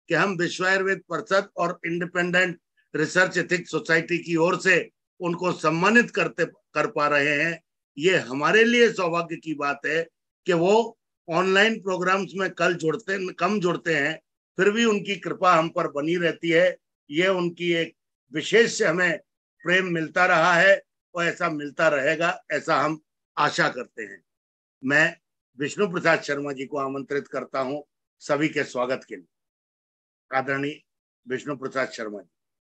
कि हम विश्व आयुर्वेद परिषद और इंडिपेंडेंट रिसर्च एथिक्स सोसाइटी की ओर से उनको सम्मानित कर पा रहे हैं। ये हमारे लिए सौभाग्य की बात है कि वो ऑनलाइन प्रोग्राम्स में कम जुड़ते हैं, फिर भी उनकी कृपा हम पर बनी रहती है। ये उनकी एक विशेष हमें प्रेम मिलता रहा है और ऐसा मिलता रहेगा, ऐसा हम आशा करते हैं। मैं विष्णु प्रसाद शर्मा जी को आमंत्रित करता हूं सभी के स्वागत के लिए। आदरणीय विष्णु प्रसाद शर्मा जी।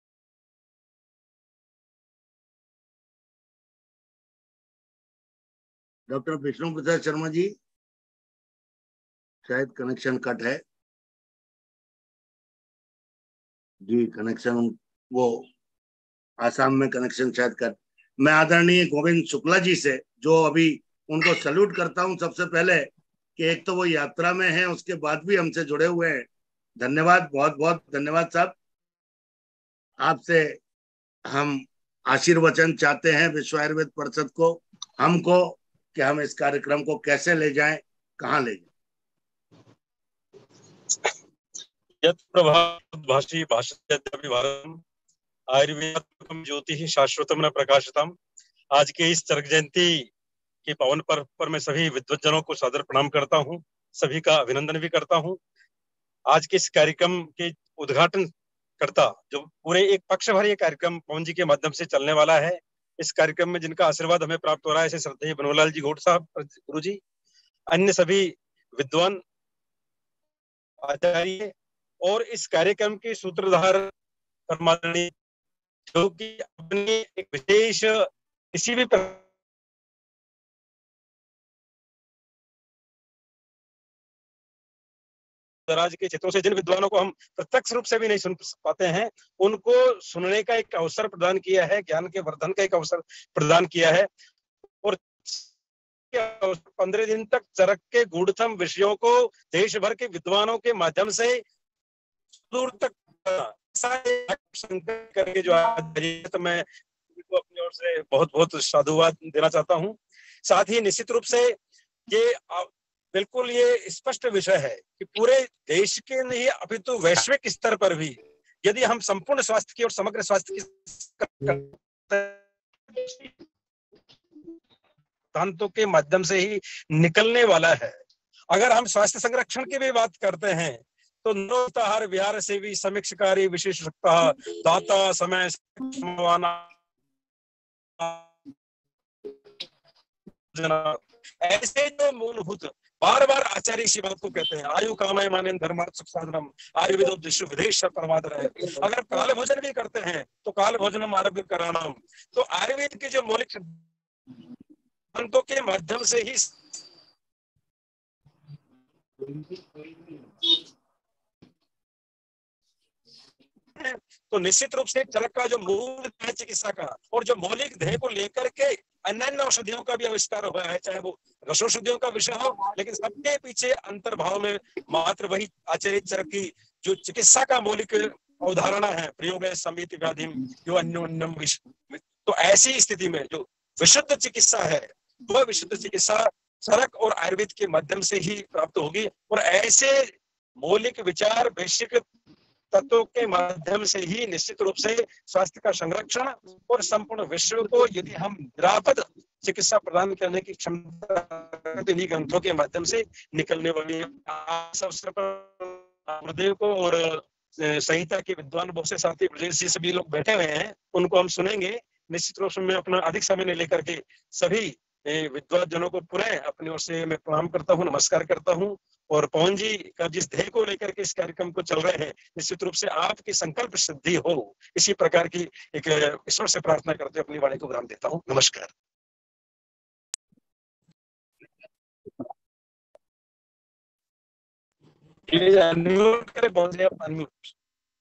डॉक्टर विष्णु प्रसाद शर्मा जी, शायद कनेक्शन कट है जी। कनेक्शन वो आसाम में कनेक्शन शायद कट। मैं आदरणीय गोविंद शुक्ला जी से, जो अभी उनको सल्यूट करता हूं सबसे पहले कि एक तो वो यात्रा में है, उसके बाद भी हमसे जुड़े हुए हैं। धन्यवाद, बहुत बहुत धन्यवाद साहब। आपसे हम आशीर्वचन चाहते हैं विश्व आयुर्वेद परिषद को, हमको, कि हम इस कार्यक्रम को कैसे ले जाएं, कहाँ ले जाएं। भाषी भाषाम आयुर्वेद ज्योति शाश्वतम न प्रकाशतम। आज के इस चरक जयंती के पावन पर्व पर मैं सभी विद्वज्जनों को सादर प्रणाम करता हूं, सभी का अभिनंदन भी करता हूं। आज के इस कार्यक्रम के उद्घाटन करता, जो पूरे एक पक्ष भर ये कार्यक्रम पवन जी के माध्यम से चलने वाला है, इस कार्यक्रम में जिनका आशीर्वाद हमें प्राप्त हो रहा है, ऐसे श्रद्धेय बनवालाल जी घोट साहब, गुरु जी, अन्य सभी विद्वान आचार्य और इस कार्यक्रम के सूत्रधार परमात्मा, जो कि अपनी एक विशेष किसी भी दराज के क्षेत्रों से जिन विद्वानों को हम प्रत्यक्ष रूप से भी नहीं सुन पाते हैं, उनको सुनने का एक अवसर प्रदान किया है, ज्ञान के वर्धन का एक अवसर प्रदान किया है। और 15 दिन तक चरक के गूढ़तम विषयों को देश भर के विद्वानों के माध्यम से दूर तक करके जो आज, तो मैं अपनी ओर से बहुत बहुत साधुवाद देना चाहता हूं। साथ ही निश्चित रूप से ये बिल्कुल ये स्पष्ट विषय है कि पूरे देश के नहीं अपितु वैश्विक स्तर पर भी यदि हम संपूर्ण स्वास्थ्य की और समग्र स्वास्थ्य की सिद्धांतों के माध्यम से ही निकलने वाला है। अगर हम स्वास्थ्य संरक्षण की भी बात करते हैं तो नरोताहार विहार से भी समीक्षकारी विशेषज्ञता दाता समय ऐसे जो मूलभूत बार बार आचार्य इसी बात को कहते हैं, आयु कामय माने धर्मार्थ सुख साधनम आयुर्वेदो विश्व विदेश परमात्र है। अगर काल भोजन भी करते हैं तो काल भोजनम आरोग्य करानाम, तो आयुर्वेद के जो मौलिक सिद्धांतों के माध्यम से ही तो निश्चित रूप से चरक का जो मूल चिकित्सा का और जो मौलिक ध्येय को लेकर के अन्य औषधियों का भी आविष्कार हुआ है, चाहे वो रसौषधियों का विषय हो, लेकिन सबके पीछे अंतर्भाव में मात्र वही आचार्य चरक की जो चिकित्सा का मौलिक अवधारणा है, प्रयोग है समिति व्याधि जो अन्योन्यम विषय। तो ऐसी स्थिति में जो विशुद्ध चिकित्सा है, वह विशुद्ध चिकित्सा चरक और आयुर्वेद के माध्यम से ही प्राप्त होगी। और ऐसे मौलिक विचार वैश्विक तत्वों के माध्यम से ही निश्चित रूप से स्वास्थ्य का संरक्षण और संपूर्ण विश्व को यदि हम निरापद चिकित्सा प्रदान करने की क्षमता इन्हीं ग्रंथों के माध्यम से निकलने वाली है। अवसर पर गुरुदेव को और संहिता के विद्वान बहुत से साथी ब्रजेश जी सभी लोग बैठे हुए हैं, उनको हम सुनेंगे। निश्चित रूप से मैं अपना अधिक समय नहीं लेकर के सभी विद्वान जनों को पुनः अपनी ओर से मैं प्रणाम करता हूँ, नमस्कार करता हूँ। और पवन जी का जिस ध्येय को लेकर के इस कार्यक्रम को चल रहे हैं, निश्चित रूप से आपकी संकल्प सिद्धि हो, इसी प्रकार की एक ईश्वर से प्रार्थना करते अपनी वाणी को विराम देता हूँ। नमस्कार। अनम्यूट करें पवन जी, आप अनम्यूट।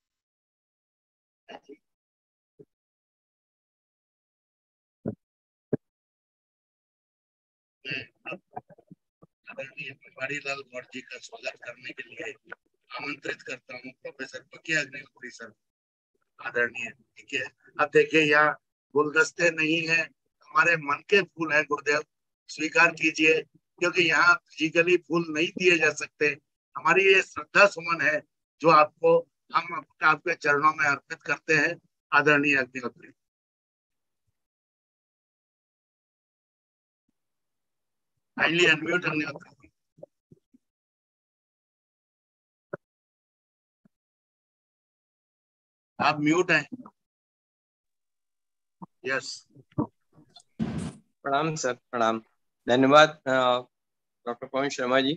लाल गौड़ जी का स्वागत करने के लिए आमंत्रित करता हूँ प्रोफेसर पकिया अग्निहोत्री सर, आदरणीय। ठीक है, अब देखिए यहाँ गुलदस्ते नहीं है, हमारे मन के फूल हैं गुरुदेव, स्वीकार कीजिए, क्योंकि यहाँ फिजिकली फूल नहीं दिए जा सकते। हमारी ये श्रद्धा सुमन है जो आपको हम आपके चरणों में अर्पित करते हैं आदरणीय अग्निहोत्री। Kindly unmute Agnihotri. आप म्यूट हैं। यस। प्रणाम सर, प्रणाम, धन्यवाद डॉक्टर पवन शर्मा जी।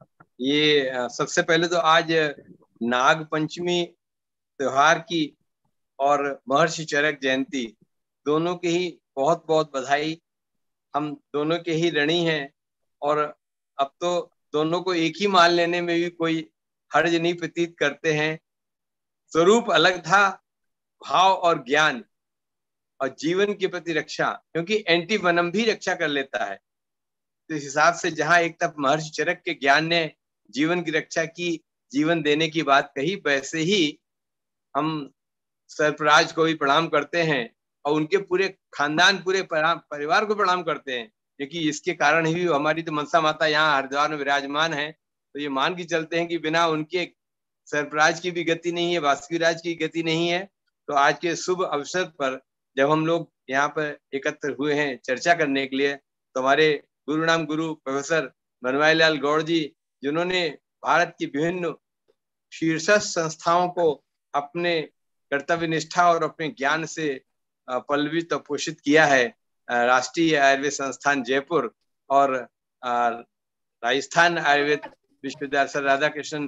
ये सबसे पहले तो आज नाग पंचमी त्योहार की और महर्षि चरक जयंती दोनों के ही बहुत बहुत बधाई। हम दोनों के ही ऋणी हैं और अब तो दोनों को एक ही मान लेने में भी कोई हर्ज नहीं प्रतीत करते हैं। स्वरूप अलग था, भाव और ज्ञान और जीवन के प्रति रक्षा, क्योंकि एंटी वनम भी रक्षा कर लेता है। तो इस हिसाब से जहां एक तरफ महर्षि चरक के ज्ञान ने जीवन की रक्षा की, जीवन देने की बात कही, वैसे ही हम सरफराज को भी प्रणाम करते हैं और उनके पूरे खानदान, पूरे परिवार को प्रणाम करते हैं, क्योंकि इसके कारण ही हमारी तो मनसा माता यहाँ हरिद्वार में विराजमान है। तो ये मान के चलते हैं कि बिना उनके सरफराज की भी गति नहीं है, वासुकीराज की गति नहीं है। तो आज के शुभ अवसर पर जब हम लोग यहाँ पर एकत्र हुए हैं चर्चा करने के लिए, तो हमारे गुरु नाम गुरु प्रोफेसर बनवारी लाल गौड़ जी, जिन्होंने भारत की विभिन्न शीर्षस्थ संस्थाओं को अपने कर्तव्य निष्ठा और अपने ज्ञान से पल्लवित और पोषित किया है, राष्ट्रीय आयुर्वेद संस्थान जयपुर और राजस्थान आयुर्वेद विश्वविद्यालय सर राधा कृष्ण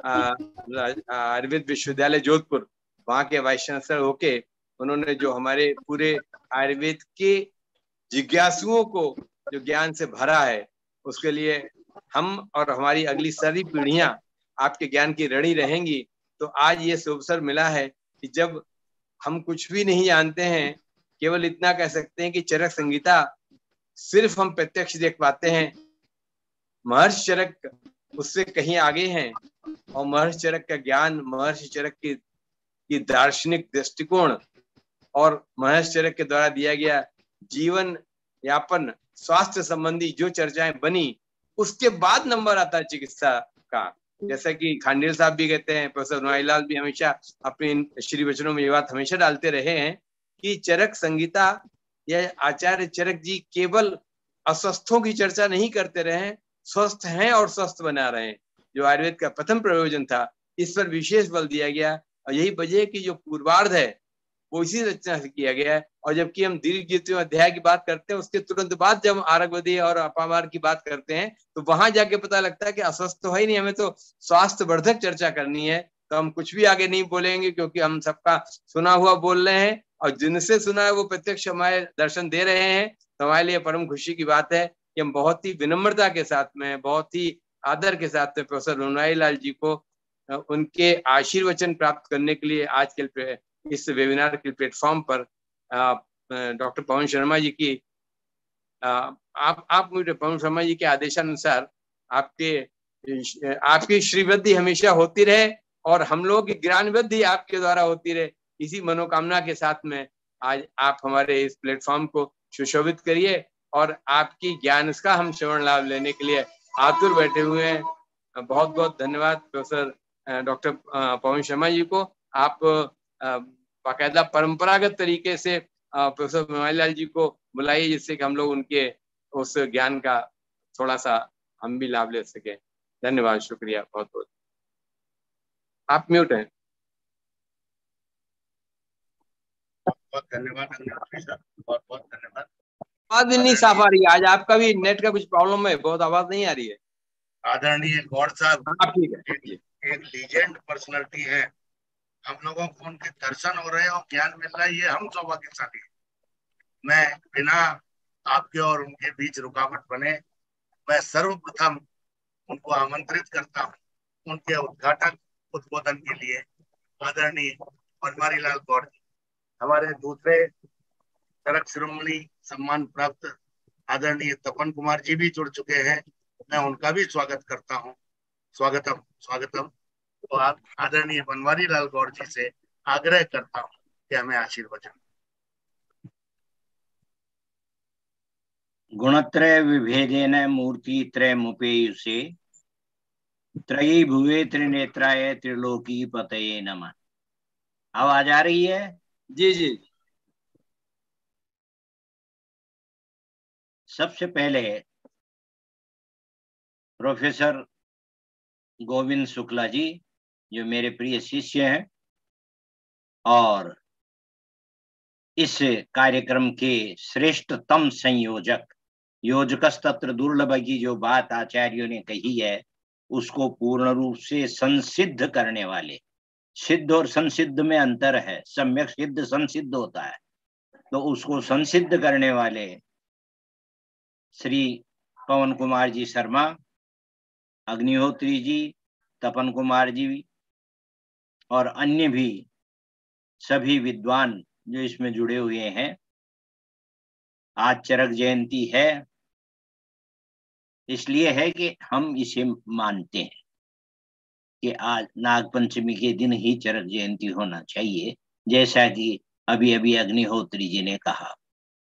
आयुर्वेद विश्वविद्यालय जोधपुर, वहाँ के वाइस चांसलर होके उन्होंने जो हमारे पूरे आयुर्वेद के जिज्ञासुओं को जो ज्ञान से भरा है, उसके लिए हम और हमारी अगली सारी पीढ़ियां आपके ज्ञान की ऋणी रहेंगी। तो आज ये अवसर मिला है कि जब हम कुछ भी नहीं जानते हैं, केवल इतना कह सकते हैं कि चरक संहिता सिर्फ हम प्रत्यक्ष देख पाते हैं, महर्षि चरक उससे कहीं आगे हैं। और महर्षि चरक का ज्ञान, महर्षि चरक की दार्शनिक दृष्टिकोण और महर्षि चरक के द्वारा दिया गया जीवन यापन, स्वास्थ्य संबंधी जो चर्चाएं बनी, उसके बाद नंबर आता है चिकित्सा का। जैसा कि खांडेल साहब भी कहते हैं, प्रोफेसर बनवारी लाल भी हमेशा अपने श्री वचनों में ये बात हमेशा डालते रहे हैं कि चरक संहिता या आचार्य चरक जी केवल अस्वस्थों की चर्चा नहीं करते रहे, स्वस्थ हैं और स्वस्थ बना रहे हैं, जो आयुर्वेद का प्रथम प्रयोजन था। इस पर विशेष बल दिया गया और यही वजह है कि जो पूर्वार्ध है वो इसी रचना से किया गया है। और जबकि हम दीर्घ ज्योतियों अध्याय की बात करते हैं, उसके तुरंत बाद जब आरोग्यवधि और अपामार की बात करते हैं, तो वहां जाके पता लगता है कि अस्वस्थ तो है ही नहीं, हमें तो स्वास्थ्य वर्धक चर्चा करनी है। तो हम कुछ भी आगे नहीं बोलेंगे, क्योंकि हम सबका सुना हुआ बोल रहे हैं और जिनसे सुना है वो प्रत्यक्ष हमारे दर्शन दे रहे हैं। तो हमारे लिए परम खुशी की बात है कि हम बहुत ही विनम्रता के साथ में, बहुत ही आदर के साथ में प्रोफेसर बनवारी लाल जी को उनके आशीर्वचन प्राप्त करने के लिए आज के इस वेबिनार के प्लेटफॉर्म पर डॉक्टर पवन शर्मा जी की आप मुझे पवन शर्मा जी के आदेशानुसार आपकी श्रीवृद्धि हमेशा होती रहे और हम लोगों की ज्ञान वृद्धि आपके द्वारा होती रहे, इसी मनोकामना के साथ में आज आप हमारे इस प्लेटफॉर्म को सुशोभित करिए और आपकी ज्ञान का हम श्रवण लाभ लेने के लिए आतुर बैठे हुए हैं। बहुत बहुत धन्यवाद प्रोफेसर डॉक्टर पवन शर्मा जी को। आप बाकायदा परंपरागत तरीके से प्रोफेसर बनवारी लाल जी को बुलाइए, जिससे कि हम लोग उनके उस ज्ञान का थोड़ा सा हम भी लाभ ले सके। धन्यवाद, शुक्रिया, बहुत बहुत। आप म्यूट हैं। बहुत धन्यवाद, बहुत बहुत धन्यवाद। आवाज नहीं साफ आ रही है आज, आपका भी नेट का कुछ प्रॉब्लम है, बहुत आवाज नहीं आ रही है। आदरणीय गौड़ साहब ठीक है, एक लीजेंड पर्सनालिटी है, हम लोगों को उनके दर्शन हो रहे हैं और ज्ञान मिल रहा है, ये हम सौभाग्यशाली हैं। मैं बिना आपके और उनके बीच रुकावट बने, मैं सर्वप्रथम उनको आमंत्रित करता हूँ उनके उद्घाटक उद्बोधन के लिए। आदरणीय बनवारी लाल गौड़ जी, हमारे दूसरे चरक शिरोमणि सम्मान प्राप्त आदरणीय तपन कुमार जी भी जुड़ चुके हैं, मैं उनका भी स्वागत करता हूँ। स्वागतम स्वागतम। तो आप आदरणीय बनवारी लाल गौड़ जी से आग्रह करता हूँ कि हमें आशीर्वचन। गुणत्रय विभेदेन मूर्ति त्रय मुपेयुषे त्रयी भुवे त्रिनेत्राय त्रिलोकी पतये नमः। आवाज आ रही है? जी जी। सबसे पहले प्रोफेसर गोविंद शुक्ला जी, जो मेरे प्रिय शिष्य हैं और इस कार्यक्रम के श्रेष्ठतम संयोजक, योजकस्तत्र दुर्लभ की जो बात आचार्यों ने कही है उसको पूर्ण रूप से संसिद्ध करने वाले, सिद्ध और संसिद्ध में अंतर है, सम्यक सिद्ध संसिद्ध होता है, तो उसको संसिद्ध करने वाले श्री पवन कुमार जी शर्मा, अग्निहोत्री जी, तपन कुमार जी और अन्य भी सभी विद्वान जो इसमें जुड़े हुए हैं। आज चरक जयंती है, इसलिए है कि हम इसे मानते हैं कि आज नागपंचमी के दिन ही चरक जयंती होना चाहिए, जैसा कि अभी अभी अग्निहोत्री जी ने कहा।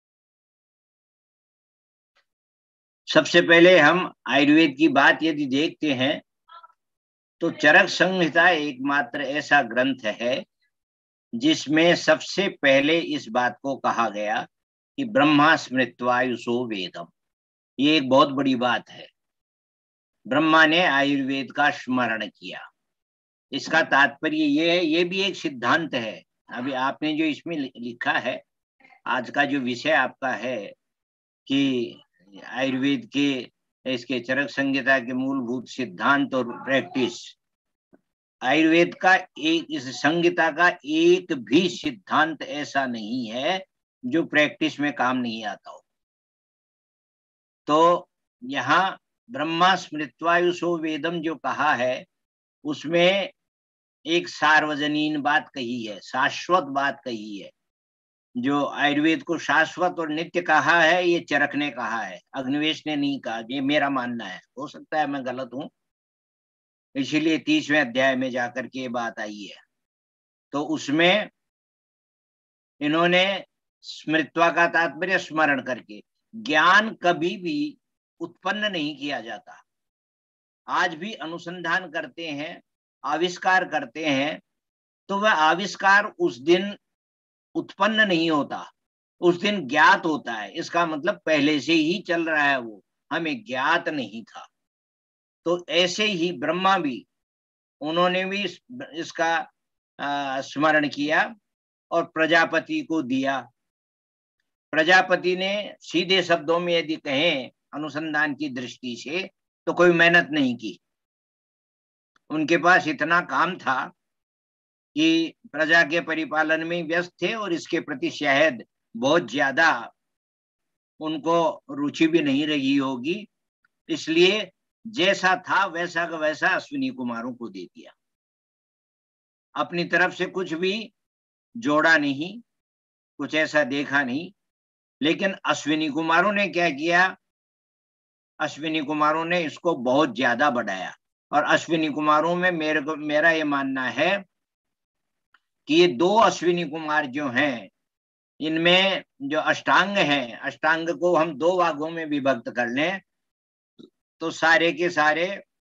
सबसे पहले हम आयुर्वेद की बात यदि देखते हैं तो चरक संहिता एकमात्र ऐसा ग्रंथ है जिसमें सबसे पहले इस बात को कहा गया कि ब्रह्मा स्मृत्वायुषो वेदम। ये एक बहुत बड़ी बात है, ब्रह्मा ने आयुर्वेद का स्मरण किया। इसका तात्पर्य ये है, ये भी एक सिद्धांत है। अभी आपने जो इसमें लिखा है, आज का जो विषय आपका है कि आयुर्वेद के इसके चरक संहिता के मूलभूत सिद्धांत और प्रैक्टिस, आयुर्वेद का एक, इस संहिता का एक भी सिद्धांत ऐसा नहीं है जो प्रैक्टिस में काम नहीं आता हो। तो यहाँ ब्रह्मा स्मृत्वायुषो वेदम जो कहा है उसमें एक सार्वजनीन बात कही है, शाश्वत बात कही है। जो आयुर्वेद को शाश्वत और नित्य कहा है ये चरक ने कहा है, अग्निवेश ने नहीं कहा। ये मेरा मानना है, हो सकता है मैं गलत हूं, इसीलिए 30वें अध्याय में जाकर के ये बात आई है। तो उसमें इन्होंने स्मृत्वा का तात्पर्य स्मरण करके, ज्ञान कभी भी उत्पन्न नहीं किया जाता। आज भी अनुसंधान करते हैं, आविष्कार करते हैं, तो वह आविष्कार उस दिन उत्पन्न नहीं होता, उस दिन ज्ञात होता है। इसका मतलब पहले से ही चल रहा है, वो हमें ज्ञात नहीं था। तो ऐसे ही ब्रह्मा भी, उन्होंने भी इसका स्मरण किया और प्रजापति को दिया। प्रजापति ने सीधे शब्दों में यदि कहें अनुसंधान की दृष्टि से तो कोई मेहनत नहीं की। उनके पास इतना काम था कि प्रजा के परिपालन में व्यस्त थे और इसके प्रति शायद बहुत ज्यादा उनको रुचि भी नहीं रही होगी, इसलिए जैसा था वैसा का वैसा अश्विनी कुमारों को दे दिया। अपनी तरफ से कुछ भी जोड़ा नहीं, कुछ ऐसा देखा नहीं। लेकिन अश्विनी कुमारों ने क्या किया, अश्विनी कुमारों ने इसको बहुत ज्यादा बढ़ाया। और अश्विनी कुमारों में मेरा ये मानना है कि ये 2 अश्विनी कुमार जो हैं, इनमें जो अष्टांग हैं, अष्टांग को हम 2 भागों में विभक्त कर लें तो सारे के सारे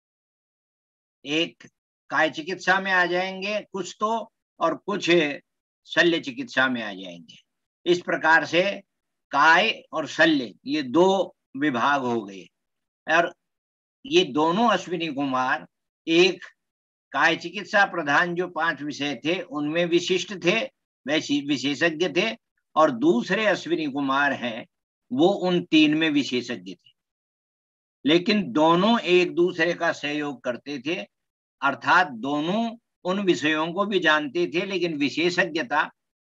एक काय चिकित्सा में आ जाएंगे कुछ तो, और कुछ शल्य चिकित्सा में आ जाएंगे। इस प्रकार से काय और शल्य ये 2 विभाग हो गए। और ये दोनों अश्विनी कुमार, एक काय चिकित्सा प्रधान जो 5 विषय थे उनमें विशिष्ट थे, वैसे विशेषज्ञ थे, और दूसरे अश्विनी कुमार हैं वो उन 3 में विशेषज्ञ थे। लेकिन दोनों एक दूसरे का सहयोग करते थे, अर्थात दोनों उन विषयों को भी जानते थे, लेकिन विशेषज्ञता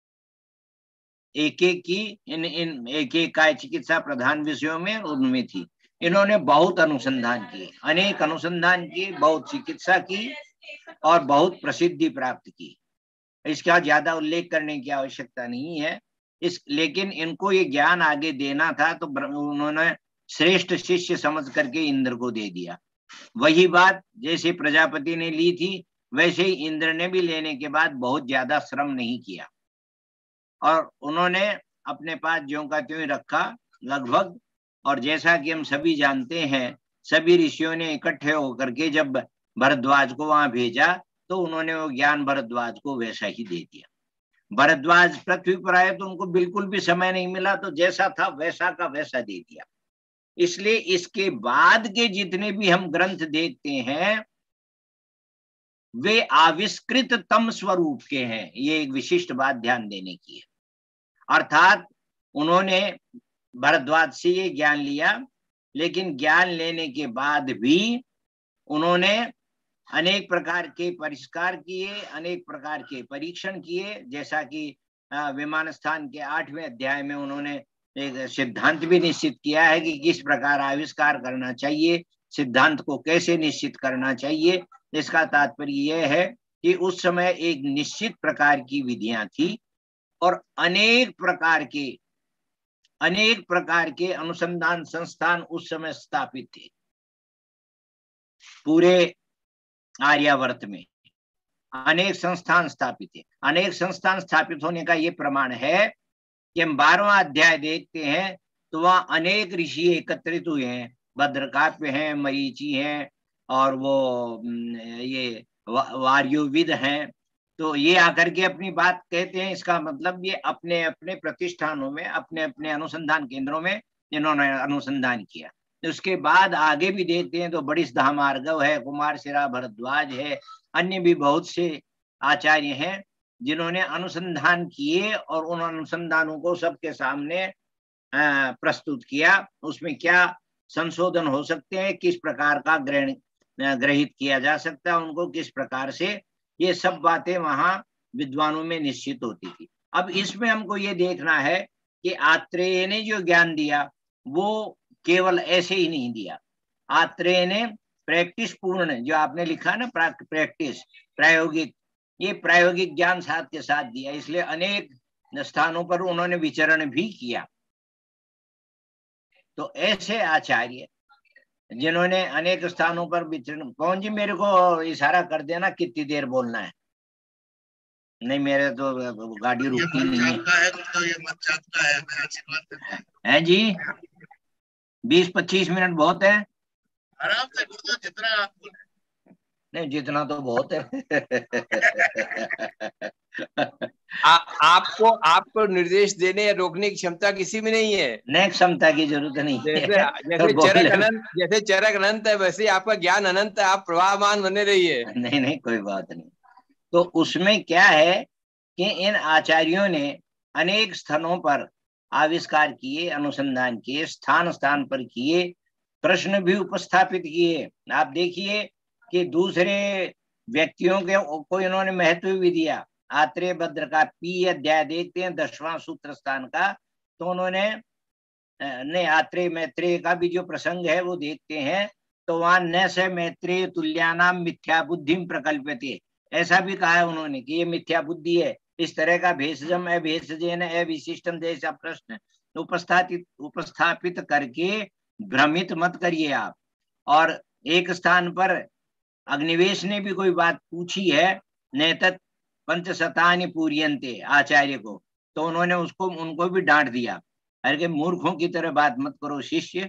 एक एक की इन एक एक काय चिकित्सा प्रधान विषयों में उनमें थी। इन्होंने बहुत अनुसंधान किए, अनेक अनुसंधान किए, बहुत चिकित्सा की और बहुत प्रसिद्धि प्राप्त की। इसका ज्यादा उल्लेख करने की आवश्यकता नहीं है। लेकिन इनको ये ज्ञान आगे देना था तो उन्होंने श्रेष्ठ शिष्य समझ करके इंद्र को दे दिया। वही बात जैसे प्रजापति ने ली थी वैसे ही इंद्र ने भी लेने के बाद बहुत ज्यादा श्रम नहीं किया और उन्होंने अपने पास ज्यों का त्यों रखा लगभग। और जैसा कि हम सभी जानते हैं, सभी ऋषियों ने इकट्ठे होकर के जब भरद्वाज को वहां भेजा तो उन्होंने वो ज्ञान भरद्वाज को वैसा ही दे दिया। भरद्वाज पृथ्वी पर आए तो उनको बिल्कुल भी समय नहीं मिला, तो जैसा था वैसा का वैसा दे दिया। इसलिए इसके बाद के जितने भी हम ग्रंथ देखते हैं वे आविष्कृत तम स्वरूप के हैं। ये एक विशिष्ट बात ध्यान देने की है। अर्थात उन्होंने भरद्वाज से ये ज्ञान लिया, लेकिन ज्ञान लेने के बाद भी उन्होंने अनेक प्रकार के परिष्कार किए, अनेक प्रकार के परीक्षण किए। जैसा कि विमान स्थान के 8वें अध्याय में उन्होंने एक सिद्धांत भी निश्चित किया है कि किस प्रकार आविष्कार करना चाहिए, सिद्धांत को कैसे निश्चित करना चाहिए। इसका तात्पर्य यह है कि उस समय एक निश्चित प्रकार की विधियां थी और अनेक प्रकार के अनुसंधान संस्थान उस समय स्थापित थे पूरे आर्यावर्त में। अनेक संस्थान स्थापित थे। अनेक संस्थान स्थापित होने का ये प्रमाण है कि हम 12वां अध्याय देखते हैं तो वहां अनेक ऋषि एकत्रित हुए हैं। भद्रकाव्य हैं, मरीचि हैं और वो ये वार्योविद हैं। तो ये आकर के अपनी बात कहते हैं। इसका मतलब ये अपने अपने प्रतिष्ठानों में, अपने अपने अनुसंधान केंद्रों में इन्होंने अनुसंधान किया। उसके बाद आगे भी देखते हैं तो बड़िस धामार्गव है, कुमार शिरा भरद्वाज है, अन्य भी बहुत से आचार्य हैं जिन्होंने अनुसंधान किए और उन अनुसंधानों को सबके सामने प्रस्तुत किया। उसमें क्या संशोधन हो सकते हैं, किस प्रकार का ग्रहित किया जा सकता है, उनको किस प्रकार से, ये सब बातें वहां विद्वानों में निश्चित होती थी। अब इसमें हमको ये देखना है कि आत्रेय ने जो ज्ञान दिया वो केवल ऐसे ही नहीं दिया। आत्रेय ने प्रैक्टिस पूर्ण, जो आपने लिखा ना प्रैक्टिस, प्रायोगिक, ये प्रायोगिक ज्ञान साथ के साथ दिया। इसलिए अनेक स्थानों पर उन्होंने विचरण भी किया। तो ऐसे आचार्य जिन्होंने अनेक स्थानों पर विचरण, कौन जी मेरे को इशारा कर देना कितनी देर बोलना है। नहीं, मेरे तो गाड़ी रुकती नहीं है। तो ये मत का है जी, 20-25 मिनट बहुत है। आराम से गुरुदेव, जितना आपको नहीं, जितना तो बहुत है। आपको निर्देश देने या रोकने की क्षमता किसी में नहीं है। नहीं, क्षमता की जरूरत नहीं है। जैसे चरक अनंत है वैसे आपका ज्ञान अनंत है। आप प्रवाहमान बने रहिए। नहीं, कोई बात नहीं। तो उसमें क्या है कि इन आचार्यों ने अनेक स्थानों पर आविष्कार किए, अनुसंधान किए, स्थान स्थान पर किए, प्रश्न भी उपस्थापित किए। आप देखिए कि दूसरे व्यक्तियों के को इन्होंने महत्व भी दिया। आत्रेय भद्र का पी अध्याय देखते हैं, 10वां सूत्र स्थान का, तो उन्होंने नहीं, आत्रेय मैत्रेय का भी जो प्रसंग है वो देखते हैं तो वहां न से मैत्रेय तुल्यानाम मिथ्या बुद्धिम प्रकल्पते, ऐसा भी कहा है उन्होंने कि ये मिथ्या बुद्धि है। इस तरह का भेषजम अभेषजेन अविशिष्टम जैसा प्रश्न उपस्थापित करके भ्रमित मत करिए आप। और एक स्थान पर अग्निवेश ने भी कोई बात पूछी है, नैतत् पंचशतानि पूर्यन्ते, आचार्य को, तो उन्होंने उनको भी डांट दिया, अरे मूर्खों की तरह बात मत करो शिष्य।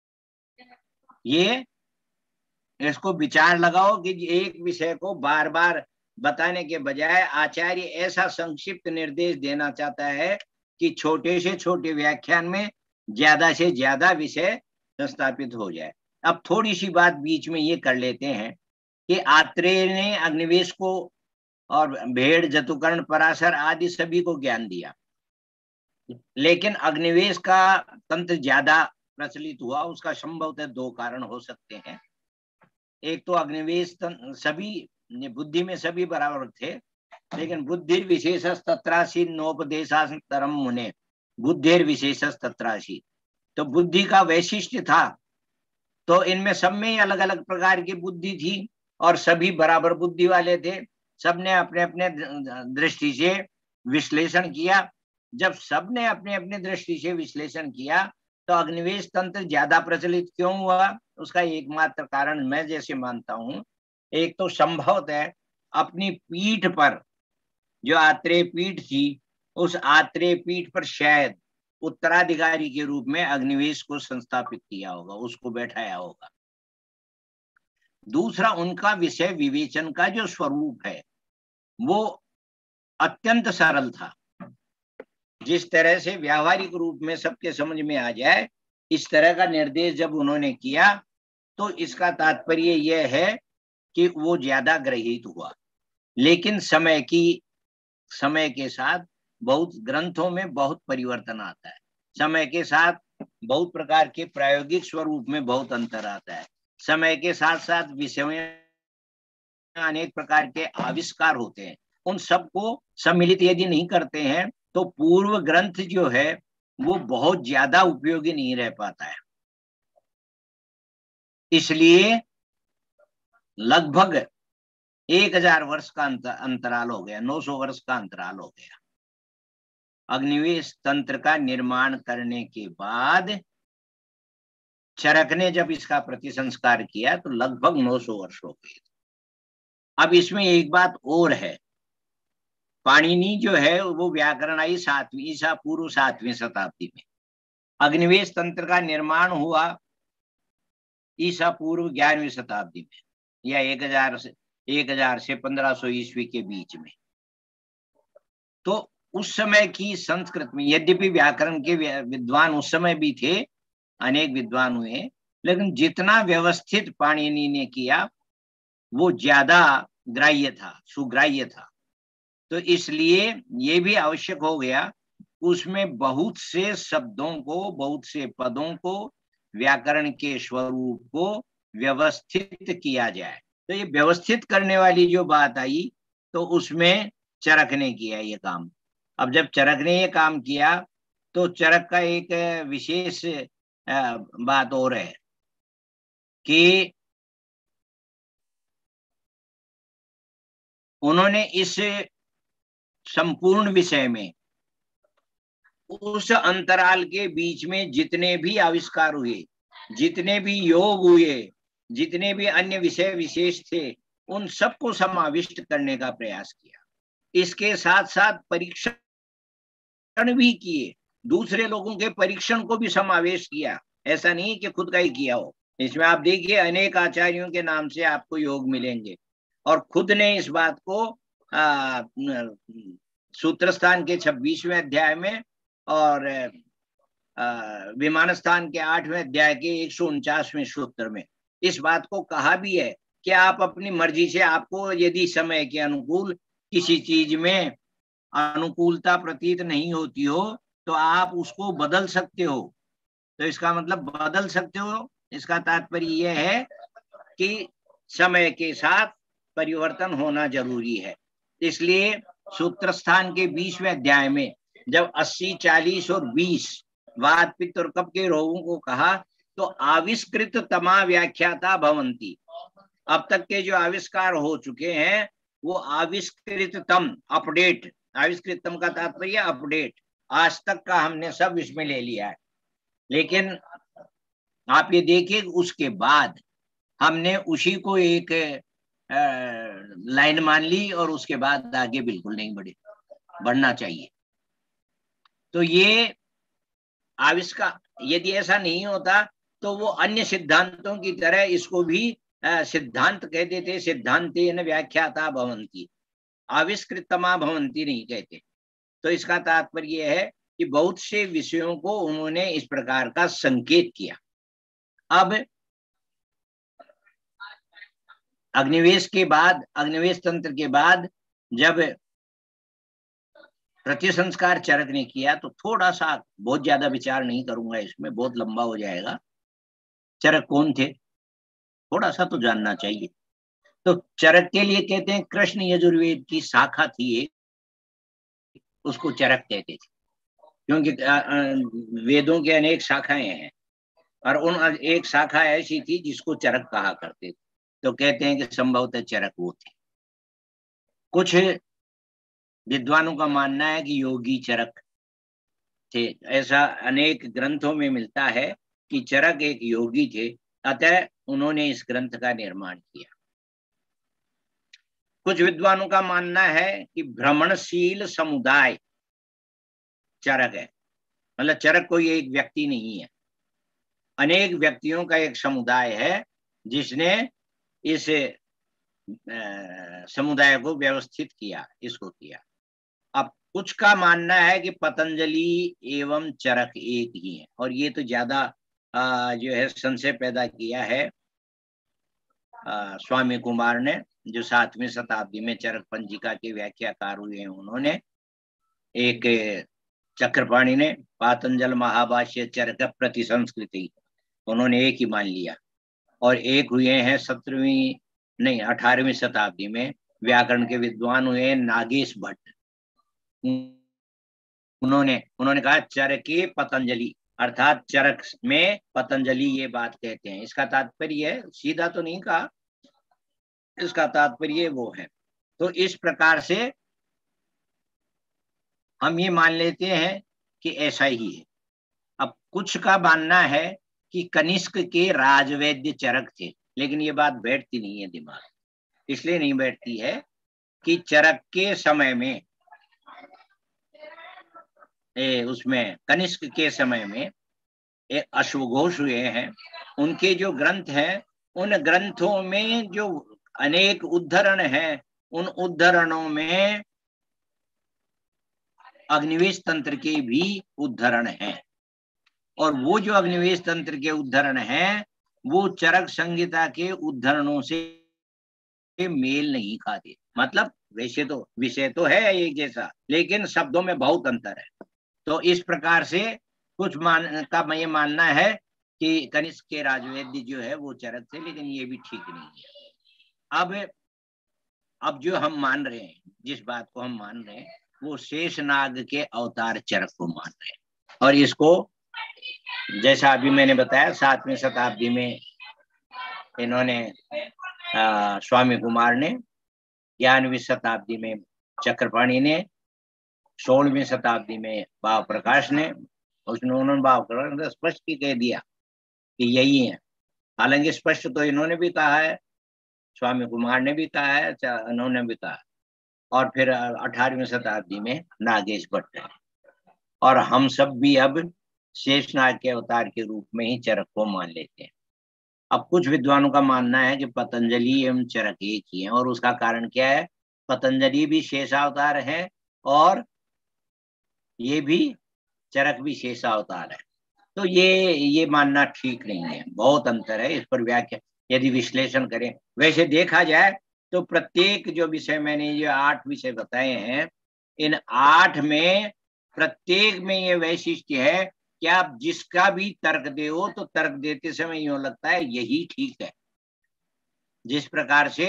ये इसको विचार लगाओ कि एक विषय को बार बार बताने के बजाय आचार्य ऐसा संक्षिप्त निर्देश देना चाहता है कि छोटे से छोटे व्याख्यान में ज्यादा से ज्यादा विषय संस्थापित हो जाए। अब थोड़ी सी बात बीच में ये कर लेते हैं कि आत्रेय ने अग्निवेश को और भेड़, जतुकर्ण, पराशर आदि सभी को ज्ञान दिया, लेकिन अग्निवेश का तंत्र ज्यादा प्रचलित हुआ। उसका संभवतः 2 कारण हो सकते हैं। एक तो अग्निवेश सभी बुद्धि में सभी बराबर थे, लेकिन बुद्धिर विशेष तत्रासी नोपदेशांतरम मुने, बुद्धिर विशेष तत्रासी, तो बुद्धि का वैशिष्ट्य था। तो इनमें सब में अलग अलग प्रकार की बुद्धि थी और सभी बराबर बुद्धि वाले थे। सबने अपने अपने दृष्टि से विश्लेषण किया। जब सबने अपने अपने दृष्टि से विश्लेषण किया तो अग्निवेश तंत्र ज्यादा प्रचलित क्यों हुआ? उसका एकमात्र कारण मैं जैसे मानता हूं, एक तो संभवतः अपनी पीठ पर जो आत्रेय पीठ थी, उस आत्रेय पीठ पर शायद उत्तराधिकारी के रूप में अग्निवेश को संस्थापित किया होगा, उसको बैठाया होगा। दूसरा उनका विषय विवेचन का जो स्वरूप है वो अत्यंत सरल था। जिस तरह से व्यावहारिक रूप में सबके समझ में आ जाए इस तरह का निर्देश जब उन्होंने किया तो इसका तात्पर्य यह है कि वो ज्यादा ग्रहित हुआ। लेकिन समय के साथ बहुत ग्रंथों में बहुत परिवर्तन आता है, समय के साथ बहुत प्रकार के प्रायोगिक स्वरूप में बहुत अंतर आता है, समय के साथ साथ विषयों में अनेक प्रकार के आविष्कार होते हैं। उन सबको सम्मिलित यदि नहीं करते हैं तो पूर्व ग्रंथ जो है वो बहुत ज्यादा उपयोगी नहीं रह पाता है। इसलिए लगभग 1000 वर्ष का अंतराल हो गया, 900 वर्ष का अंतराल हो गया। अग्निवेश तंत्र का निर्माण करने के बाद चरक ने जब इसका प्रतिसंस्कार किया तो लगभग 900 वर्ष हो गए। अब इसमें एक बात और है, पाणिनि जो है वो व्याकरण आई 7वीं ईसा पूर्व 7वीं शताब्दी में। अग्निवेश तंत्र का निर्माण हुआ ईसा पूर्व 11वीं शताब्दी में या 1000 से 1500 ईस्वी के बीच में। तो उस समय की संस्कृत में यद्यपि व्याकरण के विद्वान उस समय भी थे, अनेक विद्वान हुए, लेकिन जितना व्यवस्थित पाणिनि ने किया वो ज्यादा ग्राह्य था, सुग्राह्य था। तो इसलिए ये भी आवश्यक हो गया उसमें बहुत से शब्दों को, बहुत से पदों को, व्याकरण के स्वरूप को व्यवस्थित किया जाए। तो ये व्यवस्थित करने वाली जो बात आई तो उसमें चरक ने किया ये काम। अब जब चरक ने ये काम किया तो चरक का एक विशेष बात और है कि उन्होंने इस संपूर्ण विषय में उस अंतराल के बीच में जितने भी आविष्कार हुए, जितने भी योग हुए, जितने भी अन्य विषय विशेष थे, उन सबको समाविष्ट करने का प्रयास किया। इसके साथ साथ परीक्षण भी किए, दूसरे लोगों के परीक्षण को भी समावेश किया। ऐसा नहीं कि खुद का ही किया हो। इसमें आप देखिए अनेक आचार्यों के नाम से आपको योग मिलेंगे और खुद ने इस बात को सूत्रस्थान के 26वें अध्याय में और विमान स्थान के 8वें अध्याय के 149वें सूत्र में इस बात को कहा भी है कि आप अपनी मर्जी से, आपको यदि समय के अनुकूल किसी चीज में अनुकूलता प्रतीत नहीं होती हो तो आप उसको बदल सकते हो। तो इसका मतलब बदल सकते हो, इसका तात्पर्य यह है कि समय के साथ परिवर्तन होना जरूरी है। इसलिए सूत्रस्थान के 20वें अध्याय में जब 80, 40 और 20 वात पित्त और कफ के रोगों को कहा तो आविष्कृत तमा व्याख्याता भवंती, अब तक के जो आविष्कार हो चुके हैं वो आविष्कृततम, अपडेट, आविष्कृततम का तात्पर्य अपडेट, आज तक का हमने सब इसमें ले लिया है। लेकिन आप ये देखिए उसके बाद हमने उसी को एक लाइन मान ली और उसके बाद आगे बिल्कुल नहीं बढ़ना चाहिए। तो ये आविष्कार यदि ऐसा नहीं होता तो वो अन्य सिद्धांतों की तरह इसको भी सिद्धांत कह देते, सिद्धांतेन व्याख्याता भवन्ति, आविष्कृतमा भवन्ति नहीं कहते। तो इसका तात्पर्य है कि बहुत से विषयों को उन्होंने इस प्रकार का संकेत किया। अब अग्निवेश के बाद, अग्निवेश तंत्र के बाद जब प्रतिसंस्कार चरक ने किया तो थोड़ा सा, बहुत ज्यादा विचार नहीं करूंगा इसमें, बहुत लंबा हो जाएगा। चरक कौन थे थोड़ा सा तो जानना चाहिए। तो चरक के लिए कहते हैं कृष्ण यजुर्वेद की शाखा थी एक, उसको चरक कहते थे, क्योंकि वेदों के अनेक शाखाएं हैं और उन एक शाखा ऐसी थी जिसको चरक कहा करते थे। तो कहते हैं कि संभवतः चरक वो थे। कुछ विद्वानों का मानना है कि योगी चरक थे। ऐसा अनेक ग्रंथों में मिलता है कि चरक एक योगी थे, अतः उन्होंने इस ग्रंथ का निर्माण किया। कुछ विद्वानों का मानना है कि भ्रमणशील समुदाय चरक है, मतलब चरक कोई एक व्यक्ति नहीं है, अनेक व्यक्तियों का एक समुदाय है जिसने इस समुदाय को व्यवस्थित किया, इसको किया। अब कुछ का मानना है कि पतंजलि एवं चरक एक ही है, और ये तो ज्यादा जो है संशय पैदा किया है स्वामी कुमार ने, जो 7वीं शताब्दी में चरक पंजिका के व्याख्याकार हुए हैं उन्होंने। एक चक्रपाणी ने पातंजल महाभाष्य चरक प्रति संस्कृति, उन्होंने एक ही मान लिया। और एक हुए हैं 18वीं शताब्दी में व्याकरण के विद्वान हुए हैं नागेश भट्ट। उन्होंने कहा चरके पतंजलि, अर्थात चरक में पतंजलि ये बात कहते हैं। इसका तात्पर्य है, सीधा तो नहीं कहा, इसका तात्पर्य वो है। तो इस प्रकार से हम ये मान लेते हैं कि ऐसा ही है। अब कुछ का मानना है कि कनिष्क के राजवैद्य चरक थे, लेकिन ये बात बैठती नहीं है दिमाग। इसलिए नहीं बैठती है कि चरक के समय में उसमें कनिष्क के समय में एक अश्वघोष हुए हैं, उनके जो ग्रंथ हैं उन ग्रंथों में जो अनेक उद्धरण हैं, उन उद्धरणों में अग्निवेश तंत्र के भी उद्धरण हैं। और वो जो अग्निवेश तंत्र के उद्धरण हैं वो चरक संहिता के उद्धरणों से मेल नहीं खाते। मतलब वैसे तो विषय तो है एक जैसा, लेकिन शब्दों में बहुत अंतर है। तो इस प्रकार से कुछ ये मानना है कि कनिष्क के राजवैद्य जो है वो चरक थे, लेकिन ये भी ठीक नहीं है। अब जो हम मान रहे हैं, जिस बात को हम मान रहे हैं, वो शेषनाग के अवतार चरक को मान रहे हैं। और इसको जैसा अभी मैंने बताया 7वीं शताब्दी में इन्होंने स्वामी कुमार ने, 11वीं शताब्दी में चक्रपाणी ने, 16वीं शताब्दी में भाव प्रकाश ने, उन्होंने भाव प्रकाश ने स्पष्ट ही कह दिया कि यही है। हालांकि स्पष्ट तो इन्होंने भी कहा है, स्वामी कुमार ने भी कहा है, उन्होंने भी कहा। और फिर 18वीं शताब्दी में नागेश भट्ट है। और हम सब भी अब शेषनाग के अवतार के रूप में ही चरक को मान लेते हैं। अब कुछ विद्वानों का मानना है कि पतंजलि एवं चरक एक ही है, और उसका कारण क्या है, पतंजलि भी शेषावतार है और ये भी चरक भी शेषावतार है। तो ये मानना ठीक नहीं है, बहुत अंतर है। इस पर व्याख्या यदि विश्लेषण करें, वैसे देखा जाए तो प्रत्येक जो विषय मैंने जो 8 विषय बताए हैं, इन 8 में प्रत्येक में ये वैशिष्ट्य है कि आप जिसका भी तर्क दो तो तर्क देते समय यूं लगता है यही ठीक है। जिस प्रकार से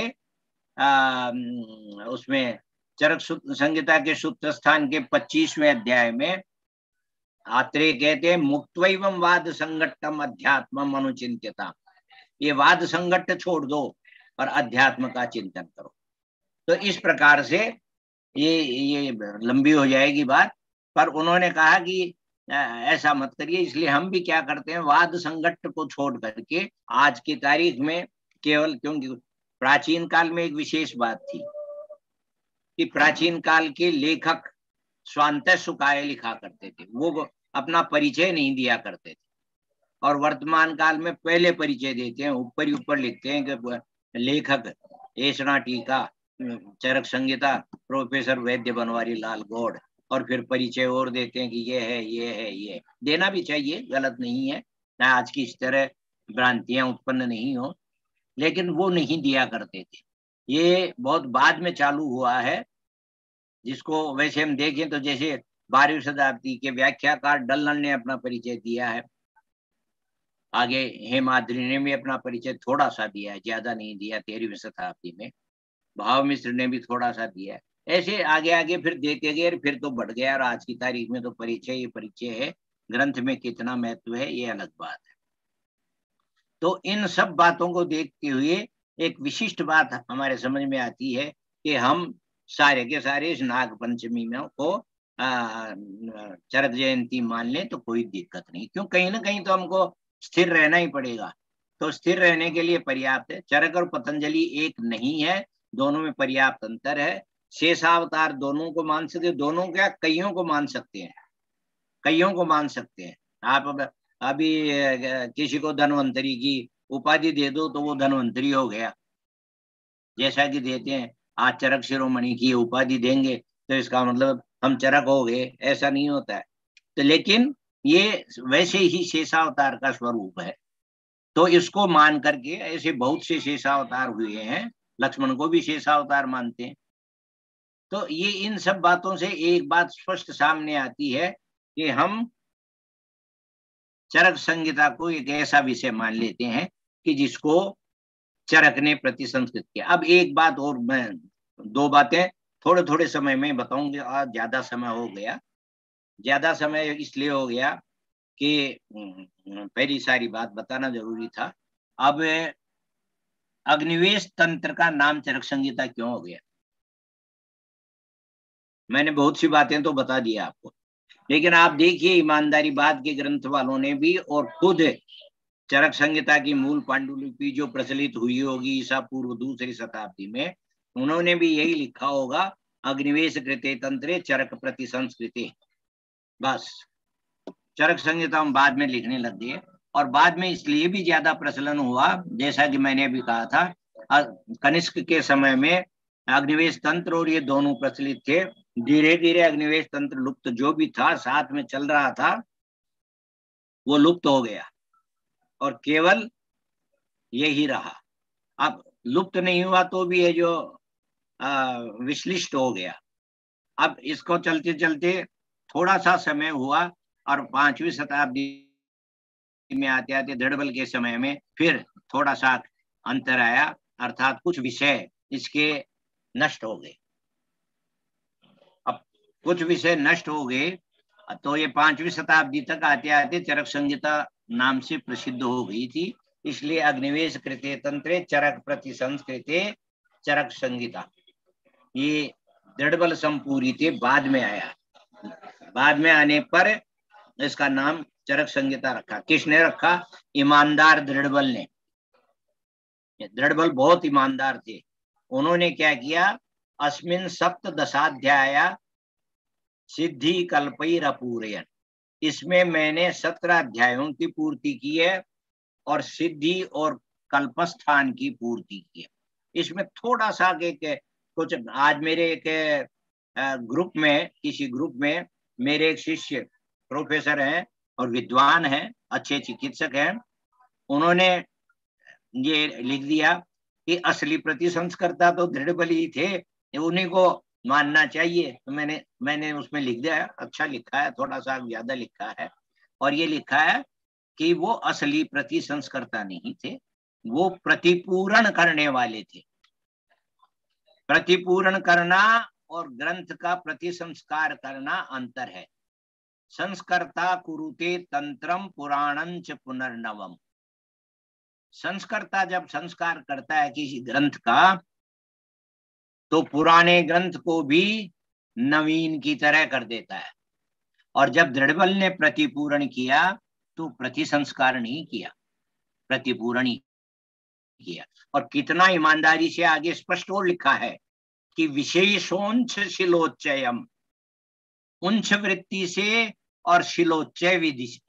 उसमें चरक संहिता के सूत्र स्थान के 25वें अध्याय में आत्रेय कहते हैं मुक्त्वैवं वाद संगठ्ठम अध्यात्मम अनुचिंत्यता, ये वाद संगठ्ठ छोड़ दो और अध्यात्म का चिंतन करो। तो इस प्रकार से ये लंबी हो जाएगी बात, पर उन्होंने कहा कि ऐसा मत करिए। इसलिए हम भी क्या करते हैं, वाद संगठ्ठ को छोड़ करके आज की तारीख में केवल, क्योंकि प्राचीन काल में एक विशेष बात थी कि प्राचीन काल के लेखक स्वांतः सुखाय लिखा करते थे, वो अपना परिचय नहीं दिया करते थे। और वर्तमान काल में पहले परिचय देते हैं, ऊपर ही ऊपर लिखते हैं कि लेखक ऐसना टीका चरक संहिता प्रोफेसर वैद्य बनवारी लाल गौड़, और फिर परिचय और देते हैं कि ये है, ये है, ये देना भी चाहिए, गलत नहीं है, ना आज की इस तरह भ्रांतियां उत्पन्न नहीं हो, लेकिन वो नहीं दिया करते थे। ये बहुत बाद में चालू हुआ है, जिसको वैसे हम देखें तो जैसे 12वीं शताब्दी के व्याख्याकार डल्लन ने अपना परिचय दिया है, आगे हेमाद्रि ने भी अपना परिचय थोड़ा सा दिया है, ज्यादा नहीं दिया। 13वीं शताब्दी में भाव मिश्र ने भी थोड़ा सा दिया है। ऐसे आगे आगे फिर देते गए, फिर तो बढ़ गया। और आज की तारीख में तो परिचय ये परिचय है, ग्रंथ में कितना महत्व है ये अलग बात है। तो इन सब बातों को देखते हुए एक विशिष्ट बात हमारे समझ में आती है कि हम सारे के सारे इस नाग पंचमी में को चरक जयंती मान लें तो कोई दिक्कत नहीं, क्यों कहीं ना कहीं तो हमको स्थिर रहना ही पड़ेगा। तो स्थिर रहने के लिए पर्याप्त है। चरक और पतंजलि एक नहीं है, दोनों में पर्याप्त अंतर है। शेषावतार दोनों को मान सकते, दोनों क्या कईयों को मान सकते हैं, कईयों को मान सकते हैं। आप अभी किसी को धन्वंतरी की उपाधि दे दो तो वो धन्वंतरी हो गया, जैसा कि देते हैं, आज चरक शिरोमणि की उपाधि देंगे तो इसका मतलब हम चरक हो गए, ऐसा नहीं होता है। तो लेकिन ये वैसे ही शेषावतार का स्वरूप है, तो इसको मान करके ऐसे बहुत से शेषावतार हुए हैं, लक्ष्मण को भी शेषावतार मानते हैं। तो ये इन सब बातों से एक बात स्पष्ट सामने आती है कि हम चरक संहिता को एक ऐसा विषय मान लेते हैं कि जिसको चरक ने प्रतिसंस्कृत किया। अब एक बात और, मैं 2 बातें थोड़े थोड़े समय में बताऊंगा, आज ज्यादा समय हो गया। ज्यादा समय इसलिए हो गया कि पहली सारी बात बताना जरूरी था। अब अग्निवेश तंत्र का नाम चरक संहिता क्यों हो गया? मैंने बहुत सी बातें तो बता दी आपको, लेकिन आप देखिए ईमानदारी बाद के ग्रंथ वालों ने भी, और खुद चरक संहिता की मूल पांडुलिपि जो प्रचलित हुई होगी ईसा पूर्व 2री शताब्दी में, उन्होंने भी यही लिखा होगा, अग्निवेश कृते तंत्रे चरक प्रति संस्कृते। बस चरक संहिता हम बाद में लिखने लग गए, और बाद में इसलिए भी ज्यादा प्रचलन हुआ, जैसा कि मैंने अभी कहा था, कनिष्क के समय में अग्निवेश तंत्र और ये दोनों प्रचलित थे। धीरे धीरे अग्निवेश तंत्र लुप्त, जो भी था साथ में चल रहा था वो लुप्त हो गया और केवल यही रहा। अब लुप्त नहीं हुआ तो भी है जो विश्लिष्ट हो गया। अब इसको चलते चलते थोड़ा सा समय हुआ और 5वीं शताब्दी में आते आते दृढ़बल के समय में फिर थोड़ा सा अंतर आया, अर्थात कुछ विषय इसके नष्ट हो गए। अब कुछ विषय नष्ट हो गए तो ये 5वीं शताब्दी तक आते आते चरक संहिता नाम से प्रसिद्ध हो गई थी। इसलिए अग्निवेश कृते तंत्रे चरक प्रति संस्कृते चरक संहिता, ये दृढ़बल संपूरिते बाद में आया। बाद में आने पर इसका नाम चरक संहिता रखा। किसने रखा? ईमानदार दृढ़बल ने। दृढ़बल बहुत ईमानदार थे। उन्होंने क्या किया? अस्मिन् सप्तदशाध्याय सिद्धि कल्पैरपूरयन्, इसमें मैंने 17 अध्यायों की पूर्ति की है और सिद्धि और कल्पस्थान की पूर्ति की है। इसमें थोड़ा सा कुछ, आज मेरे एक ग्रुप में, किसी ग्रुप में मेरे एक शिष्य प्रोफेसर हैं और विद्वान हैं, अच्छे चिकित्सक हैं, उन्होंने ये लिख दिया कि असली प्रतिसंस्कर्ता तो दृढ़बल ही थे, उन्हीं को मानना चाहिए। तो मैंने उसमें लिख दिया, अच्छा लिखा है, थोड़ा सा ज्यादा लिखा है, और ये लिखा है कि वो असली प्रतिसंस्कर्ता नहीं थे, वो प्रतिपूरण करने वाले थे। प्रतिपूरण करना और ग्रंथ का प्रतिसंस्कार करना अंतर है। संस्कर्ता कुरुते तंत्रम पुराणं च पुनर्नवम। संस्कर्ता जब संस्कार करता है किसी ग्रंथ का, तो पुराने ग्रंथ को भी नवीन की तरह कर देता है। और जब दृढ़बल ने प्रतिपूरण किया तो प्रतिसंस्कार नहीं किया, प्रतिपूरण ही किया। और कितना ईमानदारी से आगे स्पष्ट और लिखा है कि विशेषोंच शिलोच्चयम, उंच वृत्ति से और शिलोच्चय विधि से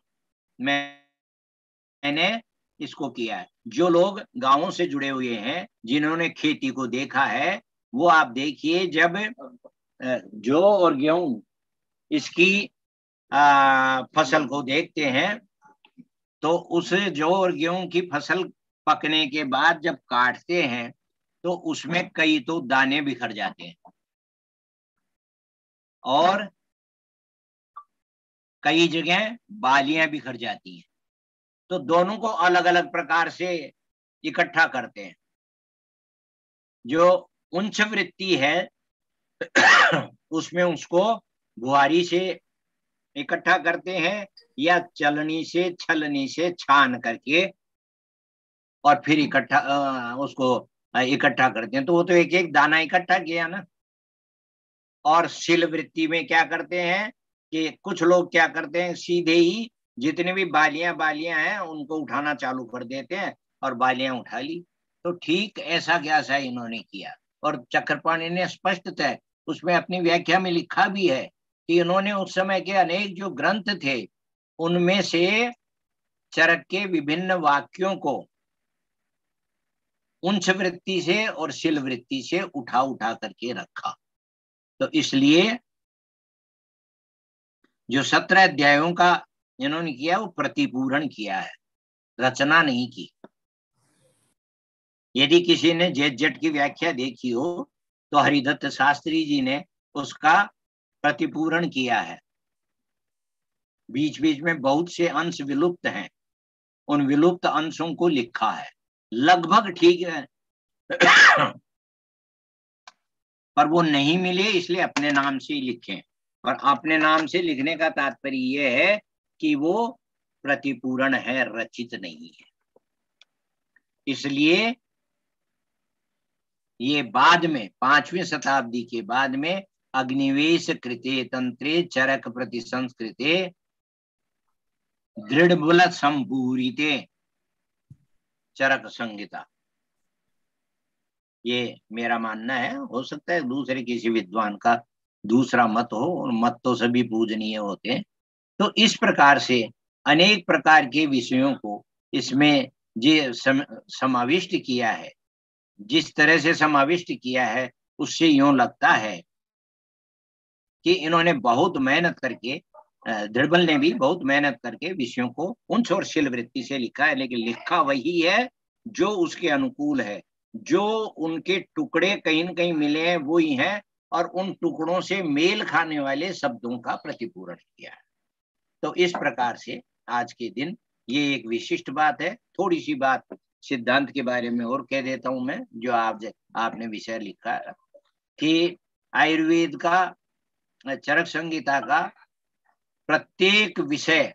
मैंने इसको किया है। जो लोग गांवों से जुड़े हुए हैं, जिन्होंने खेती को देखा है, वो आप देखिए, जब जौ और गेहूं इसकी फसल को देखते हैं तो उस जौ और गेहूं की फसल पकने के बाद जब काटते हैं तो उसमें कई तो दाने बिखर जाते हैं और कई जगह बालियां बिखर जाती हैं। तो दोनों को अलग अलग प्रकार से इकट्ठा करते हैं। जो उंच वृत्ति है उसमें उसको बुहारी से इकट्ठा करते हैं या चलनी से, छलनी से छान करके और फिर उसको इकट्ठा करते हैं। तो वो तो एक एक दाना इकट्ठा किया ना। और शिल वृत्ति में क्या करते हैं कि कुछ लोग क्या करते हैं, सीधे ही जितने भी बालियां हैं उनको उठाना चालू कर देते हैं और बालियां उठा ली। तो ठीक ऐसा कैसा इन्होंने किया। और चक्रपाणी ने स्पष्टतः उसमें अपनी व्याख्या में लिखा भी है कि इन्होंने उस समय के अनेक जो ग्रंथ थे उनमें से चरक के विभिन्न वाक्यों को उंच वृत्ति से और शिल वृत्ति से उठा उठा करके रखा। तो इसलिए जो 17 अध्यायों का इन्होंने किया वो प्रतिपूरण किया है, रचना नहीं की। यदि किसी ने जेट जट की व्याख्या देखी हो तो हरिदत्त शास्त्री जी ने उसका प्रतिपूरण किया है। बीच बीच में बहुत से अंश विलुप्त हैं, उन विलुप्त अंशों को लिखा है, लगभग ठीक है पर वो नहीं मिले इसलिए अपने नाम से ही लिखे। और अपने नाम से लिखने का तात्पर्य ये है कि वो प्रतिपूरण है, रचित नहीं है। इसलिए ये बाद में 5वीं शताब्दी के बाद में अग्निवेश कृते तंत्रे चरक प्रति संस्कृते दृढ़बल संपूरिते चरक संहिता, ये मेरा मानना है। हो सकता है दूसरे किसी विद्वान का दूसरा मत हो, और मत तो सभी पूजनीय होते हैं। तो इस प्रकार से अनेक प्रकार के विषयों को इसमें जो समाविष्ट किया है, जिस तरह से समाविष्ट किया है उससे यूं लगता है कि इन्होंने बहुत मेहनत करके, दृढ़बल ने भी बहुत मेहनत करके विषयों को उंच और शिल वृत्ति से लिखा है, लेकिन लिखा वही है जो उसके अनुकूल है, जो उनके टुकड़े कहीं न कहीं मिले हैं वो ही हैं, और उन टुकड़ों से मेल खाने वाले शब्दों का प्रतिपूरण किया है। तो इस प्रकार से आज के दिन ये एक विशिष्ट बात है। थोड़ी सी बात सिद्धांत के बारे में और कह देता हूं मैं, जो आपने विषय लिखा है कि आयुर्वेद का, चरक संहिता का प्रत्येक विषय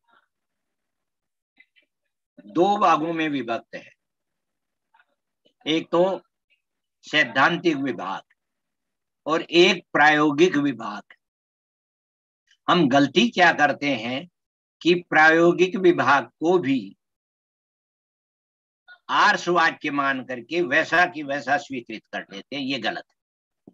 2 भागों में विभक्त है। एक तो सैद्धांतिक विभाग और एक प्रायोगिक विभाग। हम गलती क्या करते हैं कि प्रायोगिक विभाग को भी आर्ष वाक्य मान करके वैसा की वैसा स्वीकृत कर लेते हैं, ये गलत है।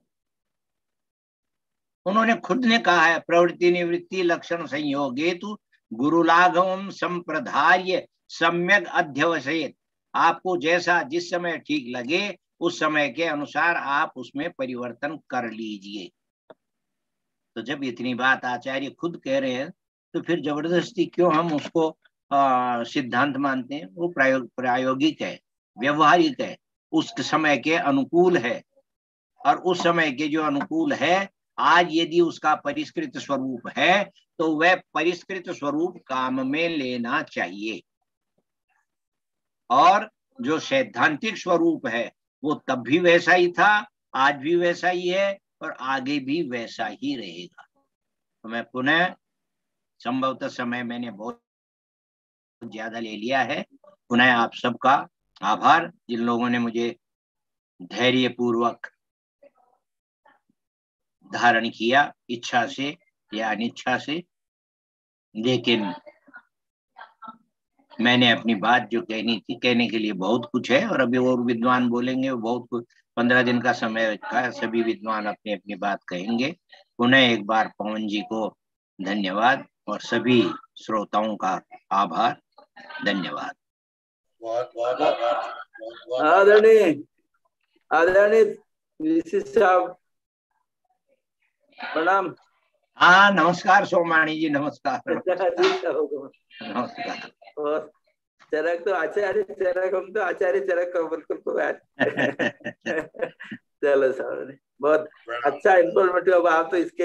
उन्होंने खुद ने कहा है, प्रवृत्ति निवृत्ति लक्षण संयोगे तु गुरुलाघवम संप्रधार्य सम्यक अध्यवसेत। आपको जैसा जिस समय ठीक लगे उस समय के अनुसार आप उसमें परिवर्तन कर लीजिए। तो जब इतनी बात आचार्य खुद कह रहे हैं तो फिर जबरदस्ती क्यों हम उसको सिद्धांत मानते हैं? वो प्रायोगिक है, व्यवहारिक है, उस समय के अनुकूल है। और उस समय के जो अनुकूल है, आज यदि उसका परिष्कृत स्वरूप है तो वह परिष्कृत स्वरूप काम में लेना चाहिए। और जो सैद्धांतिक स्वरूप है वो तब भी वैसा ही था, आज भी वैसा ही है और आगे भी वैसा ही रहेगा। तो मैं पुनः, संभवतः समय मैंने बहुत ज्यादा ले लिया है, पुनः आप सबका आभार जिन लोगों ने मुझे धैर्य पूर्वक धारण किया, इच्छा से या अनिच्छा से। लेकिन मैंने अपनी बात जो कहनी थी, कहने के लिए बहुत कुछ है और अभी और विद्वान बोलेंगे, वो बहुत कुछ। 15 दिन का समय का सभी विद्वान अपनी अपनी बात कहेंगे। पुनः एक बार पवन जी को धन्यवाद और सभी श्रोताओं का आभार। धन्यवाद। आदरणीय साहब, प्रणाम। हाँ, नमस्कार सोमाणी जी, नमस्कार। नमस्कार। और चरक तो आचार्य चरक, हम तो आचार्य चरक का बिल्कुल चलो साहब, बहुत अच्छा इंफॉर्मेटिव। आप तो इसके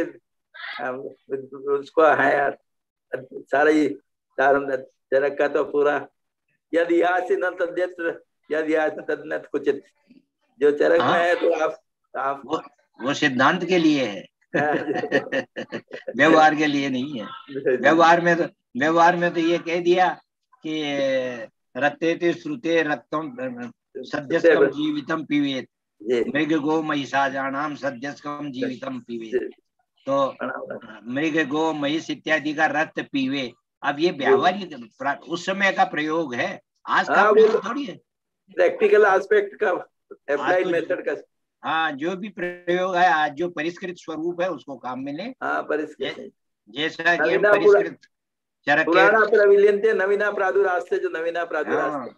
उसको है यार, सारा ही चरक का तो पूरा यदि न तद्यत यदि तद्नत कुचित, जो चरक में है तो आप वो सिद्धांत के लिए है व्यवहार के लिए नहीं है। व्यवहार में तो ये कह दिया कि रत्ते श्रुते रक्तम सद्यस्कम जीवितम पीवेत, मृग गो महिषाजानाम सद्यस्कम जीवितम पीवेत। तो मृग गो महिष इत्यादि का रक्त पीवे। अब ये व्यावहारिक उस समय का प्रयोग है, आज का प्रयोग थोड़ी है, प्रैक्टिकल एस्पेक्ट का, अप्लाइड मेथड का। हाँ, जो भी प्रयोग है आज, जो परिष्कृत स्वरूप है उसको काम में ले। हाँ, परिष्कृत जैसा कि परिष्कृत चरक पुराना प्रविलियंते नवीना प्रादुरास्ते, जो नवीना प्रादुरास्ते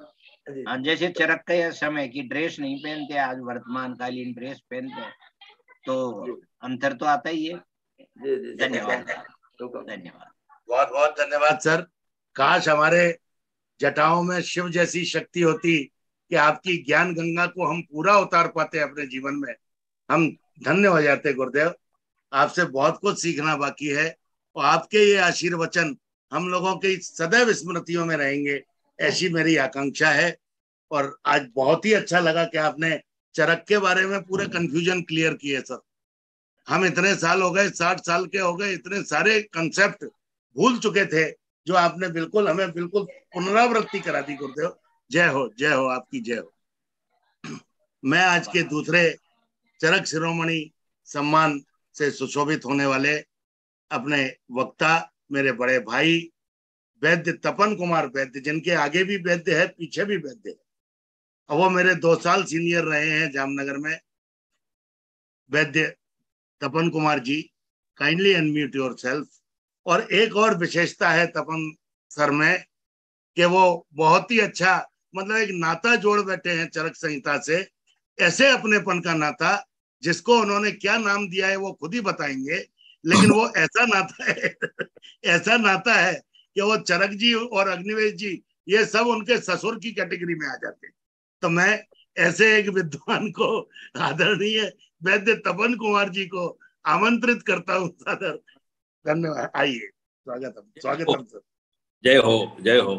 जैसे चरक के समय की ड्रेस नहीं पहनते, आज वर्तमान कालीन ड्रेस पहनते हैं, तो अंतर तो आता ही है। धन्यवाद धन्यवाद, बहुत बहुत धन्यवाद सर। काश हमारे जटाओं में शिव जैसी शक्ति होती कि आपकी ज्ञान गंगा को हम पूरा उतार पाते अपने जीवन में, हम धन्य हो जाते। गुरुदेव, आपसे बहुत कुछ सीखना बाकी है और आपके ये आशीर्वचन हम लोगों की सदैव स्मृतियों में रहेंगे, ऐसी मेरी आकांक्षा है। और आज बहुत ही अच्छा लगा कि आपने चरक के बारे में पूरे कंफ्यूजन क्लियर किए सर। हम इतने साल हो गए, 60 साल के हो गए, इतने सारे कंसेप्ट भूल चुके थे, जो आपने बिल्कुल हमें बिल्कुल पुनरावृत्ति करा दी। गुरुदेव जय हो, जय हो, आपकी जय हो। मैं आज के दूसरे चरक शिरोमणि सम्मान से सुशोभित होने वाले अपने वक्ता, मेरे बड़े भाई वैद्य तपन कुमार वैद्य, जिनके आगे भी वैद्य है, पीछे भी वैद्य है, और वो मेरे 2 साल सीनियर रहे हैं जामनगर में। वैद्य Tapan Kumar ji, kindly unmute yourself. और एक और विशेषता है तपन सर में कि वो बहुत ही अच्छा, मतलब एक नाता जोड़ बैठे हैं चरक संहिता से, ऐसे अपनेपन का नाता जिसको उन्होंने क्या नाम दिया है वो खुद ही बताएंगे, लेकिन वो ऐसा नाता है ऐसा नाता है कि वो चरक जी और अग्निवेश जी ये सब उनके ससुर की कैटेगरी में आ जाते हैं। तो मैं ऐसे एक विद्वान को, आदरणीय वैद्य तपन कुमार जी को आमंत्रित करता हूँ सादर। धन्यवाद, आइए, स्वागतम सर। जय हो, जय हो।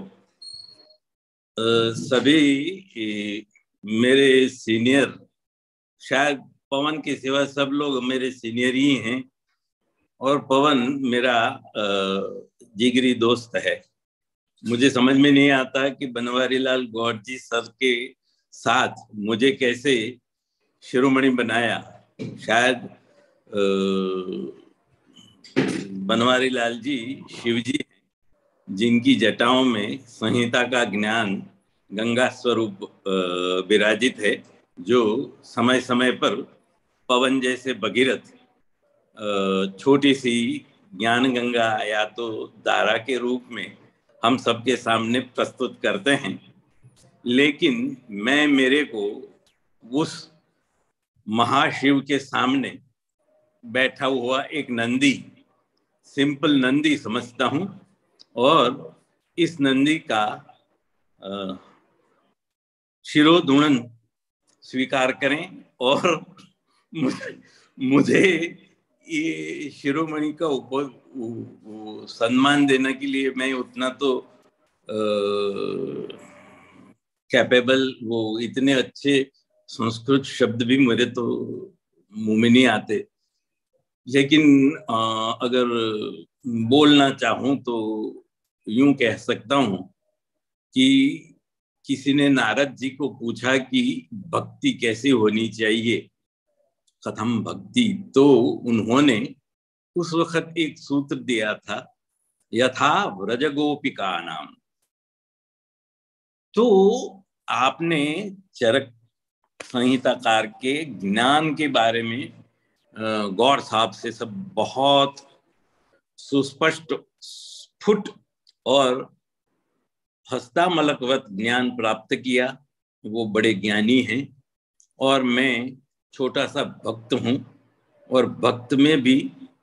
सभी मेरे सीनियर, शायद पवन के सिवा सब लोग मेरे सीनियर ही हैं, और पवन मेरा जिगरी दोस्त है। मुझे समझ में नहीं आता कि बनवारी लाल गौर जी सर के साथ मुझे कैसे शिरोमणि बनाया। शायद बनवारी लाल जी शिव जी जिनकी जटाओं में संहिता का ज्ञान गंगा स्वरूप विराजित है, जो समय समय पर पवन जैसे भगीरथ छोटी सी ज्ञान गंगा या तो धारा के रूप में हम सबके सामने प्रस्तुत करते हैं। लेकिन मैं मेरे को उस महाशिव के सामने बैठा हुआ एक नंदी, सिंपल नंदी समझता हूँ, और इस नंदी का शिरोधुणन स्वीकार करें। और मुझे ये शिरोमणि का सम्मान देने के लिए मैं उतना तो कैपेबल, वो इतने अच्छे संस्कृत शब्द भी मेरे तो मुंह में नहीं आते, लेकिन अगर बोलना चाहूं तो यूं कह सकता हूं कि किसी ने नारद जी को पूछा कि भक्ति कैसे होनी चाहिए, कथम भक्ति, तो उन्होंने उस वक्त एक सूत्र दिया था, यथा व्रजगोपिका नाम। तो आपने चरक संहिताकार के ज्ञान के बारे में गौर साहब से सब बहुत सुस्पष्ट, स्फुट और हस्तामलकवत ज्ञान प्राप्त किया। वो बड़े ज्ञानी हैं और मैं छोटा सा भक्त हूं, और भक्त में भी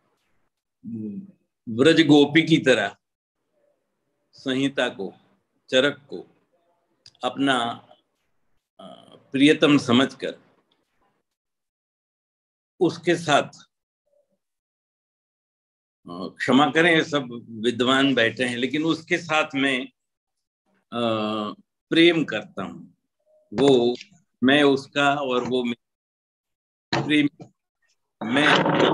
व्रज गोपी की तरह संहिता को, चरक को अपना प्रियतम समझकर उसके साथ, क्षमा करें सब विद्वान बैठे हैं, लेकिन उसके साथ मैं प्रेम करता हूं। वो मैं उसका और वो प्रेम, मैं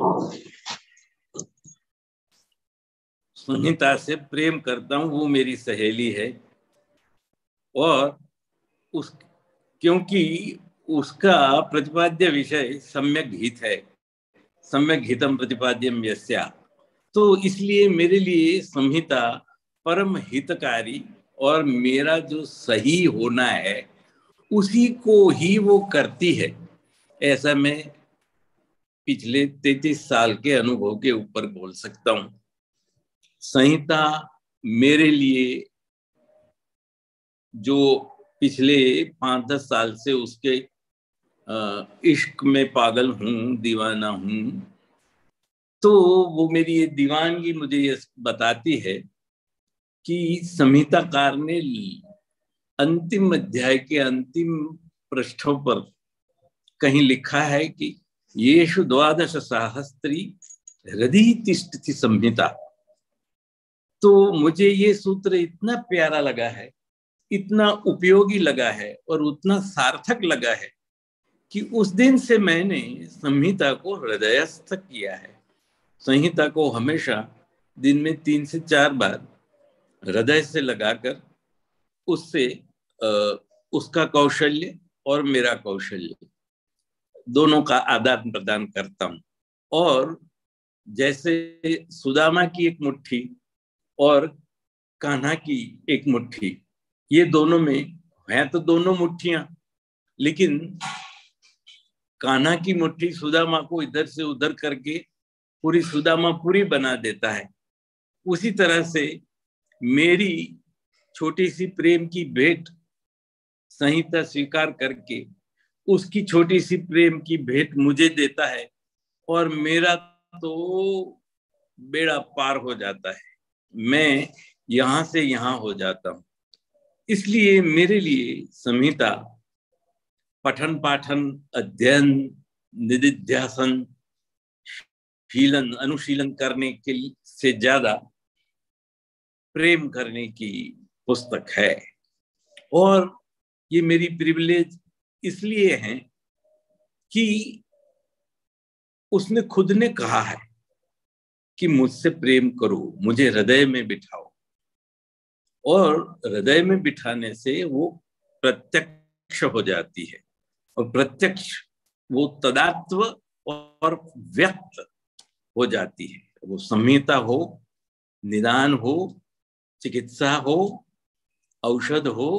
संहिता से प्रेम करता हूं। वो मेरी सहेली है, और उस क्योंकि उसका प्रतिपाद्य विषय सम्यक हित है, सम्यक हितम प्रतिपाद्यम यस्या, तो इसलिए मेरे लिए संहिता परम हितकारी, और मेरा जो सही होना है उसी को ही वो करती है। ऐसा मैं पिछले 33 साल के अनुभव के ऊपर बोल सकता हूं। संहिता मेरे लिए जो पिछले 5-10 साल से उसके इश्क में पागल हूँ, दीवाना हूँ। तो वो मेरी ये दीवानगी मुझे ये बताती है कि संहिताकार ने अंतिम अध्याय के अंतिम पृष्ठों पर कहीं लिखा है कि येषु 12 सहस्त्री हृदि तिष्ठति संहिता। तो मुझे ये सूत्र इतना प्यारा लगा है, इतना उपयोगी लगा है और उतना सार्थक लगा है कि उस दिन से मैंने संहिता को हृदयस्थ किया है। संहिता को हमेशा दिन में 3 से 4 बार हृदय से लगाकर उससे उसका कौशल्य और मेरा कौशल्य दोनों का आदान प्रदान करता हूं। और जैसे सुदामा की एक मुट्ठी और कान्हा की एक मुट्ठी, ये दोनों में है तो दोनों मुट्ठियां, लेकिन कान्हा की मुट्ठी सुदामा को इधर से उधर करके पूरी सुदामा पूरी बना देता है। उसी तरह से मेरी छोटी सी प्रेम की भेंट संहिता स्वीकार करके उसकी छोटी सी प्रेम की भेंट मुझे देता है और मेरा तो बेड़ा पार हो जाता है, मैं यहां से यहां हो जाता हूं। इसलिए मेरे लिए संहिता पठन पाठन, अध्ययन, निधिध्यासन, शीलन, अनुशीलन करने के से ज्यादा प्रेम करने की पुस्तक है। और ये मेरी प्रिविलेज इसलिए है कि उसने खुद ने कहा है कि मुझसे प्रेम करो, मुझे हृदय में बिठाओ। और हृदय में बिठाने से वो प्रत्यक्ष हो जाती है, और प्रत्यक्ष वो तदात्व और व्यक्त हो जाती है। वो संहिता हो, निदान हो, चिकित्सा हो, औषध हो,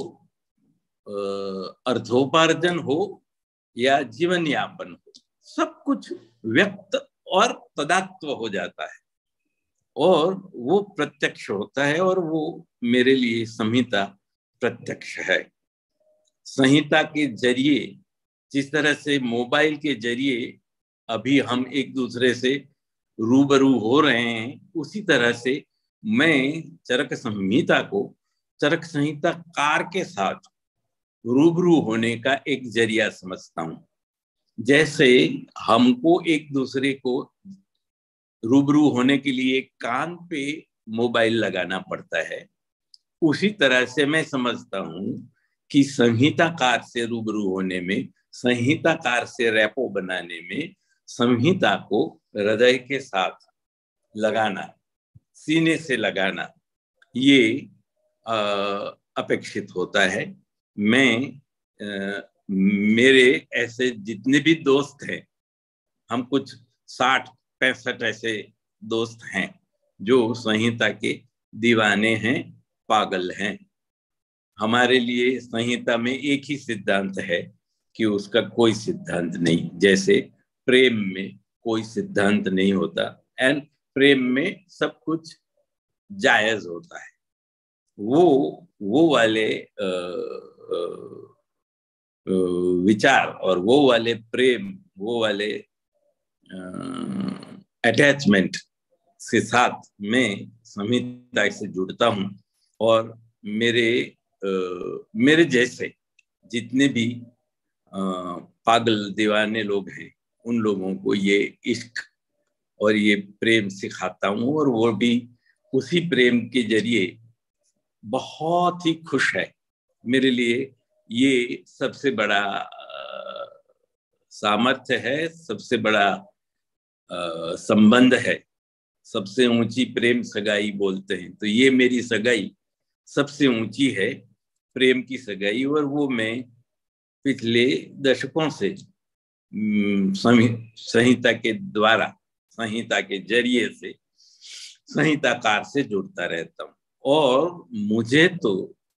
अर्थोपार्जन हो या जीवन यापन हो, सब कुछ व्यक्त और तदात्व हो जाता है और वो प्रत्यक्ष होता है। और वो मेरे लिए संहिता प्रत्यक्ष है। संहिता के जरिए, जिस तरह से मोबाइल के जरिए अभी हम एक दूसरे से रूबरू हो रहे हैं, उसी तरह से मैं चरक संहिता को चरक संहिता कार के साथ रूबरू होने का एक जरिया समझता हूं। जैसे हमको एक दूसरे को रूबरू होने के लिए कान पे मोबाइल लगाना पड़ता है, उसी तरह से मैं समझता हूं कि संहिताकार से रूबरू होने में, संहिताकार से रैपो बनाने में, संहिता को हृदय के साथ लगाना, सीने से लगाना, ये अपेक्षित होता है। मैं मेरे ऐसे जितने भी दोस्त हैं, हम कुछ 60-65 ऐसे दोस्त हैं जो संहिता के दीवाने हैं, पागल हैं। हमारे लिए संहिता में एक ही सिद्धांत है कि उसका कोई सिद्धांत नहीं, जैसे प्रेम में कोई सिद्धांत नहीं होता एंड प्रेम में सब कुछ जायज होता है। वो वाले विचार और वो वाले प्रेम, वो वाले अटैचमेंट के साथ मैं संहिता से जुड़ता हूं। और मेरे जैसे जितने भी पागल दीवाने लोग हैं, उन लोगों को ये इश्क और ये प्रेम सिखाता हूं, और वो भी उसी प्रेम के जरिए बहुत ही खुश है। मेरे लिए ये सबसे बड़ा सामर्थ्य है, सबसे बड़ा संबंध है। सबसे ऊंची प्रेम सगाई बोलते हैं, तो ये मेरी सगाई सबसे ऊंची है, प्रेम की सगाई। और वो मैं पिछले दशकों से संहिता के द्वारा, संहिता के जरिए से संहिताकार से जुड़ता रहता हूँ। और मुझे तो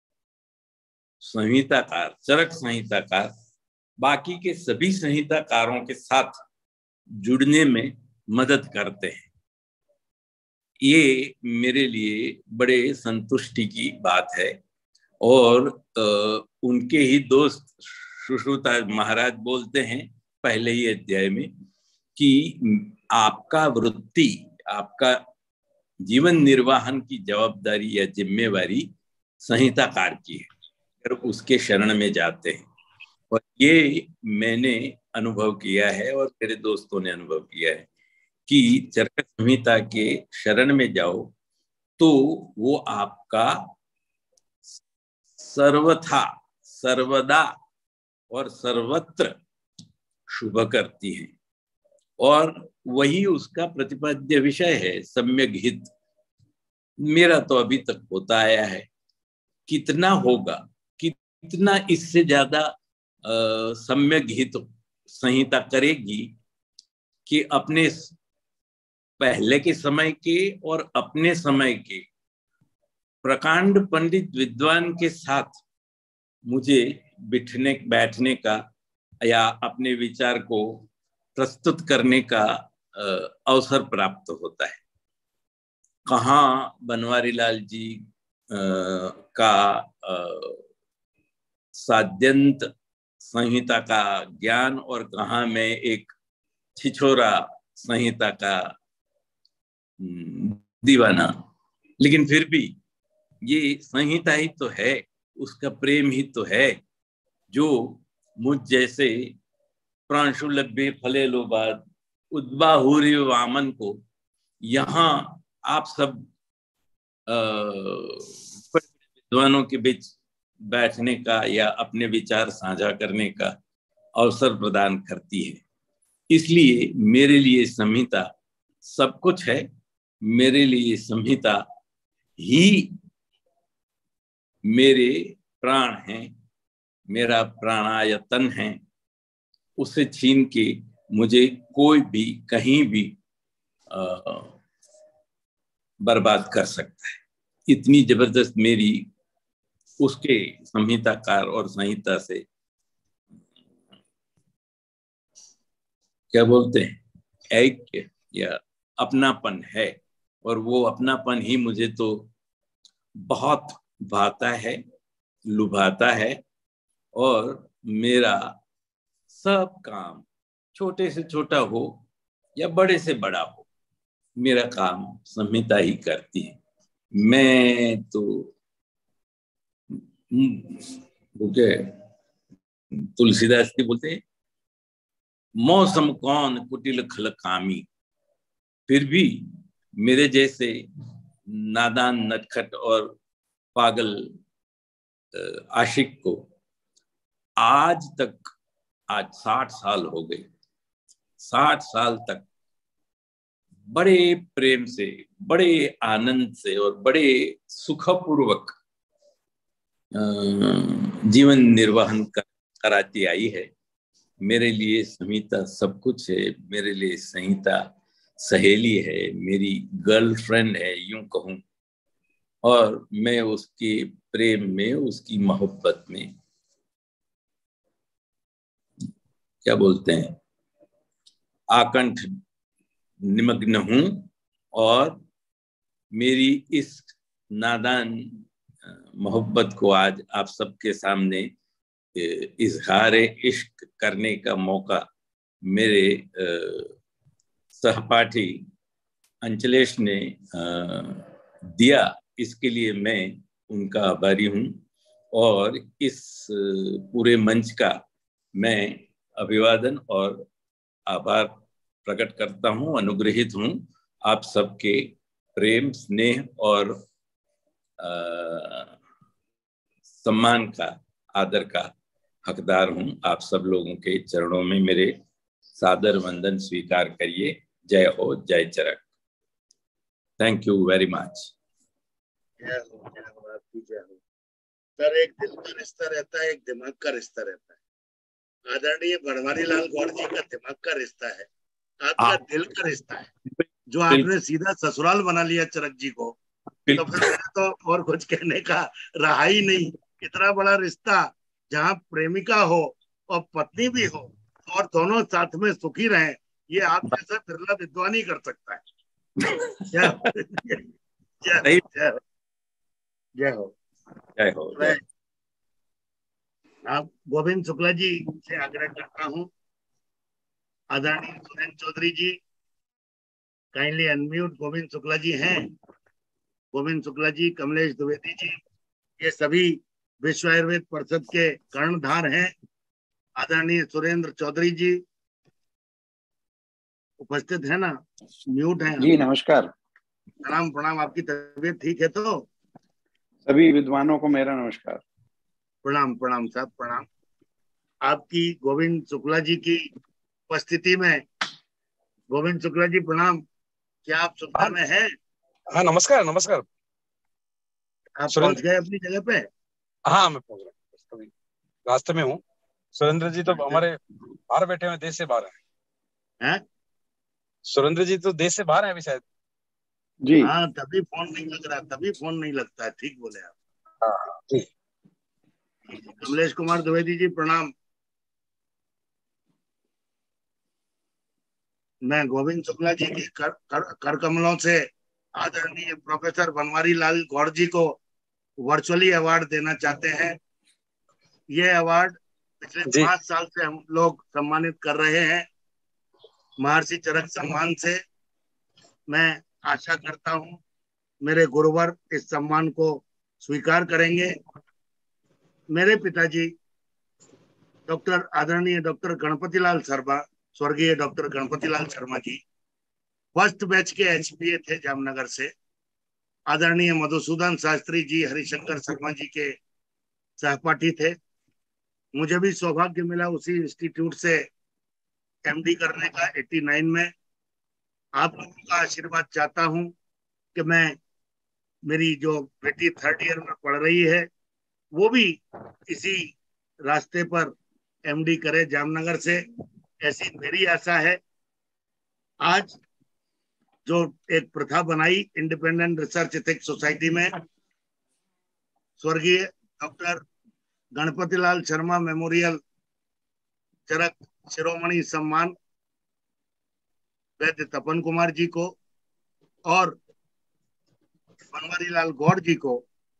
संहिताकार, चरक संहिताकार बाकी के सभी संहिताकारों के साथ जुड़ने में मदद करते हैं। ये मेरे लिए बड़े संतुष्टि की बात है। और उनके ही दोस्त सुश्रुता महाराज बोलते हैं पहले ही अध्याय में कि आपका वृत्ति, आपका जीवन निर्वाहन की जवाबदारी या जिम्मेवारी संहिताकार की है, अगर उसके शरण में जाते हैं। और ये मैंने अनुभव किया है और मेरे दोस्तों ने अनुभव किया है कि चरक संहिता के शरण में जाओ तो वो आपका सर्वथा, सर्वदा और सर्वत्र शुभ करती है। और वही उसका प्रतिपाद्य विषय है, सम्यक हित। मेरा तो अभी तक होता आया है, कितना होगा, कितना इससे ज्यादा सम्यक हित संहिता करेगी कि अपने पहले के समय के और अपने समय के प्रकांड पंडित विद्वान के साथ मुझे बैठने का या अपने विचार को प्रस्तुत करने का अवसर प्राप्त होता है। कहाँ बनवारी लाल जी का साध्यंत संहिता का ज्ञान और कहाँ मैं एक छिछोरा संहिता का दीवाना। लेकिन फिर भी ये संहिता ही तो है, उसका प्रेम ही तो है जो मुझ जैसे प्रांशुलभ्य फले लोबाद उद्बाहुरी वामन को यहाँ आप सब विद्वानों के बीच बैठने का या अपने विचार साझा करने का अवसर प्रदान करती है। इसलिए मेरे लिए संहिता सब कुछ है। मेरे लिए संहिता ही मेरे प्राण हैं, मेरा प्राणायतन है। उसे छीन के मुझे कोई भी कहीं भी बर्बाद कर सकता है। इतनी जबरदस्त मेरी उसके संहिताकार और संहिता से क्या बोलते हैं, ऐक्य या अपनापन है। और वो अपनापन ही मुझे तो बहुत भाता है, लुभाता है। और मेरा सब काम छोटे से छोटा हो या बड़े से बड़ा हो, मेरा काम संहिता ही करती है। मैं तो तुलसीदास जी बोलते हैं, मौसम कौन कुटिल खल कामी। फिर भी मेरे जैसे नादान, नटखट और पागल आशिक को आज 60 साल हो गए, 60 साल तक बड़े प्रेम से, बड़े आनंद से और बड़े सुखपूर्वक जीवन निर्वाहन कराती आई है। मेरे लिए संहिता सब कुछ है। मेरे लिए संहिता सहेली है, मेरी गर्लफ्रेंड है यूं कहूं। और मैं उसके प्रेम में, उसकी मोहब्बत में क्या बोलते हैं, आकंठ निमग्न हूं। और मेरी इस नादान मोहब्बत को आज आप सबके सामने इजहार इश्क करने का मौका मेरे सहपाठी अंचलेश ने दिया। इसके लिए मैं उनका आभारी हूं। और इस पूरे मंच का मैं अभिवादन और आभार प्रकट करता हूं, अनुग्रहित हूं। आप सबके प्रेम, स्नेह और सम्मान का, आदर का हकदार हूं। आप सब लोगों के चरणों में मेरे सादर वंदन स्वीकार करिए। जय हो, जय Charak. Thank you very much. जय हो, आपकी जय हो। सर, एक दिल का रिश्ता रहता है, एक दिमाग का रिश्ता रहता है। आदरणीय बनवारी लाल गौड़ जी का दिमाग का रिश्ता है, आपका दिल का रिश्ता है, जो आपने सीधा ससुराल बना लिया चरक जी को। तो फिर तो और कुछ कहने का रहा ही नहीं। इतना बड़ा रिश्ता जहाँ प्रेमिका हो और पत्नी भी हो और दोनों साथ में सुखी रहें, ये आप जैसा बिरला विद्वान ही कर सकता है। जय हो, जय हो, जय हो, जय हो। आप गोविंद शुक्ला जी से आग्रह करता हूं, आदरणीय सुरेंद्र चौधरी जी काइंडली अनम्यूट। गोविंद शुक्ला जी हैं, गोविंद शुक्ला जी, कमलेश द्विवेदी जी, ये सभी विश्व आयुर्वेद परिषद के कर्णधार हैं। आदरणीय सुरेंद्र चौधरी जी उपस्थित है ना? म्यूट है जी, नमस्कार। प्रणाम प्रणाम। आपकी तबीयत ठीक है तो? सभी विद्वानों को मेरा नमस्कार। प्रणाम प्रणाम साहब, प्रणाम। आपकी गोविंद शुक्ला जी की उपस्थिति में, गोविंद शुक्ला जी प्रणाम, क्या आप सुविधा में हैं? हाँ, नमस्कार नमस्कार। आप पहुंच गए अपनी जगह पे? हाँ, मैं पहुंच रहा हूँ, रास्ते में हूँ। सुरेंद्र जी तो हमारे बाहर बैठे हुए, देश से बाहर हैं। सुरेंद्र जी तो देश से बाहर हैं अभी शायद। जी हाँ, तभी फोन नहीं लग रहा, तभी फोन नहीं लगता है। ठीक बोले आप। हाँ जी। कमलेश कुमार द्विवेदी जी प्रणाम। मैं गोविंद शुक्ला जी के कर कमलों से आदरणीय प्रोफेसर बनवारी लाल गौड़ जी को वर्चुअली अवार्ड देना चाहते हैं। ये अवार्ड पिछले 5 साल से हम लोग सम्मानित कर रहे हैं महर्षि चरक सम्मान से। मैं आशा करता हूं मेरे गुरुवर इस सम्मान को स्वीकार करेंगे। मेरे पिताजी डॉक्टर आदरणीय डॉक्टर गणपतिलाल शर्मा, स्वर्गीय doctor Ganpatilal Sharma ji first batch के एचपीए थे जामनगर से। आदरणीय मधुसूदन शास्त्री जी हरिशंकर शर्मा जी के सहपाठी थे। मुझे भी सौभाग्य मिला उसी इंस्टीट्यूट से एमडी करने का 89 में। आप लोगों का आशीर्वाद चाहता हूं कि मैं, मेरी जो बेटी 3rd ईयर में पढ़ रही है वो भी इसी रास्ते पर एमडी करे जामनगर से, ऐसी मेरी आशा है। आज जो एक प्रथा बनाई इंडिपेंडेंट रिसर्च एथिक्स सोसाइटी में, स्वर्गीय डॉक्टर गणपतिलाल शर्मा मेमोरियल चरक शिरोमणि सम्मान वैद्य तपन कुमार जी को और बनवारी लाल गौड़ जी को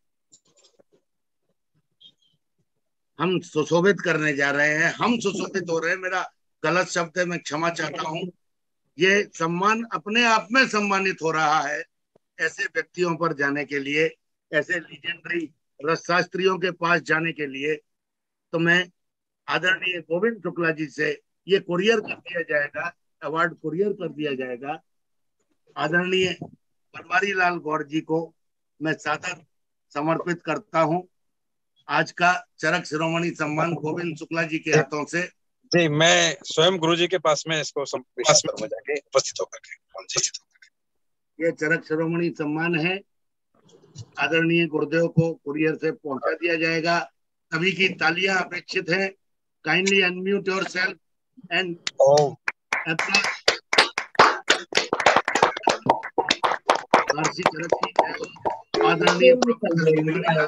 हम सुशोभित करने जा रहे हैं। हम सुशोभित हो रहे हैं, मेरा गलत शब्द है, मैं क्षमा चाहता हूं। ये सम्मान अपने आप में सम्मानित हो रहा है ऐसे व्यक्तियों पर जाने के लिए, ऐसे लीजेंडरी रसशास्त्रियों के पास जाने के लिए। तो मैं आदरणीय गोविंद शुक्ला जी से ये कुरियर कर दिया जाएगा, अवार्ड कुरियर कर दिया जाएगा। आदरणीय बनवारी लाल गौड़ जी को मैं सादर समर्पित करता हूं। आज का चरक शिरोमणि सम्मान गोविंद शुक्ला जी के हाथों से। जी, मैं स्वयं गुरु जी के पास में इसको जाके उपस्थित होकर के ये चरक शिरोमणि सम्मान है, आदरणीय गुरुदेव को कुरियर से पहुंचा दिया जाएगा। सभी की तालियां अपेक्षित हैं। काइंडली अनम्यूट योरसेल्फ एंड महर्षि चरक की जय। आदरणीय प्रोफेसर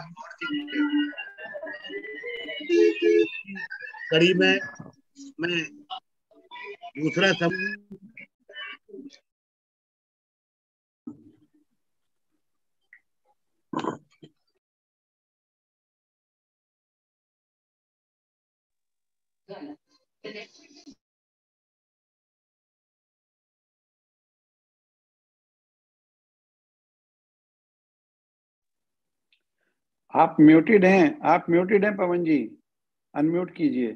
कड़ी में मैं दूसरा सब आप म्यूटेड हैं, आप म्यूटेड हैं पवन जी, अनम्यूट कीजिए।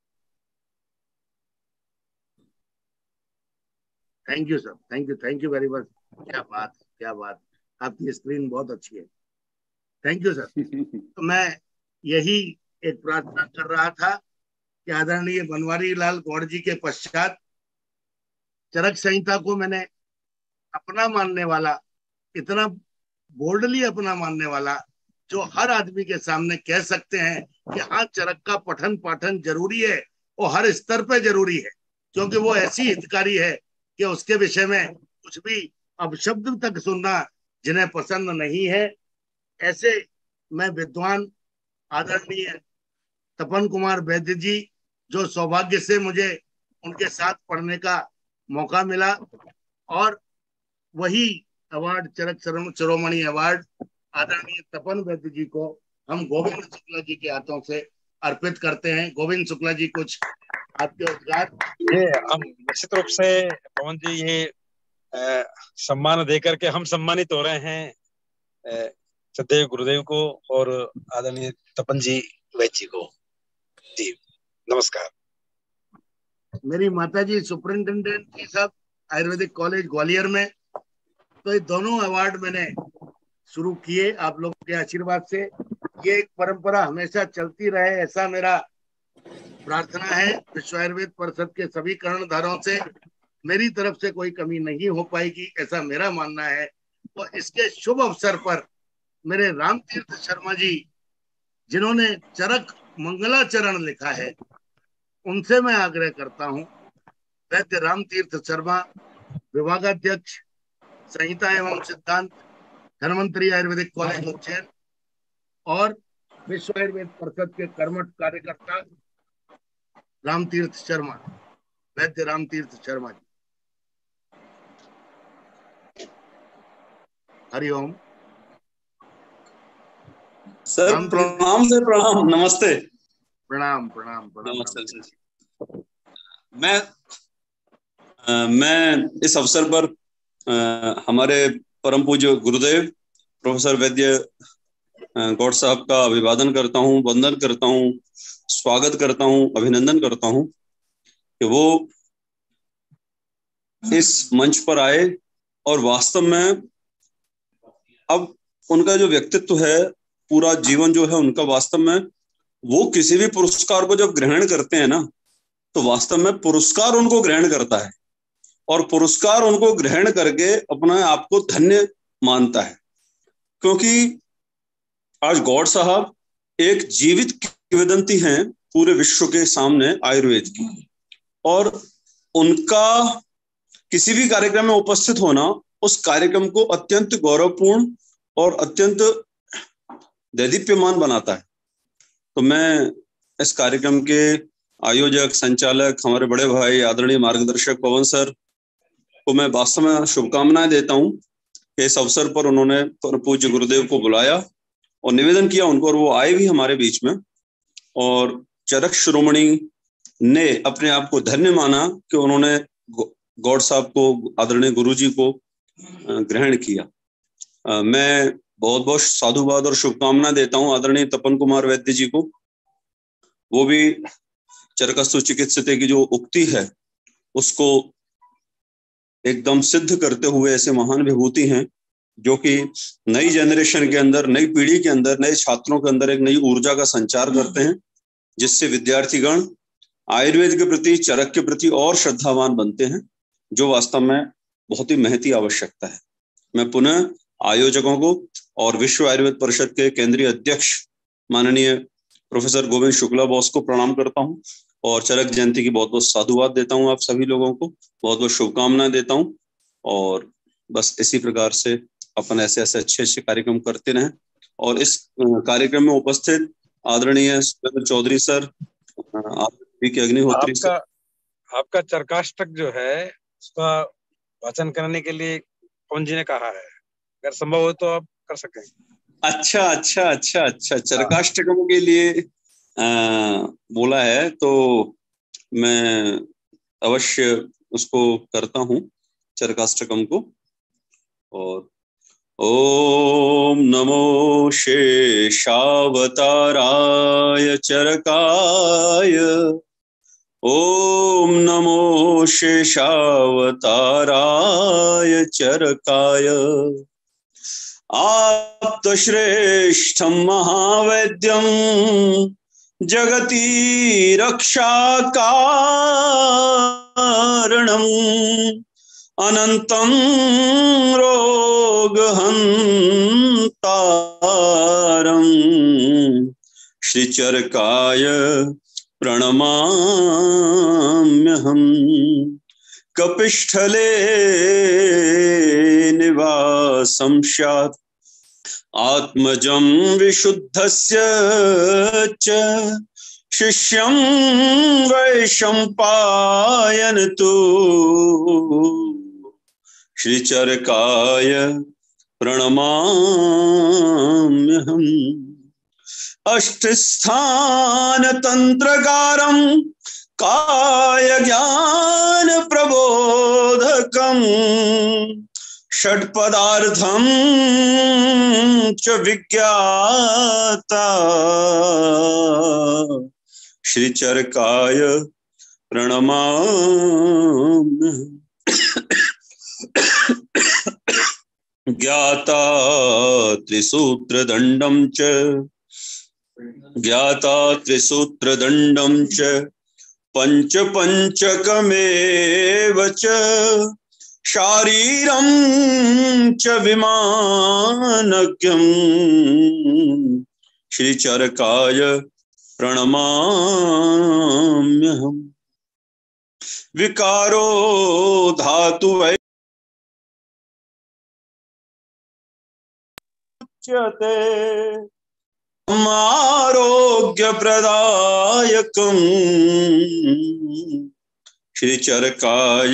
Thank you sir, thank you very much. क्या बात, क्या बात, आपकी स्क्रीन बहुत अच्छी है। Thank you sir. तो मैं यही एक प्रार्थना कर रहा था कि आदरणीय बनवारी लाल गौड़ जी के पश्चात चरक संहिता को मैंने अपना मानने वाला, इतना बोल्डली अपना मानने वाला, जो हर आदमी के सामने कह सकते हैं कि हाँ चरक का पठन पाठन जरूरी है और हर स्तर पे जरूरी है, क्योंकि वो ऐसी हितकारी है कि उसके विषय में कुछ भी अपशब्द तक सुनना जिन्हें पसंद नहीं है। ऐसे मैं विद्वान आदरणीय तपन कुमार वैद्य जी, जो सौभाग्य से मुझे उनके साथ पढ़ने का मौका मिला, और वही अवार्ड चरक शिरोमणि अवार्ड आदरणीय तपन वैद्य जी को हम गोविंद शुक्ला जी के हाथों से अर्पित करते हैं। गोविंद शुक्ला जी, कुछ आपके उद्गार। ये हम निश्चित रूप से पवन जी ये सम्मान देकर के हम सम्मानित हो रहे हैं सदैव गुरुदेव को और आदरणीय तपन जी वैद्य जी को। जी नमस्कार। मेरी माता जी सुपरिंटेंडेंट थी साहब आयुर्वेदिक कॉलेज ग्वालियर में, तो ये दोनों अवार्ड मैंने शुरू किए आप लोगों के आशीर्वाद से। ये एक परंपरा हमेशा चलती रहे, ऐसा मेरा प्रार्थना है। विश्व आयुर्वेद परिषद के सभी कर्णधारों से मेरी तरफ से कोई कमी नहीं हो पाएगी, ऐसा मेरा मानना है। तो इसके शुभ अवसर पर मेरे रामतीर्थ शर्मा जी, जिन्होंने चरक मंगलाचरण लिखा है, उनसे मैं आग्रह करता हूं, वैद्य रामतीर्थ शर्मा, विभागाध्यक्ष संहिता एवं सिद्धांत, धन्वंतरी आयुर्वेदिक कॉलेज उज्जैन, और विश्व आयुर्वेद परिषद के कर्मठ कार्यकर्ता रामतीर्थ शर्मा, वैद्य रामतीर्थ शर्मा जी। हरिओम सर। प्रणाम सर, प्रणाम, नमस्ते। प्रणाम प्रणाम प्रणाम। नमस्ते सर। मैं इस अवसर पर हमारे परम पूज्य गुरुदेव प्रोफेसर वैद्य गौड़ साहब का अभिवादन करता हूँ, वंदन करता हूँ, स्वागत करता हूँ, अभिनंदन करता हूँ कि वो इस मंच पर आए और वास्तव में अब उनका जो व्यक्तित्व है, पूरा जीवन जो है उनका, वास्तव में वो किसी भी पुरस्कार को जब ग्रहण करते हैं ना, तो वास्तव में पुरस्कार उनको ग्रहण करता है और पुरस्कार उनको ग्रहण करके अपने आप को धन्य मानता है। क्योंकि आज गौड़ साहब एक जीवित किंवदंती हैं पूरे विश्व के सामने आयुर्वेद की, और उनका किसी भी कार्यक्रम में उपस्थित होना उस कार्यक्रम को अत्यंत गौरवपूर्ण और अत्यंत दैदीप्यमान बनाता है। तो मैं इस कार्यक्रम के आयोजक, संचालक, हमारे बड़े भाई आदरणीय मार्गदर्शक पवन सर को मैं वास्तव में शुभकामनाएं देता हूं कि इस अवसर पर उन्होंने पूज्य गुरुदेव को बुलाया और निवेदन किया उनको, और वो आए भी हमारे बीच में, और चरक शिरोमणि ने अपने आप को धन्य माना कि उन्होंने गौड़ साहब को, आदरणीय गुरुजी को ग्रहण किया। मैं बहुत बहुत साधुवाद और शुभकामना देता हूं आदरणीय तपन कुमार वैद्य जी को। वो भी चरकस्तु चिकित्सते की जो उक्ति है उसको एकदम सिद्ध करते हुए ऐसे महान विभूति हैं जो कि नई जनरेशन के अंदर, नई पीढ़ी के अंदर, नए छात्रों के अंदर एक नई ऊर्जा का संचार करते हैं, जिससे विद्यार्थीगण आयुर्वेद के प्रति, चरक के प्रति और श्रद्धावान बनते हैं, जो वास्तव में बहुत ही महती आवश्यकता है। मैं पुनः आयोजकों को और विश्व आयुर्वेद परिषद के केंद्रीय अध्यक्ष माननीय प्रोफेसर गोविंद शुक्ला बॉस को प्रणाम करता हूं और चरक जयंती की बहुत बहुत साधुवाद देता हूं। आप सभी लोगों को बहुत बहुत शुभकामनाएं देता हूं, और बस इसी प्रकार से अपन ऐसे ऐसे अच्छे अच्छे कार्यक्रम करते रहें। और इस कार्यक्रम में उपस्थित आदरणीय सुरेंद्र चौधरी सर, के अग्निहोत्री सर, आपका चरकाष्टक जो है उसका वाचन करने के लिए पवन जी ने कहा है, अगर संभव हो तो आप कर सकें। अच्छा अच्छा अच्छा अच्छा, चरकाष्टकम के लिए बोला है तो मैं अवश्य उसको करता हूं, चरकाष्टकम को। और ओम नमो शेषावताराय चरकाय, ओम नमो शेषावताराय चरकाय, आप्तश्रेष्ठं महावैद्यं जगति रक्षाकारणम् अनंतं रोगहन्तारं श्रीचरकाय प्रणमाम्यहम्। कपिस्थले निवासं स्यात् आत्मजं विशुद्धस्य च शिष्यं वैशम्पायनतु श्रीचरकाय प्रणमाम्यहम्। अष्टस्थान तंत्रकारं काय ज्ञान प्रबोधकम् षट्पदार्थं च विज्ञाता श्रीचरकाय प्रणमामि। ज्ञाता त्रिसूत्रदण्डं च पंचकमेव च शारीरं च विमानज्ञं श्रीचरकाय प्रणमाम्यहम्। विकारो धातु उच्यते आरोग्य प्रदायकम् श्रीचरकाय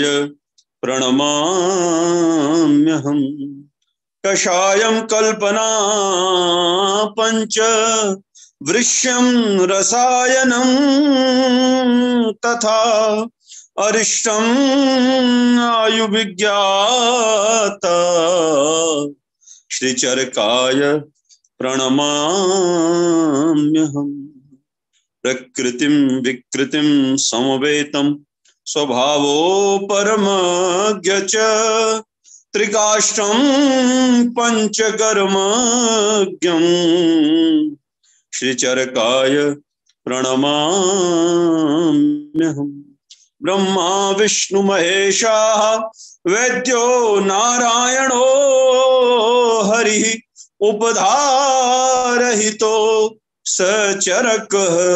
प्रणमाम्यहम्। कषायं कल्पना पंच वृष्यं रसायनं तथा अरिष्टं आयुर्विज्ञाता श्रीचरकाय प्रणमाम्यहम्। प्रकृतिं विकृतिं समवेतं स्वभावो परमज्ञ च त्रिकाष्ठं पंचकर्मज्ञं श्रीचरकाय प्रणमाम्यहम्। ब्रह्मा विष्णु महेशाः वैद्यो नारायणो हरिः उपधारहितो सचरकः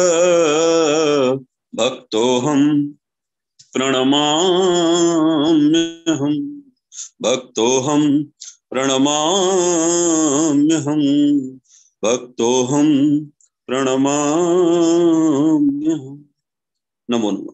भक्तोऽहं प्रणमाम्यहम्। भक्तोऽहं प्रणमाम्यहम्। भक्तोऽहं प्रणमाम्यहम्। नमो नमः।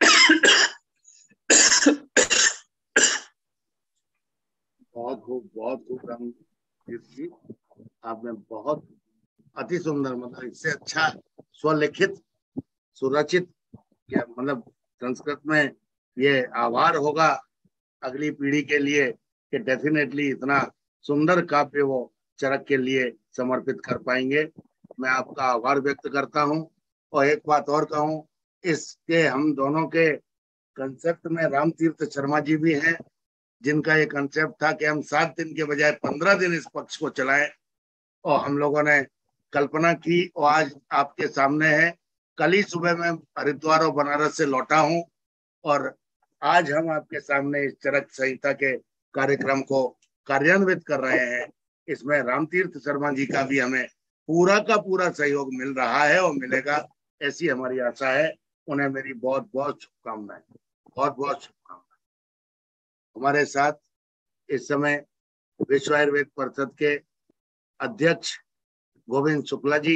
बहुत खूब रामजीत जी, आपने बहुत अति सुंदर, मतलब इससे अच्छा स्वलिखित सुरचित, क्या मतलब संस्कृत में ये आभार होगा अगली पीढ़ी के लिए कि डेफिनेटली इतना सुंदर काव्य वो चरक के लिए समर्पित कर पाएंगे। मैं आपका आभार व्यक्त करता हूँ। और एक बात और कहूँ, इसके हम दोनों के कंसेप्ट में रामतीर्थ शर्मा जी भी हैं, जिनका ये कंसेप्ट था कि हम 7 दिन के बजाय 15 दिन इस पक्ष को चलाएं, और हम लोगों ने कल्पना की और आज आपके सामने है। कल ही सुबह मैं हरिद्वार और बनारस से लौटा हूं और आज हम आपके सामने इस चरक संहिता के कार्यक्रम को कार्यान्वित कर रहे हैं। इसमें रामतीर्थ शर्मा जी का भी हमें पूरा का पूरा सहयोग मिल रहा है और मिलेगा, ऐसी हमारी आशा है। उन्हें मेरी बहुत बहुत शुभकामनाएं, बहुत बहुत शुभकामनाएं। हमारे साथ इस समय विश्व आयुर्वेद परिषद के अध्यक्ष गोविंद शुक्ला जी,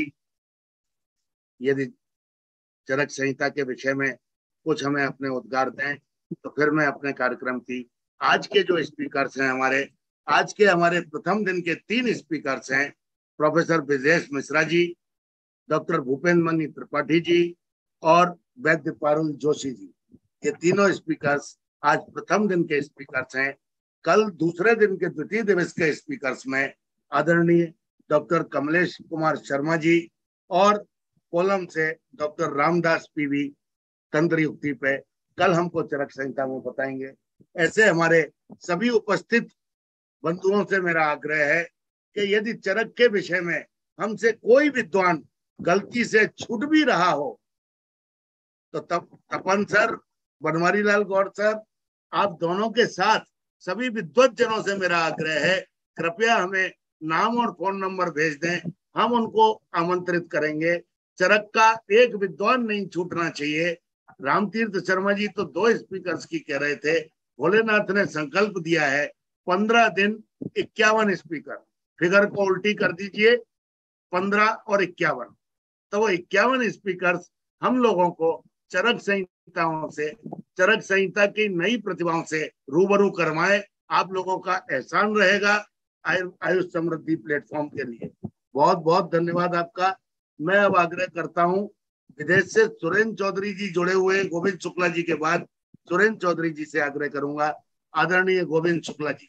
यदि चरक संहिता के विषय में कुछ हमें अपने उद्गार दें तो फिर मैं अपने कार्यक्रम की आज के जो स्पीकर्स हैं, हमारे प्रथम दिन के 3 स्पीकर्स हैं, प्रोफेसर ब्रजेश मिश्रा जी, डॉक्टर भूपेंद्र मणि त्रिपाठी जी और वैद्य पारुल जोशी जी। ये तीनों स्पीकर्स आज प्रथम दिन के स्पीकर्स हैं। कल दूसरे दिन के द्वितीय दिवस के स्पीकर्स में आदरणीय डॉक्टर कमलेश कुमार शर्मा जी और कोलम से डॉक्टर रामदास पीवी तंत्र युक्ति पे कल हमको चरक संहिता में बताएंगे। ऐसे हमारे सभी उपस्थित बंधुओं से मेरा आग्रह है कि यदि चरक के विषय में हमसे कोई विद्वान गलती से छूट भी रहा हो तो तपन सर, बनवारी लाल गौड़ सर, आप दोनों के साथ सभी विद्वत जनों से मेरा आग्रह है, कृपया हमें नाम और फोन नंबर भेज दें, हम उनको आमंत्रित करेंगे। चरक का एक विद्वान नहीं छूटना चाहिए। रामतीर्थ शर्मा जी तो 2 स्पीकर्स की कह रहे थे, भोलेनाथ ने संकल्प दिया है 15 दिन 51 स्पीकर, फिगर को उल्टी कर दीजिए, 15 और 51, तो वो 51 स्पीकर्स हम लोगों को चरक संहिताओं से, चरक संहिता की नई प्रतिभाओं से रूबरू करवाएं। आप लोगों का एहसान रहेगा आयुष समृद्धि प्लेटफॉर्म के लिए। बहुत बहुत धन्यवाद आपका। मैं अब आग्रह करता हूं, विदेश से सुरेंद्र चौधरी जी जुड़े हुए, गोविंद शुक्ला जी के बाद सुरेंद्र चौधरी जी से आग्रह करूंगा। आदरणीय गोविंद शुक्ला जी,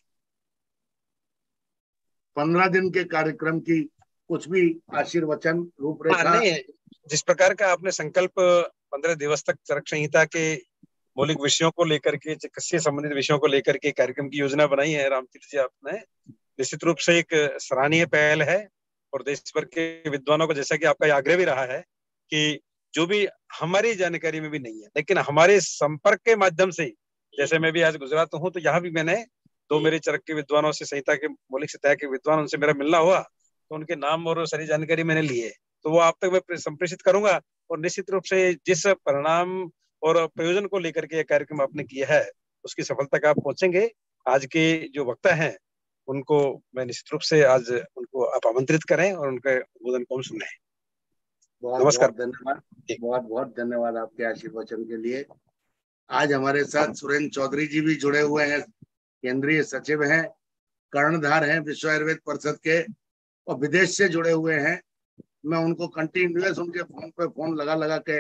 15 दिन के कार्यक्रम की कुछ भी आशीर्वचन, रूपरेखा। नहीं, जिस प्रकार का आपने संकल्प 15 दिवस तक चरक संहिता के मौलिक विषयों को लेकर के, चिकित्सा संबंधित विषयों को लेकर के कार्यक्रम की योजना बनाई है रामतीर्थ जी आपने, निश्चित रूप से एक सराहनीय पहल है। और देश भर के विद्वानों को, जैसा कि आपका आग्रह भी रहा है कि जो भी हमारी जानकारी में भी नहीं है, लेकिन हमारे संपर्क के माध्यम से, जैसे मैं भी आज गुजरात हूँ, तो यहाँ भी मैंने 2 मेरे चरक के विद्वानों से, संहिता के मौलिक सतह के विद्वान, उनसे मेरा मिलना हुआ, तो उनके नाम और सारी जानकारी मैंने ली है, तो वो आप तक मैं संप्रेषित करूंगा। और निश्चित रूप से जिस परिणाम और प्रयोजन को लेकर के कार्यक्रम आपने किया है, उसकी सफलता तक आप पहुंचेंगे। आज के जो वक्ता हैं उनको मैं निश्चित रूप से आज उनको आप आमंत्रित करें और उनके उद्बोधन को सुने। नमस्कार, धन्यवाद, बहुत बहुत धन्यवाद आपके आशीर्वचन के लिए। आज हमारे साथ सुरेंद्र चौधरी जी भी जुड़े हुए हैं, केंद्रीय सचिव हैं, कर्णधार हैं विश्व आयुर्वेद परिषद के, और विदेश से जुड़े हुए हैं। मैं उनको कंटिन्यूअस उनके फोन पे फोन लगा लगा के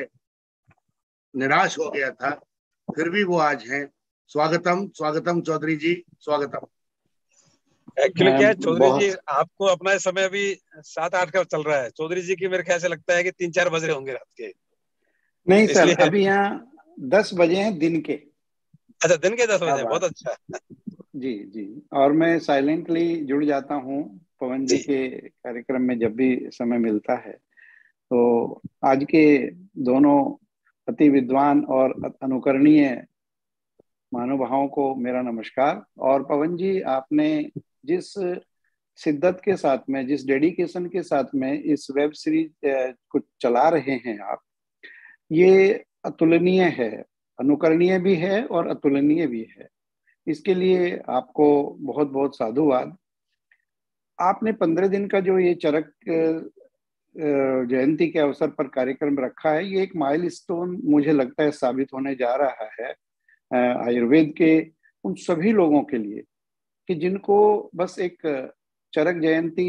निराश हो गया था, फिर भी वो आज हैं। स्वागतम, स्वागतम चौधरी जी, स्वागतम। एक्चुअली क्या है चौधरी जी, आपको अपना समय अभी 7-8 का चल रहा है, चौधरी जी की मेरे ख्याल से लगता है कि 3-4 बज रहे होंगे रात के। नहीं सर, अभी यहाँ 10 बजे हैं दिन के। अच्छा, दिन के 10 बजे, बहुत अच्छा। जी जी, और मैं साइलेंटली जुड़ जाता हूँ पवन जी के कार्यक्रम में जब भी समय मिलता है। तो आज के दोनों अति विद्वान और अनुकरणीय महानुभावों को मेरा नमस्कार। और पवन जी, आपने जिस शिद्दत के साथ में, जिस डेडिकेशन के साथ में इस वेब सीरीज को चला रहे हैं आप, ये अतुलनीय है, अनुकरणीय भी है और अतुलनीय भी है। इसके लिए आपको बहुत बहुत साधुवाद। आपने 15 दिन का जो ये चरक जयंती के अवसर पर कार्यक्रम रखा है, ये एक माइलस्टोन मुझे लगता है साबित होने जा रहा है आयुर्वेद के उन सभी लोगों के लिए कि जिनको बस एक चरक जयंती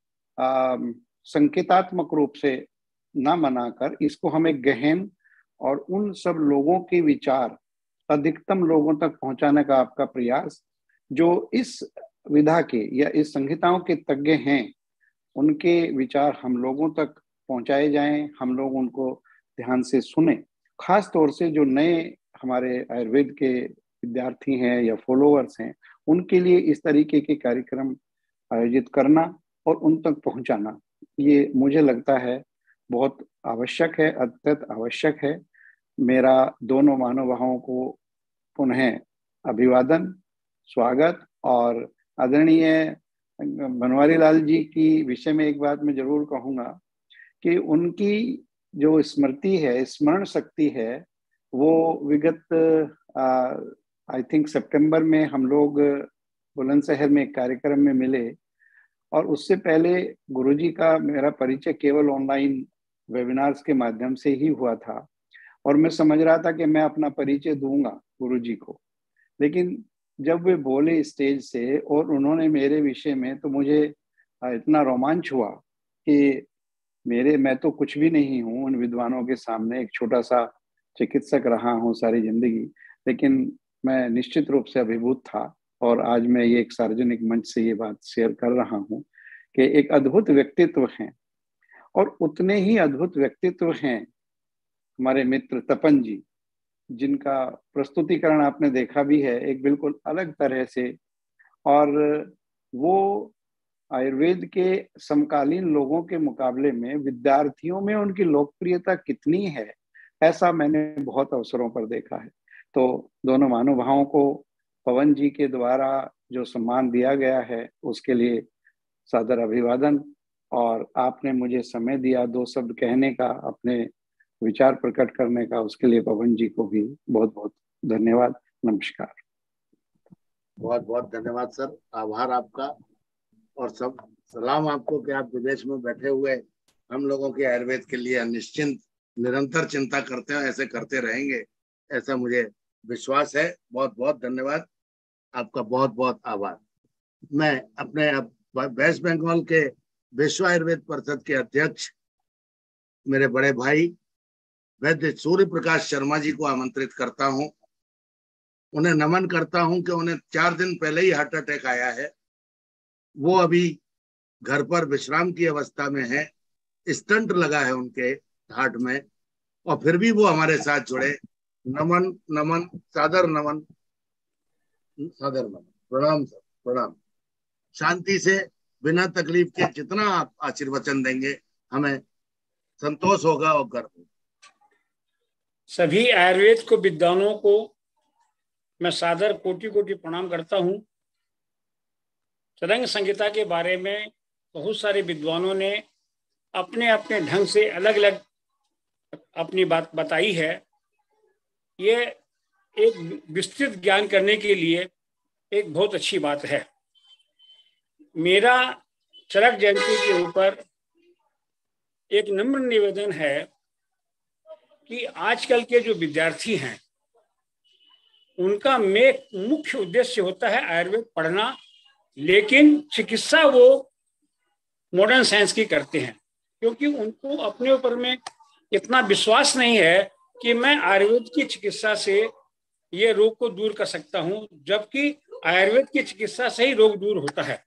संकेतात्मक रूप से न मनाकर इसको हम एक गहन और उन सब लोगों के विचार अधिकतम लोगों तक पहुंचाने का आपका प्रयास, जो इस विधा के या इस संहिताओं के तज्ञ हैं, उनके विचार हम लोगों तक पहुंचाए जाएं, हम लोग उनको ध्यान से सुने। खास तौर से जो नए हमारे आयुर्वेद के विद्यार्थी हैं या फॉलोअर्स हैं, उनके लिए इस तरीके के कार्यक्रम आयोजित करना और उन तक पहुंचाना, ये मुझे लगता है बहुत आवश्यक है, अत्यंत आवश्यक है। मेरा दोनों महानुभावों को पुनः अभिवादन, स्वागत। और आदरणीय बनवारी लाल जी की विषय में एक बात मैं जरूर कहूँगा कि उनकी जो स्मृति है, स्मरण शक्ति है, वो विगत आई थिंक सितंबर में हम लोग बुलंदशहर में एक कार्यक्रम में मिले, और उससे पहले गुरुजी का मेरा परिचय केवल ऑनलाइन वेबिनार्स के माध्यम से ही हुआ था, और मैं समझ रहा था कि मैं अपना परिचय दूंगा गुरुजी को। लेकिन जब वे बोले स्टेज से और उन्होंने मेरे विषय में, तो मुझे इतना रोमांच हुआ कि मैं तो कुछ भी नहीं हूँ उन विद्वानों के सामने, एक छोटा सा चिकित्सक रहा हूँ सारी जिंदगी, लेकिन मैं निश्चित रूप से अभिभूत था। और आज मैं ये एक सार्वजनिक मंच से ये बात शेयर कर रहा हूँ कि एक अद्भुत व्यक्तित्व हैं, और उतने ही अद्भुत व्यक्तित्व हैं हमारे मित्र तपन जी, जिनका प्रस्तुतिकरण आपने देखा भी है एक बिल्कुल अलग तरह से, और वो आयुर्वेद के समकालीन लोगों के मुकाबले में विद्यार्थियों में उनकी लोकप्रियता कितनी है, ऐसा मैंने बहुत अवसरों पर देखा है। तो दोनों महानुभावों को पवन जी के द्वारा जो सम्मान दिया गया है, उसके लिए सादर अभिवादन। और आपने मुझे समय दिया 2 शब्द कहने का, अपने विचार प्रकट करने का, उसके लिए पवन जी को भी बहुत बहुत धन्यवाद। नमस्कार। बहुत बहुत धन्यवाद सर, आभार आपका, और सब सलाम आपको कि आप विदेश में बैठे हुए हम लोगों के आयुर्वेद के लिए निश्चिंत निरंतर चिंता करते हैं, ऐसे करते रहेंगे, ऐसा मुझे विश्वास है। बहुत बहुत धन्यवाद आपका, बहुत बहुत आभार। मैं अपने वेस्ट बंगाल के विश्व आयुर्वेद परिषद के अध्यक्ष मेरे बड़े भाई वैद्य सूर्य प्रकाश शर्मा जी को आमंत्रित करता हूं। उन्हें नमन करता हूं कि उन्हें 4 दिन पहले ही हार्ट अटैक आया है। वो अभी घर पर विश्राम की अवस्था में है, स्टंट लगा है उनके हार्ट में, और फिर भी वो हमारे साथ जुड़े। नमन नमन, सादर नमन, सादर नमन, प्रणाम सर, प्रणाम। शांति से बिना तकलीफ के जितना आप आशीर्वचन देंगे हमें संतोष होगा और गर्व होगा। सभी आयुर्वेद को विद्वानों को मैं सादर कोटि कोटि प्रणाम करता हूँ। चरंग संहिता के बारे में बहुत सारे विद्वानों ने अपने अपने ढंग से अलग अलग अपनी बात बताई है। ये एक विस्तृत ज्ञान करने के लिए एक बहुत अच्छी बात है। मेरा चरक जयंती के ऊपर एक नम्र निवेदन है कि आजकल के जो विद्यार्थी हैं उनका मुख्य उद्देश्य होता है आयुर्वेद पढ़ना, लेकिन चिकित्सा वो मॉडर्न साइंस की करते हैं, क्योंकि उनको अपने ऊपर में इतना विश्वास नहीं है कि मैं आयुर्वेद की चिकित्सा से ये रोग को दूर कर सकता हूं, जबकि आयुर्वेद की चिकित्सा से ही रोग दूर होता है।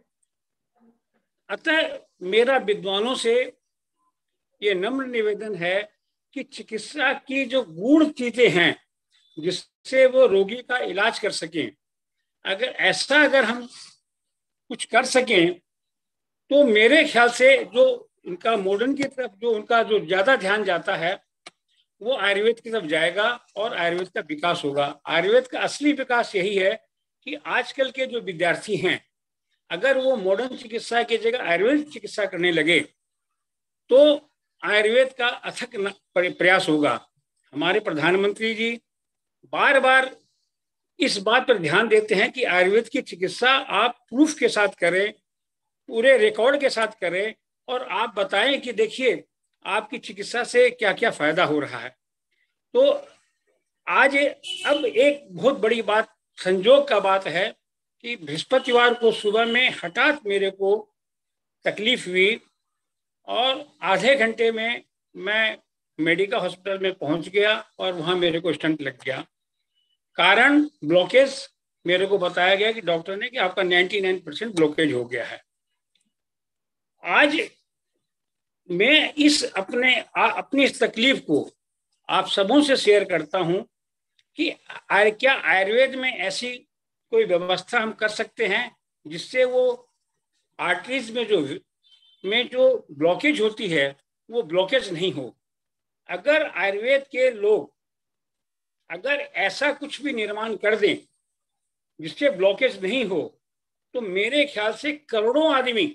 अतः मेरा विद्वानों से ये नम्र निवेदन है कि चिकित्सा की जो गूढ़ चीजें हैं जिससे वो रोगी का इलाज कर सकें, अगर हम कुछ कर सकें तो मेरे ख्याल से जो इनका मॉडर्न की तरफ जो उनका जो ज्यादा ध्यान जाता है वो आयुर्वेद की तरफ जाएगा और आयुर्वेद का विकास होगा। आयुर्वेद का असली विकास यही है कि आजकल के जो विद्यार्थी हैं अगर वो मॉडर्न चिकित्सा की जगह आयुर्वेद चिकित्सा करने लगे तो आयुर्वेद का अथक प्रयास होगा। हमारे प्रधानमंत्री जी बार बार इस बात पर ध्यान देते हैं कि आयुर्वेद की चिकित्सा आप प्रूफ के साथ करें, पूरे रिकॉर्ड के साथ करें और आप बताएं कि देखिए आपकी चिकित्सा से क्या क्या फायदा हो रहा है। तो आज अब एक बहुत बड़ी बात, संजोग का बात है कि बृहस्पतिवार को सुबह में हठात मेरे को तकलीफ हुई और आधे घंटे में मैं मेडिकल हॉस्पिटल में पहुंच गया और वहां मेरे को स्टंट लग गया। कारण ब्लॉकेज मेरे को बताया गया कि डॉक्टर ने कि आपका 99% ब्लॉकेज हो गया है। आज मैं अपनी इस तकलीफ को आप सबों से शेयर करता हूं कि क्या आयुर्वेद में ऐसी कोई व्यवस्था हम कर सकते हैं जिससे वो आर्टरीज में जो ब्लॉकेज होती है वो ब्लॉकेज नहीं हो। अगर आयुर्वेद के लोग अगर ऐसा कुछ भी निर्माण कर दें जिससे ब्लॉकेज नहीं हो तो मेरे ख्याल से करोड़ों आदमी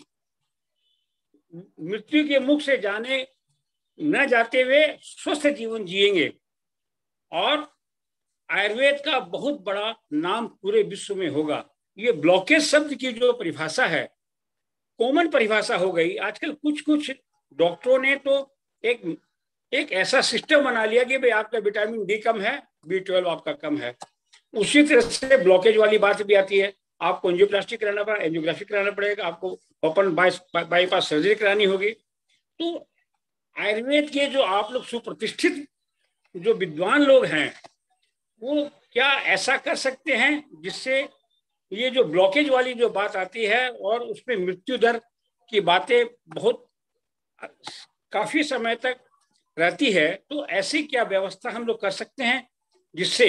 मृत्यु के मुख से न जाते हुए स्वस्थ जीवन जिएंगे और आयुर्वेद का बहुत बड़ा नाम पूरे विश्व में होगा। ये ब्लॉकेज शब्द की जो परिभाषा है कॉमन परिभाषा हो गई। आजकल कुछ डॉक्टरों ने तो एक ऐसा सिस्टम बना लिया कि भाई आपका विटामिन डी कम है, B12 आपका कम है। उसी तरह से ब्लॉकेज वाली बात भी आती है, आपको एंजियोप्लास्टी कराना पड़ेगा, एंजियोग्राफी कराना पड़ेगा, आपको ओपन बाईपास सर्जरी करानी होगी। तो आयुर्वेद के जो आप लोग सुप्रतिष्ठित जो विद्वान लोग हैं वो क्या ऐसा कर सकते हैं जिससे ये जो ब्लॉकेज वाली जो बात आती है और उसमें मृत्यु दर की बातें बहुत काफी समय तक रहती है, तो ऐसी क्या व्यवस्था हम लोग कर सकते हैं जिससे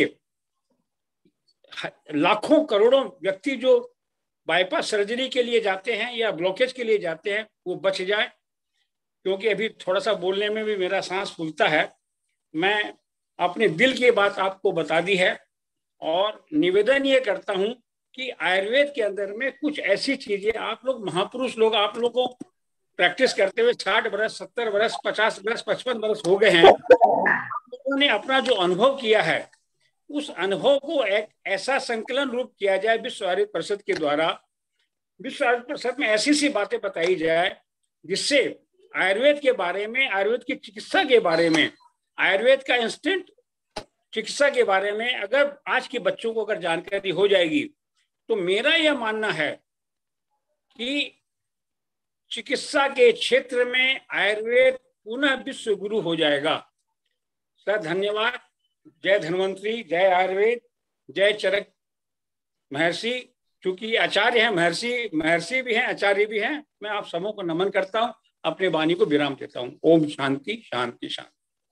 लाखों करोड़ों व्यक्ति जो बाईपास सर्जरी के लिए जाते हैं या ब्लॉकेज के लिए जाते हैं वो बच जाए। क्योंकि अभी थोड़ा सा बोलने में भी मेरा सांस फूलता है। मैं अपने दिल की बात आपको बता दी है और निवेदन ये करता हूं कि आयुर्वेद के अंदर में कुछ ऐसी चीजें आप लोग महापुरुष लोग आप लोगों को प्रैक्टिस करते हुए 60 बरस 70 बरस 50 बरस 55 बरस हो गए हैं, उन्होंने अपना जो अनुभव किया है उस अनुभव को एक ऐसा संकलन रूप किया जाए विश्व आयुर्वेद परिषद के द्वारा। विश्व आयुर्वेद परिषद में ऐसी सी बातें बताई जाए जिससे आयुर्वेद के बारे में, आयुर्वेद की चिकित्सा के बारे में, आयुर्वेद का इंस्टेंट चिकित्सा के बारे में अगर आज के बच्चों को अगर जानकारी हो जाएगी तो मेरा यह मानना है कि चिकित्सा के क्षेत्र में आयुर्वेद पुनः विश्व गुरु हो जाएगा। सर धन्यवाद। जय धन्वंतरी, जय आयुर्वेद, जय चरक महर्षि। चूंकि आचार्य हैं, महर्षि भी हैं, आचार्य भी हैं, मैं आप सबों को नमन करता हूं, अपने वाणी को विराम देता हूं। ओम शांति शांति शांति।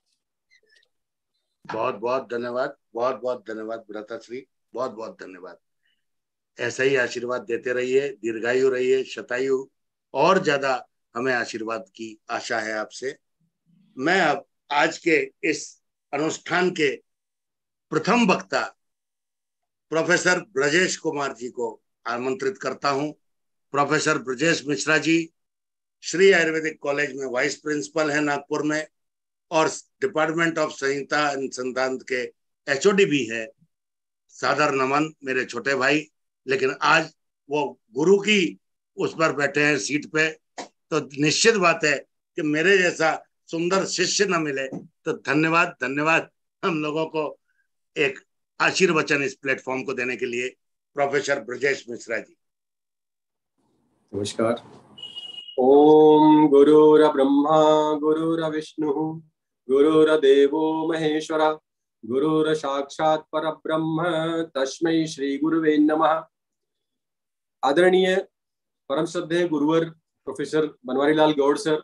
बहुत बहुत धन्यवाद, बहुत बहुत धन्यवाद भ्राताश्री, बहुत बहुत धन्यवाद। ऐसा ही आशीर्वाद देते रहिए, दीर्घायु रहिए, शतायु, और ज्यादा हमें आशीर्वाद की आशा है आपसे। मैं अब आज के इस अनुष्ठान के प्रथम वक्ता प्रोफेसर ब्रजेश कुमार जी को आमंत्रित करता हूं। प्रोफेसर ब्रजेश मिश्रा जी श्री आयुर्वेदिक कॉलेज में वाइस प्रिंसिपल हैं नागपुर में, और डिपार्टमेंट ऑफ संहिता अनुसंधान के एचओडी भी है। सादर नमन मेरे छोटे भाई, लेकिन आज वो गुरु की उस पर बैठे हैं सीट पे, तो निश्चित बात है कि मेरे जैसा सुंदर शिष्य न मिले। तो धन्यवाद, धन्यवाद हम लोगों को एक आशीर्वचन इस प्लेटफॉर्म को देने के लिए। प्रोफेसर ब्रजेश मिश्रा जी। नमस्कार। ओम गुरुर्ब्रह्मा गुरुर्विष्णु गुरुर्देवो महेश्वर गुरुर्साक्षात् परब्रह्म तस्मै श्री गुरुवे नमः। आदरणीय परम श्रद्धेय गुरुवर प्रोफेसर बनवारी लाल गौड़ सर,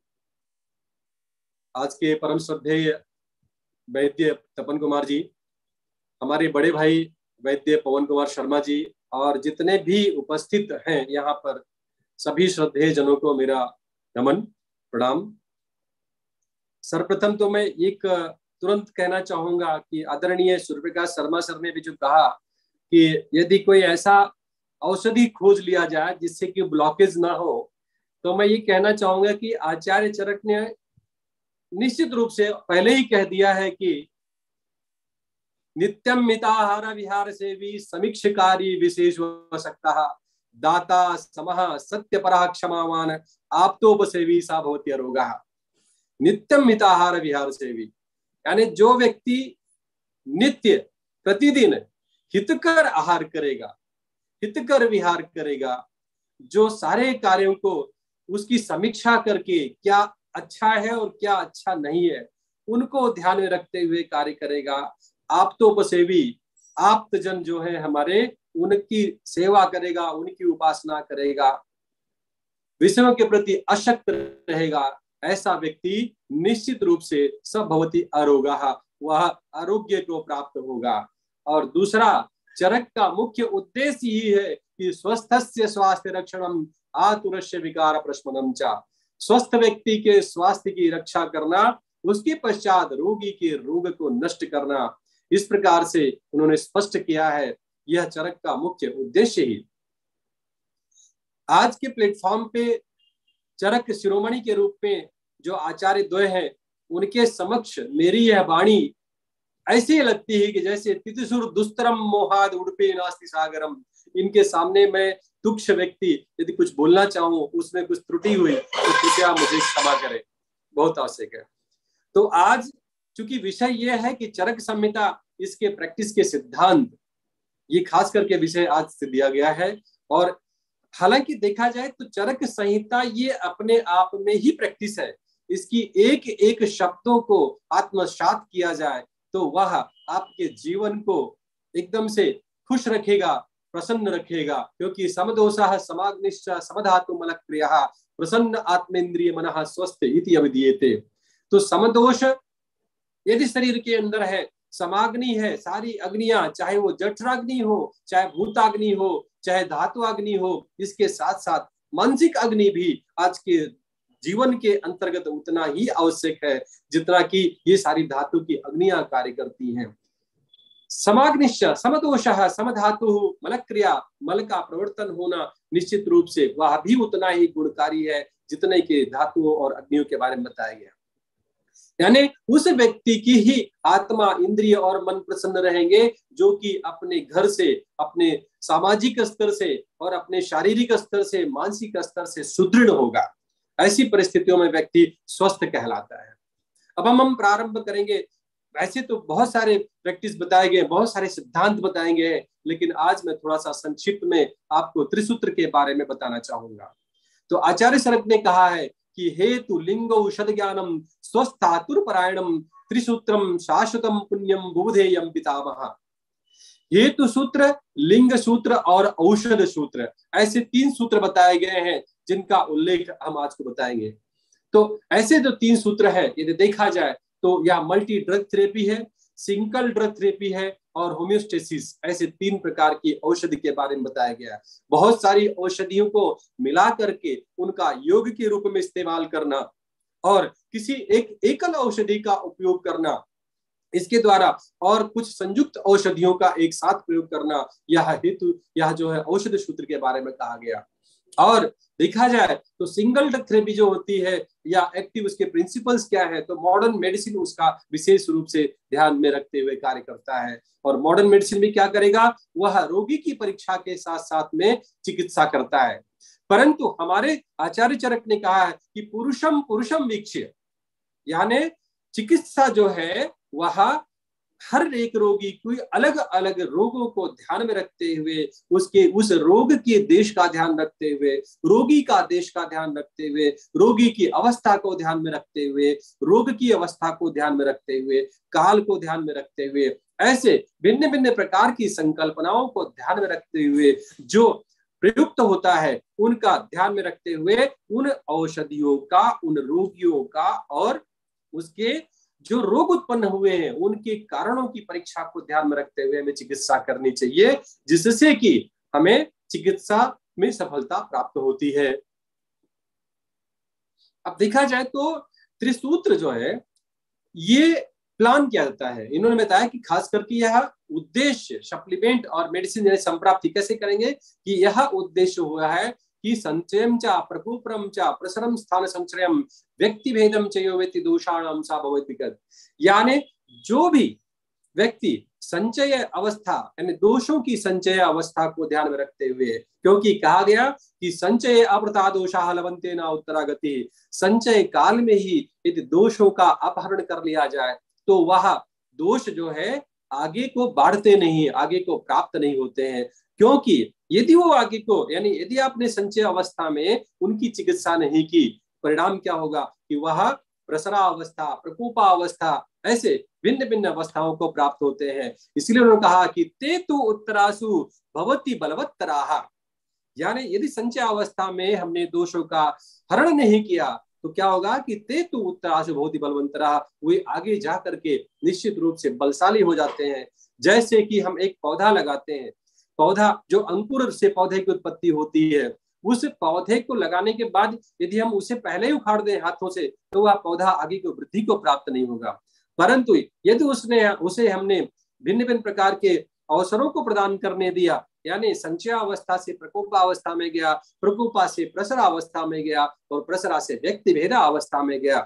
आज के परम श्रद्धेय वैद्य तपन कुमार जी, हमारे बड़े भाई वैद्य पवन कुमार शर्मा जी, और जितने भी उपस्थित हैं यहाँ पर सभी श्रद्धेय जनों को मेरा नमन प्रणाम। सर्वप्रथम तो मैं एक तुरंत कहना चाहूंगा कि आदरणीय सूर्यप्रकाश शर्मा सर ने भी जो कहा कि यदि कोई ऐसा औषधि खोज लिया जाए जिससे कि ब्लॉकेज ना हो, तो मैं ये कहना चाहूंगा कि आचार्य चरक ने निश्चित रूप से पहले ही कह दिया है कि नित्यम मिताहार विहार सेवी समीक्षकारी विशेष वशक्तः दाता समः सत्यपरः क्षमावान आप्तोपसेवी सा भवति अरोगः। नित्यम मिताहार विहार सेवी यानी जो व्यक्ति नित्य प्रतिदिन हितकर आहार करेगा, हितकर विहार करेगा, जो सारे कार्यों को उसकी समीक्षा करके क्या अच्छा है और क्या अच्छा नहीं है उनको ध्यान में रखते हुए कार्य करेगा, आप्तोपसेवी, आप्तजन जो है हमारे, उनकी सेवा करेगा, उनकी उपासना करेगा, विषयों के प्रति अशक्त रहेगा, ऐसा व्यक्ति निश्चित रूप से सब भवति आरोग्यः, वह आरोग्य को प्राप्त होगा। और दूसरा, चरक का मुख्य उद्देश्य ही है कि स्वस्थस्य स्वास्थ्य रक्षणम आतुरस्य विकार प्रशमनम च, स्वस्थ व्यक्ति के स्वास्थ्य की रक्षा करना, उसके पश्चात रोगी के रोग को नष्ट करना। इस प्रकार से उन्होंने स्पष्ट किया है, यह चरक का मुख्य उद्देश्य ही। आज के प्लेटफॉर्म पे चरक शिरोमणि के रूप में जो आचार्य द्वय हैं, उनके समक्ष मेरी यह वाणी ऐसी लगती है कि जैसे तितिसुर दुस्तरम मोहाद उड़पे नास्ति सागरम। इनके सामने मैं तुक्ष व्यक्ति यदि कुछ बोलना चाहूं, उसमें कुछ त्रुटि हुई तो कृपया मुझे क्षमा करें, बहुत आवश्यक है। तो आज चूंकि विषय यह है कि चरक संहिता, इसके प्रैक्टिस के सिद्धांत, ये खास करके विषय आज से दिया गया है। और हालांकि देखा जाए तो चरक संहिता ये अपने आप में ही प्रैक्टिस है, इसकी एक एक शब्दों को आत्मसात किया जाए तो वह आपके जीवन को एकदम से खुश रखेगा, प्रसन्न रखेगा। क्योंकि समदोषः समाग्निश्च समधातु मलक्रियः प्रसन्न आत्मेन्द्रिय मनः स्वस्थ इति अविधीयते। तो समदोष यदि शरीर के अंदर है, समाग्नि है, सारी अग्नियां, चाहे वो जठराग्नि हो, चाहे भूताग्नि हो, चाहे धातु अग्नि हो, इसके साथ साथ मानसिक अग्नि भी आज के जीवन के अंतर्गत उतना ही आवश्यक है जितना कि ये सारी धातु की अग्नियां कार्य करती हैं। समाग्निश्च समदोषः समधातु मलक्रिया, मल का प्रवर्तन होना निश्चित रूप से वह भी उतना ही गुणकारी है जितने के धातुओं और अग्नियों के बारे में बताया गया। यानी उस व्यक्ति की ही आत्मा, इंद्रिय और मन प्रसन्न रहेंगे जो कि अपने घर से, अपने सामाजिक स्तर से और अपने शारीरिक स्तर से, मानसिक स्तर से सुदृढ़ होगा। ऐसी परिस्थितियों में व्यक्ति स्वस्थ कहलाता है। अब हम प्रारंभ करेंगे। वैसे तो बहुत सारे प्रैक्टिस बताए गए, बहुत सारे सिद्धांत बताए गए, लेकिन आज मैं थोड़ा सा संक्षिप्त में आपको त्रिसूत्र के बारे में बताना चाहूंगा। तो आचार्य चरक ने कहा है कि हेतु लिंग औषध ज्ञानम स्वस्थातुरपरायणम त्रिसूत्रम शाश्वतम पुण्यम बुबुधेयम पितामह। हेतु सूत्र, लिंग सूत्र और औषध सूत्र, ऐसे 3 सूत्र बताए गए हैं जिनका उल्लेख हम आज को बताएंगे। तो ऐसे जो 3 सूत्र है यदि देखा जाए तो यह मल्टी ड्रग थेरेपी है, सिंगल ड्रग थेरेपी है और होम्योस्टेसिस, ऐसे 3 प्रकार की औषधि के बारे में बताया गया है। बहुत सारी औषधियों को मिला करके उनका योग के रूप में इस्तेमाल करना और किसी एक एकल औषधि का उपयोग करना, इसके द्वारा और कुछ संयुक्त औषधियों का एक साथ प्रयोग करना, यह जो है औषध सूत्र के बारे में कहा गया। और देखा जाए तो सिंगल ड्रग थेरेपी जो होती है या एक्टिव, उसके प्रिंसिपल्स क्या है, तो मॉडर्न मेडिसिन उसका विशेष रूप से ध्यान में रखते हुए कार्य करता है। और मॉडर्न मेडिसिन भी क्या करेगा, वह रोगी की परीक्षा के साथ साथ में चिकित्सा करता है। परंतु हमारे आचार्य चरक ने कहा है कि पुरुषम पुरुषम वीक्ष्य, यानी चिकित्सा जो है वह हर एक रोगी कोई अलग अलग रोगों को ध्यान में रखते हुए, उसके उस रोग के देश का ध्यान रखते हुए, रोगी का देश का ध्यान रखते हुए, रोगी की अवस्था को ध्यान में रखते हुए, रोग की अवस्था को ध्यान में रखते हुए, काल को ध्यान में रखते हुए, ऐसे भिन्न भिन्न प्रकार की संकल्पनाओं को ध्यान में रखते हुए जो प्रयुक्त होता है उनका ध्यान में रखते हुए उन औषधियों का, उन रोगियों का और उसके जो रोग उत्पन्न हुए हैं उनके कारणों की परीक्षा को ध्यान में रखते हुए हमें चिकित्सा करनी चाहिए, जिससे कि हमें चिकित्सा में सफलता प्राप्त होती है। अब देखा जाए तो त्रिसूत्र जो है ये प्लान किया जाता है। इन्होंने बताया कि खास करके यह उद्देश्य सप्लीमेंट और मेडिसिन संप्राप्ति कैसे करेंगे, कि यह उद्देश्य हुआ है कि संचयम च प्रकोपरम च प्रसरम स्थान संचयम व्यक्ति भेदम च यो व्यक्ति दोषाणाम सा भवेत् विगत। यानी जो भी व्यक्ति संचय अवस्था यानी दोषों की संचय अवस्था को ध्यान में रखते हुए, क्योंकि कहा गया कि संचय अप्रता दोषा लवंते न उत्तरागति, संचय काल में ही यदि दोषों का अपहरण कर लिया जाए तो वह दोष जो है आगे को बढ़ते नहीं, आगे को प्राप्त नहीं होते हैं। क्योंकि यदि वो आगे को, यानी यदि आपने संचय अवस्था में उनकी चिकित्सा नहीं की, परिणाम क्या होगा कि वह प्रसरा अवस्था, प्रकोपा अवस्था, ऐसे भिन्न भिन्न अवस्थाओं को प्राप्त होते हैं। इसलिए उन्होंने कहा कि ते तु उत्तरासु भवति बलवत्तराः, यानी यदि संचय अवस्था में हमने दोषों का हरण नहीं किया तो क्या होगा कि ते तु उत्तरासु भवति बलवंतराः, वे आगे जा करके निश्चित रूप से बलशाली हो जाते हैं। जैसे कि हम एक पौधा लगाते हैं, पौधा जो अंकुर से पौधे की उत्पत्ति होती है, उस पौधे को लगाने के बाद यदि हम उसे पहले ही उखाड़ दें हाथों से तो वह पौधा आगे की वृद्धि को प्राप्त नहीं होगा। परंतु यदि उसे हमने भिन्न भिन्न प्रकार के अवसरों को प्रदान करने दिया, यानी संचय अवस्था से प्रकोपा अवस्था में गया, प्रकोपा से प्रसरा अवस्था में गया और प्रसरा से व्यक्ति भेदा अवस्था में गया,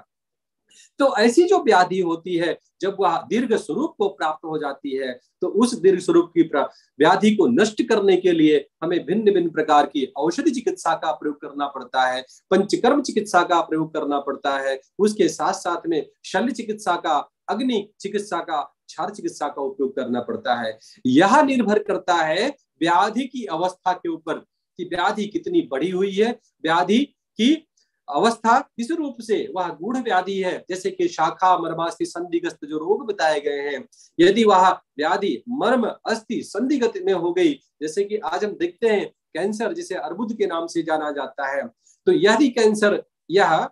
तो ऐसी जो व्याधि होती है जब वह दीर्घ स्वरूप को प्राप्त हो जाती है तो उस दीर्घ स्वरूप की व्याधि को नष्ट करने के लिए हमें भिन्न भिन्न प्रकार की औषधि चिकित्सा का प्रयोग करना पड़ता है, पंचकर्म चिकित्सा का प्रयोग करना पड़ता है, उसके साथ साथ में शल्य चिकित्सा का, अग्नि चिकित्सा का, क्षार चिकित्सा का उपयोग करना पड़ता है। यह निर्भर करता है व्याधि की अवस्था के ऊपर कि व्याधि कितनी बढ़ी हुई है, व्याधि की अवस्था किस रूप से वह गूढ़ व्याधि है, जैसे कि शाखा मर्मास्थि संधिग्रस्त जो रोग बताए गए हैं, यदि वह व्याधि मर्म अस्थि संधिगत में हो गई, जैसे कि आज हम देखते हैं कैंसर जिसे अर्बुद के नाम से जाना जाता है, तो यदि कैंसर यह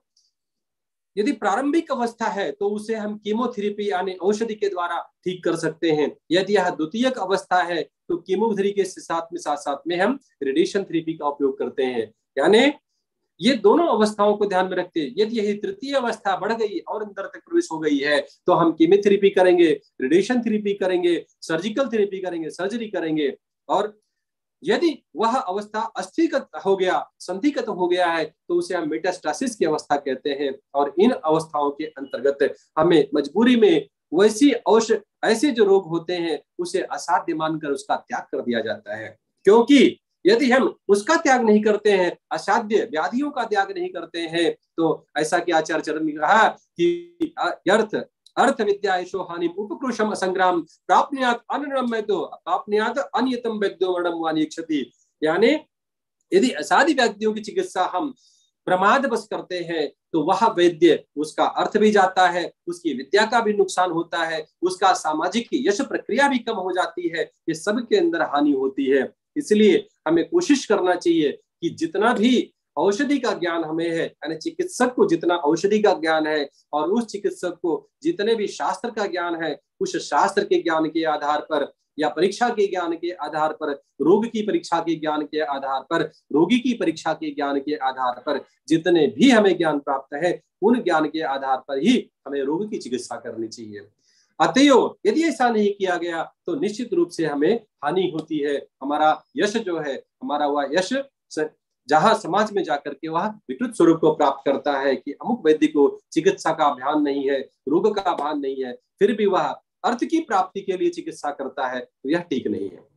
यदि प्रारंभिक अवस्था है तो उसे हम कीमोथेरेपी यानी औषधि के द्वारा ठीक कर सकते हैं। यदि यह द्वितीयक अवस्था है तो कीमोथेरेपी के साथ साथ में हम रेडिएशन थेरेपी का उपयोग करते हैं। यानी ये दोनों अवस्थाओं को ध्यान में रखते हैं। यदि यही तृतीय अवस्था बढ़ गई और अंदर तक प्रवेश हो गई है तो हम कीमोथेरेपी करेंगे, रेडिएशन थेरेपी करेंगे, सर्जिकल थेरेपी करेंगे, सर्जरी करेंगे। और यदि वह अवस्था अस्थिगत हो गया, संधिगत हो गया है तो उसे हम मेटास्टासिस की अवस्था कहते हैं। और इन अवस्थाओं के अंतर्गत हमें मजबूरी में वैसी ऐसे जो रोग होते हैं उसे असाध्य मानकर उसका त्याग कर दिया जाता है, क्योंकि यदि हम उसका त्याग नहीं करते हैं, असाध्य व्याधियों का त्याग नहीं करते हैं, तो ऐसा कि आचार्य चरण ने कहा कि अर्थ विद्या यशो हानि उपकृशम असंग्राम प्राप्नुयात् अनन्यम वैद्यो प्राप्नुयात् अनियतम वैद्यो मरणम वानि क्षति। यानी यदि असाध्य व्याधियों की चिकित्सा हम प्रमाद बस करते हैं तो वह वैद्य, उसका अर्थ भी जाता है, उसकी विद्या का भी नुकसान होता है, उसका सामाजिक यश प्रक्रिया भी कम हो जाती है, ये सब के अंदर हानि होती है। इसलिए हमें कोशिश करना चाहिए कि जितना भी औषधि का ज्ञान हमें है, यानी चिकित्सक को जितना औषधि का ज्ञान है और उस चिकित्सक को जितने भी शास्त्र का ज्ञान है, उस शास्त्र के ज्ञान के आधार पर या परीक्षा के ज्ञान के आधार पर, रोग की परीक्षा के ज्ञान के आधार पर, रोगी की परीक्षा के ज्ञान के आधार पर जितने भी हमें ज्ञान प्राप्त है, उन ज्ञान के आधार पर ही हमें रोग की चिकित्सा करनी चाहिए। अतएव यदि ऐसा नहीं किया गया तो निश्चित रूप से हमें हानि होती है। हमारा यश जो है, हमारा वह यश जहां समाज में जाकर के वह विकृत स्वरूप को प्राप्त करता है कि अमुक वैद्य को चिकित्सा का भान नहीं है, रोग का भान नहीं है, फिर भी वह अर्थ की प्राप्ति के लिए चिकित्सा करता है, तो यह ठीक नहीं है।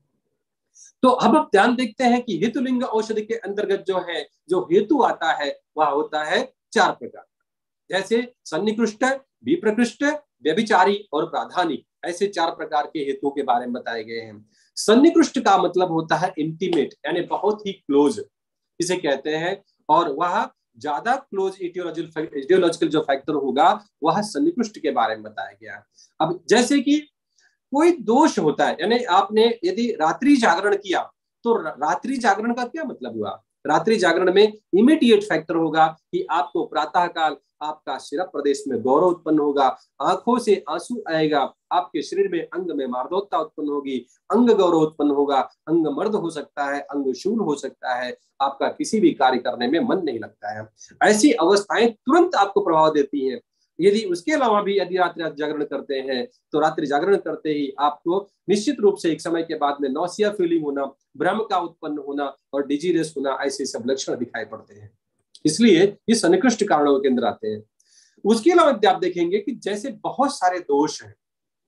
तो अब आप ध्यान देखते हैं कि हेतुलिंग औषधि के अंतर्गत जो है, जो हेतु आता है वह होता है 4 प्रकार, जैसे सन्निकृष्ट, विप्रकृष्ट, व्यभिचारी और प्राधानी, ऐसे 4 प्रकार के हेतुओं के बारे में बताए गए हैं। सन्निकृष्ट का मतलब होता है इंटीमेट, यानी बहुत ही क्लोज इसे कहते हैं, और वह ज्यादा क्लोज इटियोलॉजिकल जो फैक्टर होगा वह सन्निकृष्ट के बारे में बताया गया। अब जैसे कि कोई दोष होता है, यानी आपने यदि रात्रि जागरण किया तो रात्रि जागरण का क्या मतलब हुआ? रात्रि जागरण में इमीडिएट फैक्टर होगा कि आपको प्रातः काल आपका शिरा प्रदेश में गौरव उत्पन्न होगा, आंखों से आंसू आएगा, आपके शरीर में अंग में मार्दवता उत्पन्न होगी, अंग गौरव उत्पन्न होगा, अंग मर्द हो सकता है, अंग शूल हो सकता है, आपका किसी भी कार्य करने में मन नहीं लगता है। ऐसी अवस्थाएं तुरंत आपको प्रभाव देती हैं। यदि उसके अलावा भी यदि रात्रि जागरण करते हैं तो रात्रि जागरण करते ही आपको निश्चित रूप से एक समय के बाद में नौसिया फीलिंग होना, भ्रम का उत्पन्न होना और डिजीनेस होना, ऐसे सब लक्षण दिखाई पड़ते हैं। इसलिए ये सन्निकृष्ट कारणों के अंदर आते हैं। उसके अलावा आप देखेंगे कि जैसे बहुत सारे दोष हैं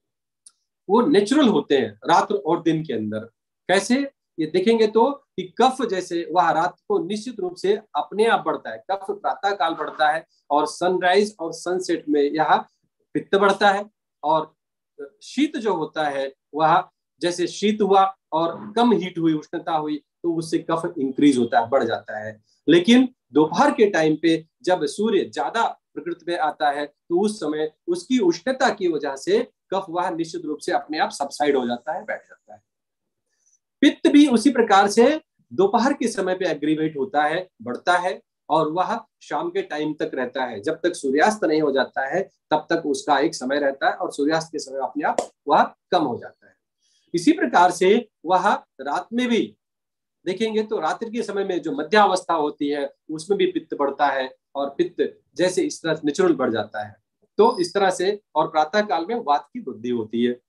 वो नेचुरल होते हैं रात्र और दिन के अंदर। कैसे ये देखेंगे तो कि कफ जैसे वह रात को निश्चित रूप से अपने आप बढ़ता है, कफ प्रातः काल बढ़ता है और सनराइज और सनसेट में यह पित्त बढ़ता है, और शीत जो होता है वह जैसे शीत हुआ और कम हीट हुई, उष्णता हुई, तो उससे कफ इंक्रीज होता है, बढ़ जाता है। लेकिन दोपहर के टाइम पे जब सूर्य ज्यादा प्रकृति में आता है तो उस समय उसकी उष्णता की वजह से कफ वह निश्चित रूप से अपने आप सबसाइड हो जाता है, बैठ जाता है। पित्त भी उसी प्रकार से दोपहर के समय पे एग्रीवेट होता है, बढ़ता है, और वह शाम के टाइम तक रहता है। जब तक सूर्यास्त नहीं हो जाता है तब तक उसका एक समय रहता है, और सूर्यास्त के समय अपने आप वह कम हो जाता है। इसी प्रकार से वह रात में भी देखेंगे तो रात्रि के समय में जो मध्यावस्था होती है उसमें भी पित्त बढ़ता है, और पित्त जैसे इस तरह नेचुरल बढ़ जाता है। तो इस तरह से, और प्रातः काल में वात की वृद्धि होती है।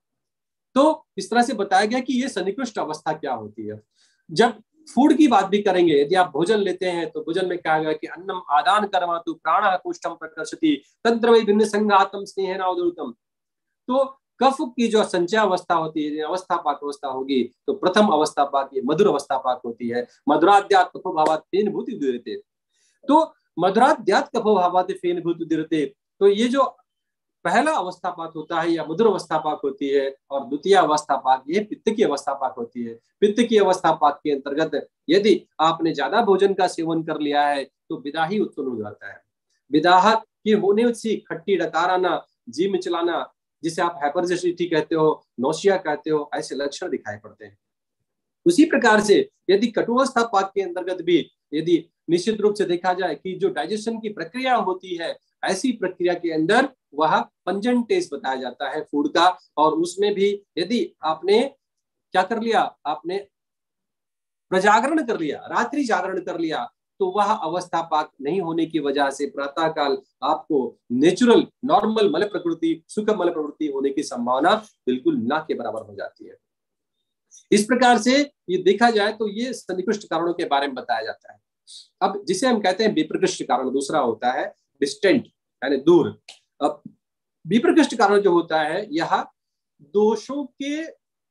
तो इस तरह से बताया गया कि ये सन्निकृष्ट अवस्था क्या होती है। जब फूड की बात भी करेंगे, यदि आप भोजन लेते हैं तो भोजन में कहा गया कि अन्नम आदान कर्मातु प्राणः कुष्ठम प्रकर्षति तद्रवै भिन्न संघातम स्नेहेन अवधूतम। तो कफ की जो संचय अवस्था होती है, अवस्था पाक अवस्था होगी, तो प्रथम अवस्था पाक ये मधुर अवस्था पाक होती है। मधुराद्यात् कफो भावात् फेन भूति उदीरते। तो मधुराद्यात् कफो भावात् फेन भूति उदीरते, तो ये जो पहला अवस्था पाक होता है या मधुर अवस्था पाक होती है, और द्वितीय अवस्था पाक ये पित्त की अवस्था पाक होती है। पित्त की अवस्था पाक के अंतर्गत यदि आपने ज्यादा भोजन का सेवन कर लिया है तो विदाही उत्पन्न हो जाता है। विदाह की होने से खट्टी डकार आना, जी मिचलाना, जिसे आप हाइपरजेसिटी कहते हो, नौसिया कहते हो, ऐसे लक्षण दिखाई पड़ते हैं। उसी प्रकार से यदि कटुअवस्था पाक के अंतर्गत भी यदि निश्चित रूप से देखा जाए कि जो डाइजेशन की प्रक्रिया होती है, ऐसी प्रक्रिया के अंदर वह पंजन टेस्ट बताया जाता है फूड का, और उसमें भी यदि आपने क्या कर लिया, आपने प्रजागरण कर लिया, रात्रि जागरण कर लिया, तो वह अवस्था पाक नहीं होने की वजह से प्रातः काल आपको नेचुरल नॉर्मल मल प्रकृति, सुख मल प्रकृति होने की संभावना बिल्कुल ना के बराबर हो जाती है। इस प्रकार से ये देखा जाए तो ये सन्निकृष्ट कारणों के बारे में बताया जाता है। अब जिसे हम कहते हैं विप्रकृष्ट कारण, दूसरा होता है डिस्टेंट, यानी दूर। अब विप्रकृष्ट कारण जो होता है यह दोषों के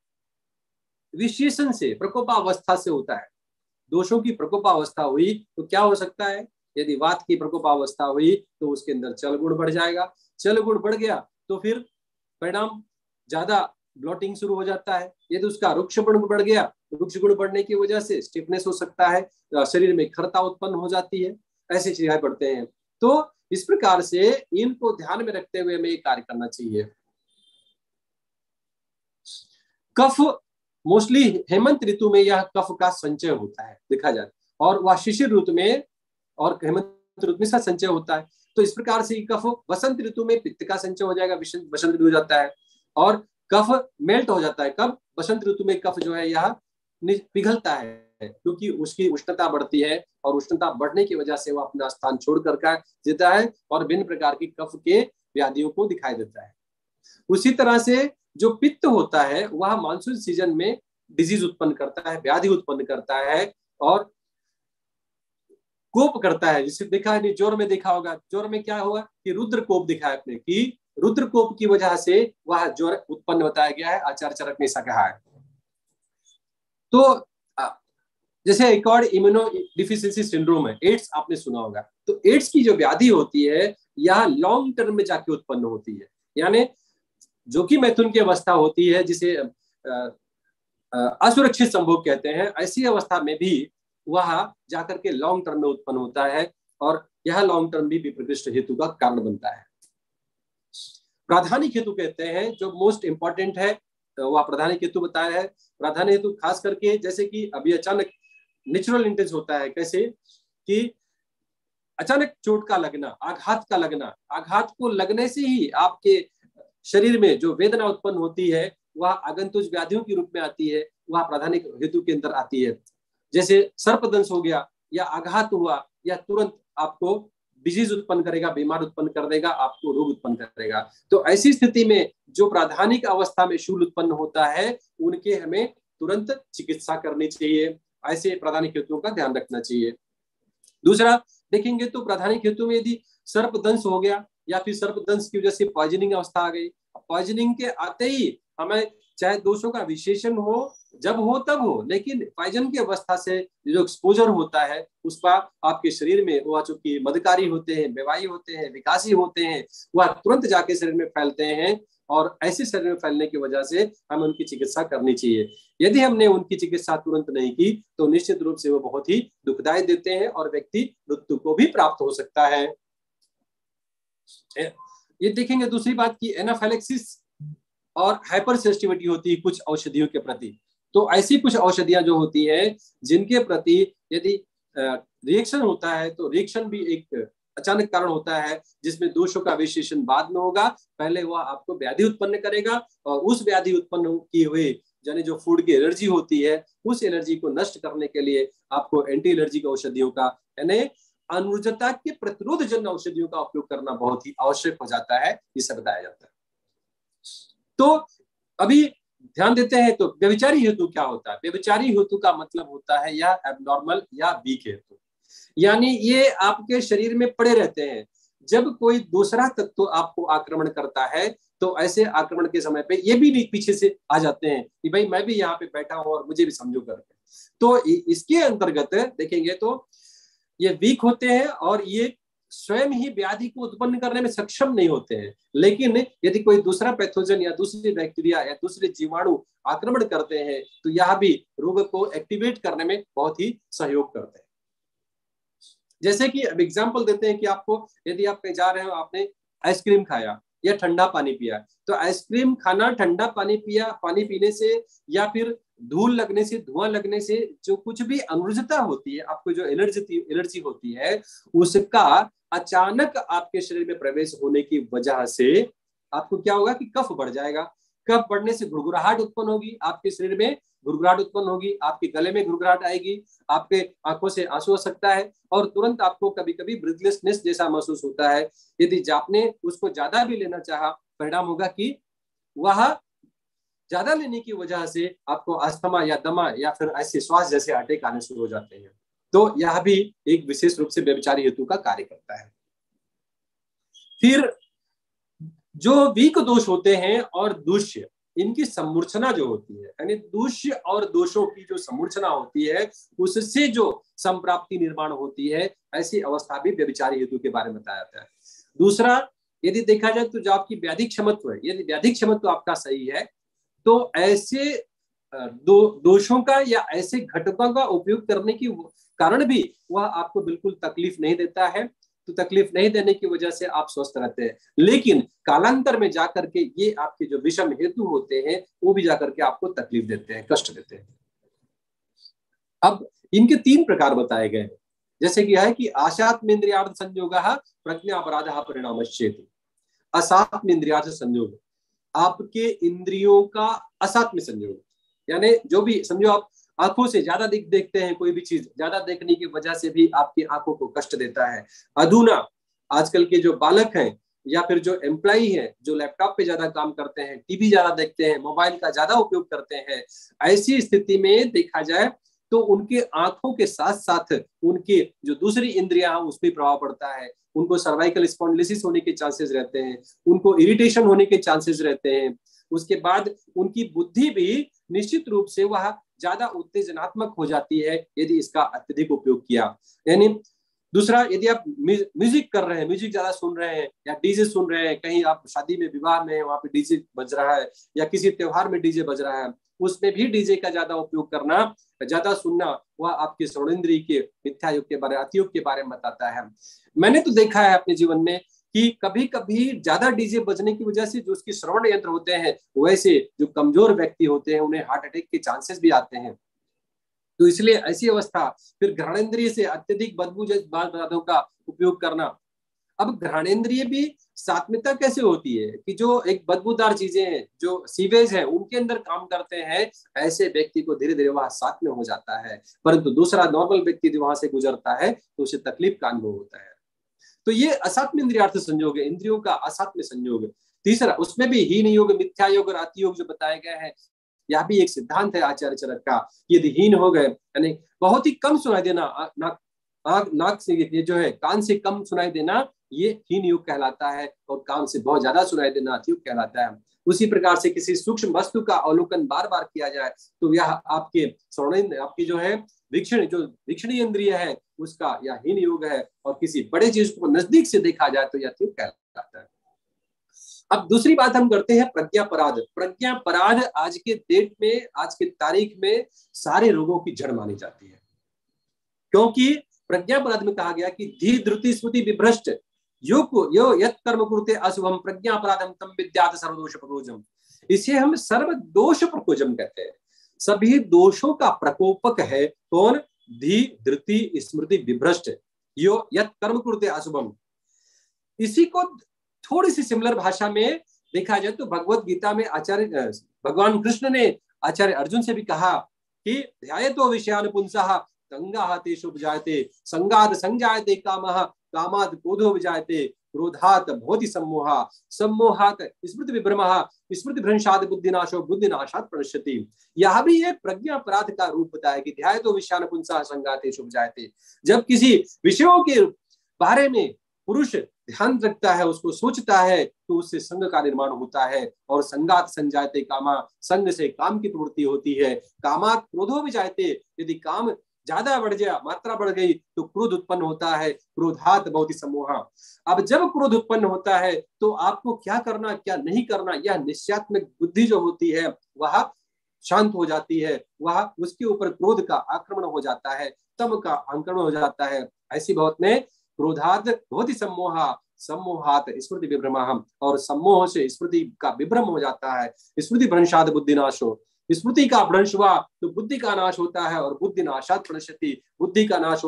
विशेषण से, प्रकोपावस्था से होता है। दोषों की प्रकोपावस्था हुई तो क्या हो सकता है, यदि वात की प्रकोपावस्था हुई तो उसके अंदर चल गुण बढ़ जाएगा। चल गुण बढ़ गया तो फिर परिणाम ज्यादा ब्लॉटिंग शुरू हो जाता है। यदि उसका रुक्ष गुण बढ़ गया, रुक्ष गुण बढ़ने की वजह से स्टिफनेस हो सकता है, शरीर में खरता उत्पन्न हो जाती है। ऐसे दिखाई पड़ते हैं। तो इस प्रकार से इनको ध्यान में रखते हुए हमें कार्य करना चाहिए। कफ मोस्टली हेमंत ऋतु में यह कफ का संचय होता है देखा जाए, और वह शिशिर ऋतु में और हेमंत ऋतु में इसका संचय होता है। तो इस प्रकार से कफ बसंत ऋतु में पित्त का संचय हो जाएगा, बसंत ऋतु हो जाता है, और कफ मेल्ट हो जाता है कब? बसंत ऋतु में कफ जो है यह पिघलता है, क्योंकि उसकी उष्णता बढ़ती है और उष्णता बढ़ने की वजह से वह अपना स्थान छोड़ कर देता है और विभिन्न प्रकार की कफ के व्याधियों को दिखाई देता है। उसी तरह से जो पित्त होता है वह मानसून सीजन में डिजीज उत्पन्न करता है, व्याधि उत्पन्न करता है और कोप करता है। जिसे देखा है, जोर में देखा होगा, जोर में क्या हुआ कि रुद्र कोप दिखा है आपने, कि रुद्र कोप की वजह से वह जोर उत्पन्न बताया गया है, आचार्य चरक ने ऐसा कहा है। तो जैसे एक और इम्यूनो डिफिशियंसी सिंड्रोम है, एड्स आपने सुना होगा। तो एड्स की जो व्याधि होती है यह लॉन्ग टर्म में जाके उत्पन्न होती है, यानी जो कि मैथुन की अवस्था होती है जिसे असुरक्षित संभोग कहते हैं, ऐसी अवस्था में भी वह जाकर के लॉन्ग टर्म में उत्पन्न होता है और यह लॉन्ग टर्म भी विप्रकृष्ट हेतु का कारण बनता है। प्राधानिक हेतु कहते हैं जो मोस्ट इंपॉर्टेंट है, वह प्राधानिक हेतु बताया है। प्राधानिक हेतु खास करके जैसे कि अभी अचानक नेचुरल इंटेंस होता है, कैसे कि अचानक चोट का लगना, आघात का लगना, आघात को लगने से ही आपके शरीर में जो वेदना उत्पन्न होती है वह आगंतुक व्याधियों के रूप में आती है, वह प्राधानिक हेतु के अंदर आती है। जैसे सर्पदंश हो गया या आघात हुआ, या तुरंत आपको डिजीज उत्पन्न करेगा, बीमार उत्पन्न कर देगा, आपको रोग उत्पन्न करेगा। तो ऐसी स्थिति में जो प्राधानिक अवस्था में शूल उत्पन्न होता है उनके हमें तुरंत चिकित्सा करनी चाहिए। ऐसे प्राधानिक हेतुओं का ध्यान रखना चाहिए। दूसरा देखेंगे तो प्राधानिक हेतु में यदि सर्पदंश हो गया या फिर सर्पदंश की वजह से पॉइजनिंग अवस्था आ गई, पॉइजनिंग के आते ही हमें चाहे दोषों का विशेषण हो, जब हो तब हो, लेकिन पॉइजन की अवस्था से जो एक्सपोजर होता है उस पर आपके शरीर में वह चूंकि मदकारी होते हैं, बेवाई होते हैं, विकासी होते हैं, वह तुरंत जाके शरीर में फैलते हैं और ऐसे शरीर में फैलने की वजह से हमें उनकी चिकित्सा करनी चाहिए। यदि हमने उनकी चिकित्सा तुरंत नहीं की तो निश्चित रूप से वो बहुत ही दुखदाई देते हैं और व्यक्ति मृत्यु को भी प्राप्त हो सकता है। ये देखेंगे दूसरी बात की एनाफाइलेक्सिस और हाइपर सेंसिटिविटी होती है कुछ औषधियों के प्रति। तो ऐसी कुछ औषधियां जो होती है जिनके प्रति यदि रिएक्शन होता है तो रिएक्शन भी एक अचानक कारण होता है जिसमें दोषों का विशेषण बाद में होगा, पहले वह आपको व्याधि उत्पन्न करेगा और उस व्याधि उत्पन्न की हुई यानी जो फूड की एलर्जी होती है उस एलर्जी को नष्ट करने के लिए आपको एंटी एलर्जी औषधियों का यानी अनुजता के प्रतिरोध जन्य औषधियों का उपयोग करना बहुत ही आवश्यक हो जाता है, इसे बताया जाता है। तो अभी ध्यान देते हैं तो व्यभिचारी हेतु क्या होता है। व्यभिचारी हेतु का मतलब होता है या एबनॉर्मल या वीक हेतु, यानी ये आपके शरीर में पड़े रहते हैं। जब कोई दूसरा तत्व आपको आक्रमण करता है तो ऐसे आक्रमण के समय पे ये भी पीछे से आ जाते हैं कि भाई मैं भी यहाँ पे बैठा हूं और मुझे भी समझो करके। तो इसके अंतर्गत देखेंगे तो ये वीक होते हैं और ये स्वयं ही व्याधि को उत्पन्न करने में सक्षम नहीं होते हैं, लेकिन यदि कोई दूसरा पैथोजन या दूसरी बैक्टीरिया या दूसरे जीवाणु आक्रमण करते हैं तो यह भी रोग को एक्टिवेट करने में बहुत ही सहयोग करते हैं। जैसे कि अब एग्जांपल देते हैं कि आपको यदि आप कहीं जा रहे हो, आपने आइसक्रीम खाया या ठंडा पानी पिया, तो आइसक्रीम खाना, ठंडा पानी पिया, पानी पीने से या फिर धूल लगने से, धुआं लगने से जो कुछ भी अनुजता होती है, आपको जो एलर्जी होती है, उसका अचानक आपके शरीर में प्रवेश होने की वजह से आपको क्या होगा कि कफ बढ़ जाएगा। कफ बढ़ने से घुरघुराहट उत्पन्न होगी, आपके शरीर में घुरघुराहट उत्पन्न होगी, आपके गले में घुरघुराहट आएगी, आपके आंखों से आंसू आ सकता है और तुरंत आपको कभी कभी ब्रीथलेसनेस जैसा महसूस होता है। यदि आपने उसको ज्यादा भी लेना चाहा, परिणाम होगा कि वह ज्यादा लेने की वजह से आपको अस्थमा या दमा या फिर ऐसे श्वास जैसे अटैक आने शुरू हो जाते हैं। तो यह भी एक विशेष रूप से व्यभिचारी हेतु का कार्य करता है। फिर जो वीक दोष होते हैं और दूष्य, इनकी समूर्छना जो होती है, यानी दूष्य और दोषों की जो समूर्छना होती है उससे जो संप्राप्ति निर्माण होती है, ऐसी अवस्था भी व्यभिचारी हेतु के बारे में बताया जाता है। दूसरा, यदि देखा जाए तो जो आपकी व्याधिक क्षमत्व है, यदि व्याधिक क्षमत्व आपका सही है तो ऐसे दोषों का या ऐसे घटकों का उपयोग करने की कारण भी वह आपको बिल्कुल तकलीफ नहीं देता है, तो तकलीफ नहीं देने की वजह से आप स्वस्थ रहते हैं। लेकिन कालांतर में जाकर के ये आपके जो विषम हेतु होते हैं वो भी जाकर के आपको तकलीफ देते हैं, कष्ट देते हैं। अब इनके 3 प्रकार बताए गए, जैसे कि है कि आशात्मेन्द्रियार्थ संयोगः प्रज्ञापराधः परिणामश्चेति। असात्म इंद्रियार्थ संयोग, आपके इंद्रियों का असात्म संयोग, यानी जो भी समझो आप आंखों से ज्यादा देखते हैं, कोई भी चीज ज्यादा देखने की वजह से भी आपकी आंखों को कष्ट देता है। अधुना आजकल के जो बालक हैं या फिर जो एम्प्लॉई हैं, जो लैपटॉप पे ज्यादा काम करते हैं, टीवी ज्यादा देखते हैं, मोबाइल का ज्यादा उपयोग करते हैं, ऐसी स्थिति में देखा जाए तो उनके आंखों के साथ साथ उनके जो दूसरी इंद्रियां हैं उस पर प्रभाव पड़ता है। उनको सर्वाइकल स्पॉन्डिलिसिस होने के चांसेस रहते हैं, उनको इरिटेशन होने के चांसेस रहते हैं। उसके बाद उनकी बुद्धि भी निश्चित रूप से वह ज्यादा उत्तेजनात्मक हो जाती है यदि इसका अत्यधिक उपयोग किया। यानी दूसरा, यदि आप म्यूजिक कर रहे हैं, म्यूजिक ज्यादा सुन रहे हैं या डीजे सुन रहे हैं, कहीं आप शादी में विवाह में वहां पे डीजे बज रहा है या किसी त्योहार में डीजे बज रहा है, उसमें भी डीजे का ज्यादा उपयोग करना, ज्यादा सुनना, वह आपके श्रवणेंद्रिय के मिथ्या योग के बारे, अतियोग के बारे में बताता है। मैंने तो देखा है अपने जीवन में कि कभी कभी ज्यादा डीजे बजने की वजह से जो उसके श्रवण यंत्र होते हैं, वैसे जो कमजोर व्यक्ति होते हैं उन्हें हार्ट अटैक के चांसेस भी आते हैं। तो इसलिए ऐसी अवस्था, फिर घ्राणेंद्रिय से अत्यधिक बदबू पदार्थों का उपयोग करना। अब घ्राणेंद्रिय भी सात्मिकता कैसे होती है कि जो एक बदबूदार चीजें हैं, जो सीवेज है, उनके अंदर काम करते हैं, ऐसे व्यक्ति को धीरे धीरे वहां सात्म्य हो जाता है। परंतु दूसरा नॉर्मल व्यक्ति वहां से गुजरता है तो उसे तकलीफ का अनुभव होता है। तो ये असात्म इंद्रियार्थ संयोग है, इंद्रियों का असात्म संयोग। तीसरा, उसमें भी हीन योग, मिथ्या योग और अति योग जो बताए गए हैं, यह भी एक सिद्धांत है आचार्य चरक का। यदि हीन हो गए, यानी बहुत ही कम सुनाई देना, नाक से ये जो है कान से कम सुनाई देना, ये हीन योग कहलाता है, और कान से बहुत ज्यादा सुनाई देना अति योग कहलाता है। उसी प्रकार से किसी सूक्ष्म वस्तु का अवलोकन बार बार किया जाए तो यह आपके श्रवणेंद्रिय, आपकी जो है वीक्षणीय इंद्रिय है, उसका यह हीन योग है। और किसी बड़े चीज को नजदीक से देखा जाए तो यह अति योग कहलाता है। अब दूसरी बात हम करते हैं प्रज्ञापराध। प्रज्ञापराध आज के डेट में, आज के तारीख में सारे रोगों की जड़ मानी जाती है, क्योंकि प्रज्ञापराध में कहा गया कि धी धृति स्मृति विभ्रष्ट यो यत् कर्म कुरुते अशुभम प्रज्ञापराधम तम विद्यात् सर्वदोष प्रकोजम। इसे हम सर्व दोष प्रकोजम कहते हैं। सभी दोषों का प्रकोपक है कौन? धी धृति स्मृति विभ्रष्ट यो यत् कर्म कुरुते अशुभम। इसी को थोड़ी सी सिमिलर भाषा में देखा जाए तो भगवत गीता में आचार्य भगवान कृष्ण ने आचार्य अर्जुन से भी कहा कि ध्यायतो विषयान् पुंसः संगाः तेषु उपजायते संगात् संजायते कामः कामात् क्रोधो विजायते क्रोधात् भवति सम्मोहः सम्मोहात् स्मृति विभ्रमः स्मृति भ्रंशात् बुद्धिनाशो बुद्धिनाशात् प्रणश्यति। यह भी एक प्रज्ञापराध का रूप बताया कि ध्यायतो विषयान् पुंसः संगात् तेषु उपजायते। जब किसी विषयों के बारे में पुरुष ध्यान रखता है, उसको सोचता है, तो उससे संग का निर्माण होता है। और संगात संजायते कामा, संग से काम की प्रवृत्ति होती है। कामात क्रोधो विजायते, यदि काम ज्यादा बढ़ गया, मात्रा बढ़ गई तो क्रोध उत्पन्न होता है। क्रोधात भवति सम्मोह। अब जब क्रोध उत्पन्न होता है तो आपको क्या करना क्या नहीं करना, यह निश्चयात्मक बुद्धि जो होती है वह शांत हो जाती है, वह उसके ऊपर क्रोध का आक्रमण हो जाता है, तम का आक्रमण हो जाता है। ऐसी बहुत में क्रोधात भवति सम्मोह, सम्मोहात स्मृति विभ्रमः, और सम्मोह से स्मृति का विभ्रम हो जाता है। स्मृति भ्रंशात् बुद्धिनाशो, स्मृति का भ्रंश हुआ तो बुद्धि का नाश होता है, और बुद्धि नाशात् प्रणश्यति, बुद्धि का नाश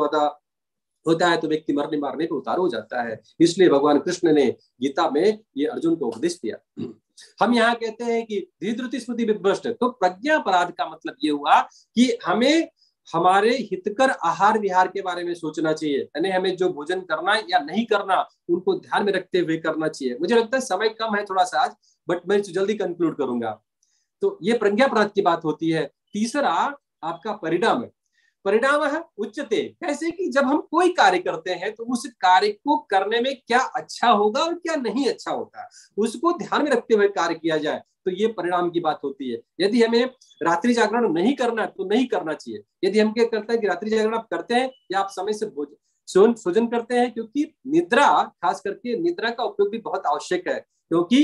होता है तो व्यक्ति मरने मारने को उतार हो जाता है। इसलिए भगवान कृष्ण ने गीता में ये अर्जुन को उपदेश दिया। हम यहाँ कहते हैं कि धीधृति स्मृति विभ्रष्ट। तो प्रज्ञापराध का मतलब ये हुआ कि हमें हमारे हितकर आहार विहार के बारे में सोचना चाहिए, यानी हमें जो भोजन करना या नहीं करना उनको ध्यान में रखते हुए करना चाहिए। मुझे लगता है समय कम है थोड़ा सा आज, बट मैं जल्दी कंक्लूड करूंगा। तो ये प्रज्ञापराध की बात होती है। तीसरा आपका परिणाम है। परिणाम है उच्चते, कैसे कि जब हम कोई कार्य करते हैं तो उस कार्य को करने में क्या अच्छा होगा और क्या नहीं अच्छा होता, उसको ध्यान में रखते हुए कार्य किया जाए, तो ये परिणाम की बात होती है। यदि हमें रात्रि जागरण नहीं करना तो नहीं करना चाहिए। यदि हम क्या करते हैं कि रात्रि जागरण आप करते हैं या आप समय से भोजन करते हैं, क्योंकि निद्रा, खास करके निद्रा का उपयोग भी बहुत आवश्यक है, क्योंकि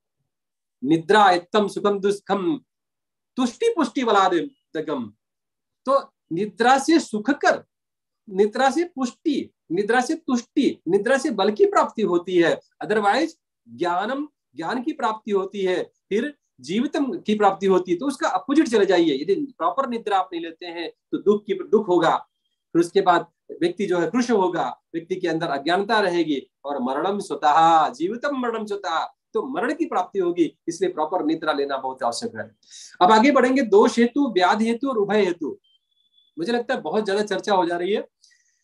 निद्रा इत्तम सुखम दुष्खम तुष्टि पुष्टि बलादगम। तो निद्रा से सुख कर निद्रा से पुष्टि, निद्रा से तुष्टि, निद्रा से बल की प्राप्ति होती है। अदरवाइज ज्ञान की प्राप्ति होती है, फिर जीवितम की प्राप्ति होती है। तो उसका अपोजिट चले जाइए। यदि प्रॉपर निद्रा आप नहीं लेते हैं तो दुख होगा, फिर उसके बाद व्यक्ति जो है कृष्ण होगा, व्यक्ति के अंदर अज्ञानता रहेगी, और मरणम स्वतः जीवितम मरणम स्वतः, तो मरण की प्राप्ति होगी। इसलिए प्रॉपर निद्रा लेना बहुत आवश्यक है। अब आगे बढ़ेंगे। दोष हेतु, व्याधि हेतु और उभय हेतु। मुझे लगता है बहुत ज्यादा चर्चा हो जा रही है।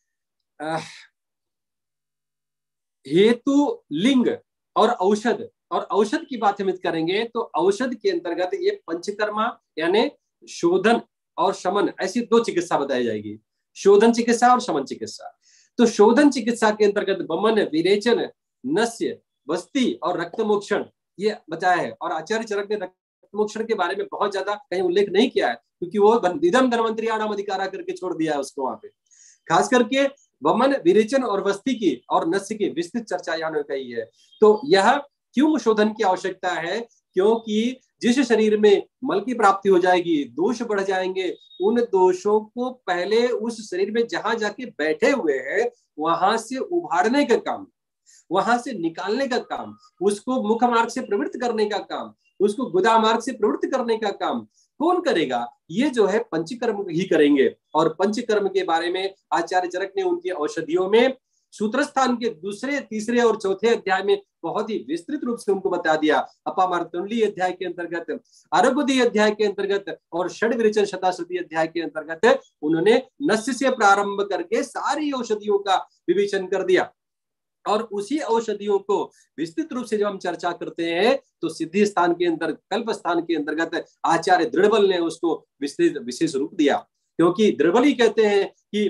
हेतु, लिंग और औषध, और औषध की बात हम करेंगे तो औषध के अंतर्गत ये पंचकर्मा यानी शोधन और शमन, ऐसी दो चिकित्सा बताई जाएगी, शोधन चिकित्सा और शमन चिकित्सा। तो शोधन चिकित्सा के अंतर्गत वमन, विरेचन, नस्य, वस्ती और रक्तमोक्षण ये बताया है। और आचार्य चरक ने रक्तमोक्षण के बारे में बहुत ज्यादा कहीं उल्लेख नहीं किया है, क्योंकि वो इदम धन्वंतरियाणाम अधिकारा करके छोड़ दिया है उसको वहां पे। खास करके वमन, विरेचन और वस्ती की और नस्य की विस्तृत चर्चा यहाँ ने कही है। तो यह क्यों शोधन की आवश्यकता है? क्योंकि जिस शरीर में मल की प्राप्ति हो जाएगी, दोष बढ़ जाएंगे, उन दोषों को पहले उस शरीर में जहां जाके बैठे हुए हैं वहां से उभारने का काम, वहां से निकालने का काम, उसको मुख मार्ग से प्रवृत्त करने का काम, उसको गुदा मार्ग से प्रवृत्त करने का काम कौन करेगा? ये जो है पंचकर्म ही करेंगे। और पंचकर्म के बारे में आचार्य चरक ने उनकी औषधियों में सूत्रस्थान के दूसरे, तीसरे और चौथे अध्याय में बहुत ही विस्तृत रूप से उनको बता दिया। अपामार्तंडली अध्याय के अंतर्गत, आरोग्यदी अध्याय के अंतर्गत और षड विरेचन शताश्रुति अध्याय के अंतर्गत उन्होंने नस्य से प्रारंभ करके सारी औषधियों का विवेचन कर दिया। और उसी औषधियों को विस्तृत रूप से जब हम चर्चा करते हैं तो सिद्धि स्थान के अंदर, कल्प स्थान के अंतर्गत आचार्य दृढ़बल ने उसको विशेष रूप दिया। क्योंकि दृढ़बल ही कहते हैं कि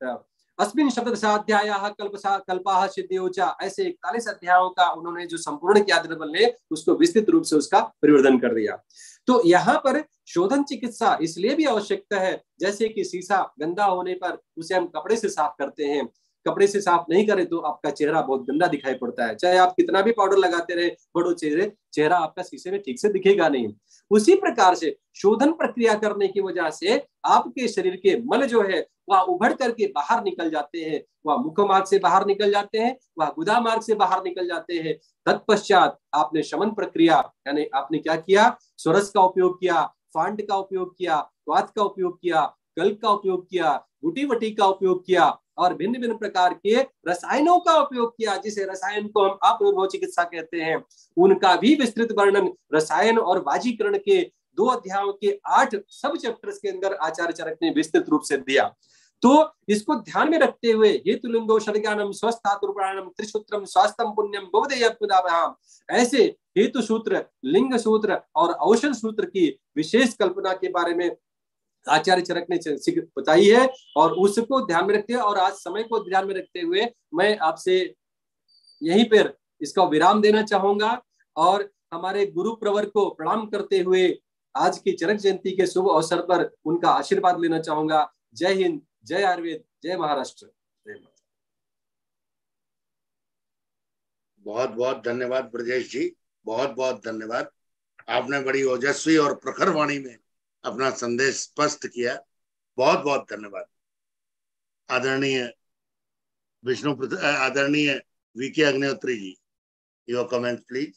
अस्मिन शब्ददशाध्यायः कल्पाः सिद्ध्योचा, ऐसे 41 अध्यायों का उन्होंने जो संपूर्ण किया दृढ़बल ने, उसको विस्तृत रूप से उसका परिवर्धन कर दिया। तो यहाँ पर शोधन चिकित्सा इसलिए भी आवश्यकता है, जैसे कि शीशा गंदा होने पर उसे हम कपड़े से साफ करते हैं, कपड़े से साफ नहीं करें तो आपका चेहरा बहुत गंदा दिखाई पड़ता है। चाहे आप कितना भी पाउडर लगाते रहे, बड़ो चेहरा आपका शीशे में ठीक से दिखेगा नहीं। उसी प्रकार से शोधन प्रक्रिया करने की वजह से आपके शरीर के मल जो है वह उभर करके बाहर निकल जाते हैं, वह मुख मार्ग से बाहर निकल जाते हैं, वह गुदा मार्ग से बाहर निकल जाते हैं। तत्पश्चात आपने शमन प्रक्रिया यानी आपने क्या किया? स्वरस का उपयोग किया, फांड का उपयोग किया, वात का उपयोग किया, कल्प का उपयोग किया, गुटी वटी का उपयोग किया और भिन्न भिन्न प्रकार के रसायनों का उपयोग किया, जिसे रसायन को हम अनुभव चिकित्सा कहते हैं। उनका भी विस्तृत वर्णन रसायन और वाजीकरण के 2 अध्यायों के 8 सब चैप्टर्स के अंदर आचार्य चरक ने विस्तृत रूप से दिया। तो इसको ध्यान में रखते हुए हेतुलिंगो षड्ज्ञानम स्वस्थातुर्प्राणम त्रिसूत्रम स्वास्थ्यम पुण्यम बहुदेयपुदावहाम, ऐसे हेतु सूत्र, लिंग सूत्र और औषध सूत्र की विशेष कल्पना के बारे में आचार्य चरक ने बताई है। और उसको ध्यान में रखते हुए और आज समय को ध्यान में रखते हुए मैं आपसे यहीं पर इसका विराम देना चाहूंगा और हमारे गुरु प्रवर को प्रणाम करते हुए आज की चरक जयंती के शुभ अवसर पर उनका आशीर्वाद लेना चाहूंगा। जय हिंद, जय आयुर्वेद, जय महाराष्ट्र। बहुत बहुत धन्यवाद ब्रजेश जी, बहुत बहुत धन्यवाद। आपने बड़ी ओजस्वी और प्रखर वाणी में अपना संदेश स्पष्ट किया, बहुत बहुत धन्यवाद। आदरणीय आदरणीय V K Agnihotri ji, your comment please.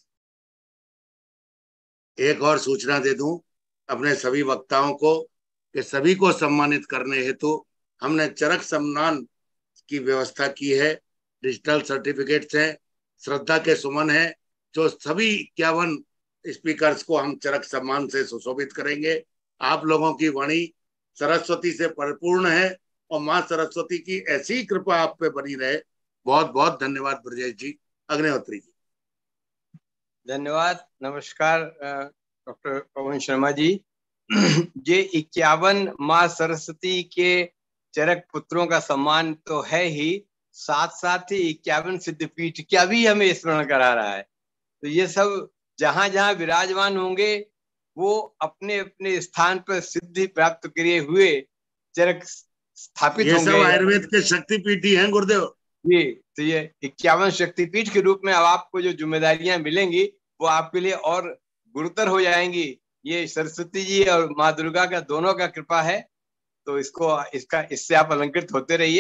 एक और सूचना दे दूं अपने सभी वक्ताओं को कि सभी को सम्मानित करने हेतु हमने चरक सम्मान की व्यवस्था की है। डिजिटल सर्टिफिकेट्स हैं, श्रद्धा के सुमन है, जो सभी 51 स्पीकर्स को हम चरक सम्मान से सुशोभित करेंगे। आप लोगों की वाणी सरस्वती से परिपूर्ण है और माँ सरस्वती की ऐसी ही कृपा आप पे बनी रहे। बहुत बहुत धन्यवाद ब्रजेश जी। अग्निहोत्री जी धन्यवाद। नमस्कार डॉक्टर पवन शर्मा जी। ये 51 माँ सरस्वती के चरक पुत्रों का सम्मान तो है ही, साथ साथ ही 51 सिद्धपीठ क्या भी हमें स्मरण करा रहा है। तो ये सब जहां जहां विराजमान होंगे वो अपने अपने स्थान पर सिद्धि प्राप्त किए हुए चरक स्थापित होंगे। ये सब आयुर्वेद के शक्तिपीठ ही हैं गुरुदेव जी। तो ये 51 शक्तिपीठ के रूप में अब आपको जो जिम्मेदारियां मिलेंगी वो आपके लिए और गुरुतर हो जाएंगी। ये सरस्वती जी और माँ दुर्गा का दोनों का कृपा है, तो इससे आप अलंकृत होते रहिए।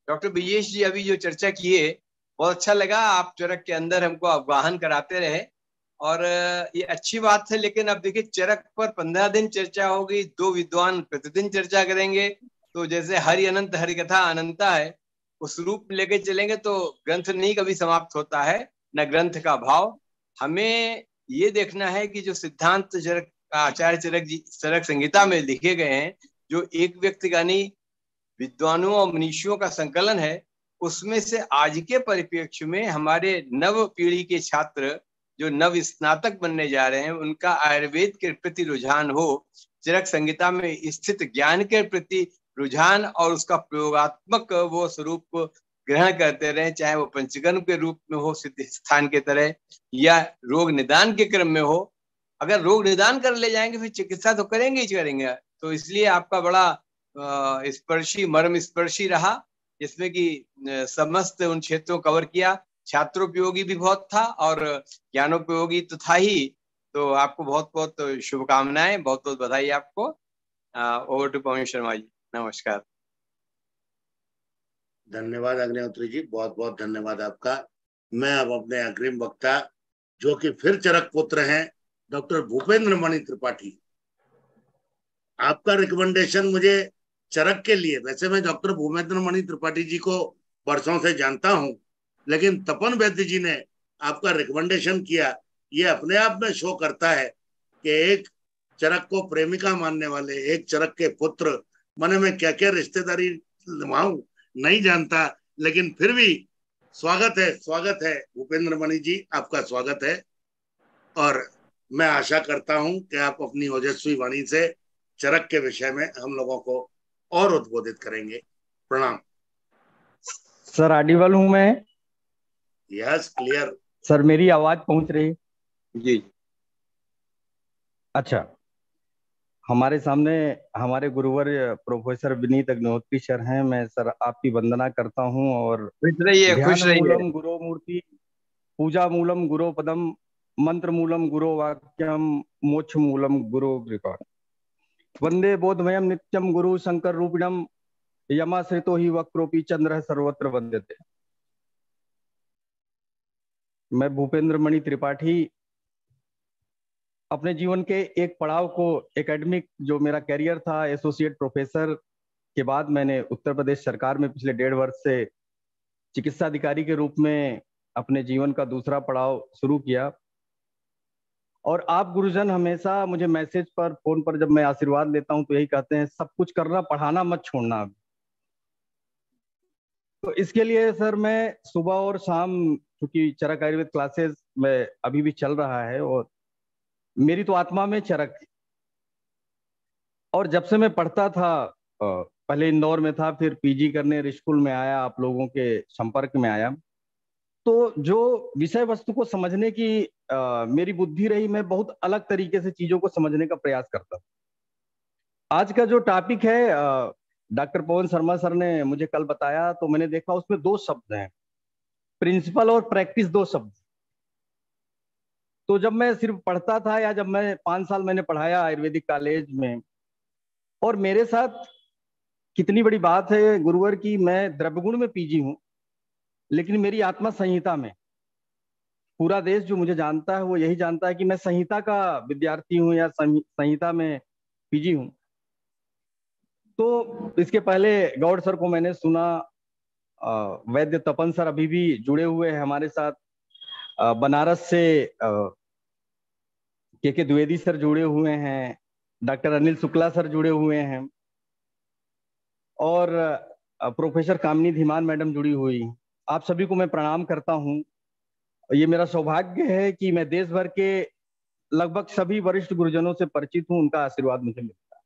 डॉक्टर ब्रिजेश जी अभी जो चर्चा किए बहुत अच्छा लगा। आप चरक के अंदर हमको अवगाहन कराते रहे और ये अच्छी बात है। लेकिन अब देखिए चरक पर 15 दिन चर्चा होगी, 2 विद्वान प्रतिदिन चर्चा करेंगे, तो जैसे हरि अनंत हरि कथा अनंता है, उस रूप में लेके चलेंगे तो ग्रंथ नहीं कभी समाप्त होता है, न ग्रंथ का भाव। हमें ये देखना है कि जो सिद्धांत चरक आचार्य चरक जी चरक संहिता में लिखे गए हैं, जो एक व्यक्ति का नहीं विद्वानों और मनीषियों का संकलन है, उसमें से आज के परिप्रेक्ष्य में हमारे नव पीढ़ी के छात्र जो नव स्नातक बनने जा रहे हैं, उनका आयुर्वेद के प्रति रुझान हो, चरक संहिता में स्थित ज्ञान के प्रति रुझान और उसका प्रयोगात्मक वो स्वरूप ग्रहण करते रहे, चाहे वो पंचकर्म के रूप में हो सिद्ध स्थान के तरह या रोग निदान के क्रम में हो। अगर रोग निदान कर ले जाएंगे फिर चिकित्सा तो करेंगे ही करेंगे। तो इसलिए आपका बड़ा स्पर्शी मर्म स्पर्शी रहा, जिसमें कि समस्त उन क्षेत्रों कवर किया। छात्रोपयोगी भी बहुत था और ज्ञानोपयोगी तो था ही। तो आपको बहुत बहुत शुभकामनाएं, बहुत बहुत बधाई आपको। ओवर टू पवन शर्मा जी, नमस्कार। धन्यवाद अग्निहोत्री जी, बहुत बहुत धन्यवाद आपका। मैं अब अपने अग्रिम वक्ता जो कि फिर चरक पुत्र हैं, डॉक्टर भूपेंद्र मणि त्रिपाठी, आपका रिकमेंडेशन मुझे चरक के लिए, वैसे मैं डॉक्टर भूपेंद्र मणि त्रिपाठी जी को वर्षों से जानता हूं, लेकिन तपन वैद्य जी ने आपका रिकमेंडेशन किया, ये अपने आप में शो करता है कि एक चरक को प्रेमिका मानने वाले, एक चरक के पुत्र, माने मैं क्या क्या रिश्तेदारी निभाऊं नहीं जानता, लेकिन फिर भी स्वागत है भूपेंद्र मणि जी, आपका स्वागत है। और मैं आशा करता हूं कि आप अपनी ओजस्वी वाणी से चरक के विषय में हम लोगों को और उद्बोधित करेंगे। प्रणाम सर। ऑडिबल हूं मैं? Yes, clear sir. मेरी आवाज पहुंच रही? जी। अच्छा, हमारे सामने हमारे गुरुवर प्रोफेसर विनीत अग्निहोत्री सर हैं। मैं सर आपकी वंदना करता हूं और खुश रहिए। मूलम गुरो मूर्ति, पूजा मूलम गुरो पदम, मंत्र मूलम गुरो वाक्यम, मोक्ष मूलम गुरो कृपा, वंदे बोधमयम नित्यम गुरु शंकर रूपिणम, यमाश्रितो ही वक्रोपी चंद्र सर्वत्र वंदते। मैं भूपेंद्र मणि त्रिपाठी अपने जीवन के एक पड़ाव को, एकेडमिक जो मेरा कैरियर था एसोसिएट प्रोफेसर के बाद, मैंने उत्तर प्रदेश सरकार में पिछले 1.5 वर्ष से चिकित्सा अधिकारी के रूप में अपने जीवन का दूसरा पड़ाव शुरू किया। और आप गुरुजन हमेशा मुझे मैसेज पर, फोन पर जब मैं आशीर्वाद लेता हूं तो यही कहते हैं, सब कुछ करना, पढ़ाना मत छोड़ना। तो इसके लिए सर मैं सुबह और शाम, क्योंकि चरक आयुर्वेद क्लासेस में अभी भी चल रहा है और मेरी तो आत्मा में चरक है। और जब से मैं पढ़ता था, पहले इंदौर में था, फिर पीजी करने ऋषिकुल में आया, आप लोगों के संपर्क में आया, तो जो विषय वस्तु को समझने की मेरी बुद्धि रही, मैं बहुत अलग तरीके से चीजों को समझने का प्रयास करता हूं। आज का जो टॉपिक है, डॉक्टर पवन शर्मा सर ने मुझे कल बताया, तो मैंने देखा उसमें 2 शब्द हैं, प्रिंसिपल और प्रैक्टिस, 2 शब्द। तो जब मैं सिर्फ पढ़ता था, या जब मैं 5 साल मैंने पढ़ाया आयुर्वेदिक कॉलेज में, और मेरे साथ कितनी बड़ी बात है गुरुवर की, मैं द्रव्यगुण में पीजी हूं, लेकिन मेरी आत्मा संहिता में। पूरा देश जो मुझे जानता है वो यही जानता है कि मैं संहिता का विद्यार्थी हूं या संहिता में पीजी हूं। तो इसके पहले गौड़ सर को मैंने सुना, वैद्य तपन सर अभी भी जुड़े हुए हैं हमारे साथ, बनारस से के द्विवेदी सर जुड़े हुए हैं, डॉक्टर अनिल शुक्ला सर जुड़े हुए हैं, और प्रोफेसर कामिनी धीमान मैडम जुड़ी हुई। आप सभी को मैं प्रणाम करता हूं। ये मेरा सौभाग्य है कि मैं देश भर के लगभग सभी वरिष्ठ गुरुजनों से परिचित हूं, उनका आशीर्वाद मुझे मिलता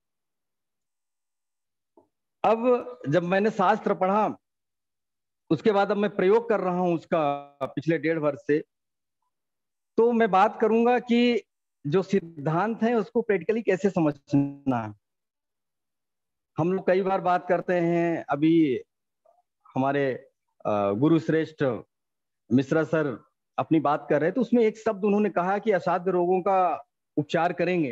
है। अब जब मैंने शास्त्र पढ़ा, उसके बाद अब मैं प्रयोग कर रहा हूं उसका पिछले 1.5 वर्ष से, तो मैं बात करूंगा कि जो सिद्धांत है उसको प्रैक्टिकली कैसे समझना है। हम लोग कई बार बात करते हैं, अभी हमारे गुरु श्रेष्ठ मिश्रा सर अपनी बात कर रहे हैं, तो उसमें एक शब्द उन्होंने कहा कि असाध्य रोगों का उपचार करेंगे,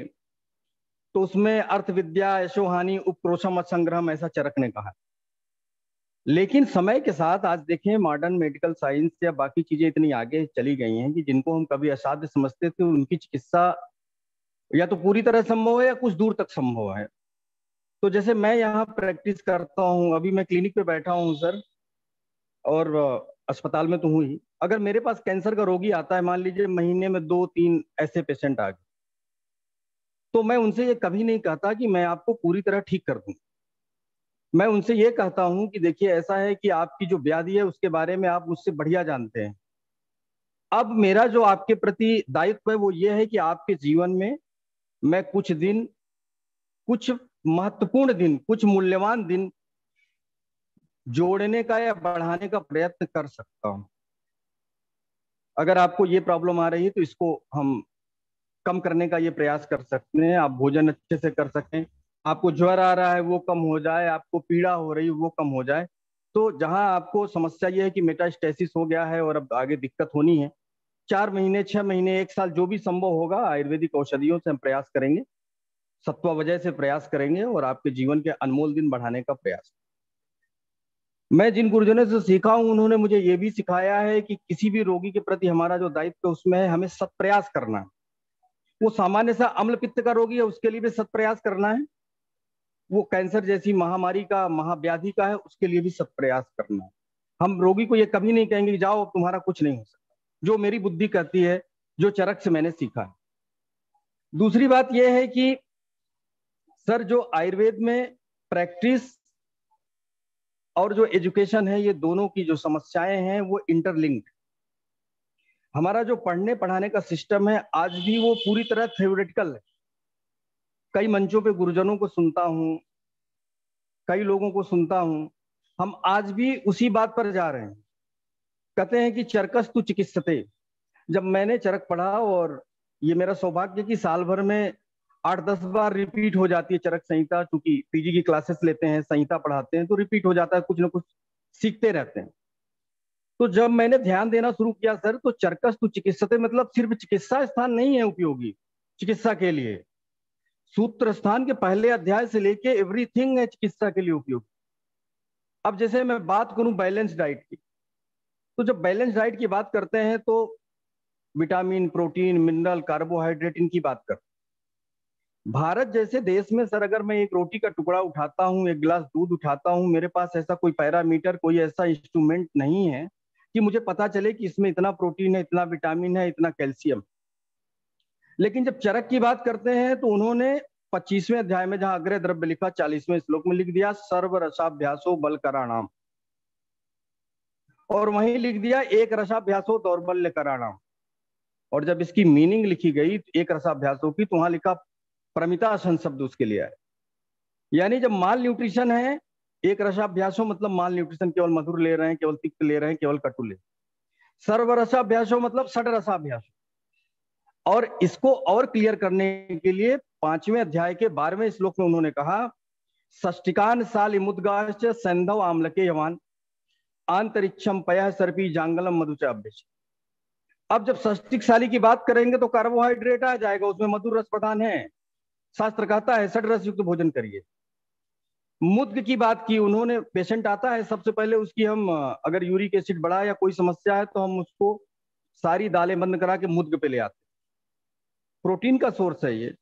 तो उसमें अर्थ विद्या, यशोहानि, उपक्रोशम, असंग्रहम, ऐसा चरक ने कहा। लेकिन समय के साथ आज देखें मॉडर्न मेडिकल साइंस या बाकी चीजें इतनी आगे चली गई हैं कि जिनको हम कभी असाध्य समझते थे उनकी चिकित्सा या तो पूरी तरह संभव है या कुछ दूर तक संभव है। तो जैसे मैं यहाँ प्रैक्टिस करता हूँ, अभी मैं क्लिनिक पे बैठा हूँ सर, और अस्पताल में तो हूँ ही। अगर मेरे पास कैंसर का रोगी आता है, मान लीजिए महीने में 2-3 ऐसे पेशेंट आ गए, तो मैं उनसे ये कभी नहीं कहता कि मैं आपको पूरी तरह ठीक कर दूं। मैं उनसे ये कहता हूं कि देखिए ऐसा है कि आपकी जो व्याधि है उसके बारे में आप मुझसे बढ़िया जानते हैं। अब मेरा जो आपके प्रति दायित्व है वो ये है कि आपके जीवन में मैं कुछ दिन, कुछ महत्वपूर्ण दिन, कुछ मूल्यवान दिन जोड़ने का या बढ़ाने का प्रयत्न कर सकता हूं। अगर आपको ये प्रॉब्लम आ रही है तो इसको हम कम करने का ये प्रयास कर सकते हैं। आप भोजन अच्छे से कर सकें, आपको ज्वर आ रहा है वो कम हो जाए, आपको पीड़ा हो रही है वो कम हो जाए। तो जहां आपको समस्या ये है कि मेटास्टेसिस हो गया है और अब आगे दिक्कत होनी है, 4 महीने, 6 महीने, 1 साल, जो भी संभव होगा आयुर्वेदिक औषधियों से हम प्रयास करेंगे, सत्वा वजह से प्रयास करेंगे और आपके जीवन के अनमोल दिन बढ़ाने का प्रयास। मैं जिन गुरुजनों से सीखा हूं उन्होंने मुझे ये भी सिखाया है कि किसी भी रोगी के प्रति हमारा जो दायित्व है उसमें है हमें सत प्रयास करना है। वो सामान्य सा अम्ल पित्त का रोगी है, उसके लिए भी सत प्रयास करना है। वो कैंसर जैसी महामारी का, महाव्याधि का है, उसके लिए भी सत प्रयास करना है। हम रोगी को ये कभी नहीं कहेंगे कि जाओ तुम्हारा कुछ नहीं हो सकता, जो मेरी बुद्धि कहती है, जो चरक से मैंने सीखा है। दूसरी बात यह है कि सर जो आयुर्वेद में प्रैक्टिस और जो एजुकेशन है, ये दोनों की जो समस्याएं हैं वो इंटरलिंक्ड। हमारा जो पढ़ने पढ़ाने का सिस्टम है आज भी वो पूरी तरह थ्योरेटिकल है। कई मंचों पे गुरुजनों को सुनता हूं, कई लोगों को सुनता हूं, हम आज भी उसी बात पर जा रहे हैं। कहते हैं कि चरकस्तु चिकित्सते। जब मैंने चरक पढ़ा, और ये मेरा सौभाग्य कि साल भर में 8-10 बार रिपीट हो जाती है चरक संहिता, क्योंकि पीजी की क्लासेस लेते हैं, संहिता पढ़ाते हैं, तो रिपीट हो जाता है, कुछ ना कुछ सीखते रहते हैं। तो जब मैंने ध्यान देना शुरू किया सर, तो चरकस्तु चिकित्सते मतलब सिर्फ चिकित्सा स्थान नहीं है उपयोगी चिकित्सा के लिए, सूत्र स्थान के पहले अध्याय से लेके एवरीथिंग है चिकित्सा के लिए उपयोगी। अब जैसे मैं बात करूं बैलेंस डाइट की, तो जब बैलेंस डाइट की बात करते हैं तो विटामिन, प्रोटीन, मिनरल, कार्बोहाइड्रेट, इनकी बात करते हैं। भारत जैसे देश में सर अगर मैं एक रोटी का टुकड़ा उठाता हूं, एक गिलास दूध उठाता हूं, मेरे पास ऐसा कोई पैरामीटर, कोई ऐसा इंस्ट्रूमेंट नहीं है कि मुझे पता चले कि इसमें इतना प्रोटीन है, इतना विटामिन है, इतना कैल्शियम। लेकिन जब चरक की बात करते हैं तो उन्होंने 25वें अध्याय में जहां अग्रय द्रव्य लिखा, 40वें श्लोक में लिख दिया सर्व रसाभ्यासो बलकराणाम, और वहीं लिख दिया एक रसाभ्यासो दौर्बल्य कराणाम। और जब इसकी मीनिंग लिखी गई एक रसाभ्यासों की, तो वहां लिखा प्रमितासन शब्द उसके लिए है। यानी जब माल न्यूट्रिशन है, एक रसाभ्यासों मतलब माल न्यूट्रिशन, केवल मधुर ले रहे हैं, केवल तिक्त ले रहे हैं, केवल कटु ले। सर्व रसाभ्यासों मतलब षड रसाभ्यासों। और इसको और क्लियर करने के लिए 5वें अध्याय के 12वें श्लोक में उन्होंने कहा षष्टिकान सालिमुद्गाश्च सैंधव आम्लके यवान आंतरिक्षम पयः सर्पी जांगलम मधुच अभ्यस। अब जब षष्टिक साली की बात करेंगे तो कार्बोहाइड्रेट आ जाएगा, उसमें मधुर रस प्रधान है। शास्त्र कहता है षड रस युक्त भोजन करिए। मुद्ग की बात की उन्होंने, पेशेंट आता है सबसे पहले उसकी हम अगर यूरिक एसिड बढ़ा या कोई समस्या है तो हम उसको सारी दालें बंद करा के मुद्ग पे ले आते। प्रोटीन का सोर्स है ये।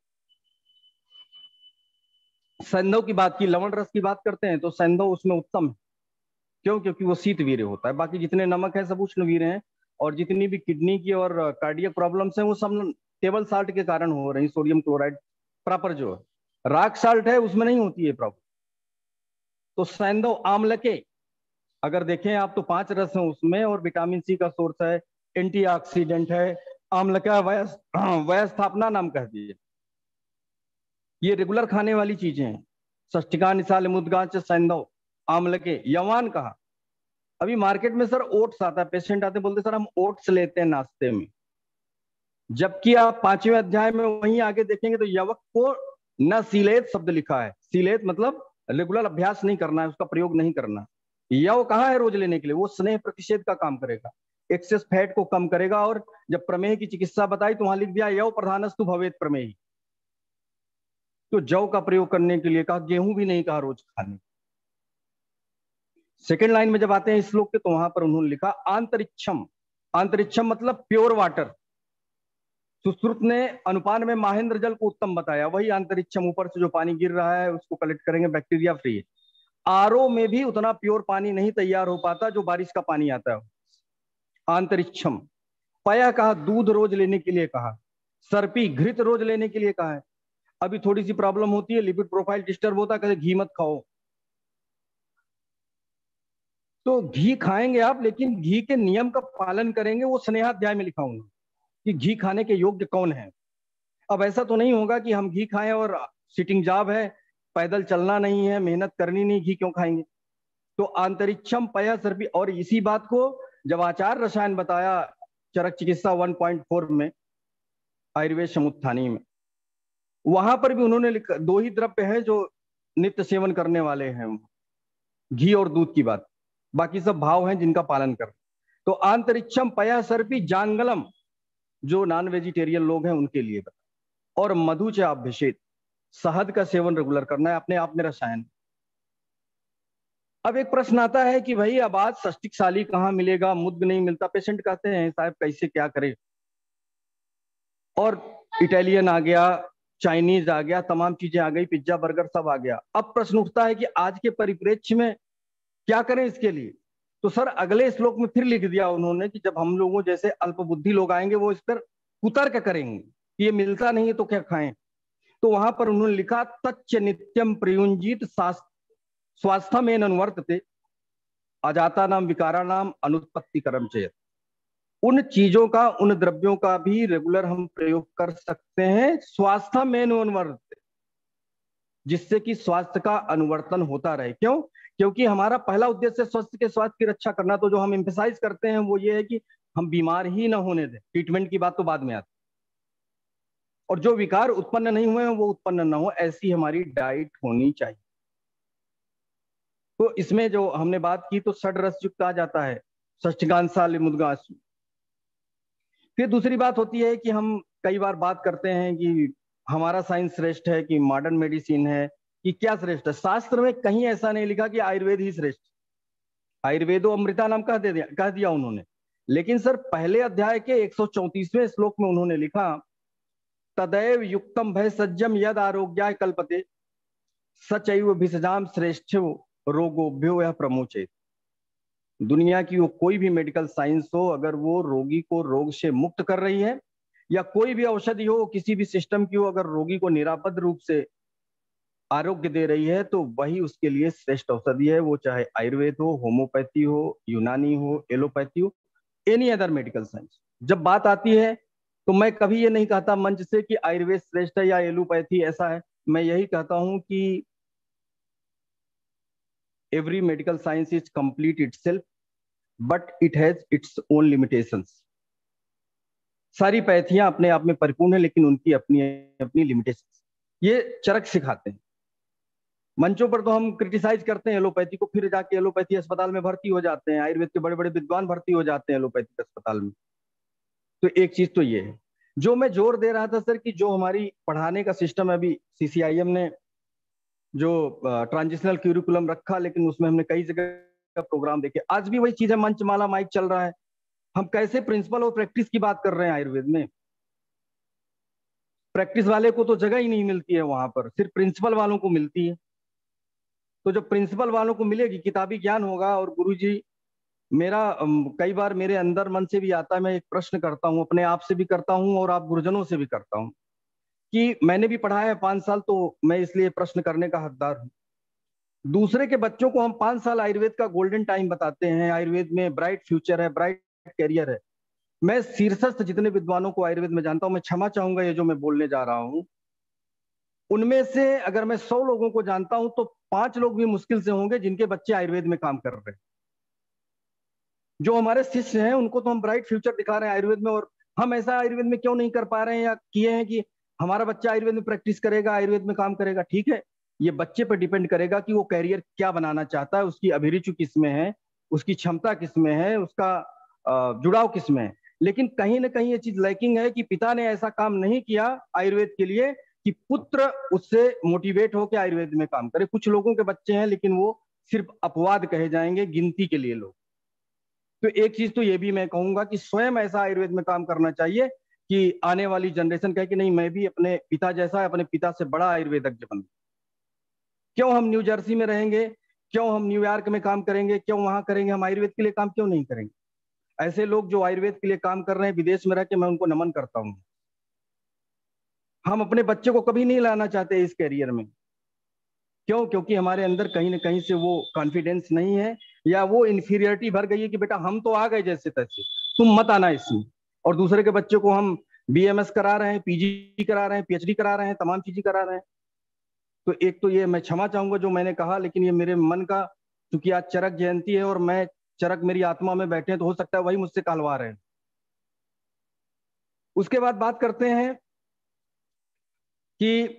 सैंधव की बात की, लवण रस की बात करते हैं तो सैंधव उसमें उत्तम है। क्यों? क्योंकि वो शीत वीर्य होता है। बाकी जितने नमक है सब उष्ण वीर्य हैं, और जितनी भी किडनी की और कार्डियक प्रॉब्लम्स हैं वो सब टेबल साल्ट के कारण हो रही। सोडियम क्लोराइड प्रॉपर जो है, रॉक साल्ट है उसमें नहीं होती है प्रॉब्लम। तो सैंधव आम्लके अगर देखें आप तो 5 रस हैं उसमें, और विटामिन सी का सोर्स है, एंटीऑक्सीडेंट है। आम्लका वयस्थापना नाम कह दिए। ये रेगुलर खाने वाली चीजें हैं। षष्टिका निशाल मुद्गांच सैंधव आम्लके यवान कहा। अभी मार्केट में सर ओट्स आता है, पेशेंट आते बोलते सर हम ओट्स लेते हैं नाश्ते में, जबकि आप 5वें अध्याय में वहीं आगे देखेंगे तो यवक को न सीलेत शब्द लिखा है। सीलेत मतलब रेगुलर अभ्यास नहीं करना है, उसका प्रयोग नहीं करना। यव कहाँ है रोज लेने के लिए? वो स्नेह प्रतिषेध का काम करेगा, एक्सेस फैट को कम करेगा। और जब प्रमेह की चिकित्सा बताई तो वहां लिख दिया यव प्रधानस्तु भवेत प्रमेह। तो जव का प्रयोग करने के लिए कहा, गेहूं भी नहीं कहा रोज खाने। सेकेंड लाइन में जब आते हैं इस श्लोक के, तो वहां पर उन्होंने लिखा आंतरिक्षम। आंतरिक्षम मतलब प्योर वाटर। सुश्रुत ने अनुपान में महेंद्र जल को उत्तम बताया, वही अंतरिक्षम। ऊपर से जो पानी गिर रहा है उसको कलेक्ट करेंगे, बैक्टीरिया फ्री है। आरओ में भी उतना प्योर पानी नहीं तैयार हो पाता जो बारिश का पानी आता है। अंतरिक्षम। पया कहा दूध रोज लेने के लिए कहा, सर्पी घृत रोज लेने के लिए कहा है। अभी थोड़ी सी प्रॉब्लम होती है, लिपिड प्रोफाइल डिस्टर्ब होता है, कहते घी मत खाओ। तो घी खाएंगे आप, लेकिन घी के नियम का पालन करेंगे। वो स्नेहाध्याय में लिखा होगा कि घी खाने के योग्य कौन है। अब ऐसा तो नहीं होगा कि हम घी खाएं और सिटिंग जॉब है, पैदल चलना नहीं है, मेहनत करनी नहीं, घी क्यों खाएंगे। तो अंतरिक्षम पया सर्पी। और इसी बात को जब आचार रसायन बताया चरक चिकित्सा 1.4 में, आयुर्वेद समुत्थानी में, वहां पर भी उन्होंने लिखा 2 ही द्रव्य हैं जो नित्य सेवन करने वाले हैं, घी और दूध की बात, बाकी सब भाव हैं जिनका पालन कर। तो अंतरिक्षम पया सर्पी जांगलम, जो नॉन वेजिटेरियन लोग हैं उनके लिए बता। और मधु च अभिषेक, शहद का सेवन रेगुलर करना है, अपने आप में रसायन। अब एक प्रश्न आता है कि भाई अब आज षष्टिक साली कहाँ मिलेगा, मुद्ग नहीं मिलता। पेशेंट कहते हैं साहब कैसे क्या करे। और इटालियन आ गया, चाइनीज आ गया, तमाम चीजें आ गई, पिज्जा बर्गर सब आ गया। अब प्रश्न उठता है कि आज के परिप्रेक्ष्य में क्या करें इसके लिए। तो सर अगले श्लोक में फिर लिख दिया उन्होंने कि जब हम लोगों जैसे अल्प बुद्धि लोग आएंगे वो इस पर कुतर्क करेंगे कि ये मिलता नहीं है तो क्या खाएं। तो वहां पर उन्होंने लिखा तच्च नित्यम प्रयुंजित स्वास्थ्य में अनुवर्तते अजाता नाम विकारा नाम अनुत्पत्ति कर्म चेत। उन चीजों का, उन द्रव्यों का भी रेगुलर हम प्रयोग कर सकते हैं स्वास्थ्य में अनुवर्तते, जिससे कि स्वास्थ्य का अनुवर्तन होता रहे। क्यों? क्योंकि हमारा पहला उद्देश्य स्वास्थ्य के स्वास्थ्य की रक्षा करना। तो जो हम एम्फेसाइज करते हैं वो ये है कि हम बीमार ही ना होने दें। ट्रीटमेंट की बात तो बाद में आती, और जो विकार उत्पन्न नहीं हुए हैं वो उत्पन्न ना हो, ऐसी हमारी डाइट होनी चाहिए। तो इसमें जो हमने बात की तो षड रस युक्त आ जाता है, षष्ठिकांसा लिमुद्गांसु। फिर दूसरी बात होती है कि हम कई बार बात करते हैं कि हमारा साइंस श्रेष्ठ है कि मॉडर्न मेडिसिन है, कि क्या श्रेष्ठ है। शास्त्र में कहीं ऐसा नहीं लिखा कि आयुर्वेद ही श्रेष्ठ। आयुर्वेदो अमृता नाम कह दिया उन्होंने। लेकिन सर पहले अध्याय के 134वें श्लोक में उन्होंने लिखा तदैव युक्तम भय सज्जम यद आरोग्याय कल्पते सचैव भिषजाम श्रेष्ठ रोगोभ्यो यह प्रमोचेत। दुनिया की वो कोई भी मेडिकल साइंस हो, अगर वो रोगी को रोग से मुक्त कर रही है, या कोई भी औषधि हो किसी भी सिस्टम की हो, अगर रोगी को निरापद रूप से आरोग्य दे रही है तो वही उसके लिए श्रेष्ठ औषधि है। वो चाहे आयुर्वेद हो, होम्योपैथी हो, यूनानी हो, एलोपैथी हो, एनी अदर मेडिकल साइंस। जब बात आती है तो मैं कभी ये नहीं कहता मंच से कि आयुर्वेद श्रेष्ठ है या एलोपैथी ऐसा है। मैं यही कहता हूं कि every medical science is complete itself, but it has its own limitations. सारी पैथियां अपने आप में परिपूर्ण है, लेकिन उनकी अपनी अपनी लिमिटेशंस। ये चरक सिखाते हैं। मंचों पर तो हम क्रिटिसाइज करते हैं एलोपैथी को, फिर जाके एलोपैथी अस्पताल में भर्ती हो जाते हैं, आयुर्वेद के बड़े बड़े विद्वान भर्ती हो जाते हैं एलोपैथी अस्पताल में। तो एक चीज तो ये है जो मैं जोर दे रहा था सर, कि जो हमारी पढ़ाने का सिस्टम है, अभी CCIM ने जो ट्रांजिशनल क्यूरिकुलम रखा, लेकिन उसमें हमने कई जगह प्रोग्राम देखे। आज भी वही चीज है, मंचमाला माइक चल रहा है। हम कैसे प्रिंसिपल और प्रैक्टिस की बात कर रहे हैं आयुर्वेद में। प्रैक्टिस वाले को तो जगह ही नहीं मिलती है वहां पर, सिर्फ प्रिंसिपल वालों को मिलती है। तो जब प्रिंसिपल वालों को मिलेगी, किताबी ज्ञान होगा। और गुरुजी, मेरा कई बार मेरे अंदर मन से भी आता है, मैं एक प्रश्न करता हूँ, अपने आप से भी करता हूँ और आप गुरुजनों से भी करता हूँ, कि मैंने भी पढ़ाया है 5 साल, तो मैं इसलिए प्रश्न करने का हकदार हूं। दूसरे के बच्चों को हम 5 साल आयुर्वेद का गोल्डन टाइम बताते हैं, आयुर्वेद में ब्राइट फ्यूचर है, ब्राइट कैरियर है। मैं शीर्षस्थ जितने विद्वानों को आयुर्वेद में जानता हूं, मैं क्षमा चाहूंगा ये जो मैं बोलने जा रहा हूं, उनमें से अगर मैं 100 लोगों को जानता हूं तो 5 लोग भी मुश्किल से होंगे जिनके बच्चे आयुर्वेद में काम कर रहे हैं। जो हमारे शिष्य हैं उनको तो हम ब्राइट फ्यूचर दिखा रहे हैं आयुर्वेद में, और हम ऐसा आयुर्वेद में क्यों नहीं कर पा रहे हैं या किए हैं कि हमारा बच्चा आयुर्वेद में प्रैक्टिस करेगा, आयुर्वेद में काम करेगा। ठीक है, ये बच्चे पर डिपेंड करेगा कि वो कैरियर क्या बनाना चाहता है, उसकी अभिरुचि किसमें है, उसकी क्षमता किसमें है, उसका जुड़ाव किसमें है। लेकिन कहीं ना कहीं ये चीज लैकिंग है कि पिता ने ऐसा काम नहीं किया आयुर्वेद के लिए कि पुत्र उससे मोटिवेट होकर आयुर्वेद में काम करे। कुछ लोगों के बच्चे हैं लेकिन वो सिर्फ अपवाद कहे जाएंगे, गिनती के लिए लोग। तो एक चीज तो ये भी मैं कहूंगा कि स्वयं ऐसा आयुर्वेद में काम करना चाहिए कि आने वाली जनरेशन कहे कि नहीं, मैं भी अपने पिता जैसा, अपने पिता से बड़ा आयुर्वेदज्ञ बनूं। क्यों हम न्यू जर्सी में रहेंगे, क्यों हम न्यूयॉर्क में काम करेंगे, क्यों वहां करेंगे, हम आयुर्वेद के लिए काम क्यों नहीं करेंगे? ऐसे लोग जो आयुर्वेद के लिए काम कर रहे हैं विदेश में रह के, मैं उनको नमन करता हूँ। हम अपने बच्चे को कभी नहीं लाना चाहते इस कैरियर में। क्यों? क्योंकि हमारे अंदर कहीं ना कहीं से वो कॉन्फिडेंस नहीं है, या वो इन्फीरियरिटी भर गई है कि बेटा हम तो आ गए जैसे तैसे, तुम मत आना इसमें। और दूसरे के बच्चे को हम BMS करा रहे हैं, PG करा रहे हैं, PhD करा रहे हैं, तमाम चीजें करा रहे हैं। तो एक तो ये मैं क्षमा चाहूंगा जो मैंने कहा, लेकिन ये मेरे मन का, क्योंकि आज चरक जयंती है और मैं चरक मेरी आत्मा में बैठे हैं, तो हो सकता है वही मुझसे कहलवा रहे हैं। उसके बाद बात करते हैं कि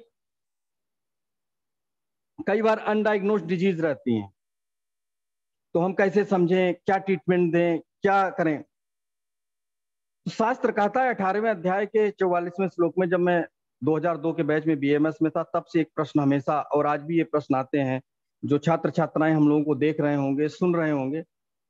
कई बार अनडायग्नोस्ड डिजीज रहती हैं, तो हम कैसे समझें, क्या ट्रीटमेंट दें, क्या करें? शास्त्र कहता है 18वें अध्याय के 44वें श्लोक में, जब मैं 2002 के बैच में BMS में था, तब से एक प्रश्न हमेशा, और आज भी ये प्रश्न आते हैं, जो छात्र छात्राएं हम लोगों को देख रहे होंगे, सुन रहे होंगे,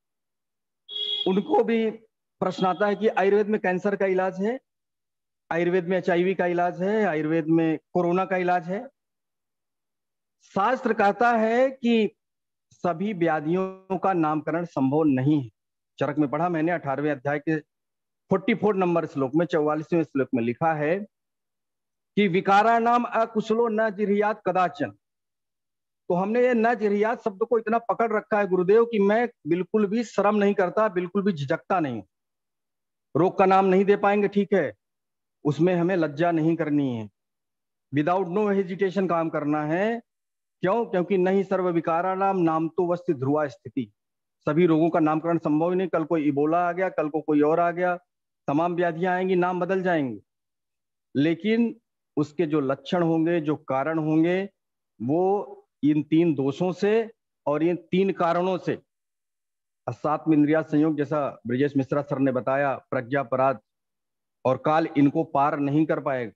उनको भी प्रश्न आता है कि आयुर्वेद में कैंसर का इलाज है, आयुर्वेद में HIV का इलाज है, आयुर्वेद में कोरोना का इलाज है। शास्त्र कहता है कि सभी व्याधियों का नामकरण संभव नहीं है। चरक में पढ़ा मैंने 18वें अध्याय के 44 नंबर श्लोक में, 44वें श्लोक में लिखा है कि विकारा नाम अकुशलो न जिरहियात कदाचन। तो हमने ये न जिरहियात शब्द को इतना पकड़ रखा है गुरुदेव कि मैं बिल्कुल भी शर्म नहीं करता, बिल्कुल भी झिझकता नहीं। रोग का नाम नहीं दे पाएंगे, ठीक है, उसमें हमें लज्जा नहीं करनी है, विदाउट नो हेजिटेशन काम करना है। क्यों? क्योंकि नहीं सर्व विकारा नाम तो वस्तु ध्रुवा स्थिति। सभी रोगों का नामकरण संभव नहीं। कल कोई इबोला आ गया, कल को कोई और आ गया, तमाम व्याधियां आएंगी, नाम बदल जाएंगे, लेकिन उसके जो लक्षण होंगे, जो कारण होंगे, वो इन 3 दोषों से और इन 3 कारणों से, असात्म इंद्रिया संयोग, जैसा ब्रजेश मिश्रा सर ने बताया, प्रज्ञा, पराध और काल, इनको पार नहीं कर पाएगा।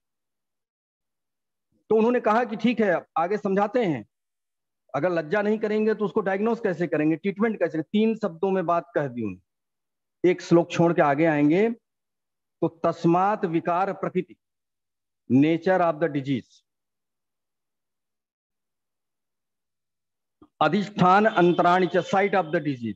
तो उन्होंने कहा कि ठीक है, आगे समझाते हैं, अगर लज्जा नहीं करेंगे तो उसको डायग्नोस कैसे करेंगे, ट्रीटमेंट कैसे? 3 शब्दों में बात कह दी उन्होंने। एक श्लोक छोड़ के आगे आएंगे तो तस्मात विकार प्रकृति, नेचर ऑफ द डिजीज, अधिष्ठान अंतराणी च, साइट ऑफ द डिजीज,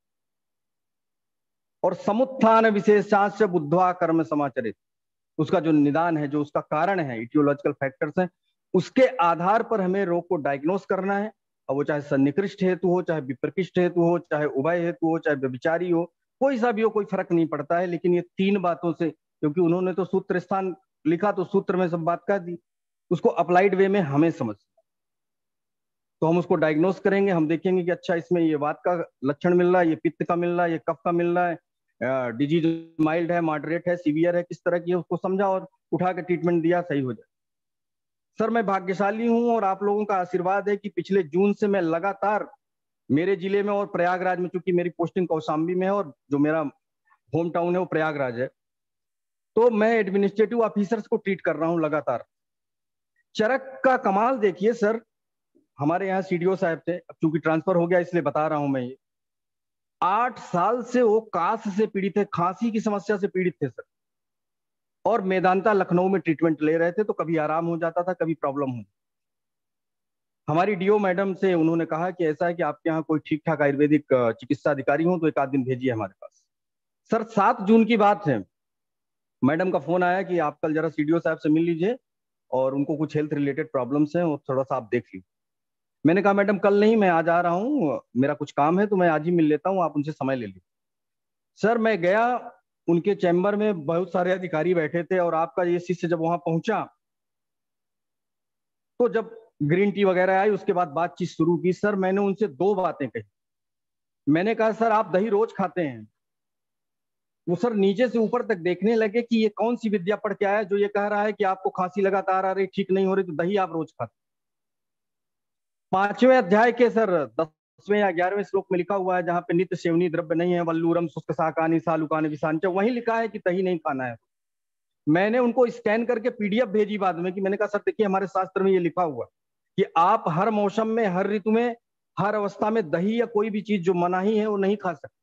और समुत्थान विशेषांश बुद्धवा कर्म समाचरित। उसका जो निदान है, जो उसका कारण है, इटियोलॉजिकल फैक्टर्स हैं, उसके आधार पर हमें रोग को डायग्नोस करना है। और वो चाहे सन्निकृष्ट हेतु हो, चाहे विप्रकृष्ट हेतु हो, चाहे उभय हेतु हो, चाहे व्यभिचारी हो, कोई सा भी हो, कोई फर्क नहीं पड़ता है। लेकिन ये 3 बातों से, क्योंकि उन्होंने तो सूत्र स्थान लिखा, तो सूत्र में सब बात कह दी, उसको अप्लाइड वे में हमें समझ, तो हम उसको डायग्नोस करेंगे। हम देखेंगे कि अच्छा, इसमें ये वात का लक्षण मिल रहा है, ये पित्त का मिल रहा है, ये कफ का मिल रहा है, डिजीज माइल्ड है, मॉडरेट है, सीवियर है, किस तरह की है, उसको समझा और उठा के ट्रीटमेंट दिया, सही हो जाए। सर मैं भाग्यशाली हूं और आप लोगों का आशीर्वाद है कि पिछले जून से मैं लगातार मेरे जिले में और प्रयागराज में, चूंकि मेरी पोस्टिंग कौशाम्बी में है और जो मेरा होम टाउन है वो प्रयागराज है, तो मैं एडमिनिस्ट्रेटिव ऑफिसर्स को ट्रीट कर रहा हूं लगातार। चरक का कमाल देखिए सर, हमारे यहाँ CDO साहब थे, अब चूंकि ट्रांसफर हो गया इसलिए बता रहा हूं मैं, ये 8 साल से वो कास से पीड़ित है, खांसी की समस्या से पीड़ित थे सर, और मेदांता लखनऊ में ट्रीटमेंट ले रहे थे। तो कभी आराम हो जाता था, कभी प्रॉब्लम हो। हमारी DO मैडम से उन्होंने कहा कि ऐसा है कि आपके यहाँ कोई ठीक ठाक आयुर्वेदिक चिकित्सा अधिकारी हो तो 1 आध दिन भेजिए हमारे पास। सर 7 जून की बात है, मैडम का फोन आया कि आप कल जरा CDO साहब से मिल लीजिए और उनको कुछ हेल्थ रिलेटेड प्रॉब्लम्स हैं और थोड़ा सा आप देख लीजिए। मैंने कहा मैडम कल नहीं, मैं आज आ रहा हूँ, मेरा कुछ काम है तो मैं आज ही मिल लेता हूँ, आप उनसे समय ले लीजिए। सर मैं गया, उनके चैम्बर में बहुत सारे अधिकारी बैठे थे और आपका ये शिष्य जब वहां पहुंचा तो जब ग्रीन टी वगैरह आई, उसके बाद बातचीत शुरू की। सर मैंने उनसे 2 बातें कही। मैंने कहा सर आप दही रोज खाते हैं? वो सर नीचे से ऊपर तक देखने लगे कि ये कौन सी विद्या पढ़ के आया जो ये कह रहा है कि आपको खांसी लगातार आ रही, ठीक नहीं हो रही, तो दही आप रोज खाते। 5वें अध्याय के सर 10वें या 11वें श्लोक में लिखा हुआ है, जहां पे नित्य सेवनी द्रव्य नहीं है, वल्लूरम शुष्क शाकानि सालुकानि विषांच, वहीं लिखा है कि दही नहीं खाना है। मैंने उनको स्कैन करके PDF भेजी बाद में, कि मैंने कहा सर देखिए हमारे शास्त्र में ये लिखा हुआ कि आप हर मौसम में, हर ऋतु में, हर अवस्था में दही या कोई भी चीज जो मनाही है वो नहीं खा सकते।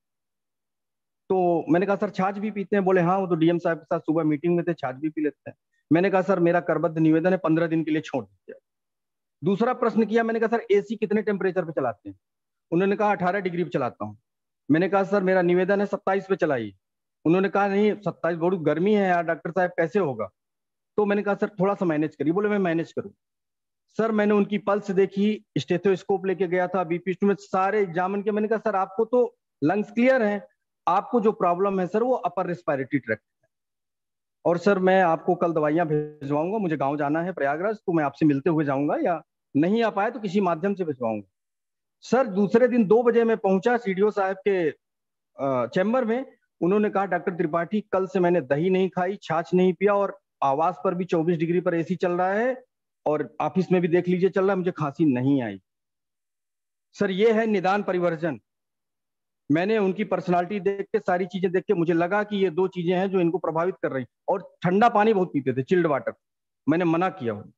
तो मैंने कहा सर छाछ भी पीते हैं? बोले हाँ, वो तो डीएम साहब के साथ सुबह मीटिंग में थे, छाछ भी पी लेते हैं। मैंने कहा सर मेरा करबद्ध निवेदन है 15 दिन के लिए छोड़ दीजिए। दूसरा प्रश्न किया, मैंने कहा सर एसी कितने टेम्परेचर पे चलाते हैं? उन्होंने कहा 18 डिग्री पे चलाता हूँ। मैंने कहा सर मेरा निवेदन है 27 पे चलाइए। उन्होंने कहा नहीं 27 बहुत गर्मी है यार डॉक्टर साहब, कैसे होगा? तो मैंने कहा सर थोड़ा सा मैनेज करिए। बोले मैं मैनेज करूँ। सर मैंने उनकी पल्स देखी, स्टेथोस्कोप लेके गया था, बीपी में सारे एग्जामिन के। मैंने कहा सर आपको तो लंग्स क्लियर हैं, आपको जो प्रॉब्लम है सर वो अपर रेस्पिरेटरी ट्रैक्ट है। और सर मैं आपको कल दवाइयां भिजवाऊंगा, मुझे गांव जाना है प्रयागराज, तो मैं आपसे मिलते हुए जाऊंगा, या नहीं आ पाए तो किसी माध्यम से भिजवाऊंगा। सर दूसरे दिन 2 बजे मैं पहुंचा सीडीओ साहब के चैम्बर में। उन्होंने कहा डॉक्टर त्रिपाठी कल से मैंने दही नहीं खाई, छाछ नहीं पिया, और आवास पर भी 24 डिग्री पर एसी चल रहा है, और ऑफिस में भी देख लीजिए चल रहा है, मुझे खांसी नहीं आई। सर ये है निदान परिवर्जन। मैंने उनकी पर्सनालिटी देख के, सारी चीजें देख के मुझे लगा कि ये 2 चीजें हैं जो इनको प्रभावित कर रही। और ठंडा पानी बहुत पीते थे, चिल्ड वाटर, मैंने मना किया हूं।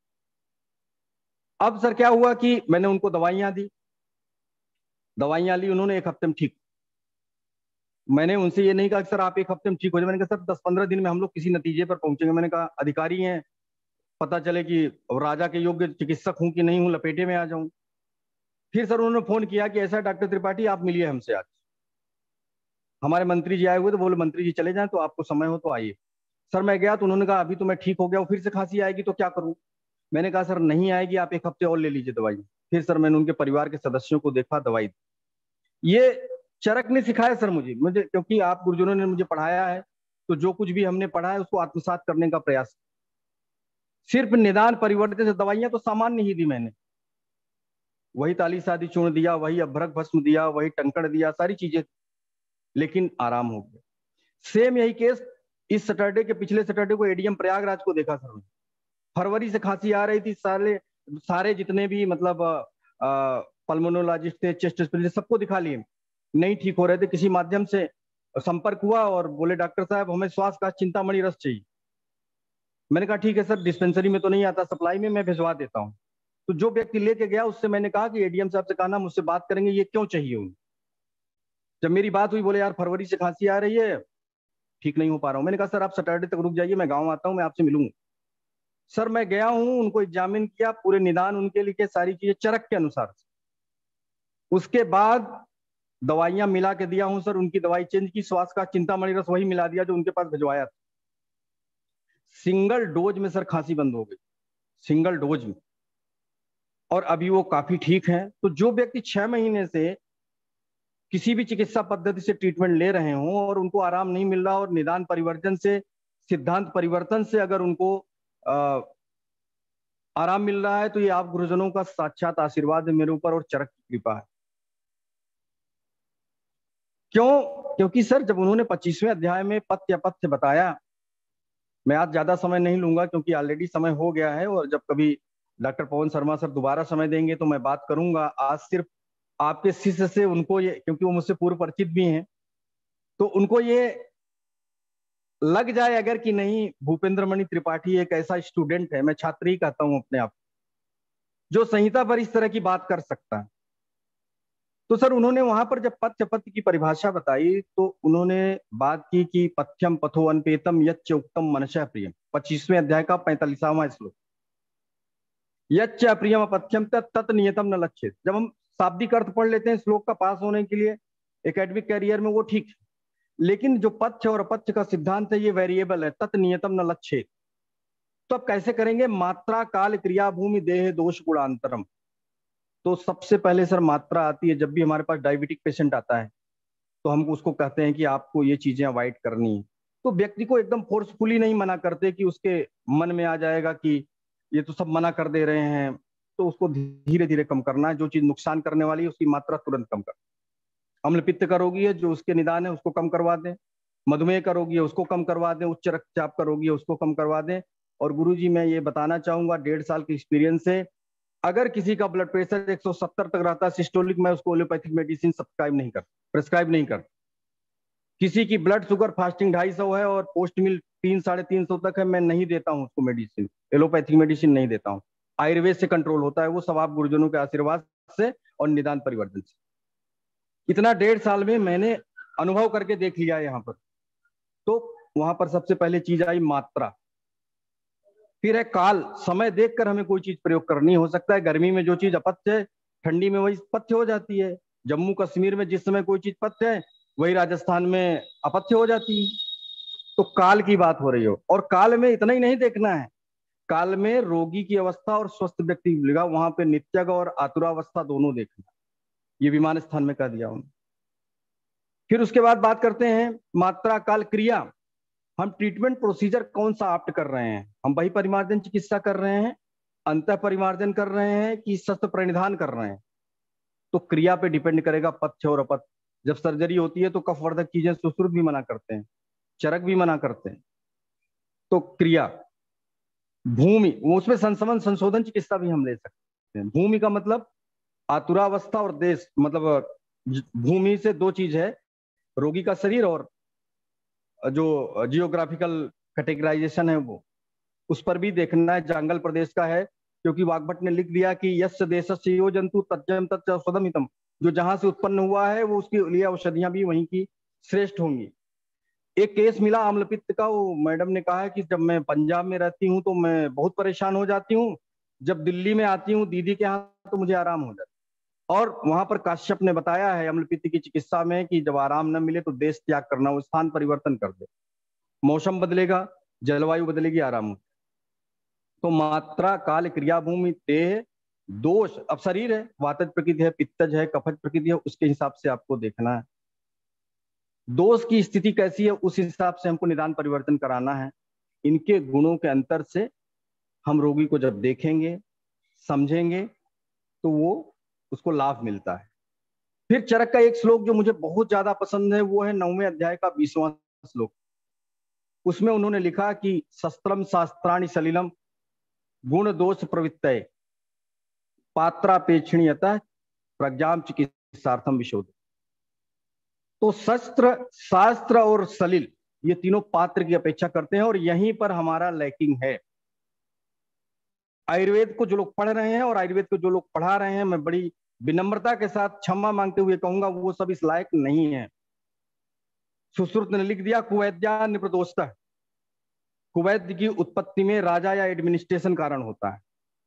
अब सर क्या हुआ कि मैंने उनको दवाइयां दी, दवाइयां ली, उन्होंने 1 हफ्ते में ठीक। मैंने उनसे ये नहीं कहा कि सर आप 1 हफ्ते में ठीक हो जाए, मैंने कहा सर 10-15 दिन में हम लोग किसी नतीजे पर पहुंचेंगे। मैंने कहा अधिकारी हैं, पता चले कि राजा के योग्य चिकित्सक हूं कि नहीं हूं, लपेटे में आ जाऊं। फिर सर उन्होंने फोन किया कि ऐसा डॉक्टर त्रिपाठी आप मिलिए हमसे आज। हमारे मंत्री जी आए हुए, तो बोले मंत्री जी चले जाएं, तो आपको समय हो तो आइए। सर मैं गया तो उन्होंने कहा अभी तो मैं ठीक हो गया हूं, फिर से खांसी आएगी तो क्या करूं? मैंने कहा सर नहीं आएगी, आप 1 हफ्ते और ले लीजिए दवाई। फिर सर मैंने उनके परिवार के सदस्यों को देखा, दवाई दी। ये चरक ने सिखाया सर मुझे, क्योंकि आप गुरुजनों ने मुझे पढ़ाया है, तो जो कुछ भी हमने पढ़ा है उसको आत्मसात करने का प्रयास। सिर्फ निदान परिवर्तन से दवाइयां तो सामान्य ही दी मैंने, वही ताली शादी चूर्ण दिया, वही अभ्रक भस्म दिया, वही टंकड़ दिया, सारी चीजें, लेकिन आराम हो गया। सेम यही केस इस सैटरडे के पिछले सैटरडे को एडीएम प्रयागराज को देखा सर। फरवरी से खांसी आ रही थी, सारे जितने भी मतलब पल्मोनोलॉजिस्ट थे, चेस्ट स्पेशलिस्ट, सबको दिखा लिए, नहीं ठीक हो रहे थे। किसी माध्यम से संपर्क हुआ और बोले डॉक्टर साहब हमें श्वास का चिंतामणि रस चाहिए। मैंने कहा ठीक है सर, डिस्पेंसरी में तो नहीं आता, सप्लाई में मैं भिजवा देता हूँ। तो जो व्यक्ति लेके गया उससे मैंने कहा कि एडीएम साहब से कहना मुझसे बात करेंगे, ये क्यों चाहिए उन्हें। जब मेरी बात हुई, बोले यार फरवरी से खांसी आ रही है, ठीक नहीं हो पा रहा हूँ। मैंने कहा सर आप सैटरडे तक रुक जाइए, मैं गाँव आता हूँ, मैं आपसे मिलूंगा। सर मैं गया हूँ, उनको एग्जामिन किया, पूरे निदान उनके लिखे, सारी चीजें चरक के अनुसार। उसके बाद दवाइयां मिला के दिया हूं सर, उनकी दवाई चेंज की, श्वास का चिंतामणि रस वही मिला दिया जो उनके पास भिजवाया था। सिंगल डोज में सर खांसी बंद हो गई, सिंगल डोज में, और अभी वो काफी ठीक हैं। तो जो व्यक्ति 6 महीने से किसी भी चिकित्सा पद्धति से ट्रीटमेंट ले रहे हों और उनको आराम नहीं मिल रहा, और निदान परिवर्तन से, सिद्धांत परिवर्तन से अगर उनको आराम मिल रहा है, तो ये आप गुरुजनों का साक्षात आशीर्वाद है मेरे ऊपर और चरक की कृपा है। क्यों? क्योंकि सर जब उन्होंने 25वें अध्याय में पथ्य अपथ्य बताया, मैं आज ज्यादा समय नहीं लूंगा क्योंकि ऑलरेडी समय हो गया है, और जब कभी डॉक्टर पवन शर्मा सर दोबारा समय देंगे तो मैं बात करूंगा। आज सिर्फ आपके शिष्य से उनको ये, क्योंकि वो मुझसे पूर्व परिचित भी हैं, तो उनको ये लग जाए अगर कि नहीं भूपेंद्र मणि त्रिपाठी एक ऐसा स्टूडेंट है, मैं छात्र ही कहता हूं अपने आप, जो संहिता पर इस तरह की बात कर सकता है। तो सर उन्होंने वहां पर जब पथ्य पथ्य की परिभाषा बताई, तो उन्होंने बात की कि पथ्यम पथो अनपेतम यच्च उक्तम मनशः प्रियम, 25वें अध्याय का 45वां श्लोक, यच्च अप्रियम अपथ्यम तत् नियतम न लक्ष्येत। जब हम शाब्दिक अर्थ पढ़ लेते हैं श्लोक का पास होने के लिए एकेडमिक कैरियर में, वो ठीक है, लेकिन जो पथ्य और अपथ्य का सिद्धांत है ये वेरिएबल है, तत् नियतम न लक्ष्येत। तो अब कैसे करेंगे? मात्रा काल क्रिया भूमि देह दोष गुणांतरम। तो सबसे पहले सर मात्रा आती है। जब भी हमारे पास डायबिटिक पेशेंट आता है तो हम उसको कहते हैं कि आपको ये चीजें अवॉइड करनी है, तो व्यक्ति को एकदम फोर्सफुली नहीं मना करते कि उसके मन में आ जाएगा कि ये तो सब मना कर दे रहे हैं, तो उसको धीरे धीरे कम करना है। जो चीज नुकसान करने वाली है उसकी मात्रा तुरंत कम कर। अम्ल पित्त का रोगी है, जो उसके निदान है उसको कम करवा दें, मधुमेह का रोगी है उसको कम करवा दें, उच्च रक्तचाप का रोगी है उसको कम करवा दें। और गुरुजी मैं ये बताना चाहूंगा 1.5 साल के एक्सपीरियंस से, अगर किसी का ब्लड प्रेशर 170 तक रहता है सिस्टोलिक, मैं उसको एलोपैथिक मेडिसिन प्रिस्क्राइब नहीं कर। किसी की ब्लड शुगर फास्टिंग 250 है और पोस्ट मिल 300-350 तक है, मैं नहीं देता हूं उसको मेडिसिन, एलोपैथिक मेडिसिन नहीं देता हूं। आयुर्वेद से कंट्रोल होता है, वो सब आप गुरुजनों के आशीर्वाद से और निदान परिवर्तन से। इतना 1.5 साल में मैंने अनुभव करके देख लिया है यहाँ पर। तो वहां पर सबसे पहले चीज आई मात्रा, फिर है काल, समय देखकर हमें कोई चीज प्रयोग करनी। हो सकता है गर्मी में जो चीज अपथ्य है ठंडी में वही पथ्य हो जाती है। जम्मू कश्मीर में जिस समय कोई चीज पथ्य है वही राजस्थान में अपथ्य हो जाती है। तो काल की बात हो रही हो, और काल में इतना ही नहीं देखना है, काल में रोगी की अवस्था और स्वस्थ व्यक्ति की मिलेगा, वहां पे नित्यग और आतुरावस्था दोनों देखना। ये विमान स्थान में कह दिया उन्होंने। फिर उसके बाद बात करते हैं मात्रा, काल, क्रिया। हम ट्रीटमेंट प्रोसीजर कौन सा ऑप्ट कर रहे हैं? हम बही परिमार्जन चिकित्सा कर रहे हैं, अंतः परिमार्जन कर रहे हैं कि शस्त्र प्रणिधान कर रहे हैं? तो क्रिया पे डिपेंड करेगा पथ्य और अपथ्य। जब सर्जरी होती है तो कफवर्धक चीजें सुश्रुत भी मना करते हैं, चरक भी मना करते हैं। तो क्रिया, भूमि, उसमें संशमन संशोधन चिकित्सा भी हम ले सकते हैं। भूमि का मतलब आतुरावस्था और देश, मतलब भूमि से दो चीज है, रोगी का शरीर और जो जियोग्राफिकल कैटेगराइजेशन है वो, उस पर भी देखना है। जंगल प्रदेश का है, क्योंकि वाग्भट ने लिख दिया कि यस्य देशस्य यो जंतु तज्जयम तच्च औषधम हितम, जो जहां से उत्पन्न हुआ है वो उसके लिए औषधियां भी वहीं की श्रेष्ठ होंगी। एक केस मिला अम्लपित्त का, वो मैडम ने कहा है कि जब मैं पंजाब में रहती हूँ तो मैं बहुत परेशान हो जाती हूँ, जब दिल्ली में आती हूँ दीदी के यहाँ तो मुझे आराम हो जाता है। और वहां पर काश्यप ने बताया है अम्लपित्त की चिकित्सा में कि जब आराम न मिले तो देश त्याग करना, वो स्थान परिवर्तन कर दे, मौसम बदलेगा, जलवायु बदलेगी, आराम हो। तो मात्रा, काल, क्रिया, भूमि, देह, दोष, अब शरीर है, वातज प्रकृति है, पित्तज है, कफज प्रकृति है, उसके हिसाब से आपको देखना है। दोष की स्थिति कैसी है उस हिसाब से हमको निदान परिवर्तन कराना है। इनके गुणों के अंतर से हम रोगी को जब देखेंगे, समझेंगे, तो वो उसको लाभ मिलता है। फिर चरक का एक श्लोक जो मुझे बहुत ज्यादा पसंद है, वो है 9वें अध्याय का 20वां श्लोक। उसमें उन्होंने लिखा कि शस्त्रम शास्त्राणि सलिलम गुण दोष प्रवृत्तये पात्रापेक्षणीयतः प्रज्ञाम चिकित्सार्थम विशोध। तो शस्त्र, शास्त्र और सलिल, ये तीनों पात्र की अपेक्षा करते हैं, और यहीं पर हमारा लैकिंग है। आयुर्वेद को जो लोग पढ़ रहे हैं और आयुर्वेद को जो लोग पढ़ा रहे हैं, मैं बड़ी विनम्रता के साथ क्षमा मांगते हुए कहूंगा वो सब इस लायक नहीं है। सुश्रुत ने लिख दिया कुवैद्या निप्रदोषतः, कुवैद्य की उत्पत्ति में राजा या एडमिनिस्ट्रेशन कारण होता है,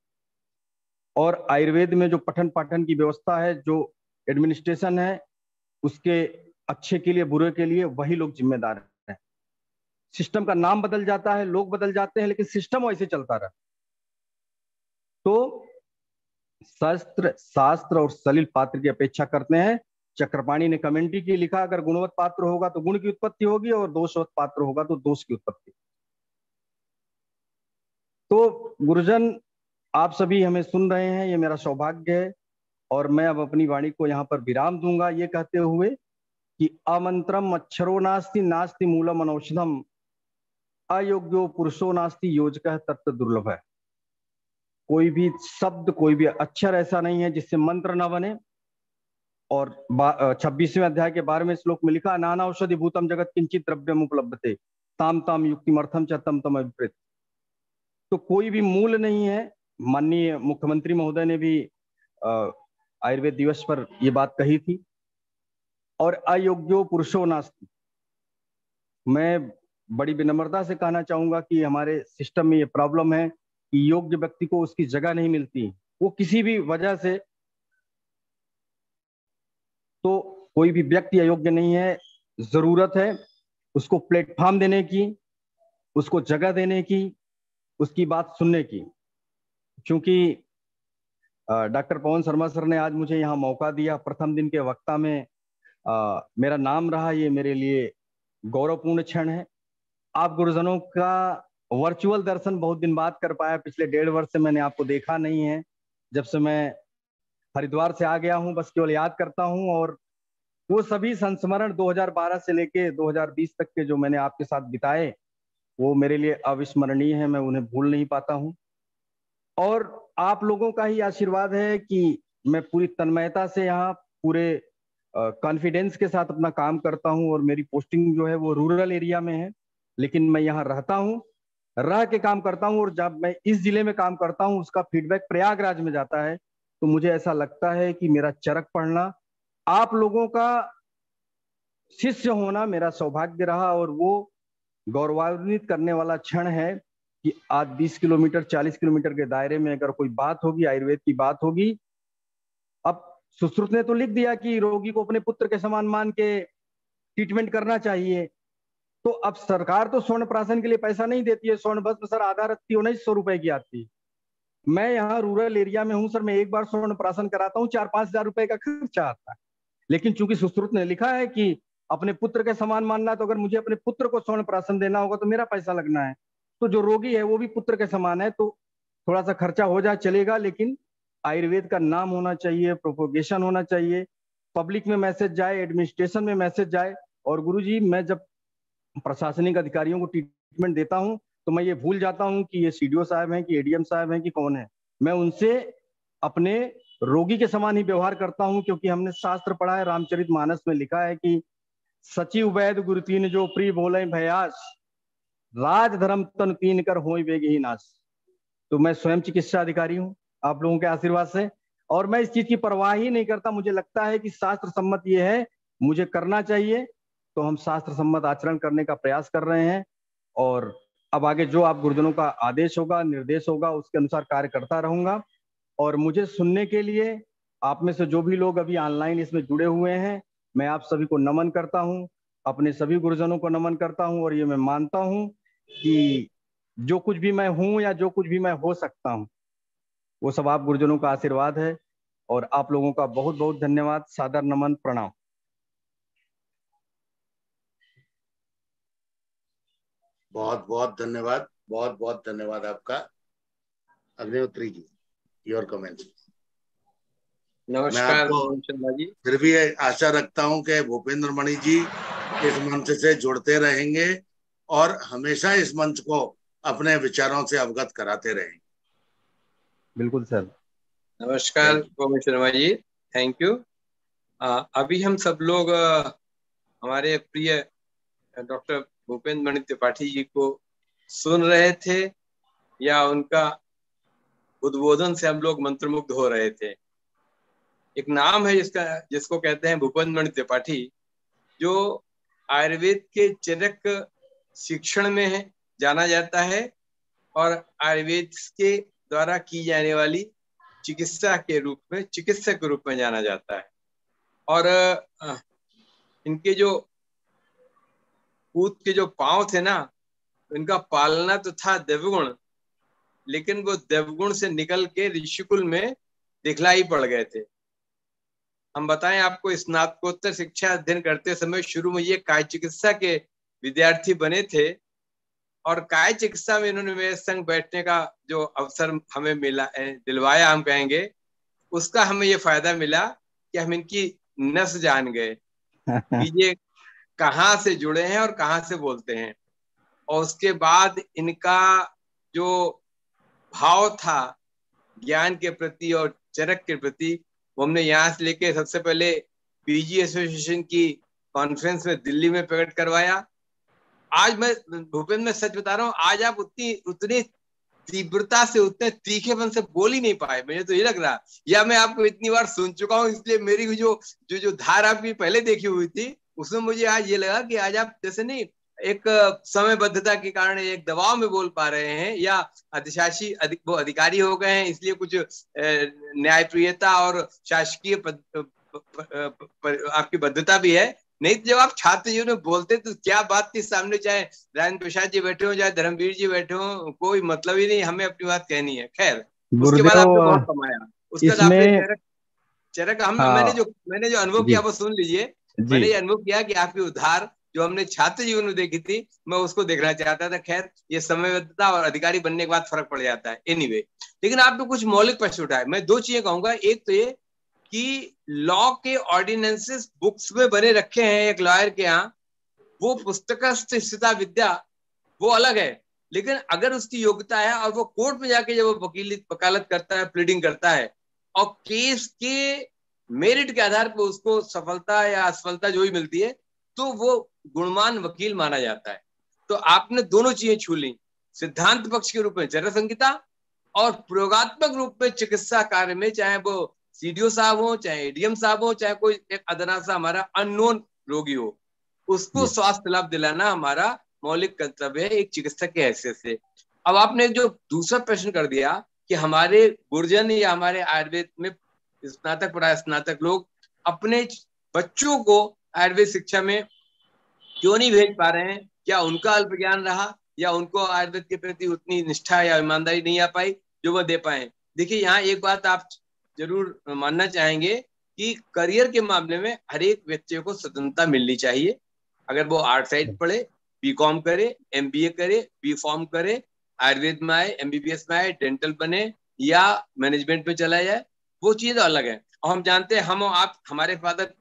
और आयुर्वेद में जो पठन पाठन की व्यवस्था है, जो एडमिनिस्ट्रेशन है, उसके अच्छे के लिए बुरे के लिए वही लोग जिम्मेदार हैं। सिस्टम का नाम बदल जाता है, लोग बदल जाते हैं, लेकिन सिस्टम वैसे चलता रहा। तो शस्त्र, शास्त्र और सलिल पात्र की अपेक्षा करते हैं। चक्रपाणी ने कमेंट्री की लिखा, अगर गुणवत पात्र होगा तो गुण की उत्पत्ति होगी, और दोषवत पात्र होगा तो दोष की उत्पत्ति। तो गुरुजन, आप सभी हमें सुन रहे हैं, ये मेरा सौभाग्य है, और मैं अब अपनी वाणी को यहाँ पर विराम दूंगा, ये कहते हुए कि अमंत्रम अक्षरो नास्ति नास्ति मूलम अनौषधम अयोग्यो पुरुषो नास्ति योजकः तत्र दुर्लभ है। कोई भी शब्द, कोई भी अक्षर ऐसा नहीं है जिससे मंत्र न बने। और 26वें अध्याय के 12वें श्लोक में लिखा, नाना औषधि भूतम जगत किंचित द्रव्यम उपलब्धते ताम ताम युक्तिमर्थम च तम तम अभिप्रेत। तो कोई भी मूल नहीं है। माननीय मुख्यमंत्री महोदय ने भी आयुर्वेद दिवस पर ये बात कही थी। और अयोग्यो पुरुषो नास्ति, मैं बड़ी विनम्रता से कहना चाहूंगा कि हमारे सिस्टम में ये प्रॉब्लम है कि योग्य व्यक्ति को उसकी जगह नहीं मिलती, वो किसी भी वजह से। तो कोई भी व्यक्ति अयोग्य नहीं है, जरूरत है उसको प्लेटफॉर्म देने की, उसको जगह देने की, उसकी बात सुनने की। क्योंकि डॉक्टर पवन शर्मा सर ने आज मुझे यहाँ मौका दिया, प्रथम दिन के वक्ता में मेरा नाम रहा, ये मेरे लिए गौरवपूर्ण क्षण है। आप गुरुजनों का वर्चुअल दर्शन बहुत दिन बाद कर पाया, पिछले 1.5 वर्ष से मैंने आपको देखा नहीं है। जब से मैं हरिद्वार से आ गया हूं, बस केवल याद करता हूं, और वो सभी संस्मरण 2012 से लेके 2020 तक के जो मैंने आपके साथ बिताए, वो मेरे लिए अविस्मरणीय है, मैं उन्हें भूल नहीं पाता हूं। और आप लोगों का ही आशीर्वाद है कि मैं पूरी तन्मयता से यहाँ पूरे कॉन्फिडेंस के साथ अपना काम करता हूँ। और मेरी पोस्टिंग जो है वो रूरल एरिया में है, लेकिन मैं यहाँ रहता हूँ, रह के काम करता हूँ, और जब मैं इस जिले में काम करता हूँ उसका फीडबैक प्रयागराज में जाता है, तो मुझे ऐसा लगता है कि मेरा चरक पढ़ना, आप लोगों का शिष्य होना मेरा सौभाग्य रहा, और वो गौरवान्वित करने वाला क्षण है कि आज 20 किलोमीटर 40 किलोमीटर के दायरे में अगर कोई बात होगी, आयुर्वेद की बात होगी। अब सुश्रुत ने तो लिख दिया कि रोगी को अपने पुत्र के समान मान के ट्रीटमेंट करना चाहिए, तो अब सरकार तो स्वर्ण प्राशन के लिए पैसा नहीं देती है। स्वर्ण भस्म सर आधा रत्ती 1900 रुपए की आती है। मैं यहाँ रूरल एरिया में हूँ सर, मैं एक बार स्वर्ण प्राशन कराता हूँ 4-5 हजार रुपए का खर्चा आता है। लेकिन चूंकि सुश्रुत ने लिखा है कि अपने पुत्र के समान मानना, तो अगर मुझे अपने पुत्र को स्वर्ण प्राशन देना होगा तो मेरा पैसा लगना है, तो जो रोगी है वो भी पुत्र के समान है, तो थोड़ा सा खर्चा हो जाए चलेगा, लेकिन आयुर्वेद का नाम होना चाहिए, प्रोपोगेशन होना चाहिए, पब्लिक में मैसेज जाए, एडमिनिस्ट्रेशन में मैसेज जाए। और गुरुजी, मैं जब प्रशासनिक अधिकारियों को ट्रीटमेंट देता हूं तो मैं ये भूल जाता हूं कि ये सीडीओ साहब हैं कि एडीएम साहब हैं कि कौन है। मैं उनसे अपने रोगी के समान ही व्यवहार करता हूं, क्योंकि हमने शास्त्र पढ़ा है, रामचरितमानस में लिखा है कि सचिव वैद गुरु तीन जो प्रिय बोले भयास, राज धर्म तन तीन कर होई वेगही नाश। तो मैं स्वयं चिकित्सा अधिकारी हूं आप लोगों के आशीर्वाद से, और मैं इस चीज की परवाह ही नहीं करता। मुझे लगता है कि शास्त्र सम्मत ये है, मुझे करना चाहिए, तो हम शास्त्र सम्मत आचरण करने का प्रयास कर रहे हैं। और अब आगे जो आप गुरुजनों का आदेश होगा, निर्देश होगा, उसके अनुसार कार्य करता रहूंगा। और मुझे सुनने के लिए आप में से जो भी लोग अभी ऑनलाइन इसमें जुड़े हुए हैं, मैं आप सभी को नमन करता हूं, अपने सभी गुरुजनों को नमन करता हूं। और ये मैं मानता हूं कि जो कुछ भी मैं हूं या जो कुछ भी मैं हो सकता हूं, वो सब आप गुरुजनों का आशीर्वाद है। और आप लोगों का बहुत बहुत धन्यवाद, सादर नमन, प्रणाम। बहुत बहुत धन्यवाद, बहुत बहुत धन्यवाद आपका। Agnihotri ji, your comments. नमस्कार जी। फिर भी आशा रखता हूं कि भूपेंद्र मणि जी इस मंच से जुड़ते रहेंगे और हमेशा इस मंच को अपने विचारों से अवगत कराते रहेंगे। बिल्कुल सर। नमस्कार गोविंद शर्मा जी, थैंक यू। अभी हम सब लोग हमारे प्रिय डॉक्टर भूपेंद्र मणि त्रिपाठी जी को सुन रहे थे, या उनका उद्बोधन से हम लोग मंत्रमुग्ध हो रहे थे। एक नाम है जिसको कहते हैं भूपेंद्र मणि त्रिपाठी, जो आयुर्वेद के चरक शिक्षण में है जाना जाता है, और आयुर्वेद के द्वारा की जाने वाली चिकित्सा के रूप में, चिकित्सक के रूप में जाना जाता है। और इनके जो पूत के जो पांव थे ना, इनका पालना तो था देवगुण, लेकिन वो देवगुण से निकल के ऋषिकुल में दिखलाई पड़ गए थे। हम बताएं आपको, स्नातकोत्तर शिक्षा अध्ययन करते समय शुरू में ये काय चिकित्सा के विद्यार्थी बने थे, और काय चिकित्सा में इन्होंने मेरे संग बैठने का जो अवसर हमें मिला, दिलवाया हम कहेंगे, उसका हमें ये फायदा मिला कि हम इनकी नस जान गए कि ये कहाँ से जुड़े हैं और कहाँ से बोलते हैं। और उसके बाद इनका जो भाव था ज्ञान के प्रति और चरक के प्रति, वो हमने यहाँ से लेके सबसे पहले पीजी एसोसिएशन की कॉन्फ्रेंस में दिल्ली में प्रकट करवाया। आज मैं भूपेंद्र में सच बता रहा हूँ, आज आप उतनी तीव्रता से, उतने तीखेपन से बोल ही नहीं पाए। मुझे तो ये लग रहा, या मैं आपको इतनी बार सुन चुका हूँ, इसलिए मेरी जो धार आपकी पहले देखी हुई थी, उसमें मुझे आज ये लगा कि आज आप जैसे नहीं एक समयबद्धता के कारण एक दबाव में बोल पा रहे हैं, या अधिशासी वो अधिकारी हो गए हैं इसलिए कुछ न्यायप्रियता और शासकीय आपकी बद्धता भी है। नहीं तो जब आप छात्र जी ने बोलते तो क्या बात थी सामने, चाहे राजेंद्र प्रसाद जी बैठे हो, चाहे धर्मवीर जी बैठे हो, कोई मतलब ही नहीं, हमें अपनी बात कहनी है। खैर, उसके बाद आपने बहुत कमाया, उसके बाद आपने चरक मैंने जो अनुभव किया वो सुन लीजिए। मैंने ये अनुभव किया कि आपकी उधार जो हमने छात्र जीवन में देखी थी, मैं उसको देखना चाहता था। खैर, ये समयबद्धता और अधिकारी बनने के बाद फर्क पड़ जाता है। एनीवे, लेकिन आपने कुछ मौलिक प्रश्न उठाए। मैं दो चीजें कहूंगा। एक तो ये कि लॉ के ऑर्डिनेंसेस बुक्स में बने रखे हैं एक लॉयर के यहाँ, वो पुस्तकस्थ स्थिता विद्या वो अलग है, लेकिन अगर उसकी योग्यता है और वो कोर्ट में जाके जब वो वकालत करता है, प्लीडिंग करता है, और केस के मेरिट के आधार पर उसको सफलता या असफलता जो भी मिलती है, तो वो गुणवान वकील माना जाता है। तो आपने दोनों चीजें छू ली सिद्धांत पक्ष के रूप में चरक संहिता और प्रयोगात्मक रूप में चिकित्सा कार्य में, चाहे वो सीडीओ साहब हो, चाहे एडीएम साहब हो, चाहे कोई एक अदना सा हमारा अननोन रोगी हो, उसको स्वास्थ्य लाभ दिलाना हमारा मौलिक कर्तव्य है एक चिकित्सक के हैसियत से। अब आपने जो दूसरा प्रश्न कर दिया कि हमारे गुरुजन या हमारे आयुर्वेद में स्नातक पढ़ा स्नातक लोग अपने बच्चों को आयुर्वेद शिक्षा में क्यों नहीं भेज पा रहे हैं, क्या उनका अल्प ज्ञान रहा या उनको आयुर्वेद के प्रति उतनी निष्ठा या ईमानदारी नहीं आ पाई जो वह दे पाए। देखिए यहाँ एक बात आप जरूर मानना चाहेंगे कि करियर के मामले में हर एक व्यक्ति को स्वतंत्रता मिलनी चाहिए। अगर वो आर्ट साइड पढ़े, बीकॉम करे, एमबीए करे, बीफॉर्म करे, आयुर्वेद में आए, एमबीबीएस में आए, डेंटल बने या मैनेजमेंट में चला जाए, वो चीज अलग है। और हम जानते हैं, हम आप, हमारे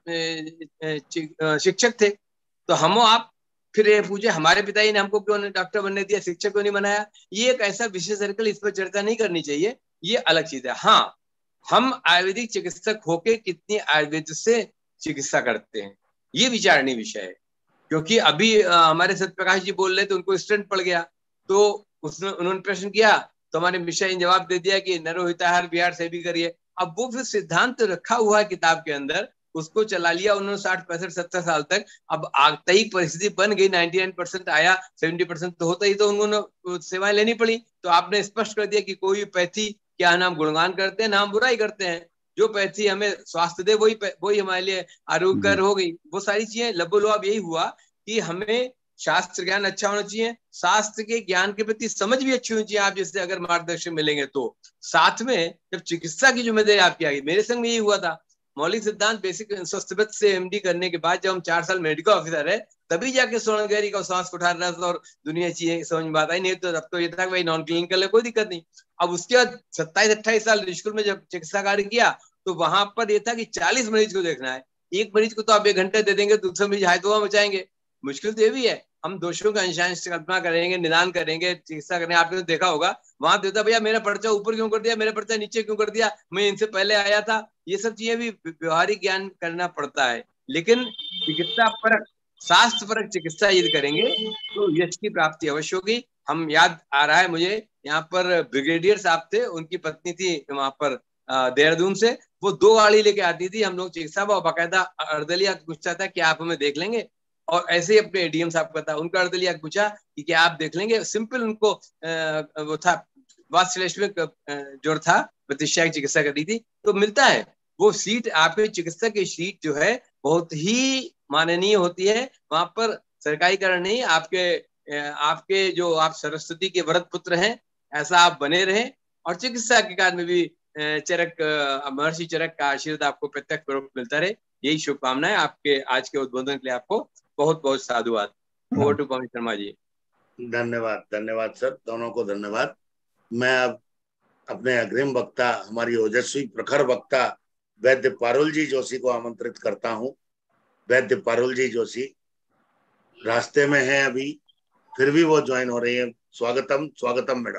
फादर शिक्षक थे, तो हम आप फिर ये पूछे हमारे पिताजी ने हमको क्यों डॉक्टर बनने दिया, शिक्षक क्यों नहीं बनाया। ये एक ऐसा विषय सर्कल, इस पर चर्चा नहीं करनी चाहिए, ये अलग चीज है। हाँ, हम आयुर्वेदिक चिकित्सक होके कितनी आयुर्वेद से चिकित्सा करते हैं, ये विचारणीय विषय है। क्योंकि अभी हमारे सत्यप्रकाश जी बोल रहे थे, उनको स्टंट पड़ गया, तो उसने उन्होंने प्रश्न किया तो हमारे मिश्रा जी ने जवाब दे दिया कि नरोहिताहार विहार से भी करिए। अब वो फिर सिद्धांत रखा हुआ है किताब के अंदर, उसको चला लिया उन्होंने 60, 65, 70 साल तक। अब आगतई परिस्थिति बन गई, 99% आया, 70% तो होता ही, तो उन्होंने सेवाएं लेनी पड़ी। तो आपने स्पष्ट कर दिया कि कोई पैथी क्या नाम गुणगान करते हैं, नाम बुराई करते हैं। जो पैथी हमें स्वास्थ्य दे वही हमारे लिए आरोग्यकर हो गई। वो सारी चीजें लबोलवाब यही हुआ कि हमें शास्त्र ज्ञान अच्छा होना चाहिए, शास्त्र के ज्ञान के प्रति समझ भी अच्छी होनी चाहिए। आप जैसे अगर मार्गदर्शन मिलेंगे तो साथ में जब चिकित्सा की जिम्मेदारी आपकी आ गई, मेरे संग में यही हुआ था। मौलिक सिद्धांत बेसिक स्वास्थ्य से एमडी करने के बाद जब हम 4 साल मेडिकल ऑफिसर है, तभी जाके स्वर्णगिरी का सांस कुठारना और दुनिया चीजें समझ में बात आई। नहीं तो तब तो ये था भाई नॉन क्लिनिकल है, कोई दिक्कत नहीं। अब उसके बाद 27-28 साल स्कूल में जब चिकित्सा कार्य किया, तो वहां पर यह था कि 40 मरीज को देखना है। एक मरीज को तो आप 1 घंटे दे देंगे, दूसरे मरीज हाथों मचाएंगे। मुश्किल तो ये भी है, हम दोषों का अंशांश कल्पना करेंगे, निदान करेंगे, चिकित्सा करेंगे। आपने तो देखा होगा वहां देता भैया मेरा पर्चा ऊपर क्यों कर दिया, मेरा पर्चा नीचे क्यों कर दिया, मैं इनसे पहले आया था। ये सब चीजें भी व्यवहारिक ज्ञान करना पड़ता है। लेकिन चिकित्सा परक, शास्त्र परक चिकित्सा यदि करेंगे तो यश की प्राप्ति अवश्य होगी। हम याद आ रहा है मुझे, यहाँ पर ब्रिगेडियर साहब थे, उनकी पत्नी थी वहां पर देहरादून से, वो 2 गाड़ी लेके आती थी। हम लोग चिकित्सा बाकायदा अर्दलिया पूछता था कि आप हमें देख लेंगे, और ऐसे ही अपने एडीएम साहब का था, उनका अर्दलिया पूछा कि क्या आप देख लेंगे। सिंपल उनको वो था, वास्तविक जो था प्रतिष्ठा की चिकित्सा करी थी, तो मिलता है वो सीट। आपके चिकित्सा की सीट जो है बहुत ही माननीय होती है। वहां पर सरकारीकरण नहीं, आपके जो आप सरस्वती के वरद पुत्र हैं, ऐसा आप बने रहें। और चिकित्सा के कार्य में भी चरक, महर्षि चरक का आशीर्वाद आपको प्रत्यक्ष मिलता रहे, यही शुभकामनाएं। आपके आज के उद्बोधन के लिए आपको बहुत बहुत साधुवाद। Over to Pawan Sharma ji. धन्यवाद, धन्यवाद सर, दोनों को धन्यवाद। मैं अब अपने अग्रिम वक्ता, हमारी ओजस्वी प्रखर वक्ता वैद्य पारुल जी जोशी को आमंत्रित करता हूँ। वैद्य पारुल जी जोशी रास्ते में हैं अभी, फिर भी वो ज्वाइन हो रही है। स्वागतम, स्वागतम मैडम।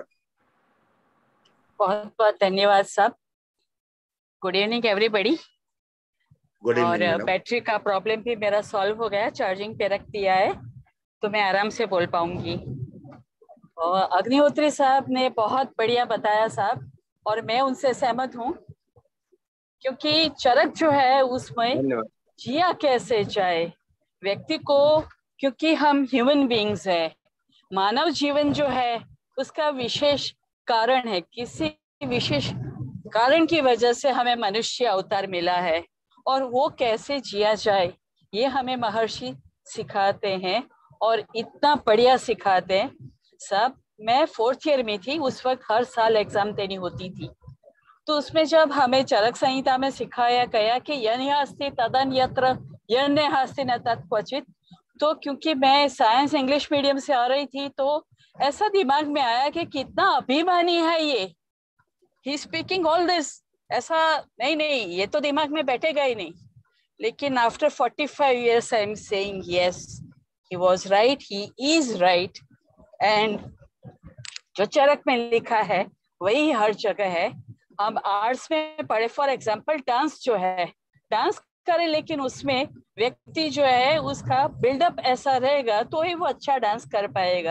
बहुत बहुत धन्यवाद साहब। Good evening everybody. और बैटरी का प्रॉब्लम भी मेरा सॉल्व हो गया, चार्जिंग पे रख दिया है तो मैं आराम से बोल पाऊंगी। और अग्निहोत्री साहब ने बहुत बढ़िया बताया साहब, और मैं उनसे सहमत हूँ, क्योंकि चरक जो है उसमें जिया कैसे जाए व्यक्ति को, क्योंकि हम ह्यूमन बीइंग्स है, मानव जीवन जो है उसका विशेष कारण है, किसी विशेष कारण की वजह से हमें मनुष्य अवतार मिला है, और वो कैसे जिया जाए ये हमें महर्षि सिखाते हैं, और इतना बढ़िया सिखाते हैं सब। मैं 4th ईयर में थी, उस वक्त हर साल एग्जाम देनी होती थी, तो उसमें जब हमें चरक संहिता में सिखाया गया कि यन्यास्ति तदन्यत्र यन्यहास्ति न तत्क्वचित, तो क्योंकि मैं साइंस इंग्लिश मीडियम से आ रही थी, तो ऐसा दिमाग में आया कि कितना अभिमानी है ये, ही स्पीकिंग ऑल दिस। ऐसा नहीं, ये तो दिमाग में बैठेगा ही नहीं। लेकिन after 45 years I am saying yes, he was right, he is right. And जो चरक में लिखा है वही हर जगह है। हम आर्ट्स में पढ़े, फॉर एग्जाम्पल डांस जो है, डांस करे, लेकिन उसमें व्यक्ति जो है उसका बिल्डअप ऐसा रहेगा तो ही वो अच्छा डांस कर पाएगा।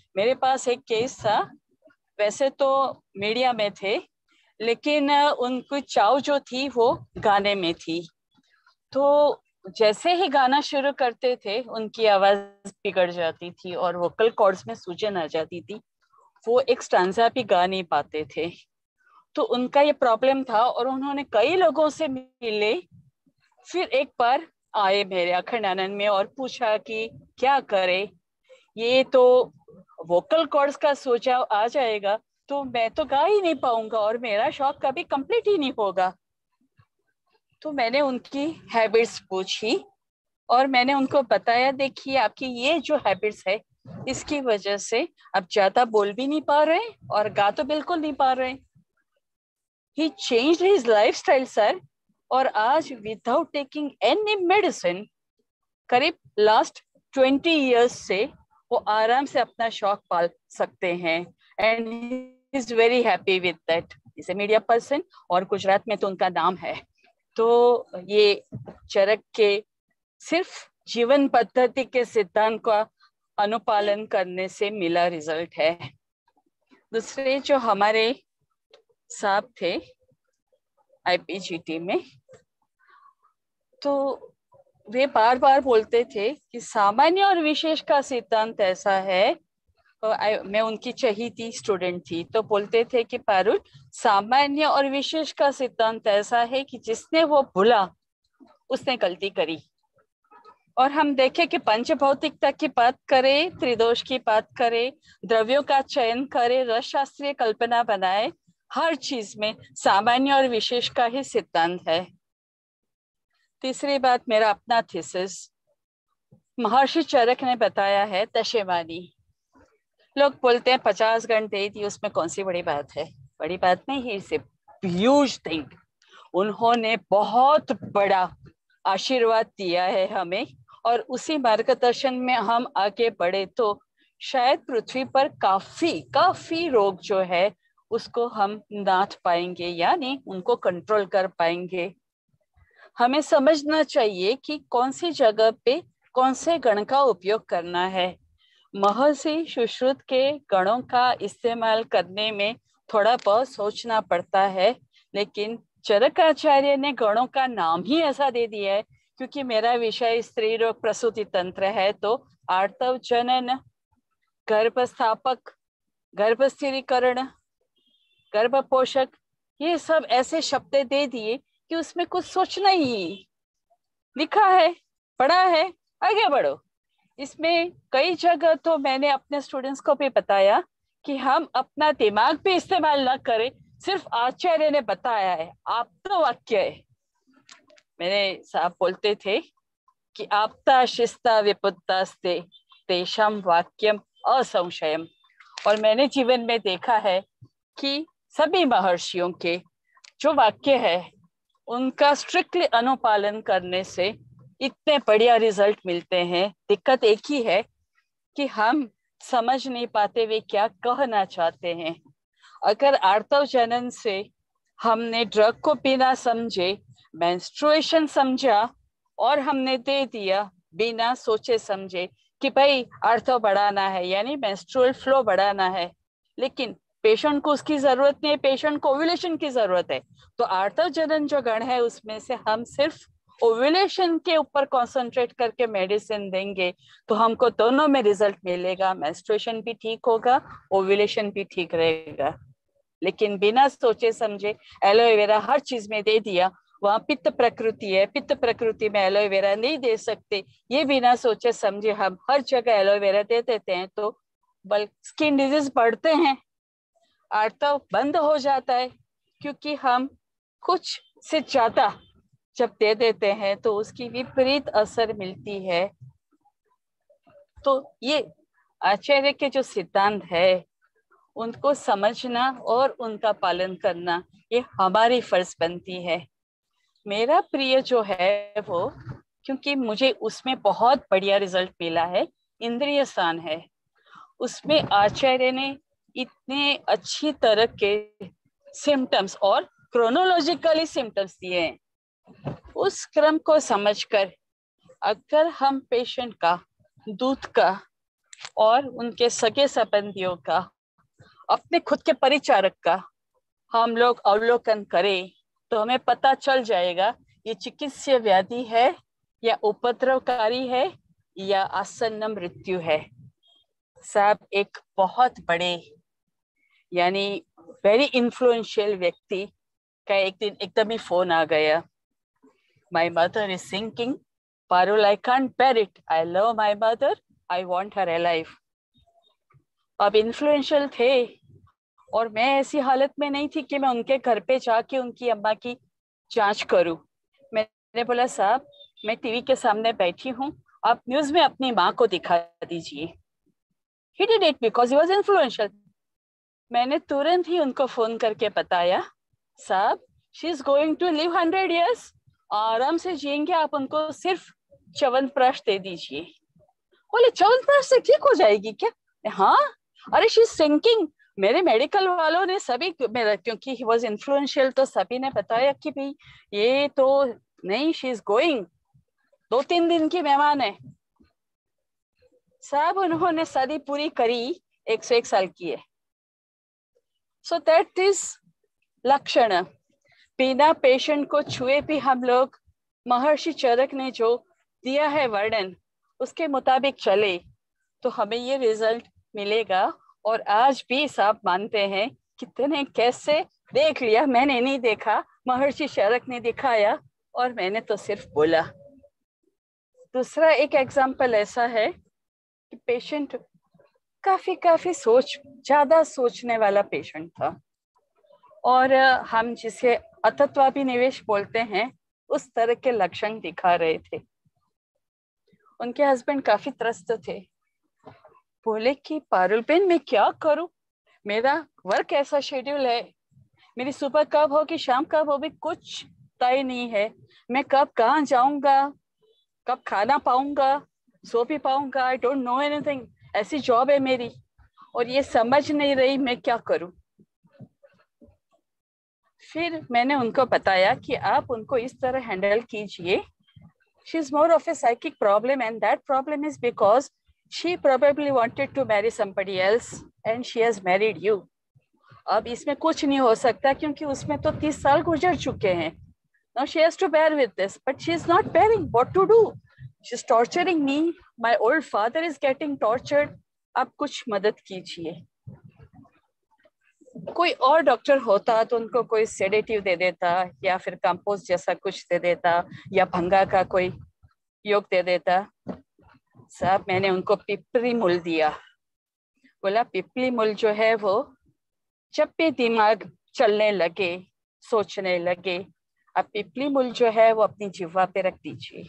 मेरे पास एक केस था, वैसे तो मीडिया में थे, लेकिन उनकी चाव जो थी वो गाने में थी। तो जैसे ही गाना शुरू करते थे उनकी आवाज बिगड़ जाती थी और वोकल कॉर्ड्स में सूजन आ जाती थी, वो एक स्टांजा भी गा नहीं पाते थे। तो उनका ये प्रॉब्लम था और उन्होंने कई लोगों से मिले, फिर एक बार आए मेरे अखंड आनंद में और पूछा कि क्या करे, ये तो वोकल कॉर्ड्स का सोचा आ जाएगा तो मैं तो गा ही नहीं पाऊंगा और मेरा शौक कभी कंप्लीट ही नहीं होगा। तो मैंने उनकी हैबिट्स पूछी और मैंने उनको बताया, देखिए आपकी ये जो हैबिट्स है इसकी वजह से आप ज्यादा बोल भी नहीं पा रहे और गा तो बिल्कुल नहीं पा रहे। He changed his lifestyle, sir, और आज विदाउट टेकिंग एनी मेडिसिन करीब लास्ट 20 इयर्स से वो आराम से अपना शौक पाल सकते हैं and he is very happy with that. Is a media person और गुजरात में तो उनका नाम है। तो ये चरक के सिर्फ जीवन पद्धति के सिद्धांत का अनुपालन करने से मिला रिजल्ट है। दूसरे जो हमारे साहब थे IPGT में, तो वे बार बार बोलते थे कि सामान्य और विशेष का सिद्धांत ऐसा है, मैं उनकी चहेती स्टूडेंट थी, तो बोलते थे कि पारुल, सामान्य और विशेष का सिद्धांत ऐसा है कि जिसने वो भूला उसने गलती करी। और हम देखें कि पंच भौतिकता की बात करें, त्रिदोष की बात करें, द्रव्यों का चयन करें, रस शास्त्रीय कल्पना बनाए, हर चीज में सामान्य और विशेष का ही सिद्धांत है। तीसरी बात, मेरा अपना थीसिस महर्षि चरक ने बताया है दशेमानी। लोग बोलते हैं 50 घंटे दी, उसमें कौन सी बड़ी बात है? बड़ी बात नहीं है, इसे ह्यूज थिंग। उन्होंने बहुत बड़ा आशीर्वाद दिया है हमें और उसी मार्गदर्शन में हम आगे बढ़े तो शायद पृथ्वी पर काफी रोग जो है उसको हम नाथ पाएंगे, यानी उनको कंट्रोल कर पाएंगे। हमें समझना चाहिए कि कौन सी जगह पे कौन से गण का उपयोग करना है। महर्षि सुश्रुत के गणों का इस्तेमाल करने में थोड़ा बहुत सोचना पड़ता है, लेकिन चरकाचार्य ने गणों का नाम ही ऐसा दे दिया है। क्योंकि मेरा विषय स्त्री रोग प्रसूति तंत्र है, तो आर्तव जनन, गर्भस्थापक, गर्भस्थिरीकरण, गर्भपोषक, ये सब ऐसे शब्द दे दिए कि उसमें कुछ सोचना ही, लिखा है, पढ़ा है, आगे बढ़ो। इसमें कई जगह तो मैंने अपने स्टूडेंट्स को भी बताया कि हम अपना दिमाग भी इस्तेमाल ना करें, सिर्फ आचार्य ने बताया है, आप तो वाक्य है। मेरे साहब बोलते थे कि आपता शिस्ता विपुत्तास्ते तेषाम वाक्यम असंशयम। और मैंने जीवन में देखा है कि सभी महर्षियों के जो वाक्य है उनका स्ट्रिक्टली अनुपालन करने से इतने बढ़िया रिजल्ट मिलते हैं। दिक्कत एक ही है कि हम समझ नहीं पाते वे क्या कहना चाहते हैं। अगर आर्तव जनन से हमने ड्रग को बिना समझे मेंस्ट्रुएशन समझा और हमने दे दिया बिना सोचे समझे कि भाई आर्तव बढ़ाना है यानी मेंस्ट्रुअल फ्लो बढ़ाना है, लेकिन पेशेंट को उसकी जरूरत नहीं है, पेशेंट को ओव्यूलेशन की जरूरत है। तो आर्तव जनन जो गण है उसमें से हम सिर्फ ओव्यूलेशन के ऊपर कंसंट्रेट करके मेडिसिन देंगे तो हमको दोनों में रिजल्ट मिलेगा, मेंस्ट्रुएशन भी ठीक होगा, ओव्यूलेशन भी ठीक रहेगा। लेकिन बिना सोचे समझे एलोवेरा हर चीज में दे दिया, वहां पित्त प्रकृति है, पित्त प्रकृति में एलोवेरा नहीं दे सकते, ये बिना सोचे समझे हम हर जगह एलोवेरा दे देते हैं तो बल्कि स्किन डिजीज बढ़ते हैं, आर्तव बंद हो जाता है। क्योंकि हम कुछ से ज्यादा जब दे देते हैं तो उसकी विपरीत असर मिलती है। तो ये आचार्य के जो सिद्धांत है उनको समझना और उनका पालन करना ये हमारी फर्ज बनती है। मेरा प्रिय जो है वो, क्योंकि मुझे उसमें बहुत बढ़िया रिजल्ट मिला है, इंद्रिय स्थान है। उसमें आचार्य ने इतने अच्छी तरह के सिम्टम्स और क्रोनोलॉजिकली सिम्टम्स दिए हैं। उस क्रम को समझकर अगर हम पेशेंट का दूध का और उनके सगे संबंधियों का, अपने खुद के परिचारक का हम लोग अवलोकन करें तो हमें पता चल जाएगा ये चिकित्सीय व्याधि है या उपद्रवकारी है या आसन्न मृत्यु है। साहब, एक बहुत बड़े यानी वेरी इन्फ्लुएंशियल व्यक्ति का एक दिन एकदम ही फोन आ गया, my mother is sinking, Parul I can't bear it, I love my mother, I want her alive. अब इन्फ्लुएंशियल थे और मैं ऐसी हालत में नहीं थी कि मैं उनके घर पे जाके उनकी अम्मा की जांच करूं। मैंने बोला साहब मैं टीवी के सामने बैठी हूं, आप न्यूज में अपनी माँ को दिखा दीजिए। He did it because he was influential. मैंने तुरंत ही उनको फोन करके बताया, साहब she is going to live 100 years, आराम से जिएंगे, आप उनको सिर्फ च्यवनप्राश दे दीजिए। बोले च्यवनप्राश से ठीक हो जाएगी क्या? हाँ, अरे she is sinking। मेरे मेडिकल वालों ने सभी, मेरा क्योंकि he was influential तो सभी ने बताया कि भाई ये तो नहीं, she is going, 2-3 दिन की मेहमान है। साहब उन्होंने शादी पूरी करी, 101 साल की है। सो दैट इज लक्षण। बिना पेशेंट को छुए भी हम लोग महर्षि चरक ने जो दिया है वर्णन उसके मुताबिक चले तो हमें ये रिजल्ट मिलेगा। और आज भी साहब मानते हैं, कितने कैसे देख लिया, मैंने नहीं देखा, महर्षि चरक ने दिखाया और मैंने तो सिर्फ बोला। दूसरा एक एग्जाम्पल ऐसा है कि पेशेंट काफी ज्यादा सोचने वाला पेशेंट था और हम जिसे अतत्वाभिनिवेश बोलते हैं उस तरह के लक्षण दिखा रहे थे। उनके हस्बैंड काफी त्रस्त थे। बोले कि पारुल बेन मैं क्या करूं, मेरा वर्क ऐसा शेड्यूल है, मेरी सुबह कब होगी शाम कब होगी कुछ तय नहीं है, मैं कब कहाँ जाऊंगा, कब खाना पाऊंगा, सो भी पाऊंगा, आई डोंट नो एनीथिंग, ऐसी जॉब है मेरी और ये समझ नहीं रही मैं क्या करूं। फिर मैंने उनको बताया कि आप उनको इस तरह हैंडल कीजिए, she is more of a psychic problem and that problem is because she probably wanted to marry somebody else and she has married you. अब इसमें कुछ नहीं हो सकता क्योंकि उसमें तो 30 साल गुजर चुके हैं। Now she has to bear with this, but she is not bearing. What to do? She's torturing me. My old father is getting tortured. आप कुछ मदद कीजिए। कोई और डॉक्टर होता तो उनको कोई सेडेटिव दे देता या फिर कंपोस्ट जैसा कुछ दे देता या भंगा का कोई योग दे देता। साहब मैंने उनको पिपली मूल दिया। बोला पिपली मूल जो है वो जब भी दिमाग चलने लगे, सोचने लगे, अब पिपली मूल जो है वो अपनी जिह्वा पे रख दीजिए।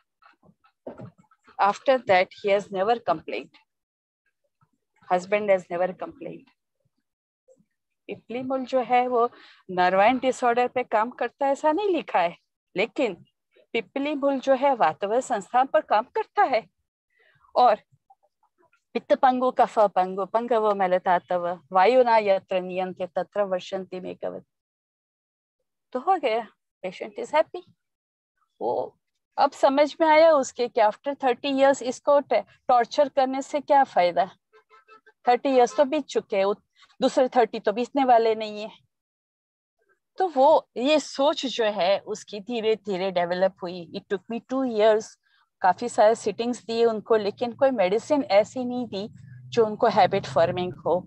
After that he has never complaint, husband has never complaint. पिपली मूल जो है वो नर्वाइन डिसऑर्डर पे काम करता है ऐसा नहीं लिखा है, लेकिन पिपली मूल जो है वातव संस्थान पर काम करता है। और पित्त पंगु कफ पंगु पंगव मलतातव वायुना यत्र नियंत्य तत्र वर्षन्ति मेघवत्। तो हो गया, पेशेंट इज हैप्पी। वो अब समझ में आया उसके कि आफ्टर 30 इयर्स इसको टॉर्चर करने से क्या फायदा। 30 इयर्स तो बीत चुके हैं, दूसरे 30 तो बीतने वाले नहीं है। तो वो ये सोच जो है उसकी धीरे धीरे डेवलप हुई। इट टुक मी 2 इयर्स, काफी सारे सिटिंग्स दिए उनको, लेकिन कोई मेडिसिन ऐसी नहीं दी जो उनको हैबिट फॉर्मिंग हो।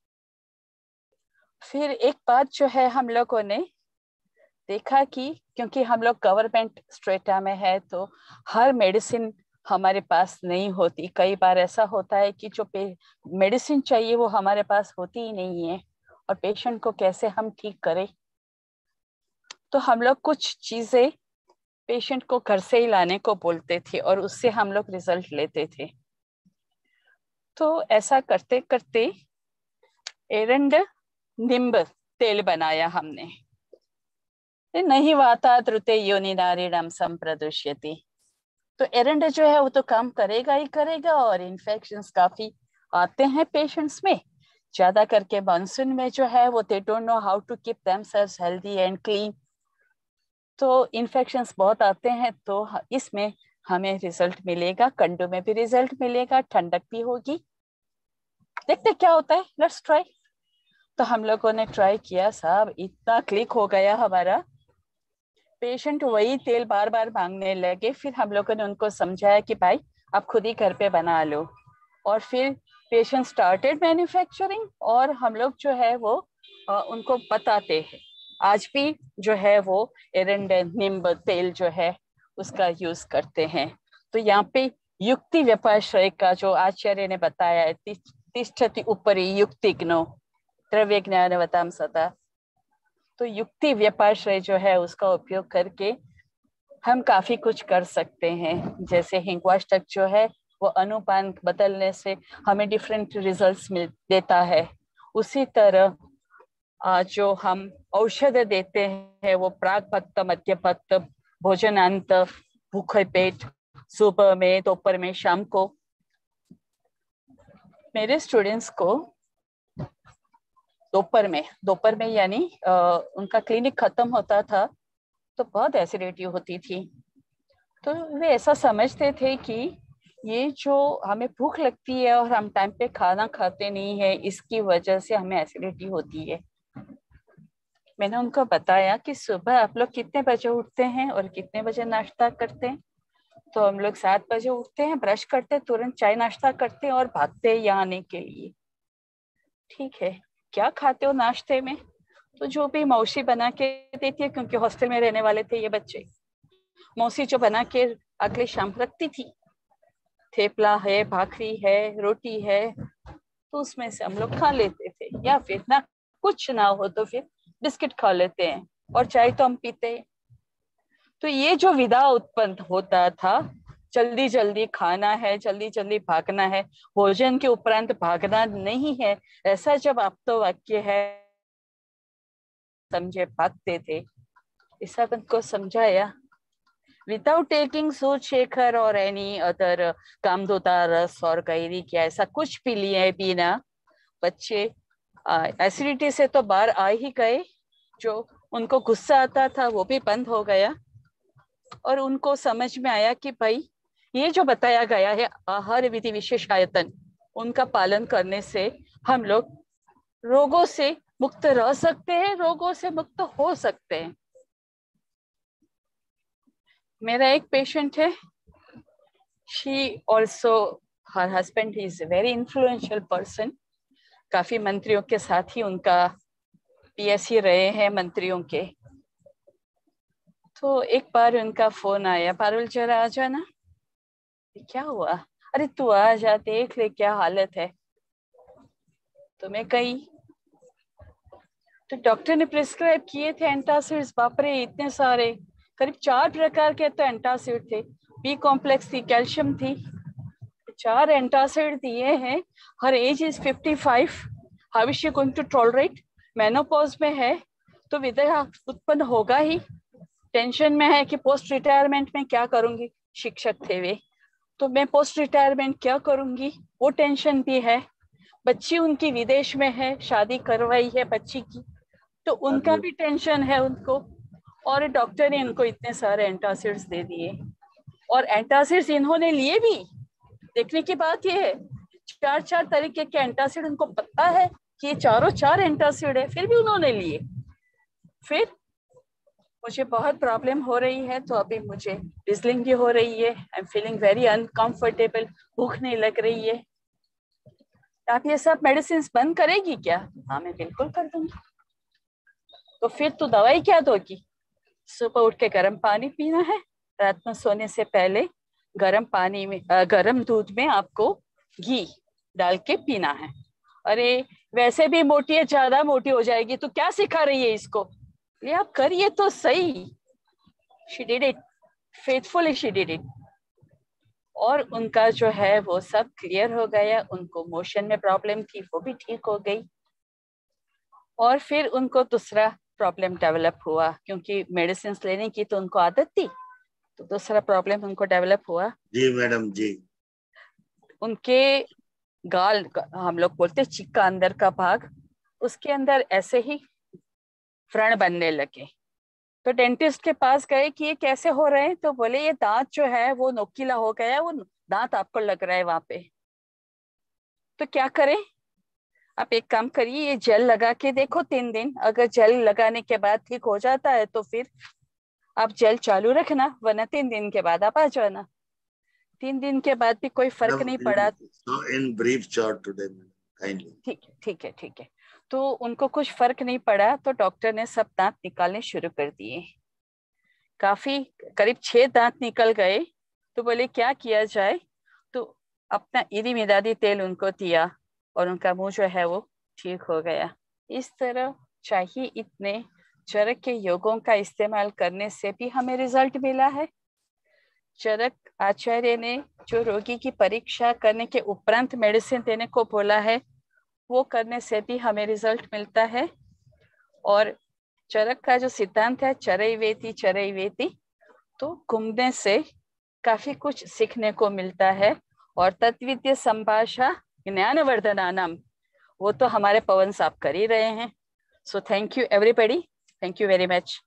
फिर एक बात जो है हम लोगों ने देखा कि क्योंकि हम लोग गवर्नमेंट स्ट्रेटा में है तो हर मेडिसिन हमारे पास नहीं होती। कई बार ऐसा होता है कि जो मेडिसिन चाहिए वो हमारे पास होती ही नहीं है और पेशेंट को कैसे हम ठीक करें। तो हम लोग कुछ चीजें पेशेंट को घर से ही लाने को बोलते थे और उससे हम लोग रिजल्ट लेते थे। तो ऐसा करते करते एरंड निम्ब तेल बनाया हमने। नहीं वाता द्रुते योनि नारीणाम संप्रदुष्यति। तो एरंड जो है वो तो काम करेगा ही करेगा और इन्फेक्शंस काफी आते हैं पेशेंट्स में, ज्यादा करके मानसून में जो है वो they don't know how to keep themselves healthy and clean. तो इन्फेक्शंस बहुत आते हैं, तो इसमें हमें रिजल्ट मिलेगा, कंडों में भी रिजल्ट मिलेगा, ठंडक भी होगी देखते क्या होता है, लेट्स ट्राई। तो हम लोगों ने ट्राई किया साहब, इतना क्लिक हो गया हमारा, पेशेंट वही तेल बार बार मांगने लगे। फिर हम लोगों ने उनको समझाया कि भाई आप खुद ही घर पे बना लो, और फिर पेशेंट स्टार्टेड मैन्युफैक्चरिंग, और हम लोग जो है वो उनको बताते हैं। आज भी जो है वो एरंडा नींब तेल जो है उसका यूज करते हैं। तो यहाँ पे युक्ति व्यपाश्रय का जो आचार्य ने बताया है, तिष्ठति उपरि युक्तिज्ञो द्रव्य ज्ञानवताम सदा, तो युक्ति व्यपाश्रय जो है उसका उपयोग करके हम काफी कुछ कर सकते हैं। जैसे हिंगवाष्टक जो है वो अनुपान बदलने से हमें डिफरेंट रिजल्ट्स मिल देता है। उसी तरह जो हम औषध देते हैं वो प्राक भक्त, मध्य भक्त, भोजनांत, भूखे पेट, सुबह में, दोपहर में, शाम को। मेरे स्टूडेंट्स को दोपहर में यानी उनका क्लिनिक खत्म होता था तो बहुत एसिडिटी होती थी। तो वे ऐसा समझते थे कि ये जो हमें भूख लगती है और हम टाइम पे खाना खाते नहीं है, इसकी वजह से हमें एसिडिटी होती है। मैंने उनको बताया कि सुबह आप लोग कितने बजे उठते हैं और कितने बजे नाश्ता करते हैं। तो हम लोग 7 बजे उठते हैं, ब्रश करते, तुरंत चाय नाश्ता करते हैं और भागते हैं यहाँ आने के लिए। ठीक है, क्या खाते हो नाश्ते में? तो जो भी मौसी बना के देती है, क्योंकि हॉस्टल में रहने वाले थे ये बच्चे, मौसी जो बना के अगले शाम रखती थी, थेपला है, भाखरी है, रोटी है, तो उसमें से हम लोग खा लेते थे। या फिर ना कुछ ना हो तो फिर बिस्किट खा लेते हैं, और चाय तो हम पीते हैं। तो ये जो विधा उत्पन्न होता था, जल्दी जल्दी खाना है, जल्दी जल्दी भागना है, भोजन के उपरांत भागना नहीं है, ऐसा जब आप तो वाक्य है समझे भागते थे। इस सब को समझाया विदाउट टेकिंग सूट शेखर और एनी अदर कामधोता रस और गैरी क्या ऐसा कुछ भी लिए बिना बच्चे एसिडिटी से तो बाहर आ ही गए। जो उनको गुस्सा आता था वो भी बंद हो गया, और उनको समझ में आया कि भाई ये जो बताया गया है आहार विधि विशेष आयतन, उनका पालन करने से हम लोग रोगों से मुक्त रह सकते हैं, रोगों से मुक्त हो सकते हैं। मेरा एक पेशेंट है, she also, her husband is a very influential person, काफी मंत्रियों के साथ ही उनका पीएससी रहे हैं मंत्रियों के। तो एक बार उनका फोन आया, पारुल जरा आ जाना। क्या हुआ? अरे तू आ जा, देख ले क्या हालत है। तो मैं गई, तो डॉक्टर ने प्रिस्क्राइब किए थे एंटासिड्स, बाप रे इतने सारे, करीब 4 प्रकार के तो एंटासिड थे। बी कॉम्प्लेक्स थी, कैल्शियम थी, 4 एंटासिड दिए हैं। Her age is 55, how is she going to tolerate? Menopause में है तो विधा उत्पन्न होगा ही। टेंशन में है कि पोस्ट रिटायरमेंट में क्या करूंगी, शिक्षक थे वे, तो मैं पोस्ट रिटायरमेंट क्या करूंगी, वो टेंशन भी है। बच्ची उनकी विदेश में है, शादी करवाई है बच्ची की, तो उनका भी टेंशन है उनको। और डॉक्टर ने इनको इतने सारे एंटासिड्स दे दिए, और एंटासिड्स इन्होंने लिए भी। देखने की बात यह है 4 तरीके के एंटासिड उनको पता है कि ये 4 एंटासिड है, फिर भी उन्होंने लिए। फिर मुझे बहुत प्रॉब्लम हो रही है, तो अभी मुझे डिजलिंग भी हो रही है, I am feeling very uncomfortable, भूख नहीं लग रही है। आप ये सब मेडिसिन बंद करेगी क्या? हाँ मैं बिल्कुल कर दूंगी। तो फिर तो दवाई क्या दोगी? सुबह उठ के गर्म पानी पीना है, रात में सोने से पहले गर्म पानी में गर्म दूध में आपको घी डाल के पीना है। अरे वैसे भी मोटी है, ज्यादा मोटी हो जाएगी, तो क्या सिखा रही है इसको? ये आप करिए तो सही। She did it, faithfully she did it। और उनका जो है वो सब क्लियर हो गया, उनको मोशन में प्रॉब्लम थी वो भी ठीक हो गई। और फिर उनको दूसरा प्रॉब्लम डेवलप हुआ, क्योंकि मेडिसिन लेने की तो उनको आदत थी, तो दूसरा प्रॉब्लम उनको डेवलप हुआ। जी मैडम जी। उनके गाल, हम लोग बोलते चिक्का अंदर का भाग, उसके अंदर ऐसे ही व्रण बनने लगे। तो डेंटिस्ट के पास गए कि ये कैसे हो रहे हैं, तो बोले ये दांत जो है वो नोकीला हो गया है, वो दांत आपको लग रहा है वहां पे, तो क्या करें? आप एक काम करिए, ये जेल लगा के देखो 3 दिन, अगर जेल लगाने के बाद ठीक हो जाता है तो फिर आप जेल चालू रखना, वरना 3 दिन के बाद आप आ जाना। 3 दिन के बाद भी कोई फर्क नहीं पड़ा So in brief short today, kindly. ठीक है। तो उनको कुछ फर्क नहीं पड़ा तो डॉक्टर ने सब दांत निकालने शुरू कर दिए। काफी करीब 6 दांत निकल गए। तो बोले क्या किया जाए, तो अपना इरीमिदादी तेल उनको दिया और उनका मुंह जो है वो ठीक हो गया। इस तरह चाहिए इतने चरक के योगों का इस्तेमाल करने से भी हमें रिजल्ट मिला है। चरक आचार्य ने जो रोगी की परीक्षा करने के उपरांत मेडिसिन देने को बोला है, वो करने से भी हमें रिजल्ट मिलता है। और चरक का जो सिद्धांत है चरैवेति, तो घूमने से काफी कुछ सीखने को मिलता है। और तत्विद्य संभाषा ज्ञानवर्धनानाम, वो तो हमारे पवन साहब कर ही रहे हैं। So thank you everybody, thank you very much.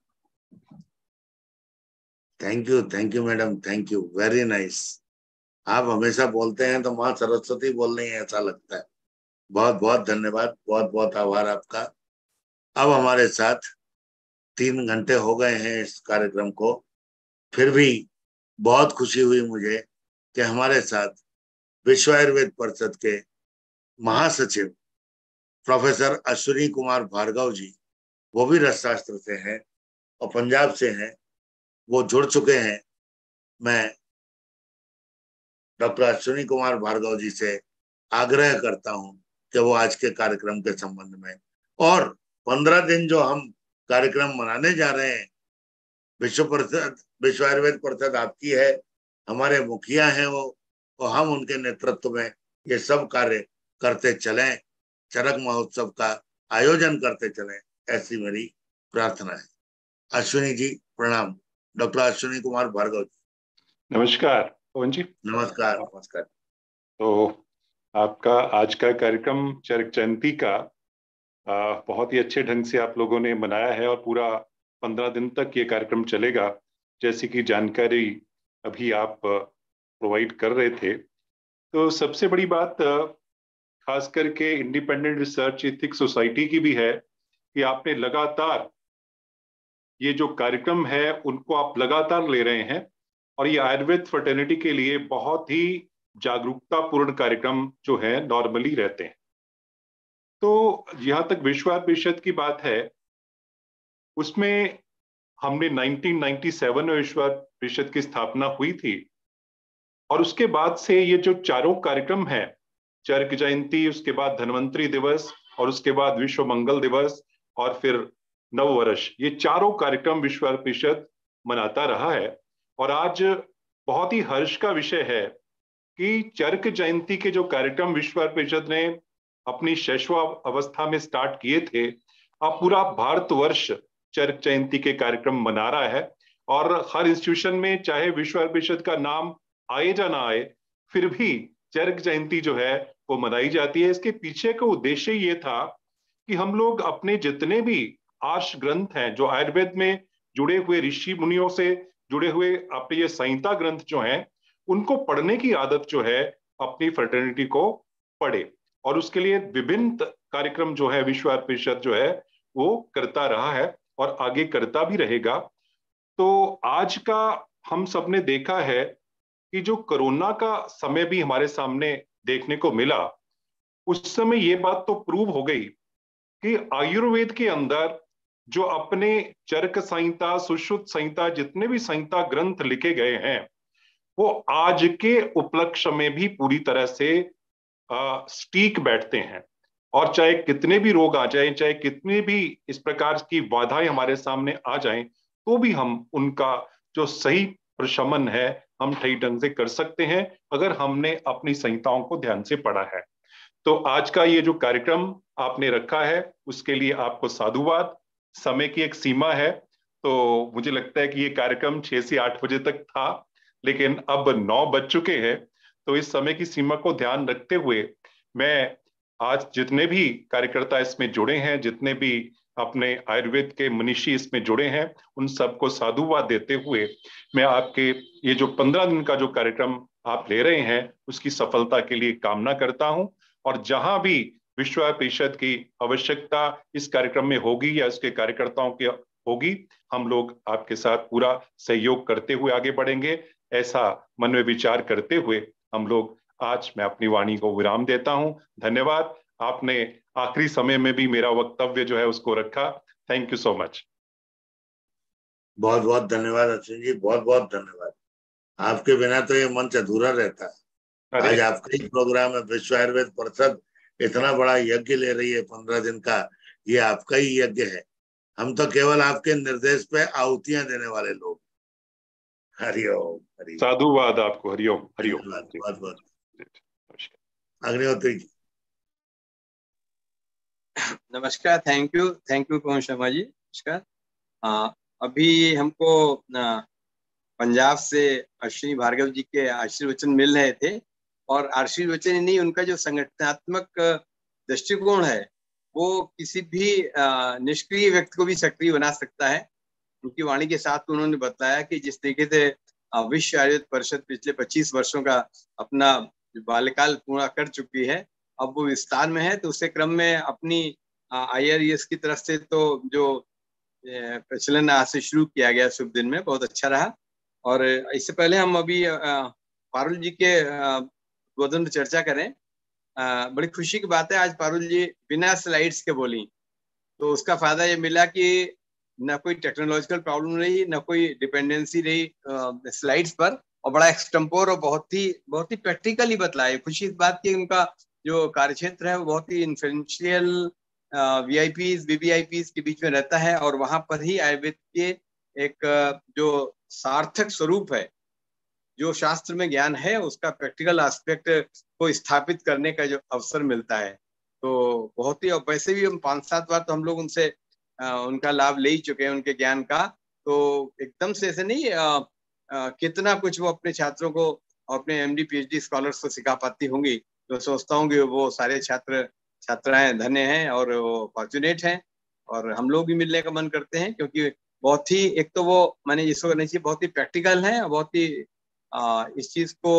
Thank you madam, thank you, very nice. आप हमेशा बोलते हैं तो माँ सरस्वती बोल रही है ऐसा लगता है। बहुत बहुत धन्यवाद, बहुत बहुत आभार आपका। अब हमारे साथ 3 घंटे हो गए हैं इस कार्यक्रम को, फिर भी बहुत खुशी हुई मुझे कि हमारे साथ विश्व आयुर्वेद परिषद के महासचिव प्रोफेसर अश्विनी कुमार भार्गव जी, वो भी रसशास्त्र से हैं और पंजाब से हैं, वो जुड़ चुके हैं। मैं डॉक्टर अश्विनी कुमार भार्गव जी से आग्रह करता हूं कि वो आज के कार्यक्रम के संबंध में, और 15 दिन जो हम कार्यक्रम मनाने जा रहे हैं, विश्व आयुर्वेद परिषद आपकी है, हमारे मुखिया हैं वो, और हम उनके नेतृत्व में ये सब कार्य करते चलें, चरक महोत्सव का आयोजन करते चलें, ऐसी मेरी प्रार्थना है। अश्विनी जी प्रणाम। डॉक्टर अश्विनी कुमार भार्गव जी। नमस्कार पवन जी। नमस्कार। तो आपका आज का कार्यक्रम चरक जयंती का बहुत ही अच्छे ढंग से आप लोगों ने मनाया है, और पूरा 15 दिन तक ये कार्यक्रम चलेगा, जैसी कि जानकारी अभी आप प्रोवाइड कर रहे थे। तो सबसे बड़ी बात खास करके इंडिपेंडेंट रिसर्च एथिक्स सोसाइटी की भी है कि आपने लगातार ये जो कार्यक्रम है उनको आप लगातार ले रहे हैं, और ये आयुर्वेद फ्रेटर्निटी के लिए बहुत ही जागरूकतापूर्ण कार्यक्रम जो है नॉर्मली रहते हैं। तो जहां तक विश्व आयुर्वेद परिषद की बात है, उसमें हमने 1997 में विश्व आयुर्वेद परिषद की स्थापना हुई थी, और उसके बाद से ये जो चारों कार्यक्रम हैं, चरक जयंती, उसके बाद धन्वंतरी दिवस, और उसके बाद विश्व मंगल दिवस, और फिर नववर्ष, ये चारों कार्यक्रम विश्व आयुर्वेद परिषद मनाता रहा है। और आज बहुत ही हर्ष का विषय है कि चरक जयंती के जो कार्यक्रम विश्व आयुर्वेद परिषद ने अपनी 6वां अवस्था में स्टार्ट किए थे, अब पूरा भारतवर्ष चरक जयंती के कार्यक्रम मना रहा है। और हर इंस्टीट्यूशन में, चाहे विश्व आयुर्वेद परिषद का नाम आए या ना आए, फिर भी चरक जयंती जो है वो मनाई जाती है। इसके पीछे का उद्देश्य ये था कि हम लोग अपने जितने भी आर्ष ग्रंथ हैं, जो आयुर्वेद में जुड़े हुए ऋषि मुनियों से जुड़े हुए अपने ये संहिता ग्रंथ जो हैं, उनको पढ़ने की आदत जो है अपनी फ्रेटर्निटी को पढ़े। और उसके लिए विभिन्न कार्यक्रम जो है विश्व आयुर्वेद परिषद जो है वो करता रहा है और आगे करता भी रहेगा। तो आज का हम सब ने देखा है कि जो कोरोना का समय भी हमारे सामने देखने को मिला, उस समय ये बात तो प्रूव हो गई कि आयुर्वेद के अंदर जो अपने चरक संहिता, सुश्रुत संहिता, जितने भी संहिता ग्रंथ लिखे गए हैं, वो आज के उपलक्ष्य में भी पूरी तरह से स्टीक बैठते हैं। और चाहे कितने भी रोग आ जाएं, चाहे कितने भी इस प्रकार की बाधाएं हमारे सामने आ जाएं, तो भी हम उनका जो सही प्रशमन है हम सही ढंग से कर सकते हैं, अगर हमने अपनी संहिताओं को ध्यान से पढ़ा है। तो आज का ये जो कार्यक्रम आपने रखा है, उसके लिए आपको साधुवाद। समय की एक सीमा है, तो मुझे लगता है कि ये कार्यक्रम 6 से 8 बजे तक था, लेकिन अब 9 बज चुके हैं। तो इस समय की सीमा को ध्यान रखते हुए मैं आज जितने भी कार्यकर्ता इसमें जुड़े हैं, जितने भी अपने आयुर्वेद के मनीषी इसमें जुड़े हैं, उन सबको साधुवाद देते हुए मैं आपके ये जो 15 दिन का जो कार्यक्रम आप ले रहे हैं उसकी सफलता के लिए कामना करता हूं। और जहां भी विश्व आयुर्वेद परिषद की आवश्यकता इस कार्यक्रम में होगी या इसके कार्यकर्ताओं की होगी, हम लोग आपके साथ पूरा सहयोग करते हुए आगे बढ़ेंगे। ऐसा मन में विचार करते हुए हम लोग आज मैं अपनी वाणी को विराम देता हूं। धन्यवाद, आपने आखिरी समय में भी मेरा वक्तव्य जो है उसको रखा। Thank you so much. बहुत बहुत धन्यवाद अश्विन जी, बहुत बहुत धन्यवाद। आपके बिना तो ये मंच अधूरा रहता है। आज आपका ही प्रोग्राम है, विश्व आयुर्वेद परिषद इतना बड़ा यज्ञ ले रही है 15 दिन का, ये आपका ही यज्ञ है। हम तो केवल आपके निर्देश पे आहुतियां देने वाले लोग। हरिओम। साधुवाद आपको। हरिओम। हरिओम। बहुत बहुत अग्निहोत्री जी। नमस्कार। Thank you Pawan Sharma ji. नमस्कार। अभी हमको पंजाब से अश्विनी भार्गव जी के आशीर्वचन मिल रहे थे, और आशीर्वचन ही नहीं, उनका जो संगठनात्मक दृष्टिकोण है वो किसी भी निष्क्रिय व्यक्ति को भी सक्रिय बना सकता है। उनकी वाणी के साथ उन्होंने बताया कि जिस तरीके से विश्व आयुर्वेद परिषद पिछले 25 वर्षों का अपना बाल्यकाल पूरा कर चुकी है, अब वो विस्तार में है, तो उसके क्रम में अपनी IRES की तरफ से तो जो प्रचलन आज से शुरू किया गया शुभ दिन में, बहुत अच्छा रहा। और इससे पहले हम अभी पारुल जी के उद्बोधन पर चर्चा करें। बड़ी खुशी की बात है, आज पारुल जी बिना स्लाइड्स के बोली, तो उसका फायदा ये मिला कि ना कोई टेक्नोलॉजिकल प्रॉब्लम रही, ना कोई डिपेंडेंसी रही स्लाइड्स पर, और बड़ा एक्सटेम्पोर और बहुत ही प्रैक्टिकली बतलाए। खुशी इस बात की उनका जो कार्यक्षेत्र है वो बहुत ही इन्फ्लुएंशियल VIPs VVIPs के बीच में रहता है, और वहां पर ही आयुर्वेद के एक जो सार्थक स्वरूप है, जो शास्त्र में ज्ञान है, उसका प्रैक्टिकल एस्पेक्ट को स्थापित करने का जो अवसर मिलता है, तो बहुत ही। और वैसे भी हम 5-7 बार तो हम लोग उनसे उनका लाभ ले ही चुके हैं, उनके ज्ञान का। तो एकदम से ऐसे नहीं कितना कुछ वो अपने छात्रों को, अपने MD PhD स्कॉलर्स को सिखा पाती होंगी। तो सोचता हूँ कि वो सारे छात्राएं धन्य हैं और वो फॉर्चुनेट हैं, और हम लोग भी मिलने का मन करते हैं, क्योंकि बहुत ही, एक तो वो मैंने इसको करना चाहिए, बहुत ही प्रैक्टिकल है, बहुत ही इस चीज को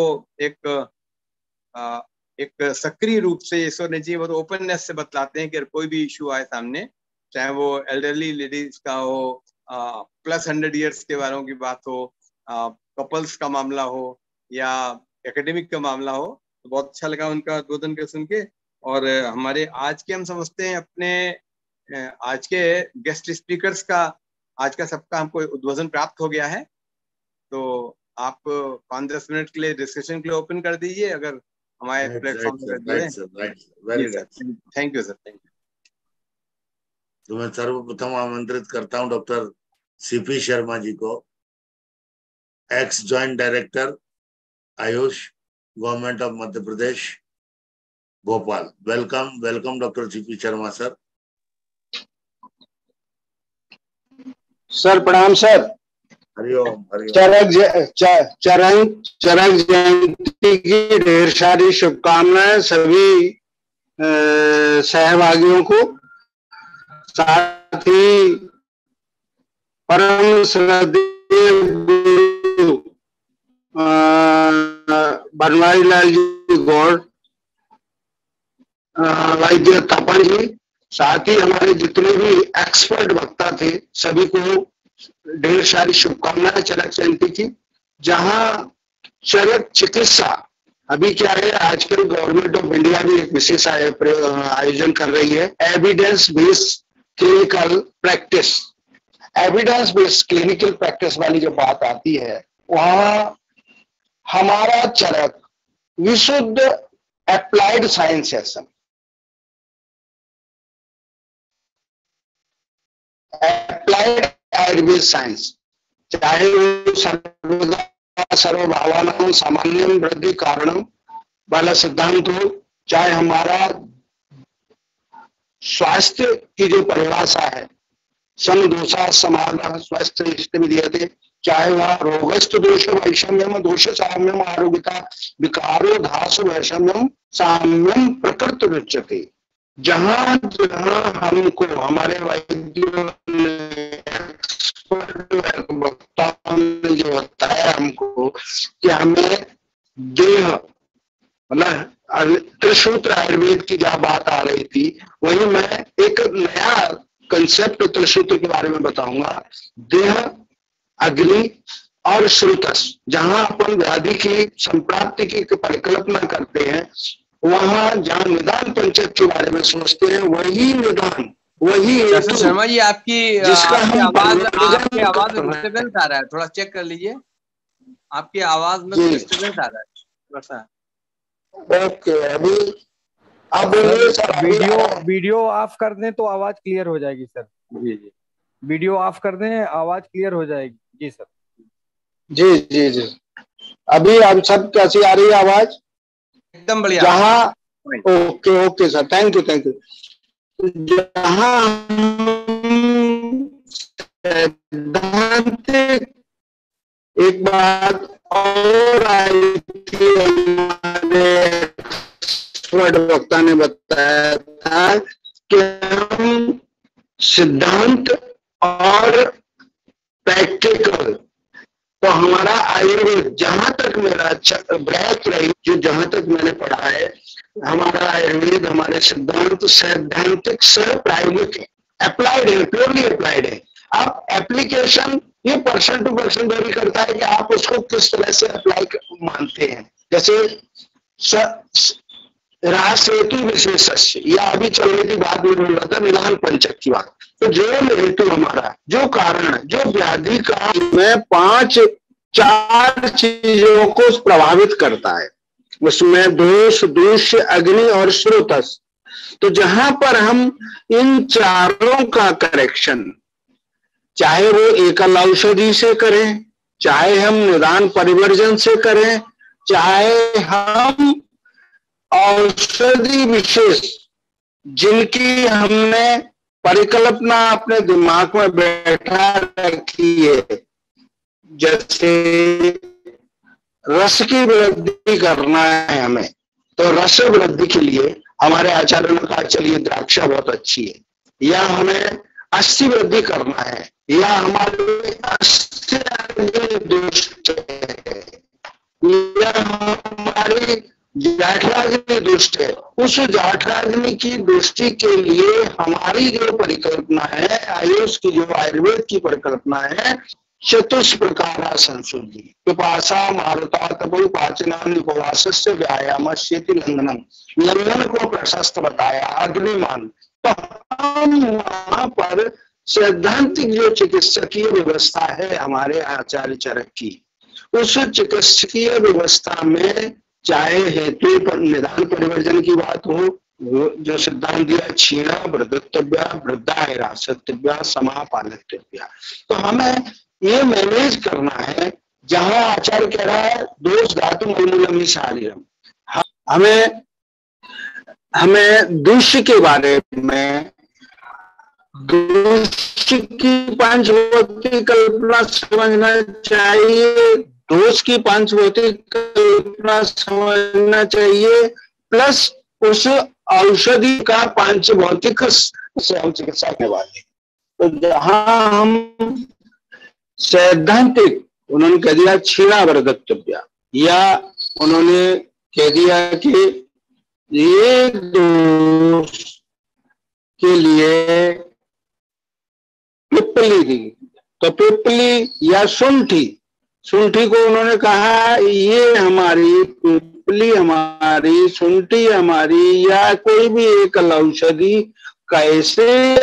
एक सक्रिय रूप से इसको करना चाहिए, बहुत ओपननेस से बतलाते हैं कि कोई भी इशू आए सामने, चाहे वो एल्डरली लेडीज का हो, +100 ईयर्स के वालों की बात हो, कपल्स का मामला हो, या एकेडमिक का मामला हो, तो बहुत अच्छा लगा उनका उद्बोधन के सुन के। और हमारे आज के, हम समझते हैं अपने आज के गेस्ट स्पीकर्स का, आज का सबका हमको उद्बोधन प्राप्त हो गया है। तो आप 5-10 मिनट के लिए डिस्कशन के लिए ओपन कर दीजिए, अगर हमारे प्लेटफॉर्म पर। Thank you sir. Thank you. तो मैं सर्वप्रथम आमंत्रित करता हूं डॉक्टर CP शर्मा जी को, ex joint director AYUSH, government of Madhya Pradesh, Bhopal. Welcome doctor CP Sharma sir. Sir प्रणाम सर। हरिओम। चरक जयंती की ढेर सारी शुभकामनाएं सभी सहभागियों को, साथ ही परम श्रद्धेय गुरु बनवारी लाल जी गौड़, वैद्य तपन जी, साथ ही हमारे जितने भी एक्सपर्ट वक्ता थे सभी को ढेर सारी शुभकामनाएं चरक जयंती की। जहां चरक चिकित्सा, अभी क्या है, आजकल गवर्नमेंट ऑफ इंडिया भी एक विशेष आयोजन कर रही है, evidence based clinical practice. Evidence based clinical practice वाली जो बात आती है, वहां हमारा चरक विशुद्ध अप्लाइड साइंस है सर। अप्लाइड आयुर्वेद साइंस, चाहे वो सर्वदा सर्वभावानां सामान्यम वृद्धि कारणम वाला सिद्धांत हो, चाहे हमारा स्वास्थ्य की जो परिभाषा है, समदोषा समाना स्वास्थ्य इष्ट विधीयते, चाहे वह रोगस्त दोष वैषम्यम दोष साम्यम आरोग्यता विकारो धास वैषम्यम साम्यम प्रकृत रुच्यते। जहां जहां हमको हमारे वैद्यों वक्ताओं ने जो बताया हमको कि हमें देह, मतलब त्रिसूत्र आयुर्वेद की जहाँ बात आ रही थी, वही मैं एक नया कंसेप्ट त्रिसूत्र के बारे में बताऊंगा। देह, अग्नि और श्रुतस, जहां अपन व्याधि की संप्राप्ति की परिकल्पना करते हैं, वहां जहां निदान पंचक के बारे में सोचते हैं, वही निदान, वही शर्मा जी आपकी आवाज में डिस्टर्बेंस आ रहा है, थोड़ा चेक कर लीजिए। आपकी आवाज में डिस्टर्बेंस आ रहा है थोड़ा सा। ओके, अभी आप वीडियो ऑफ कर दें तो आवाज क्लियर हो जाएगी सर। जी जी, वीडियो ऑफ कर दें, आवाज क्लियर हो जाएगी। जी सर। जी जी जी, अभी आप सब कैसी आ रही है आवाज? एकदम बढ़िया। जहाँ okay okay sir, thank you thank you. जहाँ सैद्धांतिक एक बात और आई थी, हमारे वक्ता ने बताया था कि हम सिद्धांत और प्रैक्टिकल, तो हमारा आयुर्वेद, जहां तक मेरा ब्रैक रही, जो जहां तक मैंने पढ़ा है, हमारा आयुर्वेद, हमारे सिद्धांत सैद्धांतिक से प्रायोगिक अप्लाइड है, प्योरली अप्लाइड है। अब एप्लीकेशन ये पर्सन टू पर्सन वेरी करता है कि आप उसको किस तरह से अप्लाई मानते हैं। जैसे रास हेतु विशेष, या अभी चल रही थी बात में बोल रहा था निदान पंचक की बात, तो जो हेतु हमारा, जो कारण, जो व्याधि का में 4 चीजों को प्रभावित करता है, उसमें दोष, दूष्य, अग्नि और श्रोतस। तो जहां पर हम इन चारों का करेक्शन, चाहे वो एकल औषधि से करें, चाहे हम निदान परिवर्जन से करें, चाहे हम औषधि विशेष जिनकी हमने परिकल्पना अपने दिमाग में बैठा रखी है, जैसे रस की वृद्धि करना है हमें, तो रस वृद्धि के लिए हमारे आचार्यों ने कहा चलिए द्राक्षा बहुत अच्छी है, या हमें अस्थि वृद्धि करना है, या हमारे अस्थि दुष्ट है, या हमारी जाठराग्नि दुष्ट है, उस जाठराग्नि की दृष्टि के लिए हमारी जो परिकल्पना है, आयुष की जो आयुर्वेद की परिकल्पना है, चतुष प्रकार संशुद्धि, पिपासा, मारुता, तपो, पाचनान, उपवासस्य, व्यायामस्येति लंघनम, लंघन को प्रशस्त बताया, अग्निमान। तो हम वहां पर सैद्धांतिक जो चिकित्सकीय व्यवस्था है हमारे आचार्य चरक की, उस चिकित्सकीय व्यवस्था में चाहे हेतु पर निदान परिवर्जन की बात हो, जो सिद्धांत दिया क्षीणा वृद्धत्व्या, वृद्धा हिरासत्व्या, समापालितव्या, तो हमें ये मैनेज करना है। जहां आचार्य कह रहा है दोष धातु मूलम ही शारीरम, हमें दूष्य के बारे में, दूष्य की पंचभौतिक कल्पना समझना चाहिए, दोष की पंचभौतिक कल्पना समझना चाहिए, प्लस उस औषधि का पंचभौतिक से हम चिकित्सा करने वाले। तो जहां हम सैद्धांतिक, उन्होंने कह दिया क्षीणा वृद्धत्व्या, या उन्होंने कह दिया कि ये दोष के लिए पिपली थी, तो पिपली या शुंठी को उन्होंने कहा ये हमारी पिपली, हमारी शुंठी, हमारी या कोई भी एक औषधि कैसे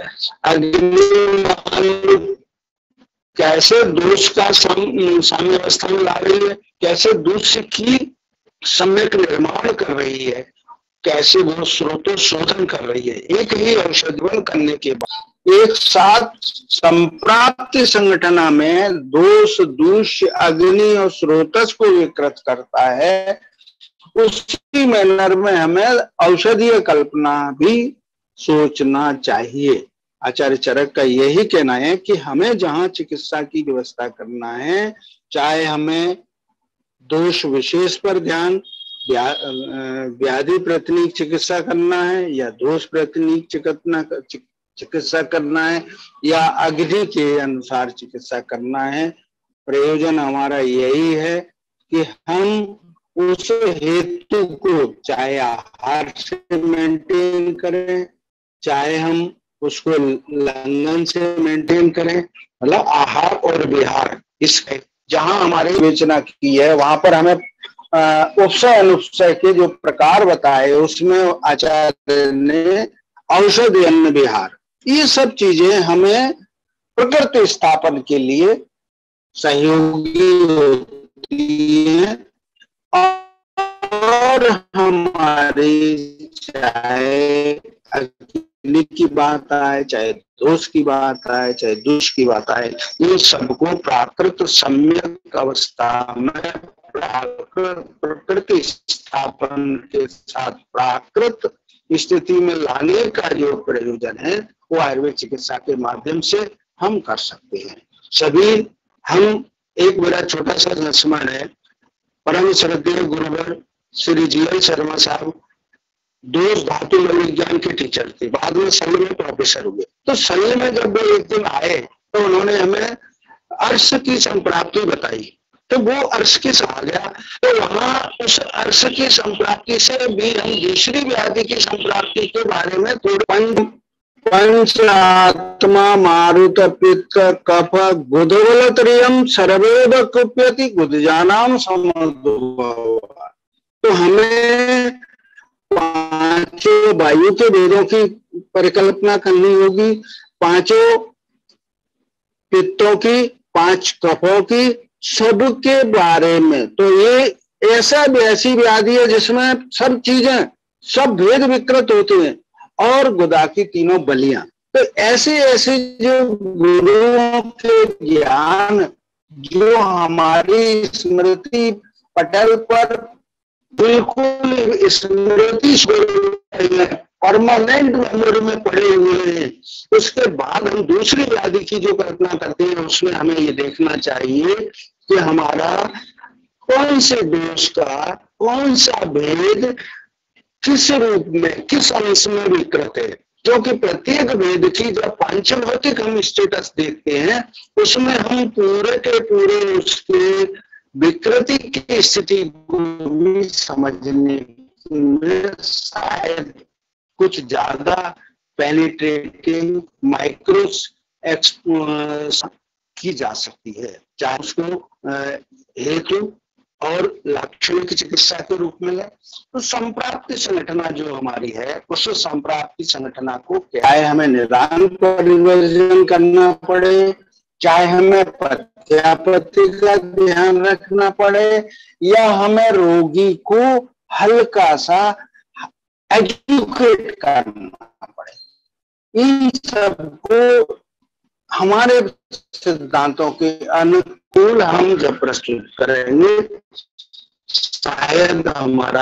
अग्नि, कैसे दोष का साम्य अवस्था में ला रही है, कैसे दोष की सम्यक निर्माण कर रही है, कैसे वो स्रोतों शोधन कर रही है। एक ही औषधि करने के बाद एक साथ संप्राप्ति संगठना में दोष, दूष्य, अग्नि और स्रोतस को विकृत करता है, उसी मैनर में हमें औषधीय कल्पना भी सोचना चाहिए। आचार्य चरक का यही कहना है कि हमें जहां चिकित्सा की व्यवस्था करना है, चाहे हमें दोष विशेष पर ध्यान, व्याधि प्रतिनिक चिकित्सा करना है, या दोष प्रतिनिक चिकित्सा करना है, या अग्नि के अनुसार चिकित्सा करना है, प्रयोजन हमारा यही है कि हम उस हेतु को चाहे आहार से मेंटेन करें, चाहे हम उसको लंघन से मेंटेन करें, मतलब आहार और विहार, इस जहां हमारे विवेचना की है वहां पर हमें उपसय अनुपसय के जो प्रकार बताए उसमें आचार्य ने औषधि अन्न विहार, ये सब चीजें हमें प्रकृति स्थापन के लिए सहयोगी होती है। और हमारी चाहे अग्नि की बात आए, चाहे दोष की बात आए, चाहे दुष की बात आए, इन सबको प्राकृत सम्यक अवस्था में प्रकृति स्थापन के साथ प्राकृत स्थिति में लाने का जो प्रयोजन है वो आयुर्वेद चिकित्सा के माध्यम से हम कर सकते हैं। सभी हम, एक मेरा छोटा सा संस्मरण है, परम श्रद्धेय गुरुवर श्री जीएल शर्मा साहब दोष धातु मनोविज्ञान के टीचर थे, बाद में संघ में प्रोफेसर हुए। तो संघ में जब वो एक दिन आए तो उन्होंने हमें अर्श की संप्राप्ति बताई, तो वो अर्श की आ गया, तो वहां उस अर्श की संप्राप्ति से भी हम दूसरी व्याधि की संप्राप्ति के बारे में थोड़ा पंच आत्मा मारुत पित्त कफ गुदवलत्रियम सर्वेद कुप्यति गुदजानाम समुद्भव। तो हमें पांचों वायु के वेदों की परिकल्पना करनी होगी, पांचों पित्तों की, पांच कफों की, सबके बारे में। तो ये ऐसी व्याधि है जिसमें सब चीजें, सब भेद विकृत होते हैं, और गुदा की तीनों बलियां। तो ऐसे ऐसे जो गुरुओं के ज्ञान जो हमारी स्मृति पटल पर बिल्कुल स्मृति परमानेंट मेमोरी में पड़े हुए हैं, उसके बाद हम दूसरी व्याधि की जो कल्पना करते हैं उसमें हमें ये देखना चाहिए कि हमारा कौन से दोष का कौन सा भेद किस रूप में, किस अंश में विकृत है। क्योंकि प्रत्येक वेद की जब पांचभौतिक हम स्टेटस देखते हैं उसमें हम पूरे के पूरे उसके विकृति की स्थिति को भी समझने में शायद कुछ ज्यादा पेनिट्रेटिंग माइक्रोस की जा सकती है, चाहे उसको हेतु और लक्षण की चिकित्सा के रूप में है। तो संप्राप्ति संगठना जो हमारी है उस संप्राप्ति संगठना को चाहे हमें निदान परिवर्जन करना पड़े, चाहे हमें प्रत्यापत्ति का ध्यान रखना पड़े, या हमें रोगी को हल्का सा एजुकेट करना पड़े, इन सबको हमारे सिद्धांतों के अनुकूल हम जब प्रस्तुत करेंगे शायद हमारा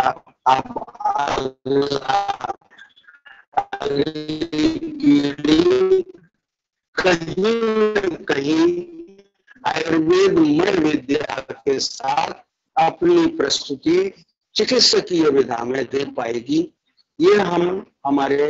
कहीं न कहीं आयुर्वेदमय विद्या के साथ अपनी प्रस्तुति चिकित्सकीय विधा में दे पाएगी। ये हम हमारे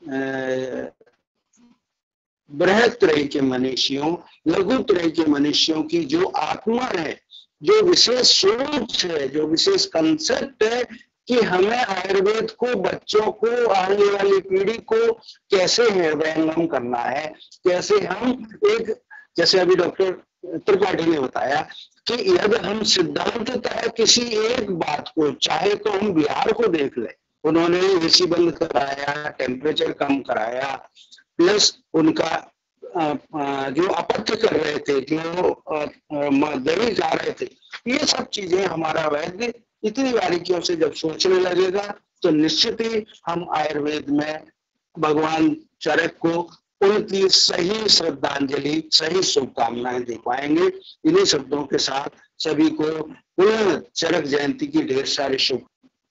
बृहत त्रय के मनुष्यों, लघु त्रय के मनुष्यों की जो आत्मा है, जो विशेष सोच है, जो विशेष कंसेप्ट है कि हमें आयुर्वेद को बच्चों को, आने वाली पीढ़ी को कैसे हृदयंगम करना है, कैसे हम एक, जैसे अभी डॉक्टर त्रिपाठी ने बताया कि यदि हम सिद्धांततः किसी एक बात को, चाहे तो हम बिहार को देख लें, उन्होंने एसी बंद कराया, टेम्परेचर कम कराया, प्लस उनका जो अपत्य कर रहे थे, जो दही खा रहे थे, ये सब चीजें हमारा वैद्य इतनी बारीकियों से जब सोचने लगेगा तो निश्चित ही हम आयुर्वेद में भगवान चरक को उनकी सही श्रद्धांजलि, सही शुभकामनाएं दे पाएंगे। इन्हीं शब्दों के साथ सभी को पुनः चरक जयंती की ढेर सारी शुभ।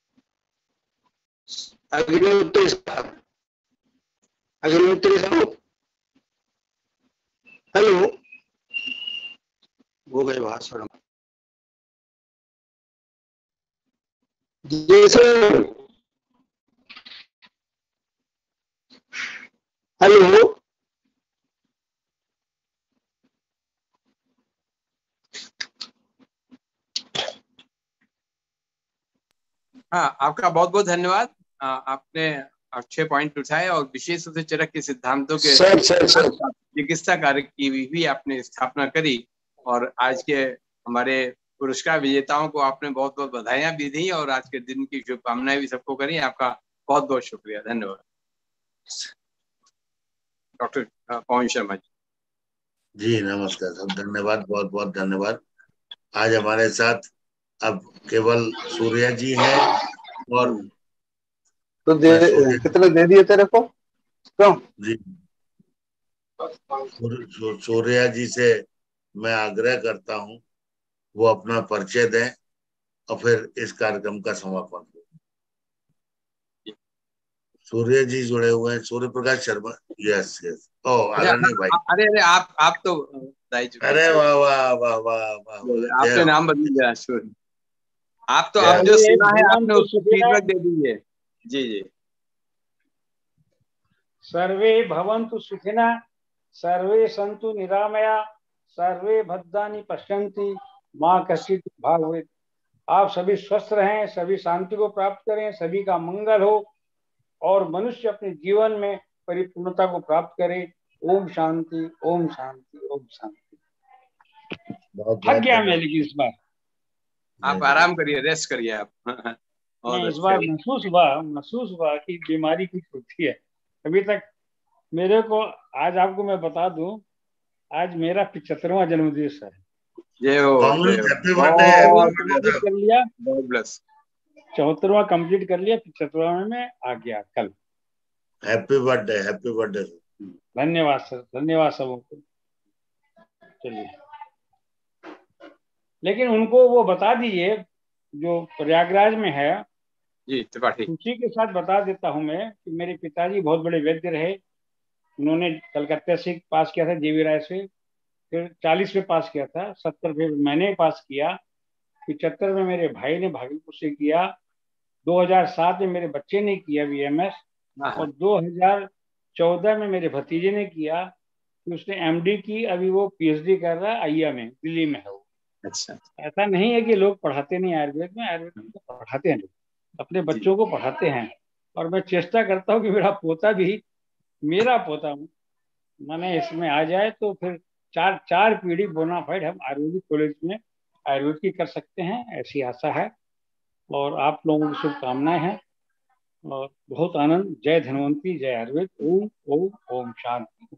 अग्निहोत्री साहब, अग्निहोत्री साहब, हेलो, हो गए भाषण। जी सर, हेलो, हाँ, आपका बहुत बहुत धन्यवाद। आपने अच्छे पॉइंट उठाए और विशेष रूप से चरक के सिद्धांतों के चिकित्सा कार्य की भी आपने स्थापना करी, और आज के हमारे पुरस्कार विजेताओं को आपने बहुत बहुत बधाइयां भी दी और आज के दिन की शुभकामनाएं भी सबको करी। आपका बहुत बहुत शुक्रिया, धन्यवाद। डॉक्टर पवन शर्मा जी नमस्कार सब, धन्यवाद, बहुत बहुत धन्यवाद। आज हमारे साथ अब केवल सूर्या जी हैं और तो कितने दे दिए तेरे को? क्यों जी सूर्या जी से मैं आग्रह करता हूं वो अपना परिचय दें और फिर इस कार्यक्रम का समापन हो। सूर्य जी जुड़े हुए हैं, सूर्य प्रकाश शर्मा। Yes yes. ओ आरण्य भाई। अरे आप तो अरे वाह वाह वाह वाह वाह, आपने नाम बदल दिया सूर्य। आप तो अब जो सुना है आपने उसको फीडबैक दे दीजिए। जी जी। सर्वे भवन्तु सुखिनः, सर्वे सन्तु निरामया, सर्वे भद्राणि पश्यन्ति, मां कश्चित् भाग् भवेत्। आप सभी स्वस्थ रहें, सभी शांति को प्राप्त करें, सभी का मंगल हो और मनुष्य अपने जीवन में परिपूर्णता को प्राप्त करे। ओम शांति, ओम शांति, ओम शांति। थक गया मैं लेकिन इस बार। आप आराम करिए, रेस्ट करिए आप। नहीं, इस बार महसूस हुआ कि बीमारी कुछ होती है। अभी तक मेरे को, आज आपको मैं बता दूं, आज मेरा 75वां जन्मदिवस है। जय हो, हैप्पी बर्थडे कर लिया, गॉड ब्लेस। 74वां कंप्लीट कर लिया, 75वां में आ गया कल। Happy birthday, happy birthday. धन्यवाद सर, धन्यवाद सबको। चलिए, लेकिन उनको वो बता दीजिए जो प्रयागराज में है जी, त्रिपाठी। उसी के साथ बता देता हूँ मैं कि मेरे पिताजी बहुत बड़े वैद्य रहे। उन्होंने कलकत्ता से पास किया था, JV राय से, फिर 40 में पास किया था, 70 में मैंने पास किया, 75 में मेरे भाई ने भागलपुर से किया, 2007 में मेरे बच्चे ने किया BMS, और 2014 में मेरे भतीजे ने किया, फिर उसने MD की, अभी वो PhD कर रहा है IIM में, दिल्ली में है वो। अच्छा, ऐसा नहीं है कि लोग पढ़ाते नहीं आयुर्वेद में, आयुर्वेद में तो पढ़ाते हैं, अपने बच्चों को पढ़ाते हैं। और मैं चेष्टा करता हूँ कि मेरा पोता माने इसमें आ जाए तो फिर चार पीढ़ी बोनाफाइड हम आयुर्वेदिक कॉलेज में आयुर्वेद की कर सकते हैं, ऐसी आशा है। और आप लोगों की शुभकामनाएं हैं और बहुत आनंद। जय धन्वंतरी, जय आयुर्वेद। ओम ओम ओम शांति।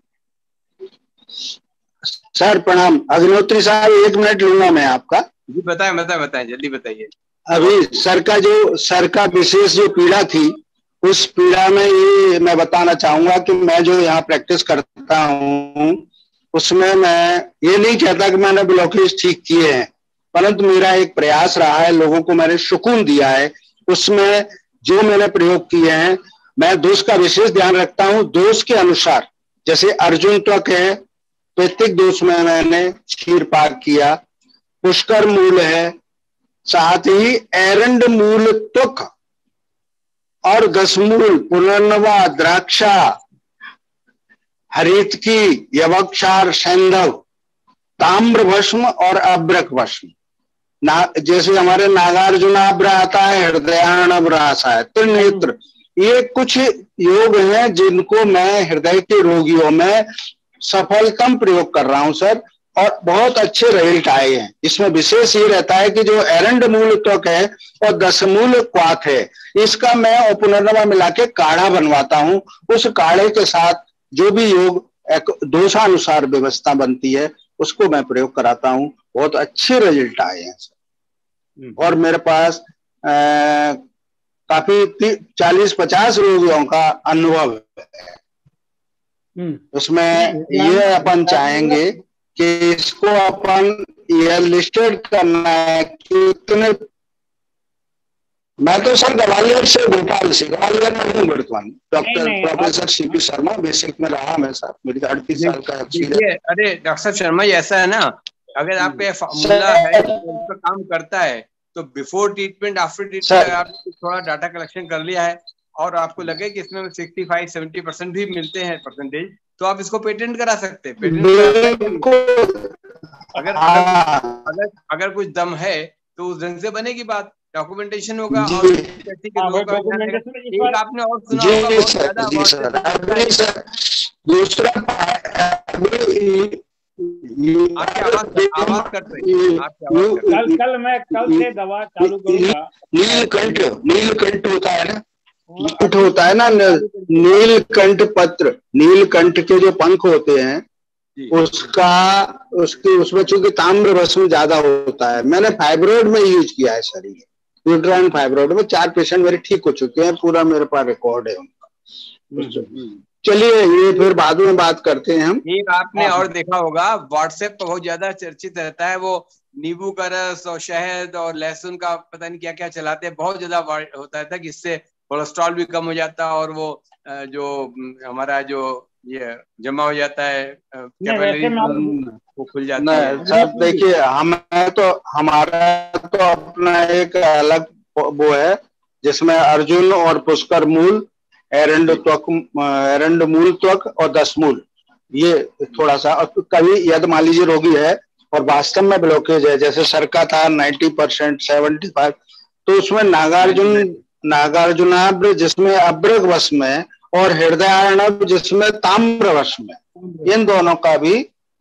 सर प्रणाम। अग्निहोत्री साहब 1 मिनट लूंगा मैं आपका। जी बताएं, जल्दी बताइए। अभी सर का विशेष जो पीड़ा थी, उस पीड़ा में ये मैं बताना चाहूंगा कि मैं जो यहाँ प्रैक्टिस करता हूँ उसमें मैं ये नहीं कहता कि मैंने ब्लॉकेज ठीक किए हैं, परंतु मेरा एक प्रयास रहा है, लोगों को मैंने सुकून दिया है। उसमें जो मैंने प्रयोग किए हैं, मैं दोष का विशेष ध्यान रखता हूँ, दोष के अनुसार। जैसे अर्जुन त्वक है, पैतृक दोष में मैंने क्षीर पाक किया, पुष्कर मूल है, साथ ही एरंड मूल त्वक और गसमूल, पुनर्नवा, द्राक्षा, हरितकी, यवक्षार, सैंधव, ताम्र भस्म और अब्रक भस्म। जैसे हमारे नागार्जुनाभ्र आता है, हृदयार्णव आता है, त्रिनेत्र। ये कुछ योग हैं जिनको मैं हृदय के रोगियों में सफलतम प्रयोग कर रहा हूं सर, और बहुत अच्छे रिजल्ट आए हैं। इसमें विशेष ये रहता है कि जो एरंड मूल त्वक है और दशमूल क्वाथ है, इसका मैं पुनर्नवा मिला के काढ़ा बनवाता हूं। उस काढ़े के साथ जो भी योग दोषानुसार व्यवस्था बनती है उसको मैं प्रयोग कराता हूं। बहुत अच्छे रिजल्ट आए हैं सर। और मेरे पास काफी 40-50 रोगियों का अनुभव है। उसमें ये अपन चाहेंगे कि इसको अपन ये लिस्टेड करना है कि इतने। मैं तो सर ग्वालियर से, भोपाल से, ग्वालियर में हूँ वर्तमान। Doctor professor CP Sharma basic में रहा मैं साहब, मेरी 38 साल का एक्सपीरियंस। अरे डॉक्टर शर्मा, ऐसा है ना, अगर आपका फॉर्मूला है उस पर काम करता है तो बिफोर ट्रीटमेंट, आफ्टर ट्रीटमेंट आपने थोड़ा डाटा कलेक्शन कर लिया है और आपको लगे कि इसमें 65-70% भी मिलते हैं परसेंटेज, तो आप इसको पेटेंट करा सकते हैं। अगर कुछ दम है तो उस ढंग से बनेगी बात। डॉक्यूमेंटेशन होगा और एक आपने और सुना होगा बहुत ज्यादा दूसरा आवाज कट रही है। कल से दवा चालू करूंगा। नीलकंठ होता है ना, होता है ना नीलकंठ पत्र, नीलकंठ के जो पंख होते हैं उसमें चूंकि ताम्र भस्म ज्यादा होता है। मैंने फाइब्रोइड में यूज किया है सर, ये यूट्राइन फाइब्रोइड में 4 पेशेंट मेरे ठीक हो चुके हैं, पूरा मेरे पास रिकॉर्ड है उनका। चलिए ये फिर बाद में बात करते हैं हम। एक आपने और देखा होगा व्हाट्सएप पर बहुत ज्यादा चर्चित रहता है, वो नींबू का रस और शहद और लहसुन का पता नहीं क्या क्या चलाते हैं, बहुत ज्यादा होता था कि इससे कोलेस्ट्रॉल भी कम हो जाता है और वो जो हमारा जो ये जमा हो जाता है कैपिलरी वो खुल जाता है। सब देखिए हमारा तो अपना एक अलग वो है जिसमें अर्जुन और पुष्कर मूल, एरंड मूल त्वक और 10 मूल, ये थोड़ा सा। कभी यदि मान लीजिए रोगी है और वास्तव में ब्लॉकेज है, जैसे सर का था 90% 75, तो उसमें नागार्जुनाभ जिसमें अब्रक वश में और हृदयार्णव जिसमें ताम्र वश में, इन दोनों का भी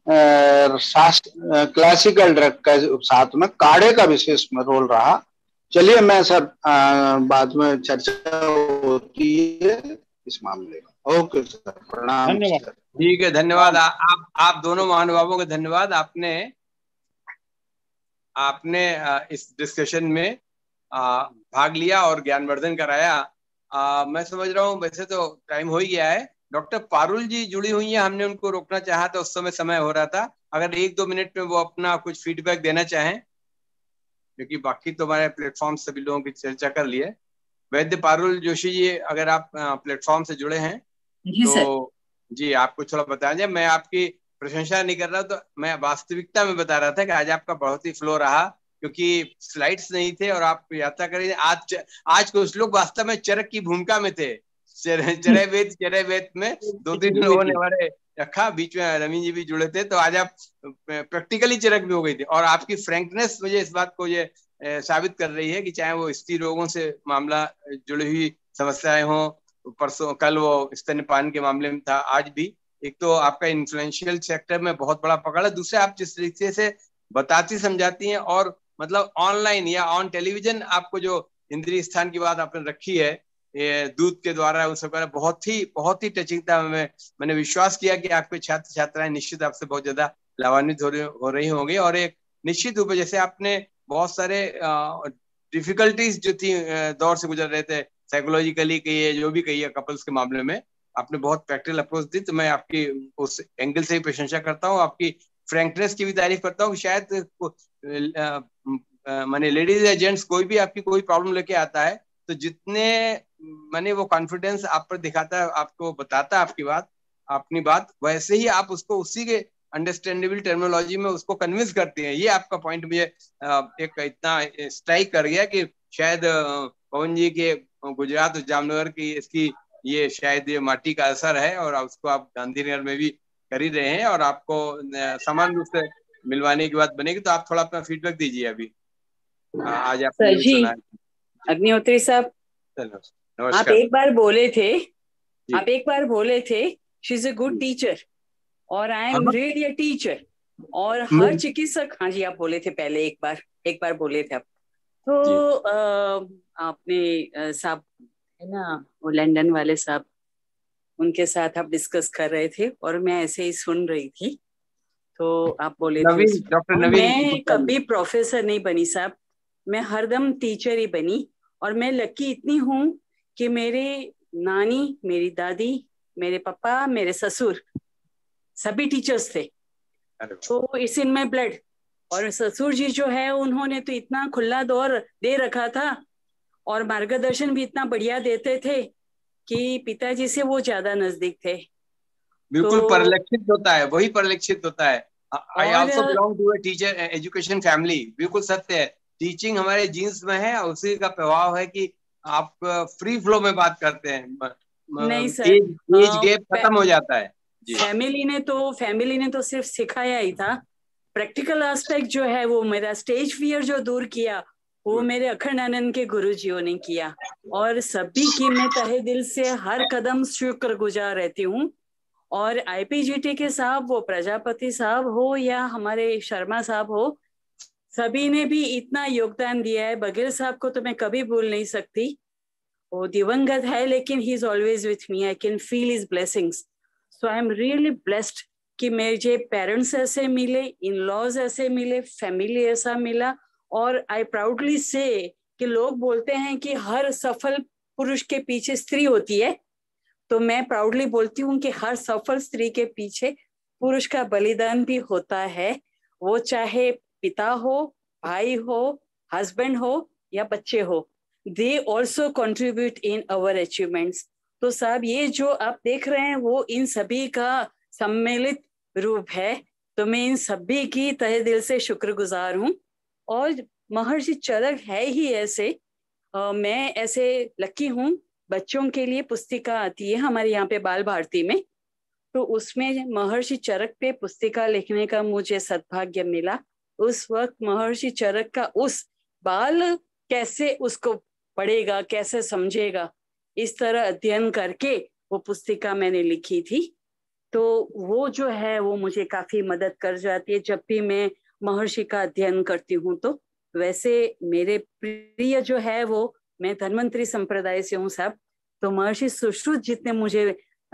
क्लासिकल ड्रग का साथ में काढ़े का विशेष में रोल रहा। चलिए मैं सर बाद में चर्चा होती है इस मामले में। ओके सर, प्रणाम। ठीक है, धन्यवाद। आप दोनों महानुभावों का धन्यवाद। आपने इस डिस्कशन में भाग लिया और ज्ञानवर्धन कराया। मैं समझ रहा हूँ वैसे तो टाइम हो ही गया है। डॉक्टर पारुल जी जुड़ी हुई हैं, हमने उनको रोकना चाहा था, उस समय हो रहा था। अगर 1-2 मिनट में वो अपना कुछ फीडबैक देना चाहें, क्योंकि बाकी तो हमारे प्लेटफॉर्म सभी लोगों की चर्चा कर ली है। वैद्य पारुल जोशी जी, अगर आप प्लेटफॉर्म से जुड़े हैं तो जी आपको थोड़ा बता दें। मैं आपकी प्रशंसा नहीं कर रहा, तो मैं वास्तविकता में बता रहा था कि आज आपका बहुत ही फ्लो रहा, क्योंकि स्लाइड्स नहीं थे और आप यात्रा कर रहे थे। आज कुछ लोग वास्तव में चरक की भूमिका में थे, चरय वेद में 2-3 लोगों ने हमारे रखा, बीच में रमीन जी भी जुड़े थे, तो आज आप प्रैक्टिकली चरक भी हो गई थी। और आपकी फ्रैंकनेस मुझे इस बात को ये साबित कर रही है कि चाहे वो स्त्री रोगों से मामला जुड़ी हुई समस्याएं हो, परसों कल वो स्तनपान के मामले में था, आज भी एक तो आपका इन्फ्लुएंशियल सेक्टर में बहुत बड़ा पकड़ है, दूसरे आप जिस तरीके से बताती समझाती हैं और मतलब ऑनलाइन या ऑन टेलीविजन आपको जो इंद्रिय स्थान की बात आपने रखी है ये दूध के द्वारा, उन सब बहुत ही टचिंग था। मैंने विश्वास किया कि आपके छात्र छात्राएं निश्चित आपसे बहुत ज्यादा लाभान्वित हो रही होंगी। और एक निश्चित रूप से जैसे आपने बहुत सारे डिफिकल्टीज जो थी दौर से गुजर रहे थे, साइकोलॉजिकली कहिए जो भी कहिए, कपल्स के मामले में आपने बहुत प्रैक्टिकल अप्रोच दी, तो मैं आपकी उस एंगल से भी प्रशंसा करता हूँ। आपकी फ्रैंकनेस की भी तारीफ करता हूँ। शायद माने लेडीज या जेंट्स कोई भी आपकी कोई प्रॉब्लम लेके आता है तो जितने माने वो कॉन्फिडेंस आप पर दिखाता है, आपको बताता है अपनी बात, वैसे ही आप उसको उसी के अंडरस्टैंडेबल टर्मिनोलॉजी में उसको कन्विंस करते हैं। ये आपका पॉइंट मुझे एक इतना स्ट्राइक कर गया कि शायद पवन जी के गुजरात और जामनगर की इसकी ये शायद ये माटी का असर है और उसको आप गांधीनगर में भी कर ही रहे हैं और आपको समान रूप से मिलवाने की बात बनेगी। तो आप थोड़ा अपना फीडबैक दीजिए अभी। आज आपने सुना है। अग्निहोत्री साहब, आप एक बार बोले थे she is a good teacher और I am really a teacher, और हर चिकित्सक, हाँ जी आप बोले थे पहले एक बार बोले थे आप। तो आपने साहब है ना वो लंदन वाले साहब, उनके साथ आप डिस्कस कर रहे थे और मैं ऐसे ही सुन रही थी, तो आप बोले थे डॉक्टर नवीन, मैं कभी प्रोफेसर नहीं बनी साहब, मैं हरदम टीचर ही बनी। और मैं लकी इतनी हूँ कि मेरे नानी, मेरी दादी, मेरे पापा, मेरे ससुर सभी टीचर्स थे, तो इट्स इन माय ब्लड। और ससुर जी जो है उन्होंने तो इतना खुला दौर दे रखा था और मार्गदर्शन भी इतना बढ़िया देते थे कि पिताजी से वो ज्यादा नजदीक थे। बिल्कुल तो, परिलक्षित होता है, वही परिलक्षित होता है। I also belong to a teacher education family. बिल्कुल सत्य है, टीचिंग हमारे जीन्स में है और उसी का प्रभाव है कि आप फ्री फ्लो में बात करते हैं। नहीं सर, एज गैप खत्म हो जाता है। फैमिली ने तो सिर्फ सिखाया ही था, प्रैक्टिकल एस्पेक्ट जो है वो मेरा स्टेज फियर जो दूर किया वो मेरे अखंडानंद के गुरुजियों ने किया, और सभी की मैं तहे दिल से हर कदम शुक्रगुजार रहती हूँ। और IPGT के साहब, वो प्रजापति साहब हो या हमारे शर्मा साहब हो, सभी ने भी इतना योगदान दिया है। बघेल साहब को तो मैं कभी भूल नहीं सकती, वो दिवंगत है लेकिन he is always with me, I can feel his blessings. So I am really blessed कि मेरे पेरेंट्स ऐसे मिले, इन लॉज ऐसे मिले, फैमिली ऐसा मिला। और आई प्राउडली से कि लोग बोलते हैं कि हर सफल पुरुष के पीछे स्त्री होती है, तो मैं प्राउडली बोलती हूँ कि हर सफल स्त्री के पीछे पुरुष का बलिदान भी होता है। वो चाहे पिता हो, भाई हो, हस्बैंड हो या बच्चे हो, they also contribute in our achievements. तो साहब ये जो आप देख रहे हैं वो इन सभी का सम्मिलित रूप है। तो मैं इन सभी की तहे दिल से शुक्रगुजार हूँ। और महर्षि चरक है ही ऐसे, मैं ऐसे लकी हूँ, बच्चों के लिए पुस्तिका आती है हमारे यहाँ पे बाल भारती में, तो उसमें महर्षि चरक पे पुस्तिका लिखने का मुझे सद्भाग्य मिला। उस वक्त महर्षि चरक का उस बाल कैसे उसको पढ़ेगा, कैसे समझेगा, इस तरह अध्ययन करके वो पुस्तिका मैंने लिखी थी। तो वो जो है वो मुझे काफी मदद कर जाती है जब भी मैं महर्षि का अध्ययन करती हूँ। तो वैसे मेरे प्रिय जो है वो, मैं धन्वंतरी संप्रदाय से हूँ साहब, तो महर्षि सुश्रुत जितने मुझे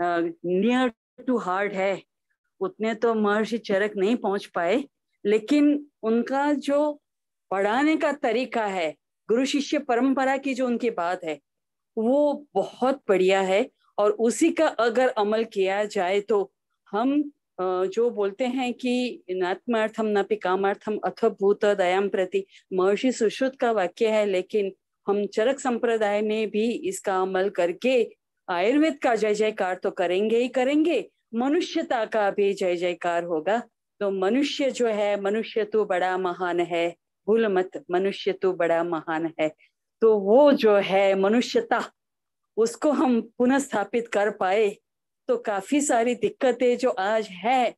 नियर टू हार्ट है उतने तो महर्षि चरक नहीं पहुंच पाए, लेकिन उनका जो पढ़ाने का तरीका है, गुरु शिष्य परंपरा की जो उनकी बात है वो बहुत बढ़िया है। और उसी का अगर अमल किया जाए तो हम जो बोलते हैं कि नात्मार्थम नापि कामार्थम अथ भूत दयाम प्रति, महर्षि सुश्रुत का वाक्य है, लेकिन हम चरक संप्रदाय में भी इसका अमल करके आयुर्वेद का जय जयकार तो करेंगे ही करेंगे, मनुष्यता का भी जय जयकार होगा। तो मनुष्य जो है, मनुष्य तो बड़ा महान है, भूल मत, मनुष्य तो बड़ा महान है। तो वो जो है मनुष्यता, उसको हम पुनः स्थापित कर पाए तो काफी सारी दिक्कतें जो आज है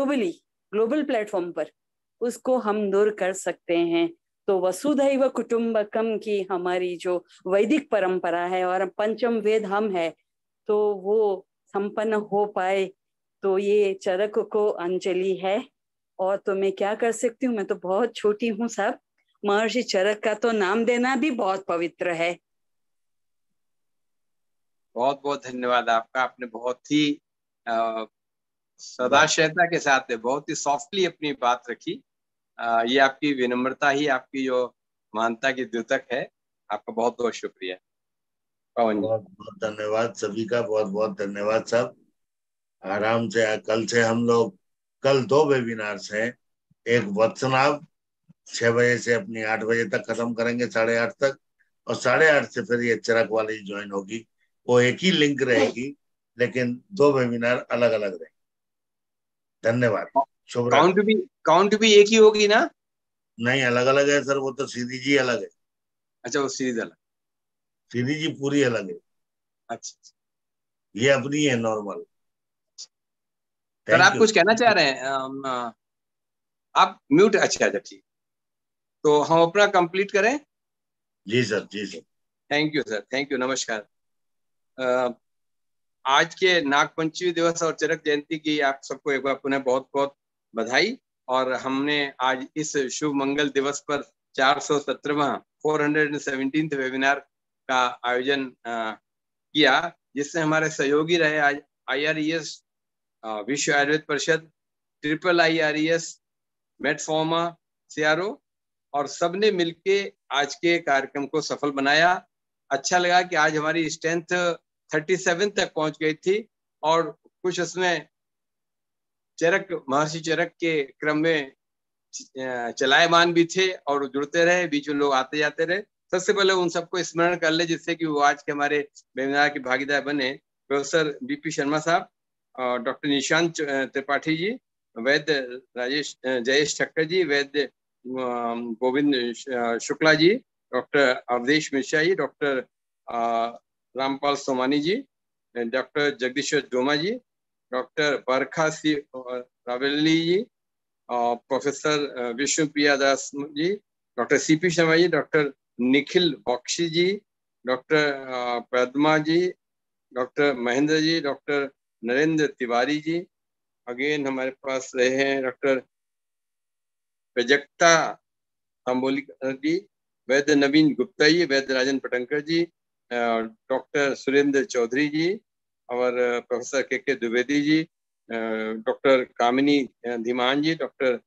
ग्लोबल प्लेटफॉर्म पर, उसको हम दूर कर सकते हैं। तो वसुधैव कुटुंबकम की हमारी जो वैदिक परंपरा है और पंचम वेद हम है, तो वो संपन्न हो पाए, तो ये चरक को अंजलि है। और तो मैं क्या कर सकती हूँ, मैं तो बहुत छोटी हूँ साहब, महर्षि चरक का तो नाम देना भी बहुत पवित्र है। बहुत बहुत धन्यवाद आपका। आपने बहुत ही सदाशयता के साथ बहुत ही सॉफ्टली अपनी बात रखी। ये आपकी विनम्रता ही आपकी जो मानता की द्योतक है। आपका बहुत बहुत शुक्रिया पवन जी। बहुत बहुत धन्यवाद सभी का, बहुत बहुत धन्यवाद सब। आराम से कल से हम लोग, कल 2 वेबिनार्स हैं, एक वत्सनाभ 6 बजे से अपनी 8 बजे तक खत्म करेंगे, 8:30 तक, और 8:30 से फिर ये चरक वाली ज्वाइन होगी। वो एक ही लिंक रहेगी लेकिन 2 वेबिनार अलग अलग रहेंगे। धन्यवाद। शुभ रात्रि। काउंट भी एक ही होगी ना? नहीं, अलग अलग है सर, वो तो सीधी जी अलग है। अच्छा, वो सीरीज अलग, सीधी जी पूरी अलग है। अच्छा, ये अपनी है नॉर्मल। सर आप कुछ कहना चाह रहे हैं? आप म्यूट, अच्छा ठीक, तो हम अपना कंप्लीट करें। जी सर, जी sir. Thank you sir, thank you, नमस्कार। आज के नागपंचमी दिवस और चरक जयंती की आप सबको एक बार पुनः बहुत बहुत बधाई। और हमने आज इस शुभ मंगल दिवस पर 417वां 417th वेबिनार का आयोजन किया, जिससे हमारे सहयोगी रहे आज IRES, विश्व आयुर्वेद परिषद, IIRES, मेटफॉर्मा, CRO, और सबने मिलके आज के कार्यक्रम को सफल बनाया। अच्छा लगा कि आज हमारी स्ट्रेंथ 37 तक पहुंच गई थी, और कुछ उसमें चरक, महर्षि चरक के क्रम में चलायमान भी थे और जुड़ते रहे, बीच में लोग आते जाते रहे। सबसे पहले उन सबको स्मरण कर ले जिससे कि वो आज के हमारे वेबिनार के भागीदार बने। प्रोफेसर BP शर्मा साहब, डॉक्टर निशांत त्रिपाठी जी, वैद्य जयेश ठक्कर जी, वैद्य Govind Shukla ji, doctor Awadhesh Mishra ji, doctor Rampal Somani ji, doctor Jagdishwar Doma ji, doctor Barkha C Raveli ji, professor Vishnu Priya Das ji, doctor CP Sharma ji, doctor Nikhil Bakshi ji, doctor Padma ji, doctor Mahendra ji, doctor Narendra Tiwari ji. Again हमारे पास रहे हैं डॉक्टर प्रजक्ता तांबोलिक जी, वैद्य नवीन गुप्ता जी, वैद्य राजन पटंकर जी, डॉक्टर सुरेंद्र चौधरी जी और professor K Dwivedi ji, doctor Kamini Dhiman ji, doctor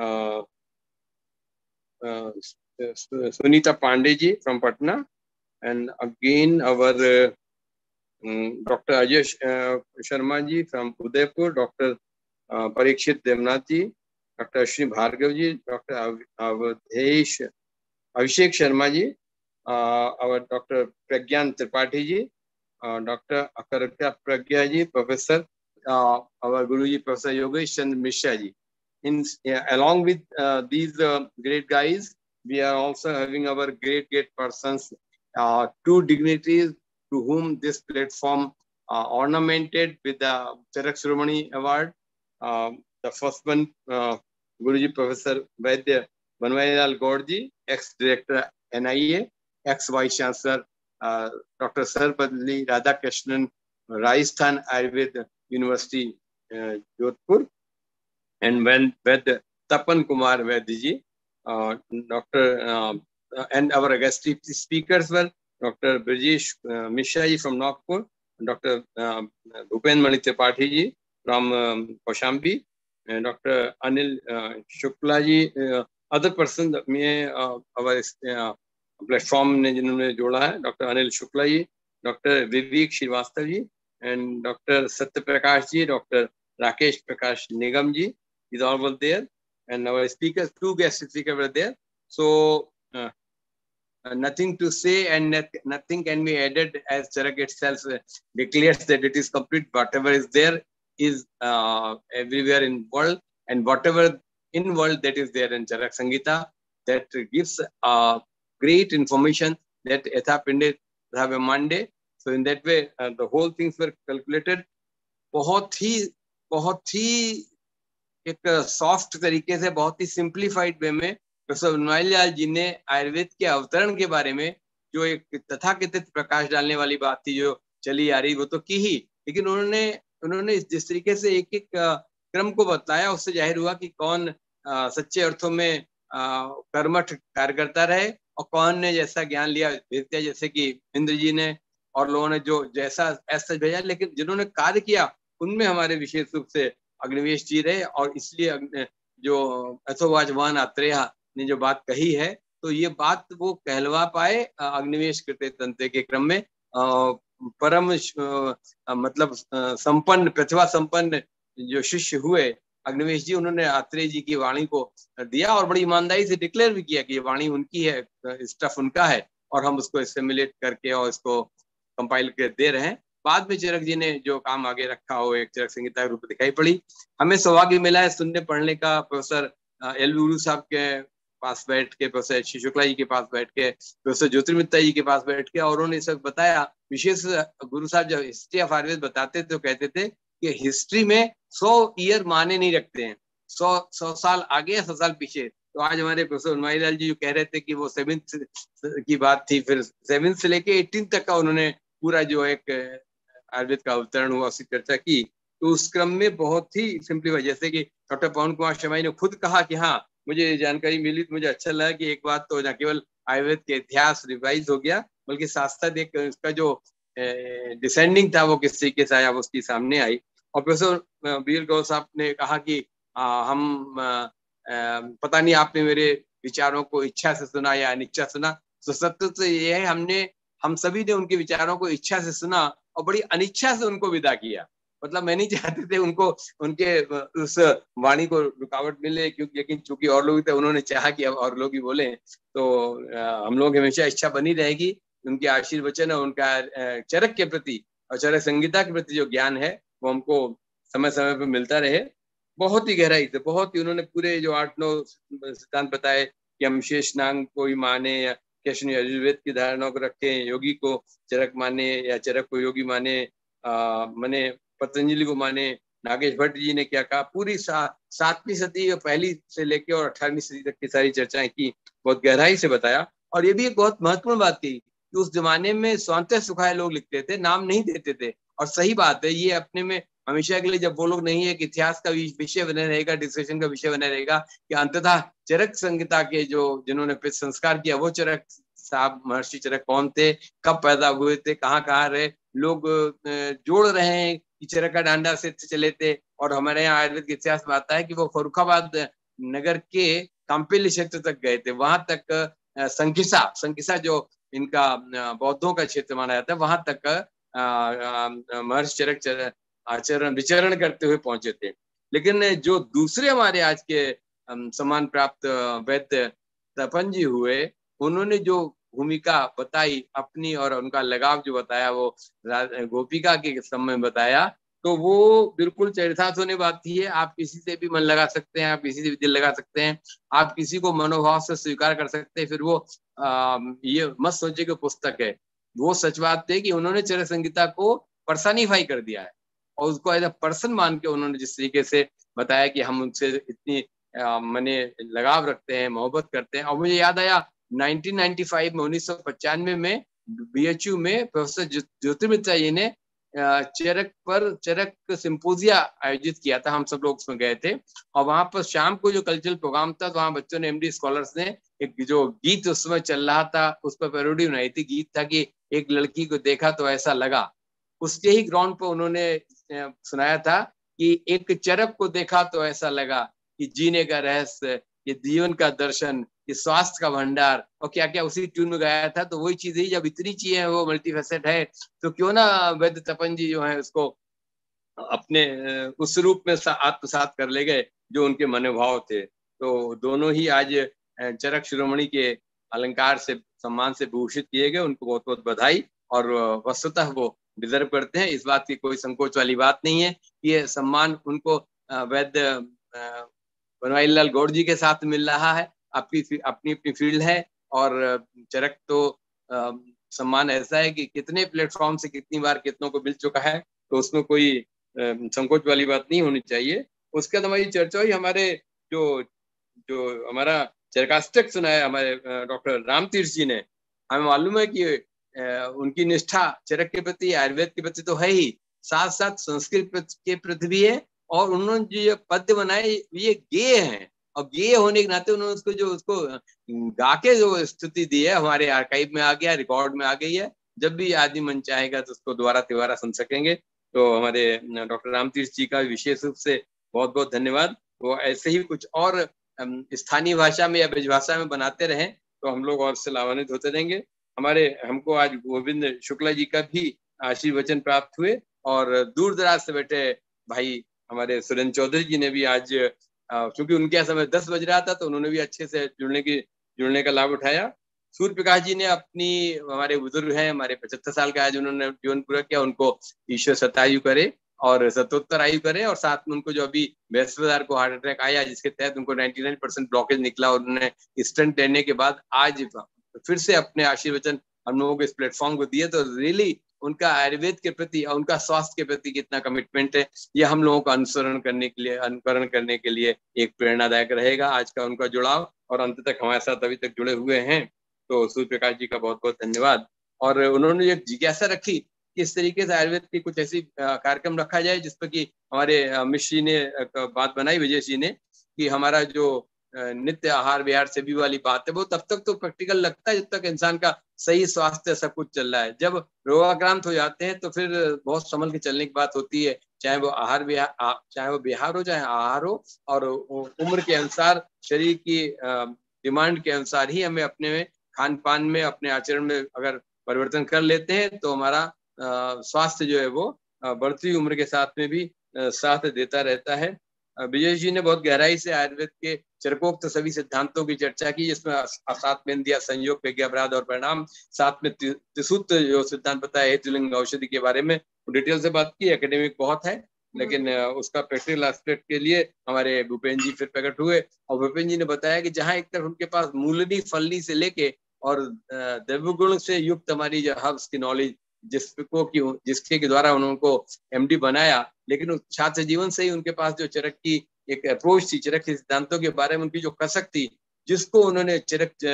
Sunita Pandey ji from Patna, and again our Dr. Ajay Sharma ji from Udaipur, Dr. Parikshit Devnath ji, Dr. Ashwini Bhargav ji, Dr. Abhishek Sharma ji, our Dr. Pragyan Tripathi ji, Dr. Akaratya Pragya ji, Professor, our Guruji Professor Yogesh Chandra Mishra ji. Along with these great guys, we are also having our great persons, two dignitaries to whom this platform ornamented with the Charak Shiromani Award. The first one, Guruji Professor Vaidya Banwarilal Gaurji, ex-director NIA, ex-vice chancellor Dr. Sarvapalli Radhakrishnan, Rajasthan Ayurveda University, Jodhpur, and when Vaidya Tapan Kumar Vaidya ji, Dr. and our guest speakers were Dr. Brijesh Mishra ji from Nagpur, Dr. Bhupen Mani Tripathi ji from Kaushambi, and Dr. Anil Shukla ji, other person में our platform ने जिन्होंने जोड़ा है, Dr. Anil Shukla ji, Dr. Vivek Srivastava ji, and Dr. Satya Prakash ji, Dr. Rakesh Prakash Nigam ji, is all were there, and our speakers, two guest speakers were there. So nothing to say and nothing can be added, as Charak itself declares that it is complete. Whatever is there is everywhere in world, and whatever in world that is there in Charak Samhita, that gives great information that Yatha Pinde Bhave Mande. So in that way, the whole things were calculated. बहुत ही एक soft तरीके से, बहुत ही simplified वे में professor Banwarilal जी ने आयुर्वेद के अवतरण के बारे में जो एक तथाकथित प्रकाश डालने वाली बात थी जो चली आ रही, वो तो की ही, लेकिन उन्होंने जिस तरीके से एक एक क्रम को बताया, उससे जाहिर हुआ कि कौन सच्चे अर्थों में कर्मठ कार्य करता रहे और कौन ने जैसा ज्ञान लिया भेजते, जैसे कि इंद्र जी ने और लोगों ने जो जैसा ऐसा भेजा, लेकिन जिन्होंने कार्य किया उनमें हमारे विशेष रूप से अग्निवेश जी रहे। और इसलिए जो अथोवाचवान आत्रेय ने जो बात कही है, तो ये बात वो कहलवा पाए अग्निवेश कृते तंत्र के क्रम में। परम मतलब संपन्न, प्रतिभा संपन्न जो शिष्य हुए अग्निवेश जी, उन्होंने आत्रेय जी की वाणी को दिया और बड़ी ईमानदारी से डिक्लेयर भी किया कि ये वाणी उनकी है, स्टफ उनका है, और हम उसको एसिमुलेट करके और इसको कंपाइल कर दे रहे हैं। बाद में चरक जी ने जो काम आगे रखा हो एक चरक संहिता के रूप में दिखाई पड़ी। हमें सौभाग्य मिला है सुनने पढ़ने का, प्रोफेसर एल गुरु साहब के पास बैठ के, प्रोफेसर श्री शुक्ला जी के पास बैठ के, प्रोफेसर ज्योतिर्मित्ता जी के पास बैठ के, और उन्होंने सब बताया। विशेष गुरु साहब जब हिस्ट्री ऑफ आयुर्वेद बताते थे तो कहते थे कि हिस्ट्री में 100 ईयर माने नहीं रखते हैं, 100 साल आगे 100 साल पीछे। तो आज हमारे प्रोफेसर बनवारीलाल जी जो कह रहे थे कि वो 7th की बात थी, फिर 7th से लेके 18 तक का उन्होंने पूरा जो एक आयुर्वेद का अवतरण हुआ उसकी चर्चा की। तो उस क्रम में बहुत ही सिंपली, जैसे कि डॉक्टर पवन कुमार शर्मा ने खुद कहा कि हाँ मुझे जानकारी मिली तो मुझे अच्छा लगा कि एक बात तो न केवल आयुर्वेद के इतिहास रिवाइज हो गया, बल्कि साथ साथ एक उसका जो डिसेंडिंग था वो किस तरीके से आया वो उसकी सामने आई। और प्रोफेसर बीएल गौर साहब ने कहा कि हम पता नहीं आपने मेरे विचारों को इच्छा से सुना या अनिच्छा सुना। तो सत्य तो ये है, हम सभी ने उनके विचारों को इच्छा से सुना और बड़ी अनिच्छा से उनको विदा किया। मतलब मैं नहीं चाहते थे उनको उनके उस वाणी को रुकावट मिले, क्योंकि लेकिन चूंकि और लोग थे, उन्होंने चाहा कि अब और लोग ही बोले, तो हम लोग हमेशा इच्छा बनी रहेगी उनके आशीर्वचन और उनका चरक के प्रति और चरक संहिता के प्रति जो ज्ञान है वो हमको समय समय पर मिलता रहे। बहुत ही गहराई से, बहुत ही उन्होंने पूरे जो 8-9 सिद्धांत बताए कि हम शेषनाग को ही माने या कृष्ण आयुर्वेद की धारणाओं को रखें, योगी को चरक माने या चरक को योगी माने, माने पतंजलि को माने। नागेश भट्ट जी ने क्या कहा, पूरी 7वीं सदी पहली से लेके और 18वीं सदी तक की सारी चर्चाएं की, बहुत गहराई से बताया। और ये भी एक बहुत महत्वपूर्ण बात थी कि उस जमाने में स्वांतः सुखाए लोग लिखते थे, नाम नहीं देते थे। और सही बात है, ये अपने में हमेशा के लिए जब वो लोग नहीं है कि इतिहास का विषय बने रहेगा, डिस्कशन का विषय बने रहेगा कि अंततः चरक संहिता के जो जिन्होंने संस्कार किया वो चरक साहब, महर्षि चरक कौन थे, कब पैदा हुए थे, कहाँ रहे। लोग जोड़ रहे हैं कि चरक का डांडा से चले थे। और हमारे यहाँ आयुर्वेद के इतिहास में आता है कि वो फर्रुखाबाद नगर के काम्पिल्य क्षेत्र तक गए थे, वहां तक संकिसा जो इनका बौद्धों का क्षेत्र माना जाता है, वहां तक महर्षि चरक आचरण विचरण करते हुए पहुंचे थे। लेकिन जो दूसरे हमारे आज के सम्मान प्राप्त वैद्य तपन जी हुए, उन्होंने जो भूमिका बताई अपनी और उनका लगाव जो बताया वो गोपिका के समय बताया, तो वो बिल्कुल चरितार्थ होने बात थी है। आप किसी से भी मन लगा सकते हैं, आप किसी से भी दिल लगा सकते हैं, आप किसी को मनोभाव से स्वीकार कर सकते हैं। फिर वो ये मत सोचिए कि पुस्तक है, वो सच बात है कि उन्होंने चरक संहिता को पर्सनिफाई कर दिया है और उसको एज अ पर्सन मान के उन्होंने जिस तरीके से बताया कि हम उनसे इतनी मने लगाव रखते हैं, मोहब्बत करते हैं। और मुझे याद आया 1995 में 1995 में BHU में प्रोफेसर ज्योतिर्मित्रा जी ने चरक सिंपोजिया आयोजित किया था, हम सब लोग उसमें गए थे। और वहां पर शाम को जो कल्चरल प्रोग्राम था, तो वहां बच्चों ने, MD स्कॉलर्स ने एक जो गीत उस समय चल रहा था उस पर पैरोडी बनाई थी। गीत था कि एक लड़की को देखा तो ऐसा लगा। उसके ही ग्राउंड पर उन्होंने सुनाया था कि एक चरक को देखा तो ऐसा लगा कि जीने का रहस्य, ये जीवन का दर्शन, ये स्वास्थ्य का भंडार, और क्या क्या उसी ट्यून में गाया था। तो वही चीज ही, जब इतनी चीजें वो मल्टीफेसेट है, तो क्यों ना वैद्य तपन जी जो है उसको अपने उस रूप में आत्मसात कर ले गए जो उनके मनोभाव थे। तो दोनों ही आज चरक शिरोमणि के अलंकार से, सम्मान से भूषित किए गए। उनको बहुत बहुत बधाई, और वस्तुतः वो डिजर्व करते हैं, इस बात की कोई संकोच वाली बात नहीं है। ये सम्मान उनको वैद्य बनवारी लाल गौड़ जी के साथ मिल रहा है, अपनी अपनी फील्ड है। और चरक तो सम्मान ऐसा है कि कितने प्लेटफॉर्म से कितनी बार कितनों को मिल चुका है, तो उसमें कोई संकोच वाली बात नहीं होनी चाहिए। उसके बाद हमारी चर्चा हुई, हमारे जो हमारा चरकाष्टक सुनाया हमारे डॉक्टर रामतीर्थ जी ने। हमें मालूम है कि उनकी निष्ठा चरक के प्रति, आयुर्वेद के प्रति तो है ही, साथ साथ संस्कृत के प्रति भी है। और उन्होंने जो ये पद्य बनाए ये गेय हैं, और गेय होने के नाते उन्होंने उसको गा के जो स्तुति दी है, हमारे आर्काइव में आ गया, रिकॉर्ड में आ गई है। जब भी आदमी मन चाहेगा तो उसको दोबारा तिबारा सुन सकेंगे। तो हमारे डॉक्टर रामतीर्थ जी का विशेष रूप से बहुत बहुत धन्यवाद। वो ऐसे ही कुछ और स्थानीय भाषा में या ब्रजभाषा में बनाते रहें तो हम लोग और से लाभान्वित होते रहेंगे। हमको आज गोविंद शुक्ला जी का भी आशीर्वचन प्राप्त हुए, और दूर दराज से बैठे भाई हमारे सुरेंद्र चौधरी जी ने भी आज, क्योंकि उनके समय 10 बज रहा था, तो उन्होंने भी अच्छे से जुड़ने का लाभ उठाया। सूर्य प्रकाश जी ने अपनी, हमारे बुजुर्ग हैं, हमारे 75 साल का आज उन्होंने जीवन पूरा किया, उनको ईश्वर शतायु करे और शतोत्तर आयु करे। और साथ में उनको जो अभी बृहस्पतिवार को हार्ट अटैक आया, जिसके तहत उनको 99% ब्लॉकेज निकला, और उन्होंने स्टंट लेने के बाद आज फिर से अपने आशीर्वचन हम लोगों को इस प्लेटफॉर्म को दिए। तो रियली उनका आयुर्वेद के प्रति और उनका स्वास्थ्य के प्रति कितना कमिटमेंट है, ये हम लोगों को अनुकरण करने के लिए एक प्रेरणादायक रहेगा आज का उनका जुड़ाव, और अंत तक हमारे साथ अभी तक जुड़े हुए हैं। तो सूर्य प्रकाश जी का बहुत बहुत धन्यवाद। और उन्होंने एक जिज्ञासा रखी कि इस तरीके से आयुर्वेद की कुछ ऐसी कार्यक्रम रखा जाए जिस पर कि हमारे मिश्र जी ने बात बनाई, विजय जी ने, कि हमारा जो नित्य आहार विहार से भी वाली बात है वो तब तक तो प्रैक्टिकल लगता है जब तक इंसान का सही स्वास्थ्य सब कुछ चल रहा है। जब रोगाक्रांत हो जाते हैं तो फिर बहुत संभल के चलने की बात होती है, चाहे वो बिहार हो चाहे आहार हो, और उम्र के अनुसार, शरीर की डिमांड के अनुसार ही हमें अपने में खान पान में, अपने आचरण में अगर परिवर्तन कर लेते हैं तो हमारा स्वास्थ्य जो है वो बढ़ती उम्र के साथ में भी साथ देता रहता है। विजय जी ने बहुत गहराई से आयुर्वेद के चरकोक्त सभी सिद्धांतों की चर्चा की, जिसमें साथ में दिया संयोग, प्रज्ञा, अपराध और परिणाम, साथ में त्रिसूत्र जो सिद्धांत बताया हेतुलिंग औषधि के बारे में डिटेल से बात की। एकेडमिक बहुत है, लेकिन उसका प्रैक्टिकल एस्पेक्ट के लिए हमारे भूपेन्द्र जी फिर प्रकट हुए, और भूपेन्द्र जी ने बताया कि जहाँ एक तरफ उनके पास मूलनी फलनी से लेके और द्रव्य गुण से युक्त हमारी जो हर्ब्स की नॉलेज जिसके द्वारा उनको MD बनाया, लेकिन उस छात्र जीवन से ही उनके पास जो चरक की एक अप्रोच थी, चरक के सिद्धांतों के बारे में उनकी जो कसक थी, जिसको उन्होंने चरक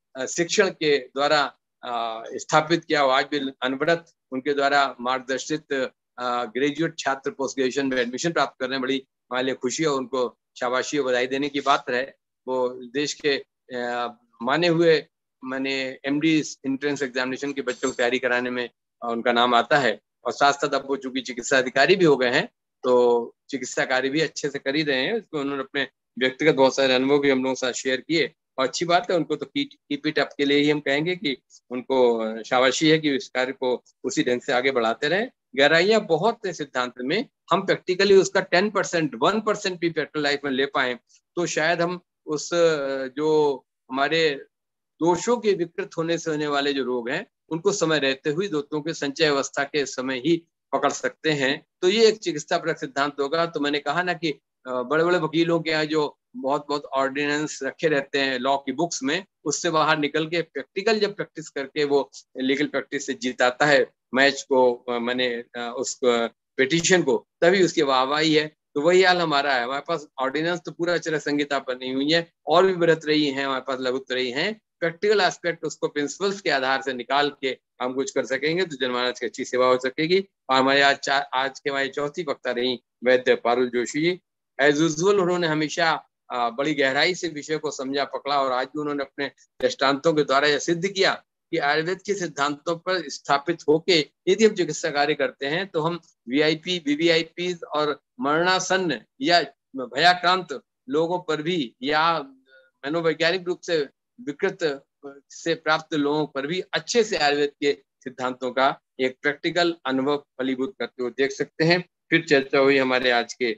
शिक्षण के द्वारा स्थापित किया, आज भी अनवरत उनके द्वारा मार्गदर्शित ग्रेजुएट छात्र पोस्ट ग्रेजुएशन में एडमिशन प्राप्त करने में बड़ी हमारे लिए खुशी और उनको शाबाशी और बधाई देने की बात है। वो देश के माने हुए MD एंट्रेंस एग्जामिनेशन के बच्चों को तैयारी कराने में उनका नाम आता है, और साथ साथ अब वो चूंकि चिकित्सा अधिकारी भी हो गए हैं तो चिकित्सा कार्य भी अच्छे से कर ही रहे हैं। इसमें उन्होंने अपने व्यक्तिगत बहुत सारे अनुभव भी हम लोगों के साथ शेयर किए, और अच्छी बात है। उनको तो कीप इट अप के लिए ही हम कहेंगे कि उनको शाबाशी है कि इस कार्य को उसी ढंग से आगे बढ़ाते रहें। गहराइयां बहुत है सिद्धांत में, हम प्रैक्टिकली उसका 10% 1% भी प्रैक्टिकल लाइफ में ले पाए तो शायद हम उस जो हमारे दोषों के विकृत होने से होने वाले जो रोग हैं उनको समय रहते हुए दोषों के संचय अवस्था के समय ही पकड़ सकते हैं। तो ये एक चिकित्सा परक सिद्धांत होगा। तो मैंने कहा ना कि बड़े बड़े वकीलों के यहाँ जो बहुत ऑर्डिनेंस रखे रहते हैं लॉ की बुक्स में, उससे बाहर निकल के प्रैक्टिकल जब प्रैक्टिस करके वो लीगल प्रैक्टिस से जिताता है मैच को, मैंने उस पिटीशन को, तभी उसकी वाहवाही है। तो वही हाल हमारा है। हमारे पास ऑर्डिनेंस तो पूरा चरक संहिता बनी हुई है, और भी बरत रही है हमारे पास लघुत रही है। प्रैक्टिकल एस्पेक्ट उसको प्रिंसिपल्स के आधार से निकाल के हम कुछ कर सकेंगे तो जनमानस की अच्छी सेवा हो सकेगी। और हमारे आज के हमारी चौथी वक्ता रही वैद्य पारुल जोशी जी। एज यूजुअल उन्होंने हमेशा बड़ी गहराई से विषय को समझा पकड़ा, और आज भी उन्होंने अपने दृष्टांतों के द्वारा यह सिद्ध किया कि आयुर्वेद के सिद्धांतों पर स्थापित होके यदि हम चिकित्सा कार्य करते हैं तो हम VIP VVIP और मरणासन्न या भयाक्रांत लोगों पर भी, या मनोवैज्ञानिक रूप से विकृत से प्राप्त लोगों पर भी अच्छे से आयुर्वेद के सिद्धांतों का एक प्रैक्टिकल अनुभव फलीभूत करते हुए देख सकते हैं। फिर चर्चा हुई हमारे आज के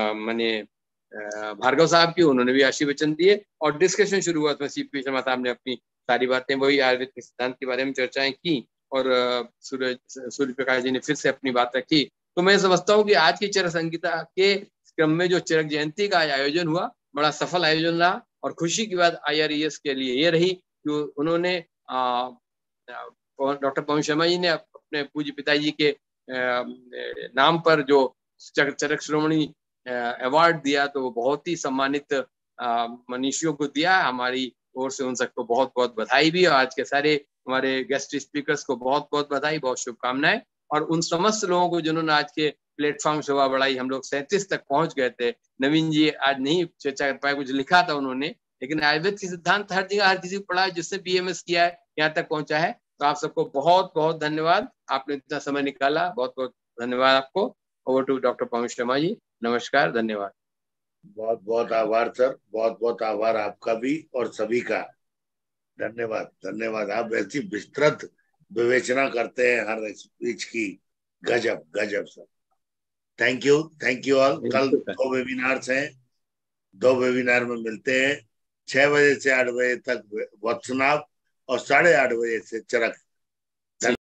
भार्गव साहब की, उन्होंने भी आशीर्वचन दिए और डिस्कशन शुरू हुआ। तो CP शर्मा साहब ने अपनी सारी बातें वही आयुर्वेद के सिद्धांत के बारे में चर्चाएं की, और सूर्य प्रकाश जी ने फिर से अपनी बात रखी। तो मैं समझता हूँ कि आज की चरक संहिता के क्रम में जो चरक जयंती का आयोजन हुआ बड़ा सफल आयोजन रहा, और खुशी की बात IRES के लिए ये रही कि उन्होंने डॉक्टर पवन शर्मा जी ने अपने पूज्य पिताजी के नाम पर जो चरक श्रोमणी अवार्ड दिया, तो वो बहुत ही सम्मानित मनीषियों को दिया। हमारी ओर से उन सबको बहुत बहुत बधाई भी, और आज के सारे हमारे गेस्ट स्पीकर्स को बहुत बहुत बधाई, बहुत शुभकामनाएं। और उन समस्त लोगों को जिन्होंने आज के प्लेटफॉर्म शोभा बढ़ाई, हम लोग 37 तक पहुंच गए थे। नवीन जी आज नहीं चर्चा कर पाए, कुछ लिखा था उन्होंने, लेकिन आयुर्वेद की सिद्धांत हर जगह हर किसी को पढ़ा है, जिसने BMS किया है यहाँ तक पहुंचा है। तो आप सबको बहुत बहुत धन्यवाद, आपने इतना समय निकाला, बहुत बहुत धन्यवाद आपको। ओवर टू डॉक्टर पवन शर्मा जी। नमस्कार, धन्यवाद। बहुत बहुत आभार सर, बहुत बहुत आभार आपका भी और सभी का। धन्यवाद धन्यवाद। आप ऐसी विस्तृत विवेचना करते हैं हर स्पीच की, गजब गजब सर। Thank you all. कल 2 वेबिनार्स हैं, 2 वेबिनार में मिलते हैं। 6 बजे से 8 बजे तक वत्सनाभ और 8:30 बजे से चरक